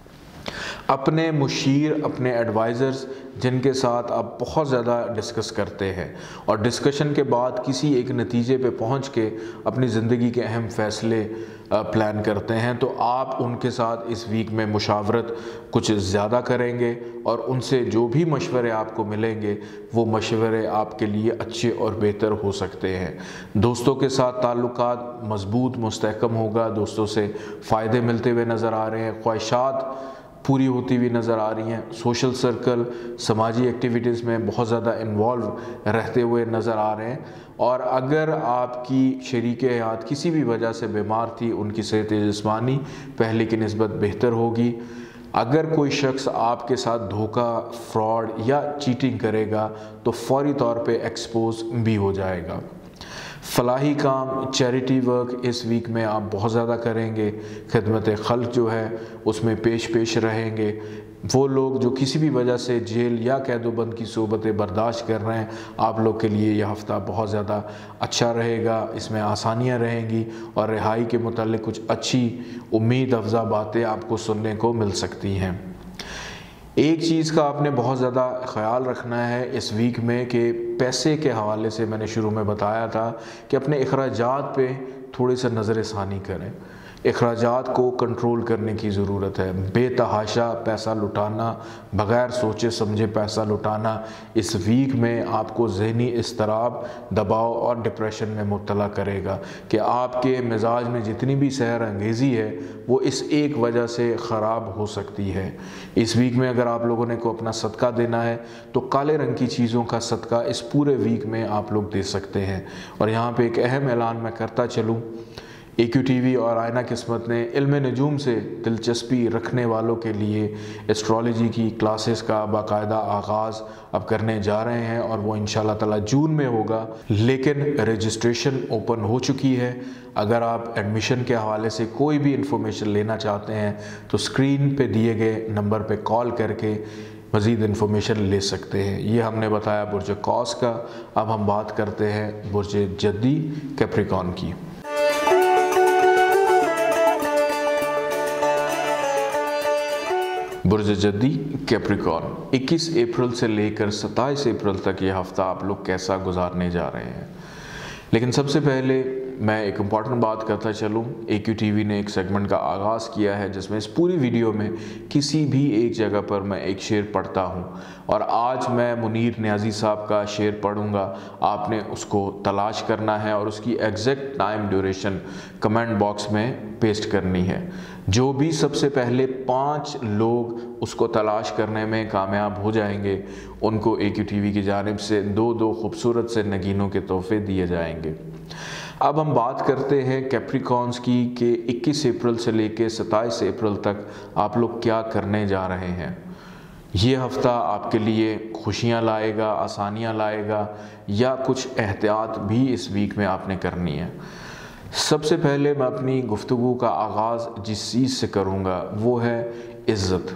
اپنے مشیر، اپنے ایڈوائزرز جن کے ساتھ آپ بہت زیادہ ڈسکس کرتے ہیں اور ڈسکشن کے بعد کسی ایک نتیجے پہ پہنچ کے اپنی زندگی کے اہم فیصلے پلان کرتے ہیں، تو آپ ان کے ساتھ اس ویک میں مشاورت کچھ زیادہ کریں گے، اور ان سے جو بھی مشورے آپ کو ملیں گے وہ مشورے آپ کے لیے اچھے اور بہتر ہو سکتے ہیں۔ دوستوں کے ساتھ تعلقات مضبوط مستحکم ہوگا، دوستوں سے فائدے ملتے ہوئے نظر آ رہے ہیں، خواہشات پوری ہوتی ہوئی نظر آ رہی ہیں، سوشل سرکل، سماجی ایکٹیویٹیز میں بہت زیادہ انوالو رہتے ہوئے نظر آ رہے ہیں، اور اگر آپ کی شریک حیات کسی بھی وجہ سے بیمار تھی، ان کی صحت جسمانی پہلے کی نسبت بہتر ہوگی۔ اگر کوئی شخص آپ کے ساتھ دھوکہ، فراڈ یا چیٹنگ کرے گا تو فوری طور پہ ایکسپوز بھی ہو جائے گا۔ فلاحی کام، چیریٹی ورک اس ویک میں آپ بہت زیادہ کریں گے، خدمت خلق جو ہے اس میں پیش پیش رہیں گے۔ وہ لوگ جو کسی بھی وجہ سے جیل یا قید و بند کی صحبتیں برداشت کر رہے ہیں، آپ لوگ کے لیے یہ ہفتہ بہت زیادہ اچھا رہے گا، اس میں آسانیاں رہیں گی، اور رہائی کے متعلق کچھ اچھی امید افزا باتیں آپ کو سننے کو مل سکتی ہیں۔ ایک چیز کا آپ نے بہت زیادہ خیال رکھنا ہے اس ویک میں کہ پیسے کے حوالے سے میں نے شروع میں بتایا تھا کہ اپنے اخراجات پہ تھوڑی سا نظر ثانی کریں۔ اخراجات کو کنٹرول کرنے کی ضرورت ہے۔ بے تحاشا پیسہ لٹانا، بغیر سوچے سمجھے پیسہ لٹانا اس ویک میں آپ کو ذہنی اضطراب، دباؤ اور ڈپریشن میں مبتلا کرے گا کہ آپ کے مزاج میں جتنی بھی سحر انگیزی ہے وہ اس ایک وجہ سے خراب ہو سکتی ہے۔ اس ویک میں اگر آپ لوگوں نے کو اپنا صدقہ دینا ہے تو کالے رنگ کی چیزوں کا صدقہ اس پورے ویک میں آپ لوگ دے سکتے ہیں۔ اور یہاں پہ ایک اہم اعلان میں کرتا چلوں، ए क्यू टी वी और आईना किस्मत ने इल्म नजूम से दिलचस्पी रखने वालों के लिए एस्ट्रोलॉजी की क्लासेस का बाकायदा आगाज़ अब करने जा रहे हैं और वो इंशाल्लाह ताला जून में होगा, लेकिन रजिस्ट्रेशन ओपन हो चुकी है। अगर आप एडमिशन के हवाले से कोई भी इंफॉर्मेशन लेना चाहते हैं तो स्क्रीन पे दिए गए नंबर पे कॉल करके मज़ीद इन्फॉर्मेशन ले सकते हैं। ये हमने बताया बुर्ज कौस का। अब हम बात करते हैं बुर्ज जद्दी कैप्रिकॉर्न की। बुर्ज जद्दी कैप्रिकॉर्न इक्कीस अप्रैल से लेकर सत्ताईस अप्रैल तक ये हफ़्ता आप लोग कैसा गुजारने जा रहे हैं। लेकिन सबसे पहले मैं एक इम्पॉर्टेंट बात करता चलूँ। ए क्यू टी वी ने एक सेगमेंट का आगाज़ किया है जिसमें इस पूरी वीडियो में किसी भी एक जगह पर मैं एक शेर पढ़ता हूँ और आज मैं मुनीर नियाज़ी साहब का शेर पढ़ूँगा। आपने उसको तलाश करना है और उसकी exact time duration comment box में पेस्ट करनी है। जो भी सबसे पहले पाँच लोग उसको तलाश करने में कामयाब हो जाएंगे उनको ए क्यू टी वी की जानिब से दो दो खूबसूरत से नगीनों के तोहफे दिए जाएंगे। अब हम बात करते हैं कैप्रिकॉर्न्स की कि इक्कीस अप्रैल से लेकर सत्ताईस अप्रैल तक आप लोग क्या करने जा रहे हैं। ये हफ़्ता आपके लिए खुशियाँ लाएगा, आसानियाँ लाएगा, या कुछ एहतियात भी इस वीक में आपने करनी है। सबसे पहले मैं अपनी गुफ्तगू का आगाज़ जिस चीज़ से करूँगा वो है इज़्ज़त।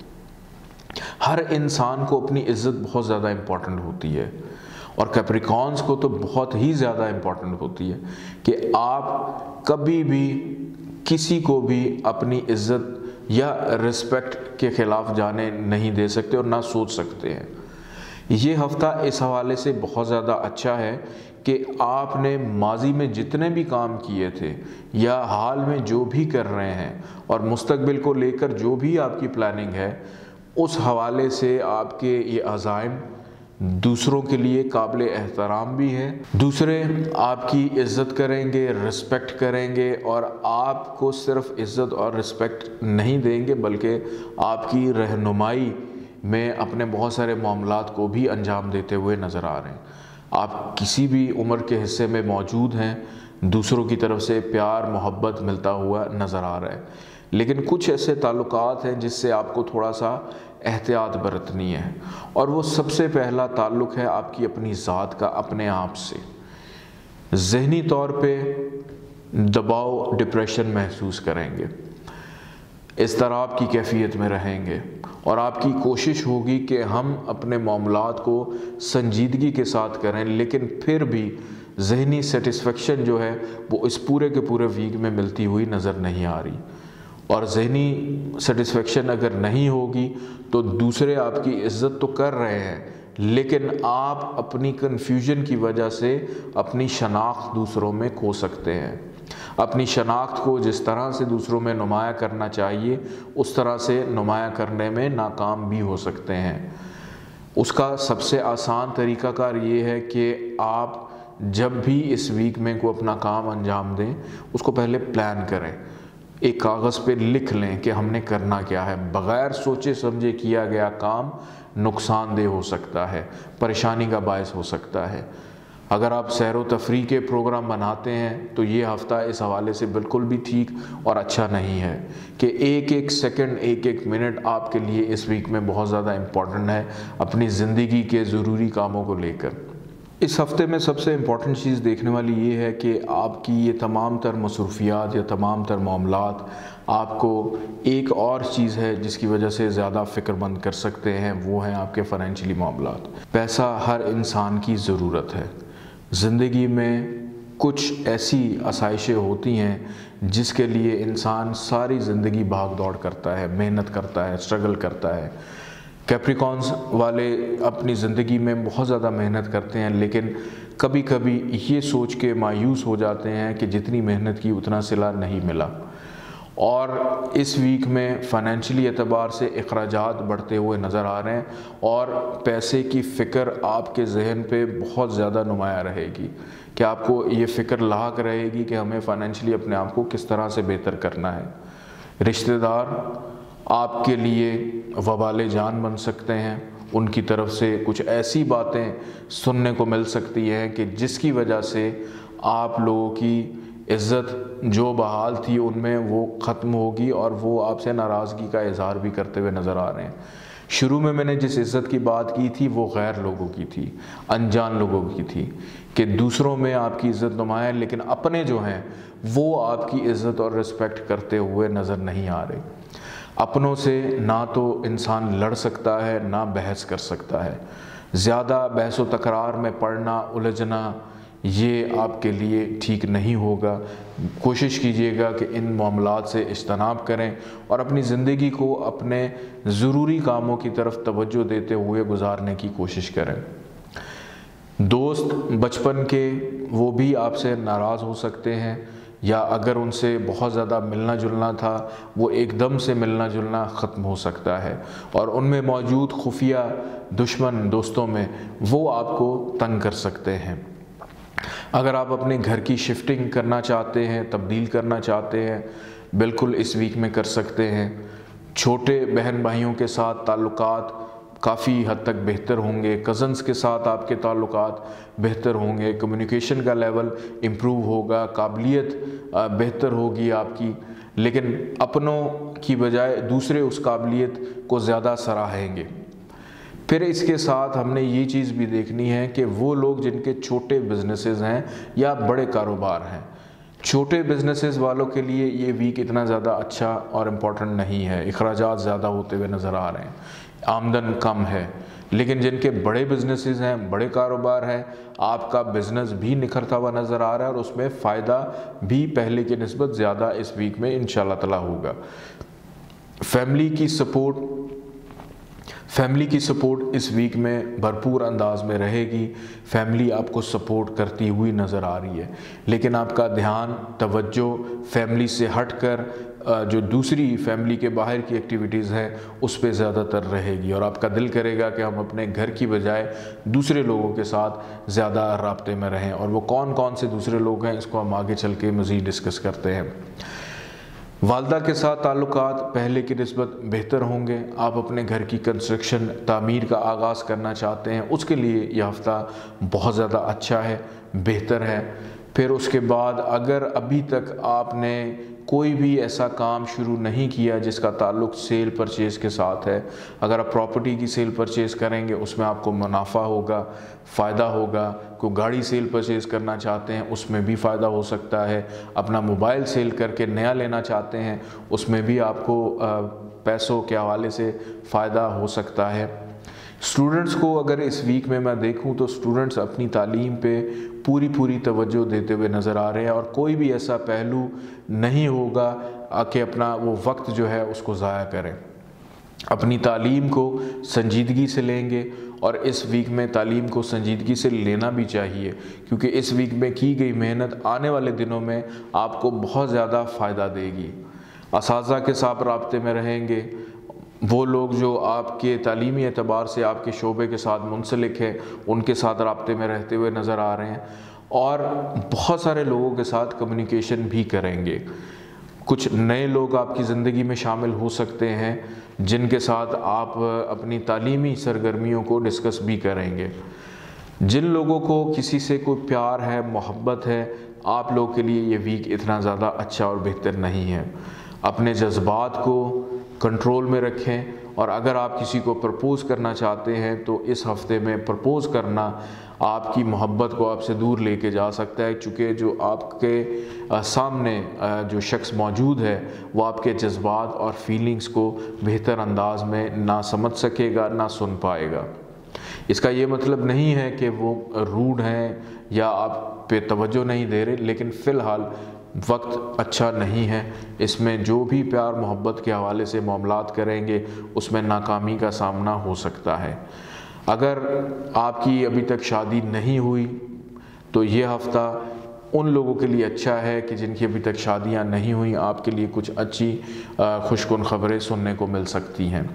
हर इंसान को अपनी इज़्ज़त बहुत ज़्यादा इम्पॉर्टेंट होती है और कैप्रिकॉर्न्स को तो बहुत ही ज़्यादा इम्पॉर्टेंट होती है कि आप कभी भी किसी को भी अपनी इज़्ज़त या रिस्पेक्ट के ख़िलाफ़ जाने नहीं दे सकते और ना सोच सकते हैं। ये हफ़्ता इस हवाले से बहुत ज़्यादा अच्छा है कि आपने माजी में जितने भी काम किए थे या हाल में जो भी कर रहे हैं और मुस्तकबिल को लेकर जो भी आपकी प्लानिंग है, उस हवाले से आपके ये अज़ाइम दूसरों के लिए काबिल एहतराम भी है। दूसरे आपकी इज़्ज़त करेंगे, रिस्पेक्ट करेंगे और आपको सिर्फ इज़्ज़त और रिस्पेक्ट नहीं देंगे बल्कि आपकी रहनुमाई में अपने बहुत सारे मामलात को भी अंजाम देते हुए नज़र आ रहे हैं। आप किसी भी उम्र के हिस्से में मौजूद हैं, दूसरों की तरफ से प्यार मोहब्बत मिलता हुआ नज़र आ रहा है, लेकिन कुछ ऐसे ताल्लुकात हैं जिससे आपको थोड़ा सा एहतियात बरतनी है और वो सबसे पहला ताल्लुक़ है आपकी अपनी ज़ात का, अपने आप से। ज़हनी तौर पे दबाव, डिप्रेशन महसूस करेंगे, इज़्तिराब की कैफियत में रहेंगे और आपकी कोशिश होगी कि हम अपने मामलात को संजीदगी के साथ करें, लेकिन फिर भी ज़हनी सेटिस्फेक्शन जो है वो इस पूरे के पूरे वीक में मिलती हुई नज़र नहीं आ रही। और ज़हनी सेटिस्फेक्शन अगर नहीं होगी तो दूसरे आपकी इज़्ज़त तो कर रहे हैं, लेकिन आप अपनी कन्फ्यूजन की वजह से अपनी शनाख्त दूसरों में खो सकते हैं। अपनी शनाख्त को जिस तरह से दूसरों में नुमाया करना चाहिए उस तरह से नुमाया करने में नाकाम भी हो सकते हैं। उसका सबसे आसान तरीक़ाकार ये है कि आप जब भी इस वीक में कोई अपना काम अंजाम दें उसको पहले प्लान करें, एक कागज़ पे लिख लें कि हमने करना क्या है। बग़ैर सोचे समझे किया गया काम नुकसानदेह हो सकता है, परेशानी का बायस हो सकता है। अगर आप सैर व तफरीह के प्रोग्राम बनाते हैं तो ये हफ़्ता इस हवाले से बिल्कुल भी ठीक और अच्छा नहीं है कि एक एक सेकंड, एक एक मिनट आपके लिए इस वीक में बहुत ज़्यादा इम्पॉर्टेंट है अपनी ज़िंदगी के ज़रूरी कामों को लेकर। इस हफ़्ते में सबसे इम्पॉर्टेंट चीज़ देखने वाली ये है कि आपकी ये तमाम तर मसरूफियात या तमाम तर मामलात आपको एक और चीज़ है जिसकी वजह से ज़्यादा फ़िक्रमंद कर सकते हैं, वो हैं आपके फ़ाइनेंशियली मामलात। पैसा हर इंसान की ज़रूरत है। ज़िंदगी में कुछ ऐसी आसाइशें होती हैं जिसके लिए इंसान सारी ज़िंदगी भाग दौड़ करता है, मेहनत करता है, स्ट्रगल करता है। कैप्रिकॉर्न्स वाले अपनी ज़िंदगी में बहुत ज़्यादा मेहनत करते हैं, लेकिन कभी कभी ये सोच के मायूस हो जाते हैं कि जितनी मेहनत की उतना सिला नहीं मिला। और इस वीक में फ़ाइनेंशियली एतबार से अखराजात बढ़ते हुए नज़र आ रहे हैं और पैसे की फ़िक्र आपके जहन पे बहुत ज़्यादा नुमाया रहेगी कि आपको ये फ़िक्र लाक रहेगी कि हमें फ़ाइनेंशियली अपने आप को किस तरह से बेहतर करना है। रिश्तेदार आपके लिए वबाल जान बन सकते हैं, उनकी तरफ से कुछ ऐसी बातें सुनने को मिल सकती हैं कि जिसकी वजह से आप लोगों की عزت جو بحال تھی ان میں وہ ختم ہوگی اور وہ آپ سے ناراضگی کا اظہار بھی کرتے ہوئے نظر آ رہے ہیں۔ شروع میں میں نے جس عزت کی بات کی تھی وہ غیر لوگوں کی تھی، انجان لوگوں کی تھی، کہ دوسروں میں آپ کی عزت نمایاں، لیکن اپنے جو ہیں وہ آپ کی عزت اور رسپیکٹ کرتے ہوئے نظر نہیں آ رہے۔ اپنوں سے نہ تو انسان لڑ سکتا ہے نہ بحث کر سکتا ہے۔ زیادہ بحث و تکرار میں پڑنا، الجھنا، یہ آپ کے لیے ٹھیک نہیں ہوگا۔ کوشش کیجئے گا کہ ان معاملات سے اجتناب کریں اور اپنی زندگی کو اپنے ضروری کاموں کی طرف توجہ دیتے ہوئے گزارنے کی کوشش کریں۔ دوست بچپن کے وہ بھی آپ سے ناراض ہو سکتے ہیں، یا اگر ان سے بہت زیادہ ملنا جلنا تھا وہ ایک دم سے ملنا جلنا ختم ہو سکتا ہے، اور ان میں موجود خفیہ دشمن دوستوں میں وہ آپ کو تنگ کر سکتے ہیں۔ اگر آپ اپنے گھر کی شفٹنگ کرنا چاہتے ہیں، تبدیل کرنا چاہتے ہیں، بالکل اس ویک میں کر سکتے ہیں۔ چھوٹے بہن بھائیوں کے ساتھ تعلقات کافی حد تک بہتر ہوں گے، کزنز کے ساتھ آپ کے تعلقات بہتر ہوں گے، کمیونیکیشن کا لیول امپروو ہوگا، قابلیت بہتر ہوگی آپ کی، لیکن اپنوں کی بجائے دوسرے اس قابلیت کو زیادہ سراہیں گے۔ پھر اس کے ساتھ ہم نے یہ چیز بھی دیکھنی ہے کہ وہ لوگ جن کے چھوٹے بزنسز ہیں یا بڑے کاروبار ہیں، چھوٹے بزنسز والوں کے لیے یہ ویک اتنا زیادہ اچھا اور امپورٹنٹ نہیں ہے، اخراجات زیادہ ہوتے ہوئے نظر آ رہے ہیں، آمدن کم ہے، لیکن جن کے بڑے بزنسز ہیں، بڑے کاروبار ہیں، آپ کا بزنس بھی نکھرتا ہوا نظر آ رہا ہے اور اس میں فائدہ بھی پہلے کی نسبت زیادہ اس ویک میں انشاءاللہ تعالی ہوگا۔ فیملی کی سپورٹ فیملی کی سپورٹ اس ویک میں بھرپور انداز میں رہے گی، فیملی آپ کو سپورٹ کرتی ہوئی نظر آ رہی ہے، لیکن آپ کا دھیان، توجہ فیملی سے ہٹ کر جو دوسری فیملی کے باہر کی ایکٹیویٹیز ہیں اس پہ زیادہ تر رہے گی، اور آپ کا دل کرے گا کہ ہم اپنے گھر کی بجائے دوسرے لوگوں کے ساتھ زیادہ رابطے میں رہیں، اور وہ کون کون سے دوسرے لوگ ہیں اس کو ہم آگے چل کے مزید ڈسکس کرتے ہیں۔ والدہ کے ساتھ تعلقات پہلے کی نسبت بہتر ہوں گے۔ آپ اپنے گھر کی کنسٹرکشن تعمیر کا آغاز کرنا چاہتے ہیں، اس کے لیے یہ ہفتہ بہت زیادہ اچھا ہے، بہتر ہے۔ پھر اس کے بعد اگر ابھی تک آپ نے کوئی بھی ایسا کام شروع نہیں کیا جس کا تعلق سیل پرچیز کے ساتھ ہے، اگر آپ پراپرٹی کی سیل پرچیز کریں گے اس میں آپ کو منافع ہوگا، فائدہ ہوگا۔ کوئی گاڑی سیل پرچیز کرنا چاہتے ہیں اس میں بھی فائدہ ہو سکتا ہے، اپنا موبائل سیل کر کے نیا لینا چاہتے ہیں اس میں بھی آپ کو پیسوں کے حوالے سے فائدہ ہو سکتا ہے۔ اسٹوڈنٹس کو اگر اس ویک میں میں دیکھوں تو اسٹوڈنٹس اپنی تعلیم پہ پوری پوری توجہ دیتے ہوئے نظر آ رہے ہیں، اور کوئی بھی ایسا پہلو نہیں ہوگا کہ اپنا وہ وقت جو ہے اس کو ضائع کریں۔ اپنی تعلیم کو سنجیدگی سے لیں گے، اور اس ویک میں تعلیم کو سنجیدگی سے لینا بھی چاہیے، کیونکہ اس ویک میں کی گئی محنت آنے والے دنوں میں آپ کو بہت زیادہ فائدہ دے گی۔ اساتذہ کے ساتھ رابطے میں رہیں گے، وہ لوگ جو آپ کے تعلیمی اعتبار سے آپ کے شعبے کے ساتھ منسلک ہیں ان کے ساتھ رابطے میں رہتے ہوئے نظر آ رہے ہیں، اور بہت سارے لوگوں کے ساتھ کمیونیکیشن بھی کریں گے۔ کچھ نئے لوگ آپ کی زندگی میں شامل ہو سکتے ہیں جن کے ساتھ آپ اپنی تعلیمی سرگرمیوں کو ڈسکس بھی کریں گے۔ جن لوگوں کو کسی سے کوئی پیار ہے، محبت ہے، آپ لوگوں کے لیے یہ ویک اتنا زیادہ اچھا اور بہتر نہیں ہے۔ اپنے جذبات کو کنٹرول میں رکھیں، اور اگر آپ کسی کو پرپوز کرنا چاہتے ہیں تو اس ہفتے میں پرپوز کرنا آپ کی محبت کو آپ سے دور لے کے جا سکتا ہے، چونکہ جو آپ کے سامنے جو شخص موجود ہے وہ آپ کے جذبات اور فیلنگز کو بہتر انداز میں نہ سمجھ سکے گا، نہ سن پائے گا۔ اس کا یہ مطلب نہیں ہے کہ وہ روڈ ہیں یا آپ پہ توجہ نہیں دے رہے، لیکن فی الحال وقت اچھا نہیں ہے، اس میں جو بھی پیار محبت کے حوالے سے معاملات کریں گے اس میں ناکامی کا سامنا ہو سکتا ہے۔ اگر آپ کی ابھی تک شادی نہیں ہوئی تو یہ ہفتہ ان لوگوں کے لیے اچھا ہے کہ جن کی ابھی تک شادیاں نہیں ہوئیں، آپ کے لیے کچھ اچھی خوش کن خبریں سننے کو مل سکتی ہیں۔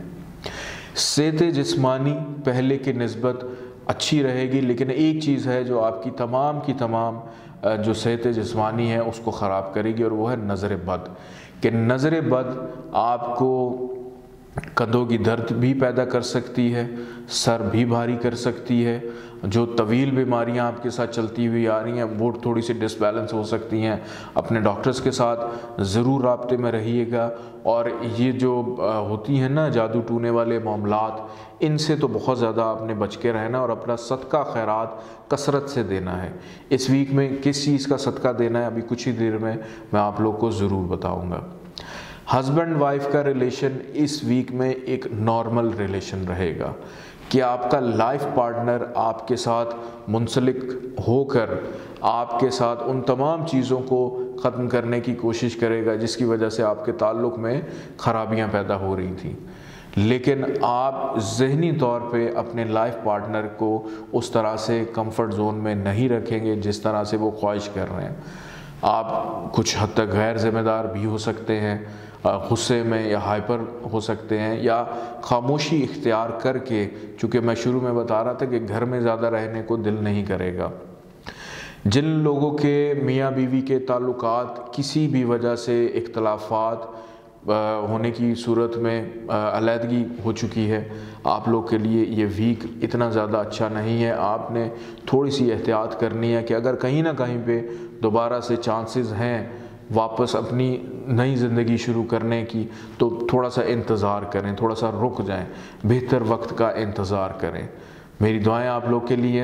صحت جسمانی پہلے کی نسبت اچھی رہے گی، لیکن ایک چیز ہے جو آپ کی تمام کی تمام جو صحت جسمانی ہے اس کو خراب کرے گی، اور وہ ہے نظر بد، کہ نظر بد آپ کو کندھوں کی درد بھی پیدا کر سکتی ہے، سر بھی بھاری کر سکتی ہے، جو طویل بیماریاں آپ کے ساتھ چلتی ہوئی آ رہی ہیں وہ تھوڑی سی ڈس بیلنس ہو سکتی ہیں۔ اپنے ڈاکٹرز کے ساتھ ضرور رابطے میں رہیے گا، اور یہ جو ہوتی ہیں نا جادو ٹونے والے معاملات، ان سے تو بہت زیادہ آپ نے بچ کے رہنا اور اپنا صدقہ خیرات کثرت سے دینا ہے۔ اس ویک میں کس چیز کا صدقہ دینا ہے ابھی کچھ ہی دیر میں میں آپ لوگ کو ضرور بتاؤں گا۔ ہسبینڈ وائف کا ریلیشن اس ویک میں ایک نارمل ریلیشن رہے گا کہ آپ کا لائف پارٹنر آپ کے ساتھ منسلک ہو کر آپ کے ساتھ ان تمام چیزوں کو ختم کرنے کی کوشش کرے گا جس کی وجہ سے آپ کے تعلق میں خرابیاں پیدا ہو رہی تھیں، لیکن آپ ذہنی طور پہ اپنے لائف پارٹنر کو اس طرح سے کمفرٹ زون میں نہیں رکھیں گے جس طرح سے وہ خواہش کر رہے ہیں۔ آپ کچھ حد تک غیر ذمہ دار بھی ہو سکتے ہیں، غصے میں یا ہائپر ہو سکتے ہیں، یا خاموشی اختیار کر کے، چونکہ میں شروع میں بتا رہا تھا کہ گھر میں زیادہ رہنے کو دل نہیں کرے گا۔ جن لوگوں کے میاں بیوی کے تعلقات کسی بھی وجہ سے اختلافات ہونے کی صورت میں علیحدگی ہو چکی ہے، آپ لوگ کے لیے یہ ویک اتنا زیادہ اچھا نہیں ہے۔ آپ نے تھوڑی سی احتیاط کرنی ہے کہ اگر کہیں نہ کہیں پہ دوبارہ سے چانسز ہیں واپس اپنی نئی زندگی شروع کرنے کی، تو تھوڑا سا انتظار کریں، تھوڑا سا رک جائیں، بہتر وقت کا انتظار کریں۔ میری دعائیں آپ لوگ کے لیے۔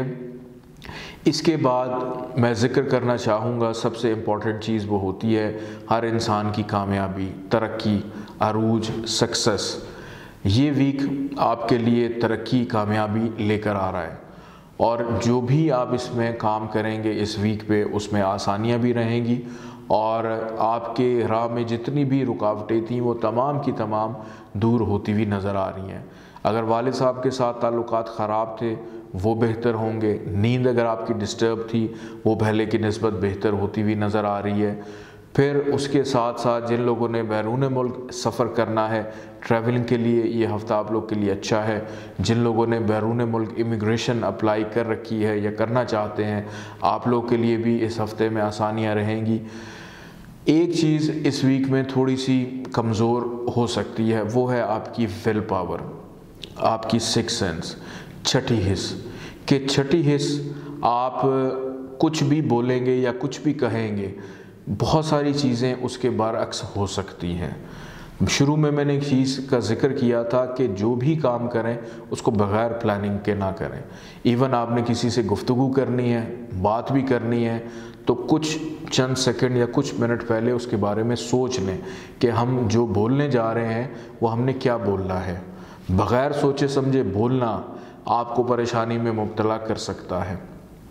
اس کے بعد میں ذکر کرنا چاہوں گا سب سے امپورٹنٹ چیز وہ ہوتی ہے ہر انسان کی کامیابی، ترقی، عروج، سکسس۔ یہ ویک آپ کے لیے ترقی، کامیابی لے کر آ رہا ہے، اور جو بھی آپ اس میں کام کریں گے اس ویک پہ اس میں آسانیاں بھی رہیں گی، اور آپ کے راہ میں جتنی بھی رکاوٹیں تھیں وہ تمام کی تمام دور ہوتی ہوئی نظر آ رہی ہیں۔ اگر والد صاحب کے ساتھ تعلقات خراب تھے وہ بہتر ہوں گے، نیند اگر آپ کی ڈسٹرب تھی وہ پہلے کی نسبت بہتر ہوتی ہوئی نظر آ رہی ہے۔ پھر اس کے ساتھ ساتھ جن لوگوں نے بیرون ملک سفر کرنا ہے، ٹریولنگ کے لیے یہ ہفتہ آپ لوگ کے لیے اچھا ہے۔ جن لوگوں نے بیرون ملک امیگریشن اپلائی کر رکھی ہے یا کرنا چاہتے ہیں، آپ لوگ کے لیے بھی اس ہفتے میں آسانیاں رہیں گی۔ ایک چیز اس ویک میں تھوڑی سی کمزور ہو سکتی ہے، وہ ہے آپ کی ول پاور، آپ کی سکس سینس، چھٹی حس، کہ چھٹی حس آپ کچھ بھی بولیں گے یا کچھ بھی کہیں گے بہت ساری چیزیں اس کے برعکس ہو سکتی ہیں۔ شروع میں میں نے ایک چیز کا ذکر کیا تھا کہ جو بھی کام کریں اس کو بغیر پلاننگ کے نہ کریں۔ ایون آپ نے کسی سے گفتگو کرنی ہے، بات بھی کرنی ہے، تو کچھ چند سیکنڈ یا کچھ منٹ پہلے اس کے بارے میں سوچ لیں کہ ہم جو بولنے جا رہے ہیں وہ ہم نے کیا بولنا ہے۔ بغیر سوچے سمجھے بولنا آپ کو پریشانی میں مبتلا کر سکتا ہے۔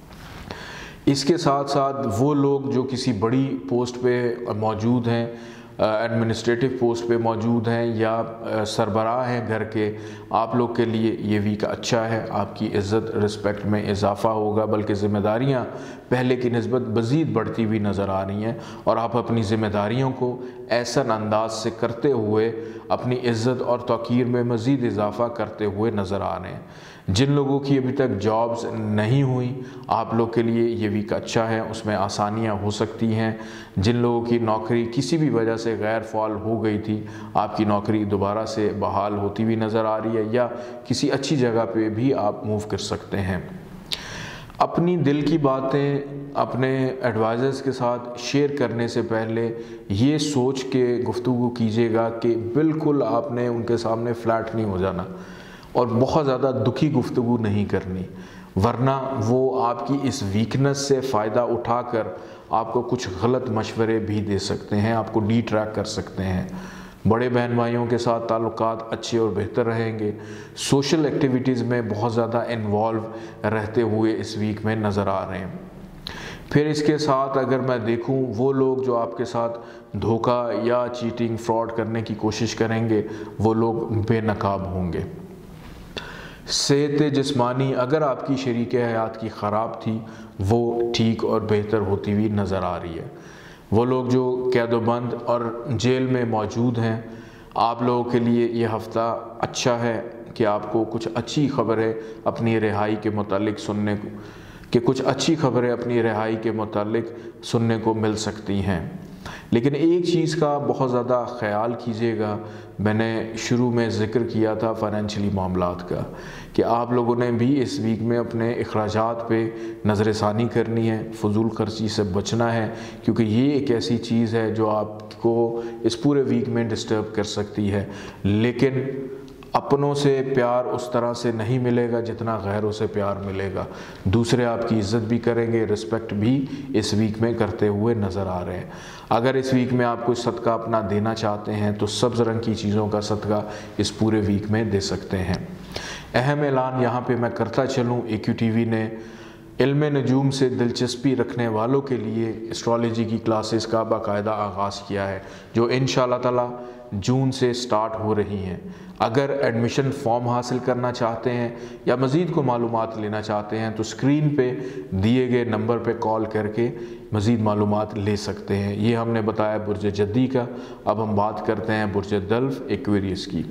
اس کے ساتھ ساتھ وہ لوگ جو کسی بڑی پوسٹ پہ موجود ہیں، ایڈمنسٹریٹو پوسٹ پہ موجود ہیں یا سربراہ ہیں گھر کے، آپ لوگ کے لیے یہ ویک اچھا ہے۔ آپ کی عزت رسپیکٹ میں اضافہ ہوگا، بلکہ ذمہ داریاں پہلے کی نسبت مزید بڑھتی ہوئی نظر آ رہی ہیں، اور آپ اپنی ذمہ داریوں کو ایسا انداز سے کرتے ہوئے اپنی عزت اور توقیر میں مزید اضافہ کرتے ہوئے نظر آ رہے ہیں۔ جن لوگوں کی ابھی تک جابز نہیں ہوئیں، آپ لوگ کے لیے یہ ویک اچھا ہے، اس میں آسانیاں ہو سکتی ہیں۔ جن لوگوں کی نوکری کسی بھی وجہ سے غیر فعال ہو گئی تھی، آپ کی نوکری دوبارہ سے بحال ہوتی ہوئی نظر آ رہی ہے، یا کسی اچھی جگہ پہ بھی آپ موو کر سکتے ہیں۔ اپنی دل کی باتیں اپنے ایڈوائزرز کے ساتھ شیئر کرنے سے پہلے یہ سوچ کے گفتگو کیجیے گا کہ بالکل آپ نے ان کے سامنے فلیٹ نہیں ہو جانا، اور بہت زیادہ دکھی گفتگو نہیں کرنی، ورنہ وہ آپ کی اس ویکنس سے فائدہ اٹھا کر آپ کو کچھ غلط مشورے بھی دے سکتے ہیں، آپ کو ڈی ٹریک کر سکتے ہیں۔ بڑے بہن بھائیوں کے ساتھ تعلقات اچھے اور بہتر رہیں گے۔ سوشل ایکٹیویٹیز میں بہت زیادہ انوالو رہتے ہوئے اس ویک میں نظر آ رہے ہیں۔ پھر اس کے ساتھ اگر میں دیکھوں وہ لوگ جو آپ کے ساتھ دھوکہ یا چیٹنگ، فراڈ کرنے کی کوشش کریں گے، وہ لوگ بے نقاب ہوں گے۔ صحت جسمانی اگر آپ کی شریک حیات کی خراب تھی وہ ٹھیک اور بہتر ہوتی ہوئی نظر آ رہی ہے۔ وہ لوگ جو قید و بند اور جیل میں موجود ہیں، آپ لوگوں کے لیے یہ ہفتہ اچھا ہے کہ آپ کو کچھ اچھی خبریں اپنی رہائی کے متعلق سننے کو کہ کچھ اچھی خبریں اپنی رہائی کے متعلق سننے کو مل سکتی ہیں۔ لیکن ایک چیز کا بہت زیادہ خیال کیجیے گا، میں نے شروع میں ذکر کیا تھا فائنینشلی معاملات کا، کہ آپ لوگوں نے بھی اس ویک میں اپنے اخراجات پہ نظر ثانی کرنی ہے، فضول خرچی سے بچنا ہے، کیونکہ یہ ایک ایسی چیز ہے جو آپ کو اس پورے ویک میں ڈسٹرب کر سکتی ہے۔ لیکن اپنوں سے پیار اس طرح سے نہیں ملے گا جتنا غیروں سے پیار ملے گا، دوسرے آپ کی عزت بھی کریں گے، رسپیکٹ بھی اس ویک میں کرتے ہوئے نظر آ رہے ہیں۔ اگر اس ویک میں آپ کوئی صدقہ اپنا دینا چاہتے ہیں تو سبز رنگ کی چیزوں کا صدقہ اس پورے ویک میں دے سکتے ہیں۔ اہم اعلان یہاں پہ میں کرتا چلوں، اے کیو ٹی وی نے علم نجوم سے دلچسپی رکھنے والوں کے لیے اسٹرالوجی کی کلاسز کا باقاعدہ آغاز کیا ہے، جو انشاءاللہ تعالی جون سے سٹارٹ ہو رہی ہیں۔ اگر ایڈمیشن فارم حاصل کرنا چاہتے ہیں یا مزید کو معلومات لینا چاہتے ہیں تو اسکرین پہ دیے گئے نمبر پہ کال کر کے مزید معلومات لے سکتے ہیں۔ یہ ہم نے بتایا برج جدی کا، اب ہم بات کرتے ہیں برج دلو ایکویریس کی۔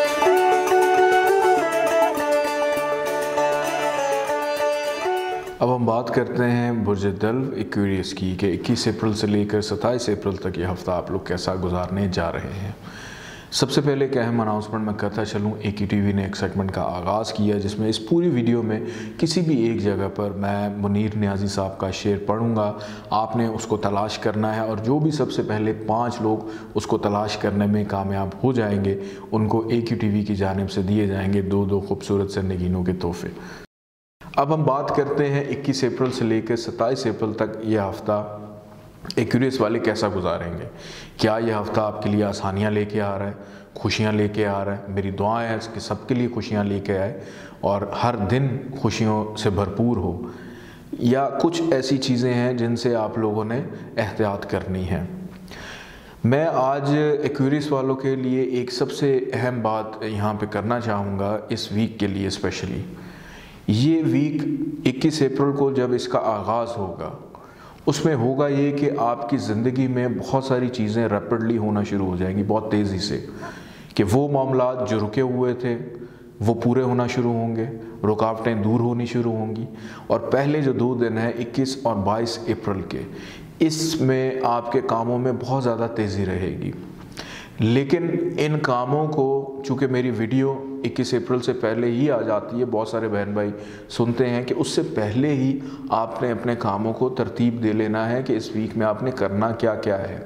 اب ہم بات کرتے ہیں برج دلو ایکویریس کی کہ اکیس اپریل سے لے کر ستائیس اپریل تک یہ ہفتہ آپ لوگ کیسا گزارنے جا رہے ہیں۔ سب سے پہلے ایک اہم اناؤنسمنٹ میں کرتا چلوں، اے کیو ٹی وی نے ایک سیگمنٹ کا آغاز کیا جس میں اس پوری ویڈیو میں کسی بھی ایک جگہ پر میں منیر نیازی صاحب کا شعر پڑھوں گا، آپ نے اس کو تلاش کرنا ہے، اور جو بھی سب سے پہلے پانچ لوگ اس کو تلاش کرنے میں کامیاب ہو جائیں گے ان کو اے کیو ٹی وی کی جانب سے دیے جائیں گے دو دو خوبصورت سے نگینوں کے تحفے۔ اب ہم بات کرتے ہیں اکیس اپریل سے لے کر ستائیس اپریل تک یہ ہفتہ ایکویریس والے کیسا گزاریں گے۔ کیا یہ ہفتہ آپ کے لیے آسانیاں لے کے آ رہا ہے، خوشیاں لے کے آ رہا ہے؟ میری دعائیں ہیں کہ سب کے لیے خوشیاں لے کے آئے اور ہر دن خوشیوں سے بھرپور ہو، یا کچھ ایسی چیزیں ہیں جن سے آپ لوگوں نے احتیاط کرنی ہے۔ میں آج ایکویریس والوں کے لیے ایک سب سے اہم بات یہاں پہ کرنا چاہوں گا اس ویک کے لیے اسپیشلی۔ یہ ویک اکیس اپریل کو جب اس کا آغاز ہوگا اس میں ہوگا یہ کہ آپ کی زندگی میں بہت ساری چیزیں ریپڈلی ہونا شروع ہو جائیں گی، بہت تیزی سے، کہ وہ معاملات جو رکے ہوئے تھے وہ پورے ہونا شروع ہوں گے، رکاوٹیں دور ہونی شروع ہوں گی، اور پہلے جو دو دن ہیں اکیس اور بائیس اپریل کے، اس میں آپ کے کاموں میں بہت زیادہ تیزی رہے گی۔ لیکن ان کاموں کو، چونکہ میری ویڈیو اکیس اپریل سے پہلے ہی آ جاتی ہے، بہت سارے بہن بھائی سنتے ہیں کہ اس سے پہلے ہی آپ نے اپنے کاموں کو ترتیب دے لینا ہے کہ اس ویک میں آپ نے کرنا کیا کیا ہے۔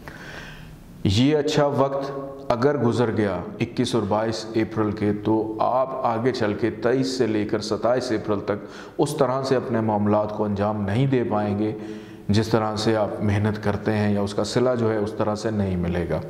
یہ اچھا وقت اگر گزر گیا اکیس اور بائیس اپریل کے تو آپ آگے چل کے تیئیس سے لے کر ستائیس اپریل تک اس طرح سے اپنے معاملات کو انجام نہیں دے پائیں گے جس طرح سے آپ محنت کرتے ہیں، یا اس کا صلہ جو ہے اس طرح سے نہیں ملے گا۔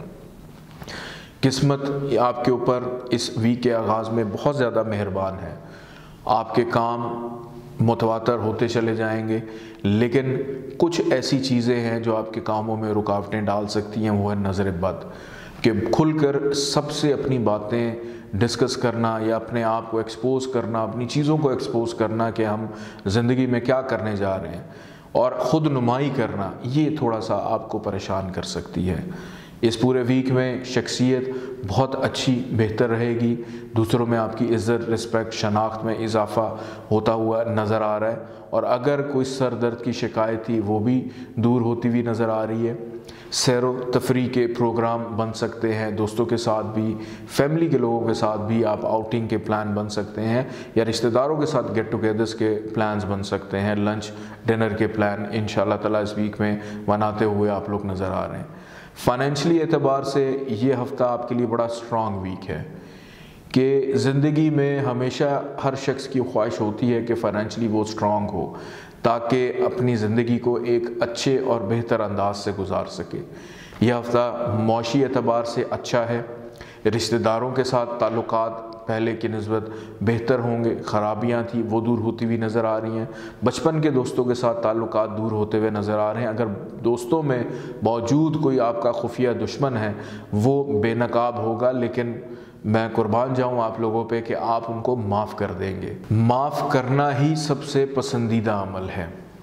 قسمت آپ کے اوپر اس ویک کے آغاز میں بہت زیادہ مہربان ہے، آپ کے کام متواتر ہوتے چلے جائیں گے، لیکن کچھ ایسی چیزیں ہیں جو آپ کے کاموں میں رکاوٹیں ڈال سکتی ہیں، وہ ہے نظر بد، کہ کھل کر سب سے اپنی باتیں ڈسکس کرنا یا اپنے آپ کو ایکسپوز کرنا، اپنی چیزوں کو ایکسپوز کرنا کہ ہم زندگی میں کیا کرنے جا رہے ہیں، اور خود نمائی کرنا، یہ تھوڑا سا آپ کو پریشان کر سکتی ہے۔ اس پورے ویک میں شخصیت بہت اچھی بہتر رہے گی، دوسروں میں آپ کی عزت، رسپیکٹ، شناخت میں اضافہ ہوتا ہوا نظر آ رہا ہے، اور اگر کوئی سر درد کی شکایت تھی وہ بھی دور ہوتی ہوئی نظر آ رہی ہے۔ سیر و تفریح کے پروگرام بن سکتے ہیں، دوستوں کے ساتھ بھی، فیملی کے لوگوں کے ساتھ بھی آپ آؤٹنگ کے پلان بن سکتے ہیں، یا رشتہ داروں کے ساتھ گیٹ ٹوگیدرز کے پلانز بن سکتے ہیں، لنچ ڈنر کے پلان انشاءاللہ تعالیٰ اس ویک میں بناتے ہوئے آپ لوگ نظر آ رہے ہیں۔ فائنینشلی اعتبار سے یہ ہفتہ آپ کے لیے بڑا سٹرانگ ویک ہے، کہ زندگی میں ہمیشہ ہر شخص کی خواہش ہوتی ہے کہ فائنینشلی وہ سٹرانگ ہو تاکہ اپنی زندگی کو ایک اچھے اور بہتر انداز سے گزار سکے۔ یہ ہفتہ معاشی اعتبار سے اچھا ہے، رشتہ داروں کے ساتھ تعلقات پہلے کی نسبت بہتر ہوں گے، خرابیاں تھیں وہ دور ہوتی ہوئی نظر آ رہی ہیں، بچپن کے دوستوں کے ساتھ تعلقات دور ہوتے ہوئے نظر آ رہے ہیں، اگر دوستوں میں باوجود کوئی آپ کا خفیہ دشمن ہے وہ بے نقاب ہوگا، لیکن میں قربان جاؤں آپ لوگوں پہ کہ آپ ان کو معاف کر دیں گے۔ معاف کرنا ہی سب سے پسندیدہ عمل ہے۔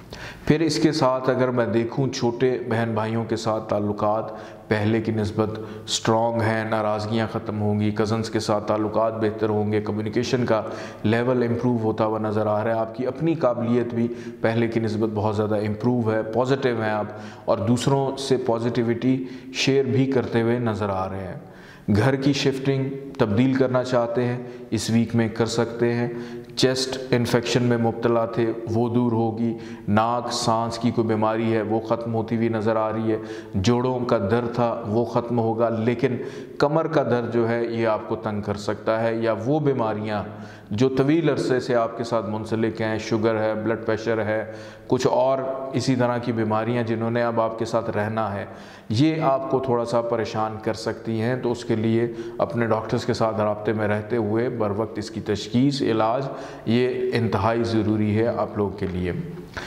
پھر اس کے ساتھ اگر میں دیکھوں چھوٹے بہن بھائیوں کے ساتھ تعلقات پہلے کی نسبت سٹرونگ ہیں، ناراضگیاں ختم ہوں گی، کزنز کے ساتھ تعلقات بہتر ہوں گے، کمیونیکیشن کا لیول امپروو ہوتا ہوا نظر آ رہا ہے، آپ کی اپنی قابلیت بھی پہلے کی نسبت بہت زیادہ امپروو ہے، پازیٹیو ہیں آپ، اور دوسروں سے پازیٹیوٹی شیئر بھی کرتے ہوئے نظر آ رہے ہیں۔ گھر کی شفٹنگ تبدیل کرنا چاہتے ہیں، اس ویک میں کر سکتے ہیں۔ چیسٹ انفیکشن میں مبتلا تھے، وہ دور ہوگی۔ ناک سانس کی کوئی بیماری ہے وہ ختم ہوتی ہوئی نظر آ رہی ہے۔ جوڑوں کا درد تھا وہ ختم ہوگا، لیکن کمر کا درد جو ہے یہ آپ کو تنگ کر سکتا ہے، یا وہ بیماریاں جو طویل عرصے سے آپ کے ساتھ منسلک ہیں، شوگر ہے، بلڈ پریشر ہے، کچھ اور اسی طرح کی بیماریاں جنہوں نے اب آپ کے ساتھ رہنا ہے، یہ آپ کو تھوڑا سا پریشان کر سکتی ہیں۔ تو اس کے لیے اپنے ڈاکٹرز کے ساتھ رابطے میں رہتے ہوئے بر وقت اس کی تشخیص، علاج یہ انتہائی ضروری ہے آپ لوگوں کے لیے۔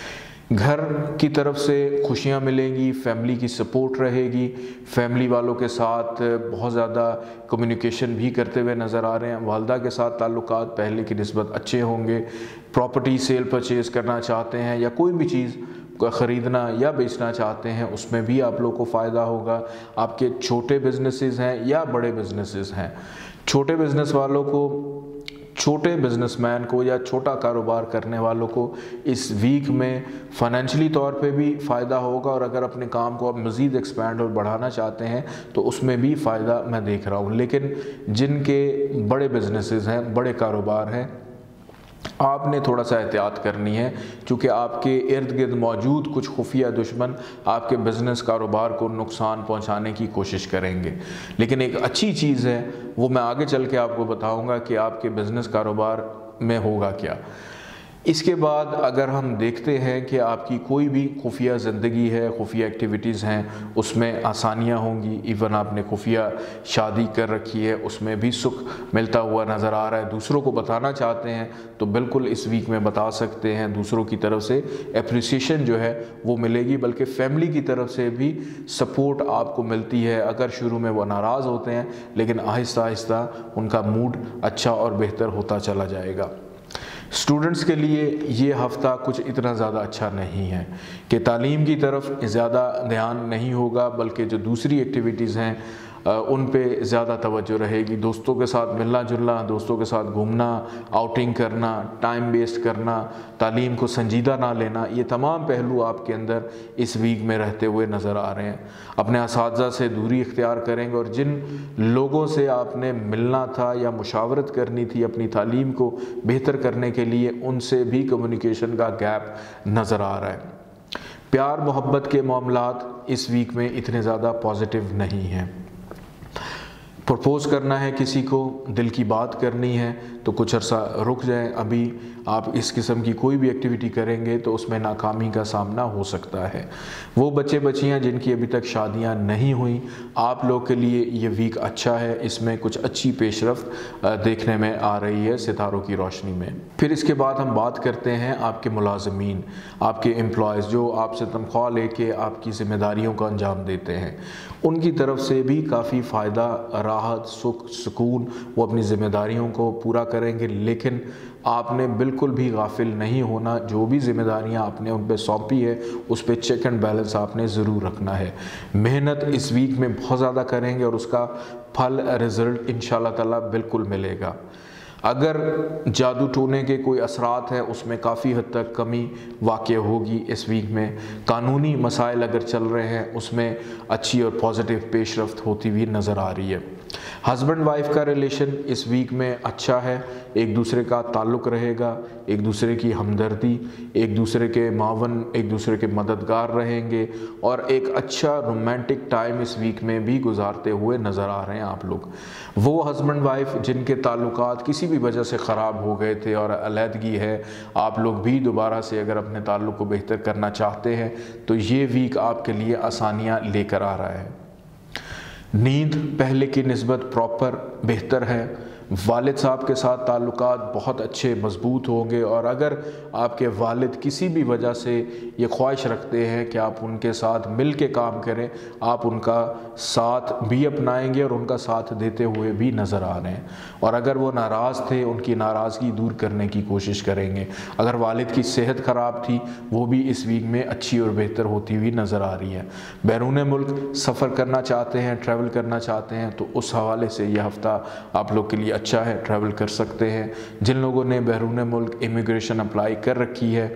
گھر کی طرف سے خوشیاں ملیں گی، فیملی کی سپورٹ رہے گی، فیملی والوں کے ساتھ بہت زیادہ کمیونیکیشن بھی کرتے ہوئے نظر آ رہے ہیں۔ والدہ کے ساتھ تعلقات پہلے کی نسبت اچھے ہوں گے۔ پراپرٹی سیل پرچیز کرنا چاہتے ہیں یا کوئی بھی چیز خریدنا یا بیچنا چاہتے ہیں، اس میں بھی آپ لوگوں کو فائدہ ہوگا۔ آپ کے چھوٹے بزنسز ہیں یا بڑے بزنسز ہیں، چھوٹے بزنس والوں کو، چھوٹے بزنس مین کو یا چھوٹا کاروبار کرنے والوں کو اس ویک میں فائنینشلی طور پہ بھی فائدہ ہوگا، اور اگر اپنے کام کو اب مزید ایکسپینڈ اور بڑھانا چاہتے ہیں تو اس میں بھی فائدہ میں دیکھ رہا ہوں۔ لیکن جن کے بڑے بزنسز ہیں، بڑے کاروبار ہیں، آپ نے تھوڑا سا احتیاط کرنی ہے، چونکہ آپ کے ارد گرد موجود کچھ خفیہ دشمن آپ کے بزنس کاروبار کو نقصان پہنچانے کی کوشش کریں گے۔ لیکن ایک اچھی چیز ہے، وہ میں آگے چل کے آپ کو بتاؤں گا کہ آپ کے بزنس کاروبار میں ہوگا کیا۔ اس کے بعد اگر ہم دیکھتے ہیں کہ آپ کی کوئی بھی خفیہ زندگی ہے، خفیہ ایکٹیویٹیز ہیں، اس میں آسانیاں ہوں گی۔ ایون آپ نے خفیہ شادی کر رکھی ہے، اس میں بھی سکھ ملتا ہوا نظر آ رہا ہے۔ دوسروں کو بتانا چاہتے ہیں تو بالکل اس ویک میں بتا سکتے ہیں، دوسروں کی طرف سے اپریسیشن جو ہے وہ ملے گی، بلکہ فیملی کی طرف سے بھی سپورٹ آپ کو ملتی ہے۔ اگر شروع میں وہ ناراض ہوتے ہیں، لیکن آہستہ آہستہ ان کا موڈ اچھا اور بہتر ہوتا چلا جائے گا۔ اسٹوڈنٹس کے لیے یہ ہفتہ کچھ اتنا زیادہ اچھا نہیں ہے کہ تعلیم کی طرف زیادہ دھیان نہیں ہوگا، بلکہ جو دوسری ایکٹیویٹیز ہیں ان پہ زیادہ توجہ رہے گی۔ دوستوں کے ساتھ ملنا جلنا، دوستوں کے ساتھ گھومنا، آؤٹنگ کرنا، ٹائم ویسٹ کرنا، تعلیم کو سنجیدہ نہ لینا، یہ تمام پہلو آپ کے اندر اس ویک میں رہتے ہوئے نظر آ رہے ہیں۔ اپنے اساتذہ سے دوری اختیار کریں گے، اور جن لوگوں سے آپ نے ملنا تھا یا مشاورت کرنی تھی اپنی تعلیم کو بہتر کرنے کے لیے، ان سے بھی کمیونیکیشن کا گیپ نظر آ رہا ہے۔ پیار محبت کے معاملات اس ویک میں اتنے زیادہ پازیٹیو نہیں ہیں۔ پرپوز کرنا ہے کسی کو، دل کی بات کرنی ہے تو کچھ عرصہ رک جائیں۔ ابھی آپ اس قسم کی کوئی بھی ایکٹیویٹی کریں گے تو اس میں ناکامی کا سامنا ہو سکتا ہے۔ وہ بچے بچیاں جن کی ابھی تک شادیاں نہیں ہوئیں، آپ لوگ کے لیے یہ ویک اچھا ہے، اس میں کچھ اچھی پیش رفت دیکھنے میں آ رہی ہے ستاروں کی روشنی میں۔ پھر اس کے بعد ہم بات کرتے ہیں آپ کے ملازمین، آپ کے امپلائز جو آپ سے تنخواہ لے کے آپ کی ذمہ داریوں کا انجام دیتے ہیں، ان کی طرف سے بھی کافی فائدہ، راحت، سکھ، سکون، وہ اپنی ذمہ داریوں کو پورا کریں گے۔ لیکن آپ نے بالکل بھی غافل نہیں ہونا، جو بھی ذمہ داریاں آپ نے ان پہ سونپی ہے اس پہ چیک اینڈ بیلنس آپ نے ضرور رکھنا ہے۔ محنت اس ویک میں بہت زیادہ کریں گے اور اس کا پھل، رزلٹ انشاءاللہ تعالیٰ بالکل ملے گا۔ اگر جادو ٹونے کے کوئی اثرات ہیں اس میں کافی حد تک کمی واقع ہوگی اس ویک میں۔ قانونی مسائل اگر چل رہے ہیں اس میں اچھی اور پازیٹیو پیش رفت ہوتی ہوئی نظر آ رہی ہے۔ ہسبینڈ وائف کا ریلیشن اس ویک میں اچھا ہے، ایک دوسرے کا تعلق رہے گا، ایک دوسرے کی ہمدردی، ایک دوسرے کے معاون، ایک دوسرے کے مددگار رہیں گے، اور ایک اچھا رومانٹک ٹائم اس ویک میں بھی گزارتے ہوئے نظر آ رہے ہیں آپ لوگ۔ وہ ہسبینڈ وائف جن کے تعلقات کسی بھی وجہ سے خراب ہو گئے تھے اور علیحدگی ہے، آپ لوگ بھی دوبارہ سے اگر اپنے تعلق کو بہتر کرنا چاہتے ہیں تو یہ ویک آپ کے لیے آسانیاں لے کر آ رہا ہے۔ نیند پہلے کی نسبت پراپر بہتر ہے، والد صاحب کے ساتھ تعلقات بہت اچھے مضبوط ہوں گے، اور اگر آپ کے والد کسی بھی وجہ سے یہ خواہش رکھتے ہیں کہ آپ ان کے ساتھ مل کے کام کریں، آپ ان کا ساتھ بھی اپنائیں گے اور ان کا ساتھ دیتے ہوئے بھی نظر آ رہے ہیں۔ اور اگر وہ ناراض تھے ان کی ناراضگی دور کرنے کی کوشش کریں گے۔ اگر والد کی صحت خراب تھی وہ بھی اس ویک میں اچھی اور بہتر ہوتی ہوئی نظر آ رہی ہے۔ بیرون ملک سفر کرنا چاہتے ہیں، ٹریول کرنا چاہتے ہیں، تو اس حوالے سے یہ ہفتہ آپ لوگ کے لیے اچھا ہے، ٹریول کر سکتے ہیں۔ جن لوگوں نے بیرون ملک امیگریشن اپلائی کر رکھی ہے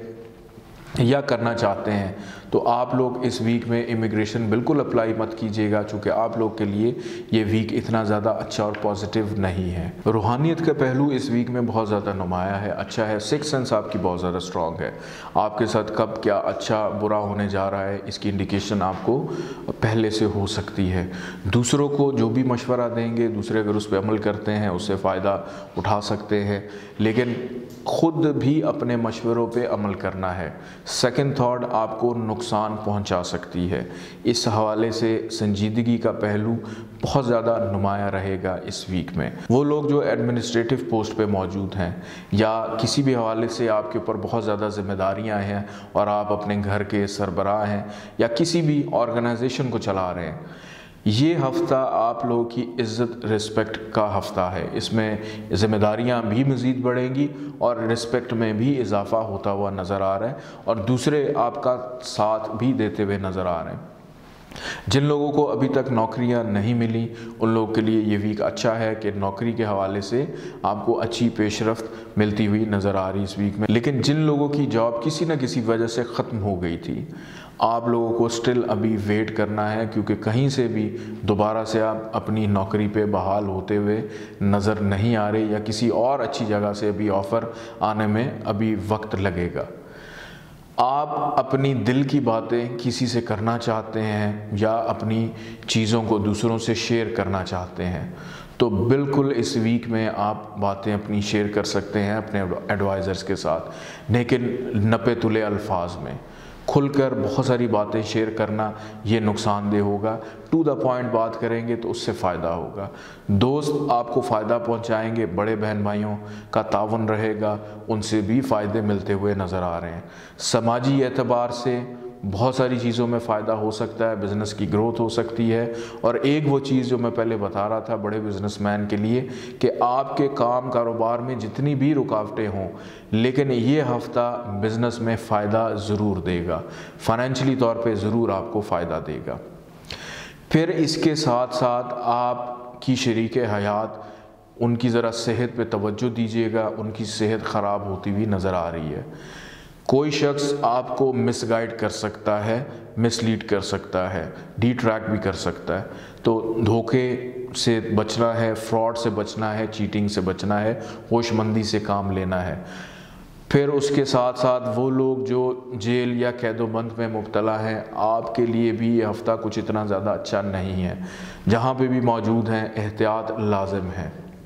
یا کرنا چاہتے ہیں تو آپ لوگ اس ویک میں امیگریشن بالکل اپلائی مت کیجیے گا، چونکہ آپ لوگ کے لیے یہ ویک اتنا زیادہ اچھا اور پازیٹیو نہیں ہے۔ روحانیت کا پہلو اس ویک میں بہت زیادہ نمایاں ہے، اچھا ہے۔ سکس سینس آپ کی بہت زیادہ سٹرونگ ہے۔ آپ کے ساتھ کب کیا اچھا برا ہونے جا رہا ہے اس کی انڈیکیشن آپ کو پہلے سے ہو سکتی ہے۔ دوسروں کو جو بھی مشورہ دیں گے، دوسرے اگر اس پہ عمل کرتے ہیں اس سے فائدہ اٹھا سکتے ہیں، لیکن خود بھی اپنے مشوروں پہ عمل کرنا ہے۔ سیکنڈ تھاٹ آپ کو نقصان پہنچا سکتی ہے، اس حوالے سے سنجیدگی کا پہلو بہت زیادہ نمایاں رہے گا اس ویک میں۔ وہ لوگ جو ایڈمنسٹریٹو پوسٹ پہ موجود ہیں یا کسی بھی حوالے سے آپ کے اوپر بہت زیادہ ذمہ داریاں ہیں اور آپ اپنے گھر کے سربراہ ہیں یا کسی بھی آرگنائزیشن کو چلا رہے ہیں، یہ ہفتہ آپ لوگوں کی عزت رسپیکٹ کا ہفتہ ہے۔ اس میں ذمہ داریاں بھی مزید بڑھیں گی اور رسپیکٹ میں بھی اضافہ ہوتا ہوا نظر آ رہا ہے، اور دوسرے آپ کا ساتھ بھی دیتے ہوئے نظر آ رہے ہیں۔ جن لوگوں کو ابھی تک نوکریاں نہیں ملی ان لوگوں کے لیے یہ ویک اچھا ہے کہ نوکری کے حوالے سے آپ کو اچھی پیش رفت ملتی ہوئی نظر آ رہی اس ویک میں۔ لیکن جن لوگوں کی جاب کسی نہ کسی وجہ سے ختم ہو گئی تھی، آپ لوگوں کو سٹل ابھی ویٹ کرنا ہے، کیونکہ کہیں سے بھی دوبارہ سے آپ اپنی نوکری پہ بحال ہوتے ہوئے نظر نہیں آ رہے، یا کسی اور اچھی جگہ سے ابھی آفر آنے میں ابھی وقت لگے گا۔ آپ اپنی دل کی باتیں کسی سے کرنا چاہتے ہیں یا اپنی چیزوں کو دوسروں سے شیئر کرنا چاہتے ہیں تو بالکل اس ویک میں آپ باتیں اپنی شیئر کر سکتے ہیں اپنے ایڈوائزرز کے ساتھ، لیکن نپے تلے الفاظ میں کھل کر بہت ساری باتیں شیئر کرنا یہ نقصان دہ ہوگا۔ ٹو دا پوائنٹ بات کریں گے تو اس سے فائدہ ہوگا۔ دوست آپ کو فائدہ پہنچائیں گے، بڑے بہن بھائیوں کا تعاون رہے گا، ان سے بھی فائدے ملتے ہوئے نظر آ رہے ہیں۔ سماجی اعتبار سے بہت ساری چیزوں میں فائدہ ہو سکتا ہے، بزنس کی گروتھ ہو سکتی ہے، اور ایک وہ چیز جو میں پہلے بتا رہا تھا بڑے بزنس مین کے لیے کہ آپ کے کام کاروبار میں جتنی بھی رکاوٹیں ہوں لیکن یہ ہفتہ بزنس میں فائدہ ضرور دے گا، فائنینشلی طور پہ ضرور آپ کو فائدہ دے گا۔ پھر اس کے ساتھ ساتھ آپ کی شریک حیات ان کی ذرا صحت پہ توجہ دیجیے گا، ان کی صحت خراب ہوتی ہوئی نظر آ رہی ہے۔ کوئی شخص آپ کو مس گائیڈ کر سکتا ہے، مس لیڈ کر سکتا ہے، ڈی ٹریک بھی کر سکتا ہے، تو دھوکے سے بچنا ہے، فراڈ سے بچنا ہے، چیٹنگ سے بچنا ہے، ہوش مندی سے کام لینا ہے۔ پھر اس کے ساتھ ساتھ وہ لوگ جو جیل یا قید و بند میں مبتلا ہیں، آپ کے لیے بھی یہ ہفتہ کچھ اتنا زیادہ اچھا نہیں ہے۔ جہاں پہ بھی موجود ہیں احتیاط لازم ہے۔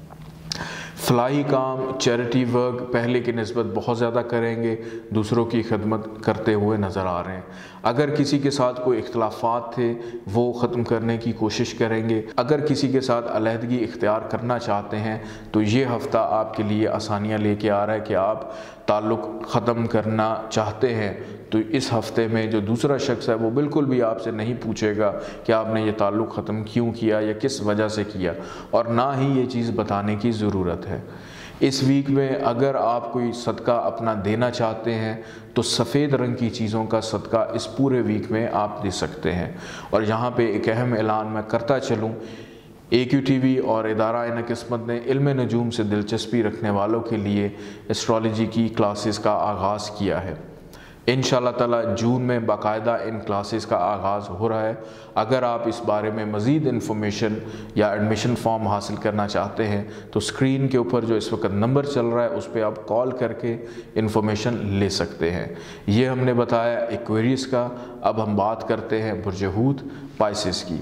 فلاحی کام، چیریٹی ورک پہلے کی نسبت بہت زیادہ کریں گے، دوسروں کی خدمت کرتے ہوئے نظر آ رہے ہیں۔ اگر کسی کے ساتھ کوئی اختلافات تھے وہ ختم کرنے کی کوشش کریں گے۔ اگر کسی کے ساتھ علیحدگی اختیار کرنا چاہتے ہیں تو یہ ہفتہ آپ کے لیے آسانیاں لے کے آ رہا ہے کہ آپ تعلق ختم کرنا چاہتے ہیں تو اس ہفتے میں جو دوسرا شخص ہے وہ بالکل بھی آپ سے نہیں پوچھے گا کہ آپ نے یہ تعلق ختم کیوں کیا یا کس وجہ سے کیا، اور نہ ہی یہ چیز بتانے کی ضرورت ہے۔ اس ویک میں اگر آپ کوئی صدقہ اپنا دینا چاہتے ہیں تو سفید رنگ کی چیزوں کا صدقہ اس پورے ویک میں آپ دے سکتے ہیں۔ اور یہاں پہ ایک اہم اعلان میں کرتا چلوں، اے کیو ٹی وی اور ادارہ عین قسمت نے علم نجوم سے دلچسپی رکھنے والوں کے لیے اسٹرالوجی کی کلاسز کا آغاز کیا ہے۔ انشاءاللہ تعالی جون میں باقاعدہ ان کلاسز کا آغاز ہو رہا ہے۔ اگر آپ اس بارے میں مزید انفارمیشن یا ایڈمیشن فارم حاصل کرنا چاہتے ہیں تو اسکرین کے اوپر جو اس وقت نمبر چل رہا ہے اس پہ آپ کال کر کے انفارمیشن لے سکتے ہیں۔ یہ ہم نے بتایا ایکویریس کا۔ اب ہم بات کرتے ہیں برج حوت پائسس کی۔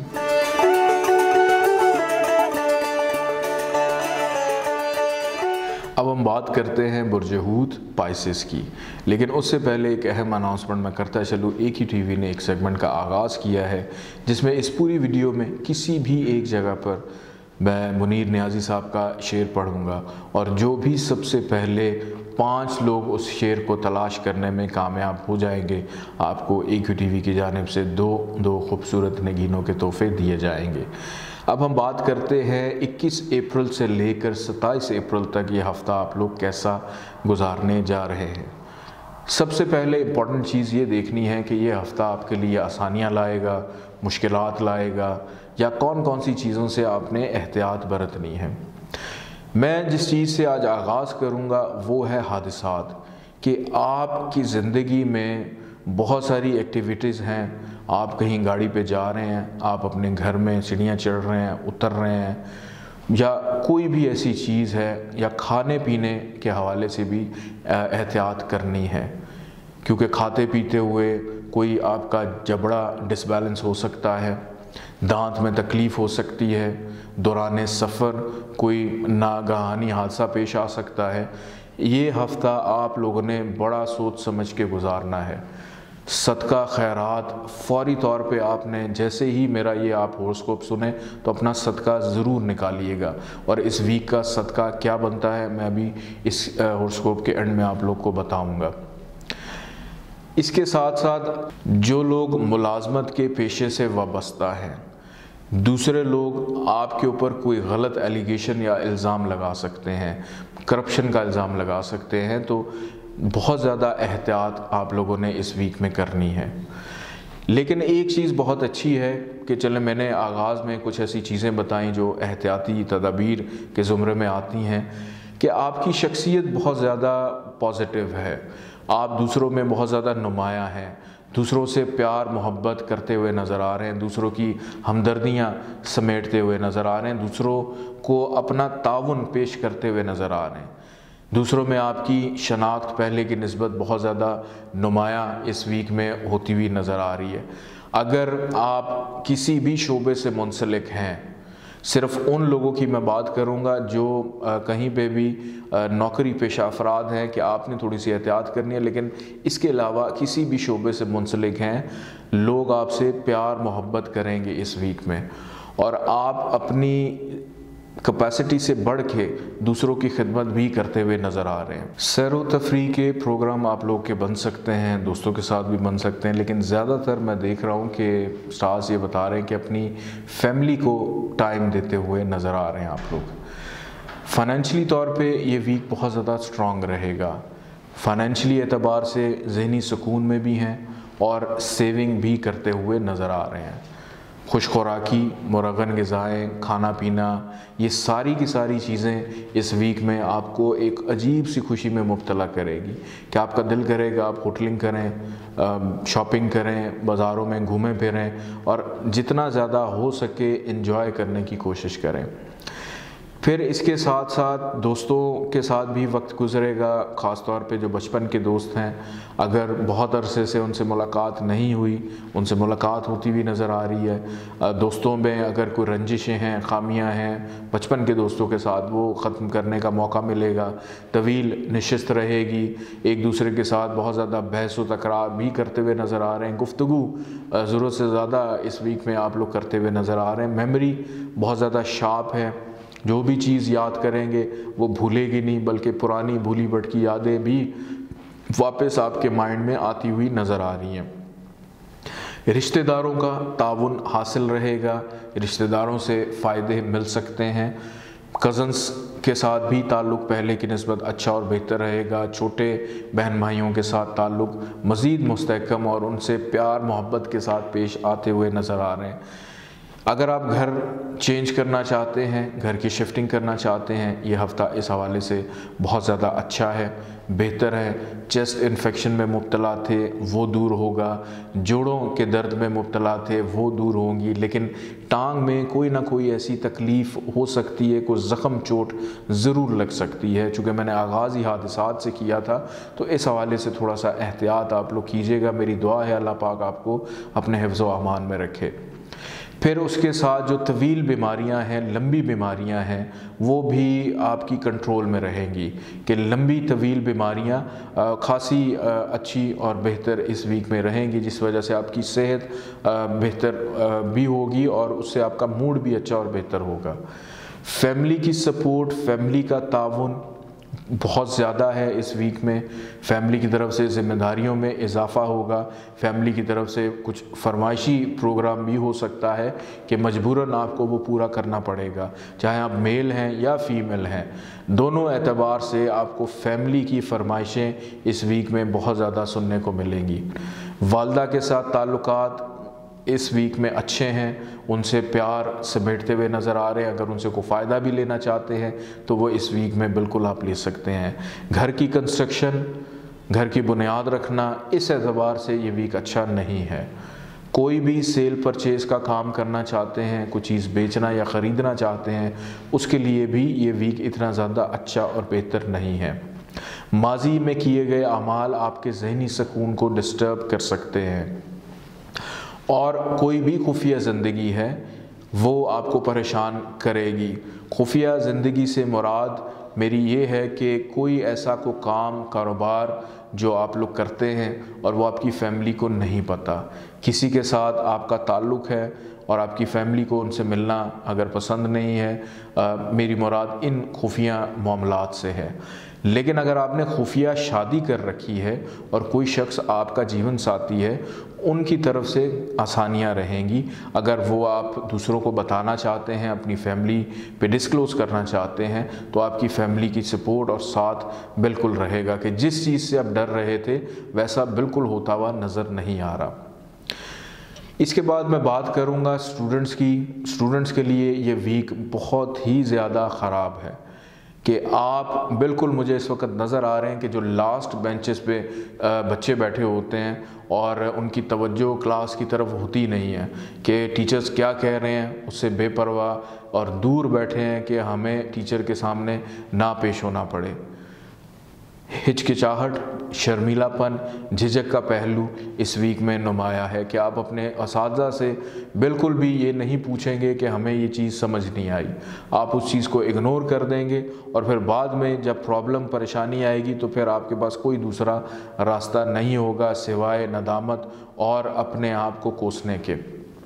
اب ہم بات کرتے ہیں برج حوت پائسس کی، لیکن اس سے پہلے ایک اہم اناؤنسمنٹ میں کرتا چلوں۔ اے کیو ٹی وی نے ایک سیگمنٹ کا آغاز کیا ہے جس میں اس پوری ویڈیو میں کسی بھی ایک جگہ پر میں منیر نیازی صاحب کا شعر پڑھوں گا، اور جو بھی سب سے پہلے پانچ لوگ اس شعر کو تلاش کرنے میں کامیاب ہو جائیں گے، آپ کو اے کیو ٹی وی کی جانب سے دو دو خوبصورت نگینوں کے تحفے دیے جائیں گے۔ اب ہم بات کرتے ہیں اکیس اپریل سے لے کر ستائیس اپریل تک یہ ہفتہ آپ لوگ کیسا گزارنے جا رہے ہیں۔ سب سے پہلے امپورٹنٹ چیز یہ دیکھنی ہے کہ یہ ہفتہ آپ کے لیے آسانیاں لائے گا، مشکلات لائے گا، یا کون کون سی چیزوں سے آپ نے احتیاط برتنی ہے۔ میں جس چیز سے آج آغاز کروں گا وہ ہے حادثات، کہ آپ کی زندگی میں بہت ساری ایکٹیویٹیز ہیں، آپ کہیں گاڑی پہ جا رہے ہیں، آپ اپنے گھر میں سیڑھیاں چڑھ رہے ہیں، اتر رہے ہیں، یا کوئی بھی ایسی چیز ہے، یا کھانے پینے کے حوالے سے بھی احتیاط کرنی ہے، کیونکہ کھاتے پیتے ہوئے کوئی آپ کا جبڑا ڈس بیلنس ہو سکتا ہے، دانت میں تکلیف ہو سکتی ہے، دوران سفر کوئی ناگہانی حادثہ پیش آ سکتا ہے۔ یہ ہفتہ آپ لوگوں نے بڑا سوچ سمجھ کے گزارنا ہے۔ صدقہ خیرات فوری طور پہ آپ نے جیسے ہی میرا یہ آپ ہورسکوپ سنیں تو اپنا صدقہ ضرور نکالیے گا، اور اس ویک کا صدقہ کیا بنتا ہے میں ابھی اس ہورسکوپ کے اینڈ میں آپ لوگ کو بتاؤں گا۔ اس کے ساتھ ساتھ جو لوگ ملازمت کے پیشے سے وابستہ ہیں، دوسرے لوگ آپ کے اوپر کوئی غلط ایلیگیشن یا الزام لگا سکتے ہیں، کرپشن کا الزام لگا سکتے ہیں، تو بہت زیادہ احتیاط آپ لوگوں نے اس ویک میں کرنی ہے۔ لیکن ایک چیز بہت اچھی ہے کہ چلیں میں نے آغاز میں کچھ ایسی چیزیں بتائیں جو احتیاطی تدابیر کے زمرے میں آتی ہیں، کہ آپ کی شخصیت بہت زیادہ پازیٹیو ہے، آپ دوسروں میں بہت زیادہ نمایاں ہیں، دوسروں سے پیار محبت کرتے ہوئے نظر آ رہے ہیں، دوسروں کی ہمدردیاں سمیٹتے ہوئے نظر آ رہے ہیں، دوسروں کو اپنا تعاون پیش کرتے ہوئے نظر آ رہے ہیں، دوسروں میں آپ کی شناخت پہلے کی نسبت بہت زیادہ نمایاں اس ویک میں ہوتی ہوئی نظر آ رہی ہے۔ اگر آپ کسی بھی شعبے سے منسلک ہیں، صرف ان لوگوں کی میں بات کروں گا جو کہیں پہ بھی نوکری پیشہ افراد ہیں کہ آپ نے تھوڑی سی احتیاط کرنی ہے، لیکن اس کے علاوہ کسی بھی شعبے سے منسلک ہیں، لوگ آپ سے پیار محبت کریں گے اس ویک میں، اور آپ اپنی کیپیسٹی سے بڑھ کے دوسروں کی خدمت بھی کرتے ہوئے نظر آ رہے ہیں۔ سیر و تفریح کے پروگرام آپ لوگ کے بن سکتے ہیں، دوستوں کے ساتھ بھی بن سکتے ہیں، لیکن زیادہ تر میں دیکھ رہا ہوں کہ سٹارز یہ بتا رہے ہیں کہ اپنی فیملی کو ٹائم دیتے ہوئے نظر آ رہے ہیں آپ لوگ۔ فائنینشلی طور پہ یہ ویک بہت زیادہ سٹرونگ رہے گا، فائنینشلی اعتبار سے ذہنی سکون میں بھی ہیں اور سیونگ بھی کرتے ہوئے نظر آ رہے ہیں۔ خوش خوراکی، مرغن غذائیں، کھانا پینا، یہ ساری کی ساری چیزیں اس ویک میں آپ کو ایک عجیب سی خوشی میں مبتلا کرے گی کہ آپ کا دل کرے گا آپ ہوٹلنگ کریں، شاپنگ کریں، بازاروں میں گھومیں پھریں، اور جتنا زیادہ ہو سکے انجوائے کرنے کی کوشش کریں۔ پھر اس کے ساتھ ساتھ دوستوں کے ساتھ بھی وقت گزرے گا، خاص طور پہ جو بچپن کے دوست ہیں، اگر بہت عرصے سے ان سے ملاقات نہیں ہوئی، ان سے ملاقات ہوتی ہوئی نظر آ رہی ہے۔ دوستوں میں اگر کوئی رنجشیں ہیں، خامیاں ہیں بچپن کے دوستوں کے ساتھ، وہ ختم کرنے کا موقع ملے گا۔ طویل نشست رہے گی، ایک دوسرے کے ساتھ بہت زیادہ بحث و تکرار بھی کرتے ہوئے نظر آ رہے ہیں، گفتگو ضرورت سے زیادہ اس ویک میں آپ لوگ کرتے ہوئے نظر آ رہے ہیں۔ میموری بہت زیادہ شارپ ہے، جو بھی چیز یاد کریں گے وہ بھولے گی نہیں، بلکہ پرانی بھولی بھٹکی یادیں بھی واپس آپ کے مائنڈ میں آتی ہوئی نظر آ رہی ہیں۔ رشتہ داروں کا تعاون حاصل رہے گا، رشتہ داروں سے فائدے مل سکتے ہیں۔ کزنس کے ساتھ بھی تعلق پہلے کی نسبت اچھا اور بہتر رہے گا۔ چھوٹے بہن بھائیوں کے ساتھ تعلق مزید مستحکم اور ان سے پیار محبت کے ساتھ پیش آتے ہوئے نظر آ رہے ہیں۔ اگر آپ گھر چینج کرنا چاہتے ہیں، گھر کی شفٹنگ کرنا چاہتے ہیں، یہ ہفتہ اس حوالے سے بہت زیادہ اچھا ہے، بہتر ہے۔ چیسٹ انفیکشن میں مبتلا تھے وہ دور ہوگا، جوڑوں کے درد میں مبتلا تھے وہ دور ہوں گی، لیکن ٹانگ میں کوئی نہ کوئی ایسی تکلیف ہو سکتی ہے، کوئی زخم چوٹ ضرور لگ سکتی ہے۔ چونکہ میں نے آغاز ہی حادثات سے کیا تھا تو اس حوالے سے تھوڑا سا احتیاط آپ لوگ کیجیے گا۔ میری دعا ہے اللہ پاک آپ کو اپنے حفظ و امان میں رکھے۔ پھر اس کے ساتھ جو طویل بیماریاں ہیں، لمبی بیماریاں ہیں، وہ بھی آپ کی کنٹرول میں رہیں گی، کہ لمبی طویل بیماریاں خاصی اچھی اور بہتر اس ویک میں رہیں گی، جس وجہ سے آپ کی صحت بہتر بھی ہوگی اور اس سے آپ کا موڈ بھی اچھا اور بہتر ہوگا۔ فیملی کی سپورٹ، فیملی کا تعاون بہت زیادہ ہے اس ویک میں. فیملی کی طرف سے ذمہ داریوں میں اضافہ ہوگا. فیملی کی طرف سے کچھ فرمائشی پروگرام بھی ہو سکتا ہے کہ مجبوراً آپ کو وہ پورا کرنا پڑے گا، چاہے آپ میل ہیں یا فیمیل ہیں. دونوں اعتبار سے آپ کو فیملی کی فرمائشیں اس ویک میں بہت زیادہ سننے کو ملیں گی. والدہ کے ساتھ تعلقات اس ویک میں اچھے ہیں، ان سے پیار سمیٹتے ہوئے نظر آ رہے ہیں. اگر ان سے کوئی فائدہ بھی لینا چاہتے ہیں تو وہ اس ویک میں بالکل آپ لے سکتے ہیں. گھر کی کنسٹرکشن، گھر کی بنیاد رکھنا، اس اعتبار سے یہ ویک اچھا نہیں ہے. کوئی بھی سیل پرچیز کا کام کرنا چاہتے ہیں، کوئی چیز بیچنا یا خریدنا چاہتے ہیں، اس کے لیے بھی یہ ویک اتنا زیادہ اچھا اور بہتر نہیں ہے. ماضی میں کیے گئے اعمال آپ کے ذہنی سکون کو ڈسٹرب کر سکتے ہیں، اور کوئی بھی خفیہ زندگی ہے وہ آپ کو پریشان کرے گی. خفیہ زندگی سے مراد میری یہ ہے کہ کوئی ایسا کو کام، کاروبار جو آپ لوگ کرتے ہیں اور وہ آپ کی فیملی کو نہیں پتہ. کسی کے ساتھ آپ کا تعلق ہے اور آپ کی فیملی کو ان سے ملنا اگر پسند نہیں ہے، آ, میری مراد ان خفیہ معاملات سے ہے. لیکن اگر آپ نے خفیہ شادی کر رکھی ہے اور کوئی شخص آپ کا جیون ساتھی ہے، ان کی طرف سے آسانیاں رہیں گی. اگر وہ آپ دوسروں کو بتانا چاہتے ہیں، اپنی فیملی پہ ڈسکلوز کرنا چاہتے ہیں، تو آپ کی فیملی کی سپورٹ اور ساتھ بالکل رہے گا کہ جس چیز سے آپ ڈر رہے تھے ویسا بالکل ہوتا ہوا نظر نہیں آ رہا. اس کے بعد میں بات کروں گا اسٹوڈنٹس کی. اسٹوڈنٹس کے لیے یہ ویک بہت ہی زیادہ خراب ہے کہ آپ بالکل، مجھے اس وقت نظر آ رہے ہیں کہ جو لاسٹ بینچز پہ بچے بیٹھے ہوتے ہیں اور ان کی توجہ کلاس کی طرف ہوتی نہیں ہے کہ ٹیچرز کیا کہہ رہے ہیں، اس سے بے پرواہ اور دور بیٹھے ہیں کہ ہمیں ٹیچر کے سامنے نہ پیش ہونا پڑے. ہچکچاہٹ، شرمیلا پن، جھجک کا پہلو اس ویک میں نمایاں ہے کہ آپ اپنے اساتذہ سے بالکل بھی یہ نہیں پوچھیں گے کہ ہمیں یہ چیز سمجھ نہیں آئی. آپ اس چیز کو اگنور کر دیں گے اور پھر بعد میں جب پرابلم، پریشانی آئے گی تو پھر آپ کے پاس کوئی دوسرا راستہ نہیں ہوگا سوائے ندامت اور اپنے آپ کو کوسنے کے.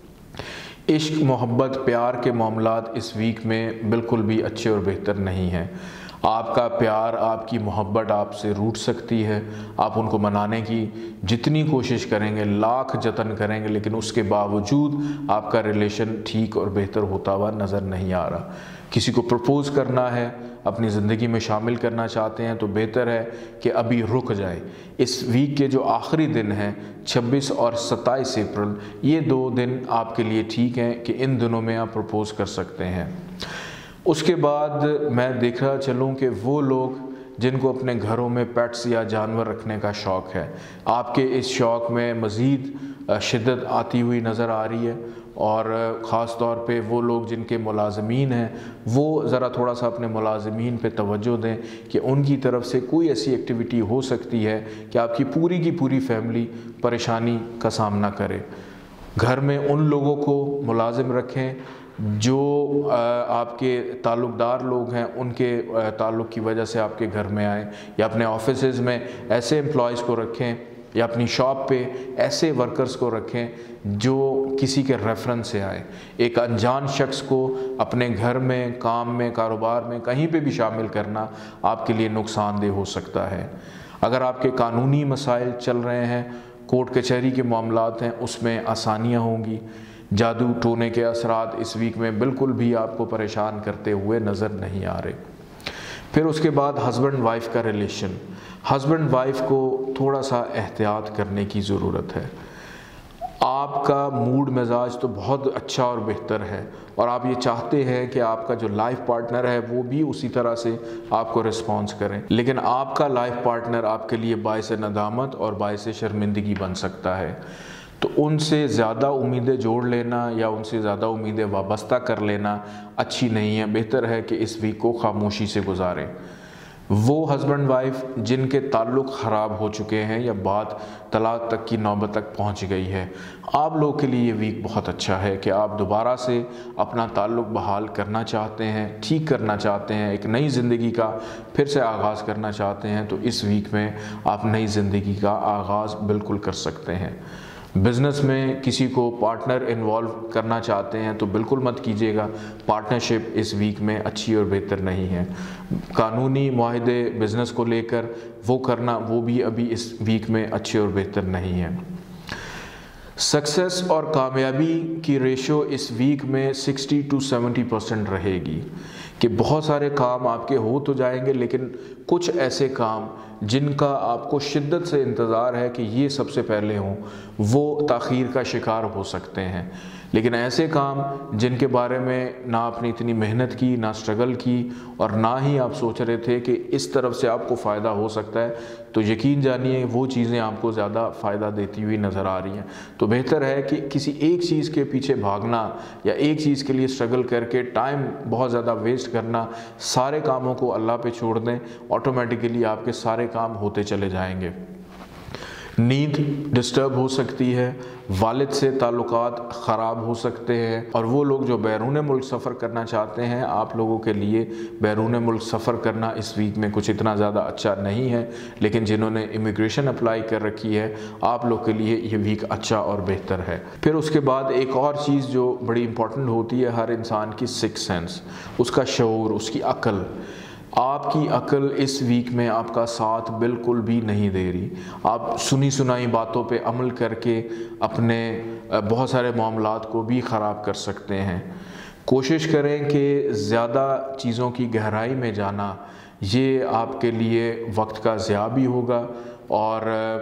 عشق، محبت، پیار کے معاملات اس ویک میں بالکل بھی اچھے اور بہتر نہیں ہیں. آپ کا پیار، آپ کی محبت آپ سے روٹ سکتی ہے. آپ ان کو منانے کی جتنی کوشش کریں گے، لاکھ جتن کریں گے، لیکن اس کے باوجود آپ کا ریلیشن ٹھیک اور بہتر ہوتا ہوا نظر نہیں آ رہا. کسی کو پرپوز کرنا ہے، اپنی زندگی میں شامل کرنا چاہتے ہیں تو بہتر ہے کہ ابھی رک جائے. اس ویک کے جو آخری دن ہیں چھبیس اور ستائیس اپریل، یہ دو دن آپ کے لیے ٹھیک ہیں کہ ان دنوں میں آپ پرپوز کر سکتے ہیں. اس کے بعد میں دیکھ رہا چلوں کہ وہ لوگ جن کو اپنے گھروں میں پیٹس یا جانور رکھنے کا شوق ہے، آپ کے اس شوق میں مزید شدت آتی ہوئی نظر آ رہی ہے. اور خاص طور پہ وہ لوگ جن کے ملازمین ہیں، وہ ذرا تھوڑا سا اپنے ملازمین پہ توجہ دیں کہ ان کی طرف سے کوئی ایسی ایکٹیویٹی ہو سکتی ہے کہ آپ کی پوری کی پوری فیملی پریشانی کا سامنا کرے. گھر میں ان لوگوں کو ملازم رکھیں جو آپ کے تعلق دار لوگ ہیں، ان کے تعلق کی وجہ سے آپ کے گھر میں آئیں، یا اپنے آفیسز میں ایسے امپلائیز کو رکھیں یا اپنی شاپ پہ ایسے ورکرز کو رکھیں جو کسی کے ریفرنس سے آئے. ایک انجان شخص کو اپنے گھر میں، کام میں، کاروبار میں کہیں پہ بھی شامل کرنا آپ کے لیے نقصان دہ ہو سکتا ہے. اگر آپ کے قانونی مسائل چل رہے ہیں، کورٹ کچہری کے معاملات ہیں، اس میں آسانیاں ہوں گی. جادو ٹونے کے اثرات اس ویک میں بالکل بھی آپ کو پریشان کرتے ہوئے نظر نہیں آ رہے. پھر اس کے بعد ہسبینڈ وائف کا ریلیشن. ہسبینڈ وائف کو تھوڑا سا احتیاط کرنے کی ضرورت ہے. آپ کا موڈ مزاج تو بہت اچھا اور بہتر ہے اور آپ یہ چاہتے ہیں کہ آپ کا جو لائف پارٹنر ہے وہ بھی اسی طرح سے آپ کو رسپانس کریں، لیکن آپ کا لائف پارٹنر آپ کے لیے باعث ندامت اور باعث شرمندگی بن سکتا ہے. تو ان سے زیادہ امیدیں جوڑ لینا یا ان سے زیادہ امیدیں وابستہ کر لینا اچھی نہیں ہے. بہتر ہے کہ اس ویک کو خاموشی سے گزاریں. وہ ہسبینڈ وائف جن کے تعلق خراب ہو چکے ہیں یا بات طلاق تک کی نوبت تک پہنچ گئی ہے، آپ لوگ کے لیے یہ ویک بہت اچھا ہے کہ آپ دوبارہ سے اپنا تعلق بحال کرنا چاہتے ہیں، ٹھیک کرنا چاہتے ہیں، ایک نئی زندگی کا پھر سے آغاز کرنا چاہتے ہیں. تو اس ویک میں آپ نئی زندگی کا آغاز بالکل کر سکتے ہیں. بزنس میں کسی کو پارٹنر انوالو کرنا چاہتے ہیں تو بالکل مت کیجیے گا، پارٹنرشپ اس ویک میں اچھی اور بہتر نہیں ہے۔ قانونی معاہدے بزنس کو لے کر وہ کرنا وہ بھی ابھی اس ویک میں اچھے اور بہتر نہیں ہیں۔ سکسیس اور کامیابی کی ریشو اس ویک میں سکسٹی ٹو سیونٹی پرسنٹ رہے گی کہ بہت سارے کام آپ کے ہو تو جائیں گے، لیکن کچھ ایسے کام جن کا آپ کو شدت سے انتظار ہے کہ یہ سب سے پہلے ہوں، وہ تاخیر کا شکار ہو سکتے ہیں۔ لیکن ایسے کام جن کے بارے میں نہ آپ نے اتنی محنت کی، نہ اسٹرگل کی، اور نہ ہی آپ سوچ رہے تھے کہ اس طرف سے آپ کو فائدہ ہو سکتا ہے، تو یقین جانیے وہ چیزیں آپ کو زیادہ فائدہ دیتی ہوئی نظر آ رہی ہیں۔ تو بہتر ہے کہ کسی ایک چیز کے پیچھے بھاگنا یا ایک چیز کے لیے اسٹرگل کر کے ٹائم بہت زیادہ ویسٹ کرنا، سارے کاموں کو اللہ پہ چھوڑ دیں، آٹومیٹیکلی آپ کے سارے کام ہوتے چلے جائیں گے۔ نیند ڈسٹرب ہو سکتی ہے، والد سے تعلقات خراب ہو سکتے ہیں، اور وہ لوگ جو بیرون ملک سفر کرنا چاہتے ہیں، آپ لوگوں کے لیے بیرون ملک سفر کرنا اس ویک میں کچھ اتنا زیادہ اچھا نہیں ہے، لیکن جنہوں نے امیگریشن اپلائی کر رکھی ہے آپ لوگ کے لیے یہ ویک اچھا اور بہتر ہے۔ پھر اس کے بعد ایک اور چیز جو بڑی امپورٹنٹ ہوتی ہے ہر انسان کی، سکس سینس، اس کا شعور، اس کی عقل۔ آپ کی عقل اس ویک میں آپ کا ساتھ بالکل بھی نہیں دے رہی۔ آپ سنی سنائی باتوں پہ عمل کر کے اپنے بہت سارے معاملات کو بھی خراب کر سکتے ہیں۔ کوشش کریں کہ زیادہ چیزوں کی گہرائی میں جانا، یہ آپ کے لیے وقت کا ضیاع بھی ہوگا اور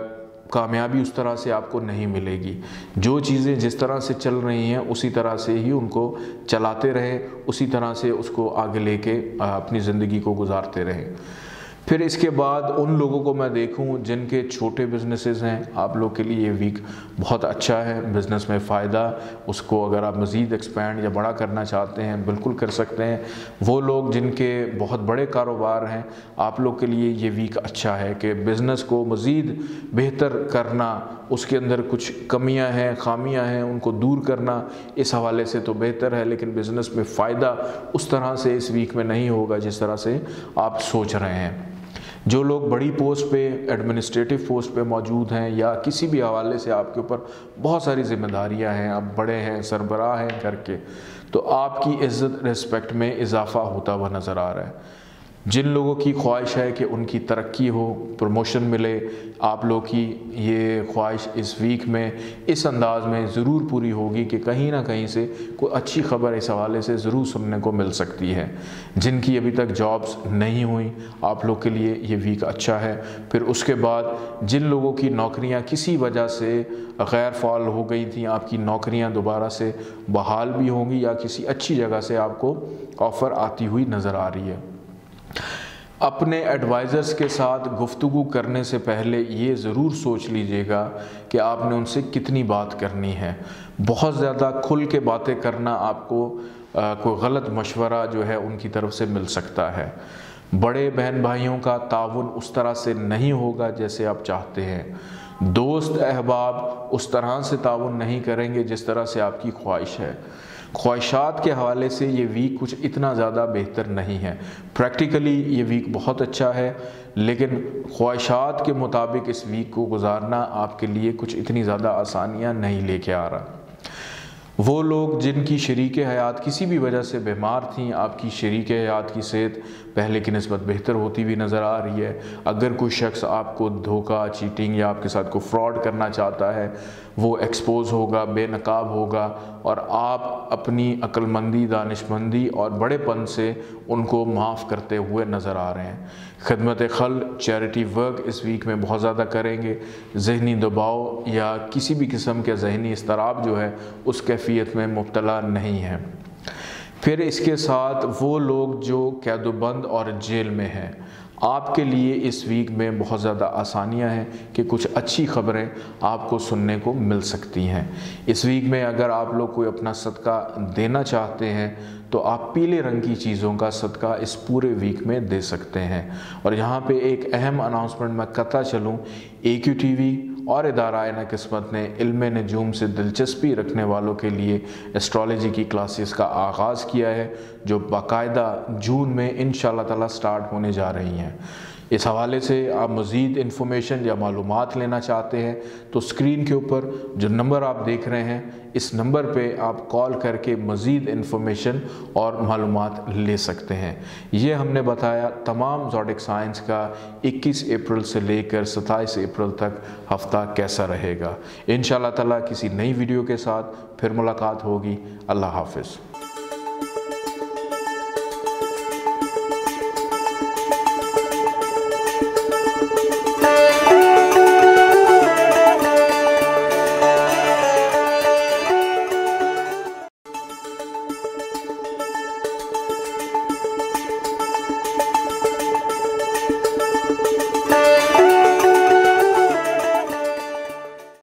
کامیابی اس طرح سے آپ کو نہیں ملے گی۔ جو چیزیں جس طرح سے چل رہی ہیں اسی طرح سے ہی ان کو چلاتے رہیں، اسی طرح سے اس کو آگے لے کے اپنی زندگی کو گزارتے رہیں۔ پھر اس کے بعد ان لوگوں کو میں دیکھوں جن کے چھوٹے بزنسز ہیں، آپ لوگ کے لیے یہ ویک بہت اچھا ہے، بزنس میں فائدہ، اس کو اگر آپ مزید ایکسپینڈ یا بڑا کرنا چاہتے ہیں بالکل کر سکتے ہیں۔ وہ لوگ جن کے بہت بڑے کاروبار ہیں، آپ لوگ کے لیے یہ ویک اچھا ہے کہ بزنس کو مزید بہتر کرنا، اس کے اندر کچھ کمیاں ہیں، خامیاں ہیں، ان کو دور کرنا اس حوالے سے تو بہتر ہے، لیکن بزنس میں فائدہ اس طرح سے اس ویک میں نہیں ہوگا جس طرح سے آپ سوچ رہے ہیں۔ جو لوگ بڑی پوسٹ پہ، ایڈمنسٹریٹو پوسٹ پہ موجود ہیں یا کسی بھی حوالے سے آپ کے اوپر بہت ساری ذمہ داریاں ہیں، آپ بڑے ہیں، سربراہ ہیں کر کے، تو آپ کی عزت ریسپیکٹ میں اضافہ ہوتا ہوا نظر آ رہا ہے۔ جن لوگوں کی خواہش ہے کہ ان کی ترقی ہو، پروموشن ملے، آپ لوگ کی یہ خواہش اس ویک میں اس انداز میں ضرور پوری ہوگی کہ کہیں نہ کہیں سے کوئی اچھی خبر اس حوالے سے ضرور سننے کو مل سکتی ہے۔ جن کی ابھی تک جابز نہیں ہوئیں، آپ لوگ کے لیے یہ ویک اچھا ہے۔ پھر اس کے بعد جن لوگوں کی نوکریاں کسی وجہ سے غیر فعال ہو گئی تھیں، آپ کی نوکریاں دوبارہ سے بحال بھی ہوں گی یا کسی اچھی جگہ سے آپ کو آفر آتی ہوئی نظر آ رہی ہے۔ اپنے ایڈوائزرز کے ساتھ گفتگو کرنے سے پہلے یہ ضرور سوچ لیجئے گا کہ آپ نے ان سے کتنی بات کرنی ہے۔ بہت زیادہ کھل کے باتیں کرنا آپ کو کوئی غلط مشورہ جو ہے ان کی طرف سے مل سکتا ہے۔ بڑے بہن بھائیوں کا تعاون اس طرح سے نہیں ہوگا جیسے آپ چاہتے ہیں۔ دوست احباب اس طرح سے تعاون نہیں کریں گے جس طرح سے آپ کی خواہش ہے۔ خواہشات کے حوالے سے یہ ویک کچھ اتنا زیادہ بہتر نہیں ہے۔ پریکٹیکلی یہ ویک بہت اچھا ہے، لیکن خواہشات کے مطابق اس ویک کو گزارنا آپ کے لیے کچھ اتنی زیادہ آسانیاں نہیں لے کے آ رہا۔ وہ لوگ جن کی شریک حیات کسی بھی وجہ سے بیمار تھیں، آپ کی شریک حیات کی صحت پہلے کی نسبت بہتر ہوتی ہوئی نظر آ رہی ہے۔ اگر کوئی شخص آپ کو دھوکہ، چیٹنگ یا آپ کے ساتھ کوئی فراڈ کرنا چاہتا ہے، وہ ایکسپوز ہوگا، بے نقاب ہوگا، اور آپ اپنی عقل مندی، دانش مندی اور بڑے پن سے ان کو معاف کرتے ہوئے نظر آ رہے ہیں۔ خدمت خلق، چیریٹی ورک اس ویک میں بہت زیادہ کریں گے۔ ذہنی دباؤ یا کسی بھی قسم کے ذہنی اضطراب جو ہے اس کیفیت میں مبتلا نہیں ہے۔ پھر اس کے ساتھ وہ لوگ جو قید و بند اور جیل میں ہیں، آپ کے لیے اس ویک میں بہت زیادہ آسانیاں ہیں کہ کچھ اچھی خبریں آپ کو سننے کو مل سکتی ہیں۔ اس ویک میں اگر آپ لوگ کوئی اپنا صدقہ دینا چاہتے ہیں تو آپ پیلے رنگ کی چیزوں کا صدقہ اس پورے ویک میں دے سکتے ہیں۔ اور یہاں پہ ایک اہم اناؤنسمنٹ میں کرتا چلوں، اے کیو ٹی وی اور ادارہ آئینہ قسمت نے علم نجوم سے دلچسپی رکھنے والوں کے لیے ایسٹرالوجی کی کلاسز کا آغاز کیا ہے، جو باقاعدہ جون میں انشاءاللہ تعالی سٹارٹ ہونے جا رہی ہیں۔ इस हवाले से आप मज़ीद इन्फॉर्मेशन या मालूमात लेना चाहते हैं तो स्क्रीन के ऊपर जो नंबर आप देख रहे हैं, इस नंबर पे आप कॉल करके मज़ीद इन्फॉर्मेशन और मालूमात ले सकते हैं। ये हमने बताया तमाम ज़ोडिक साइंस का इक्कीस अप्रैल से लेकर सत्ताईस अप्रैल तक हफ़्ता कैसा रहेगा। इंशाअल्लाह ताला किसी नई वीडियो के साथ फिर मुलाकात होगी। अल्लाह हाफ़िज़।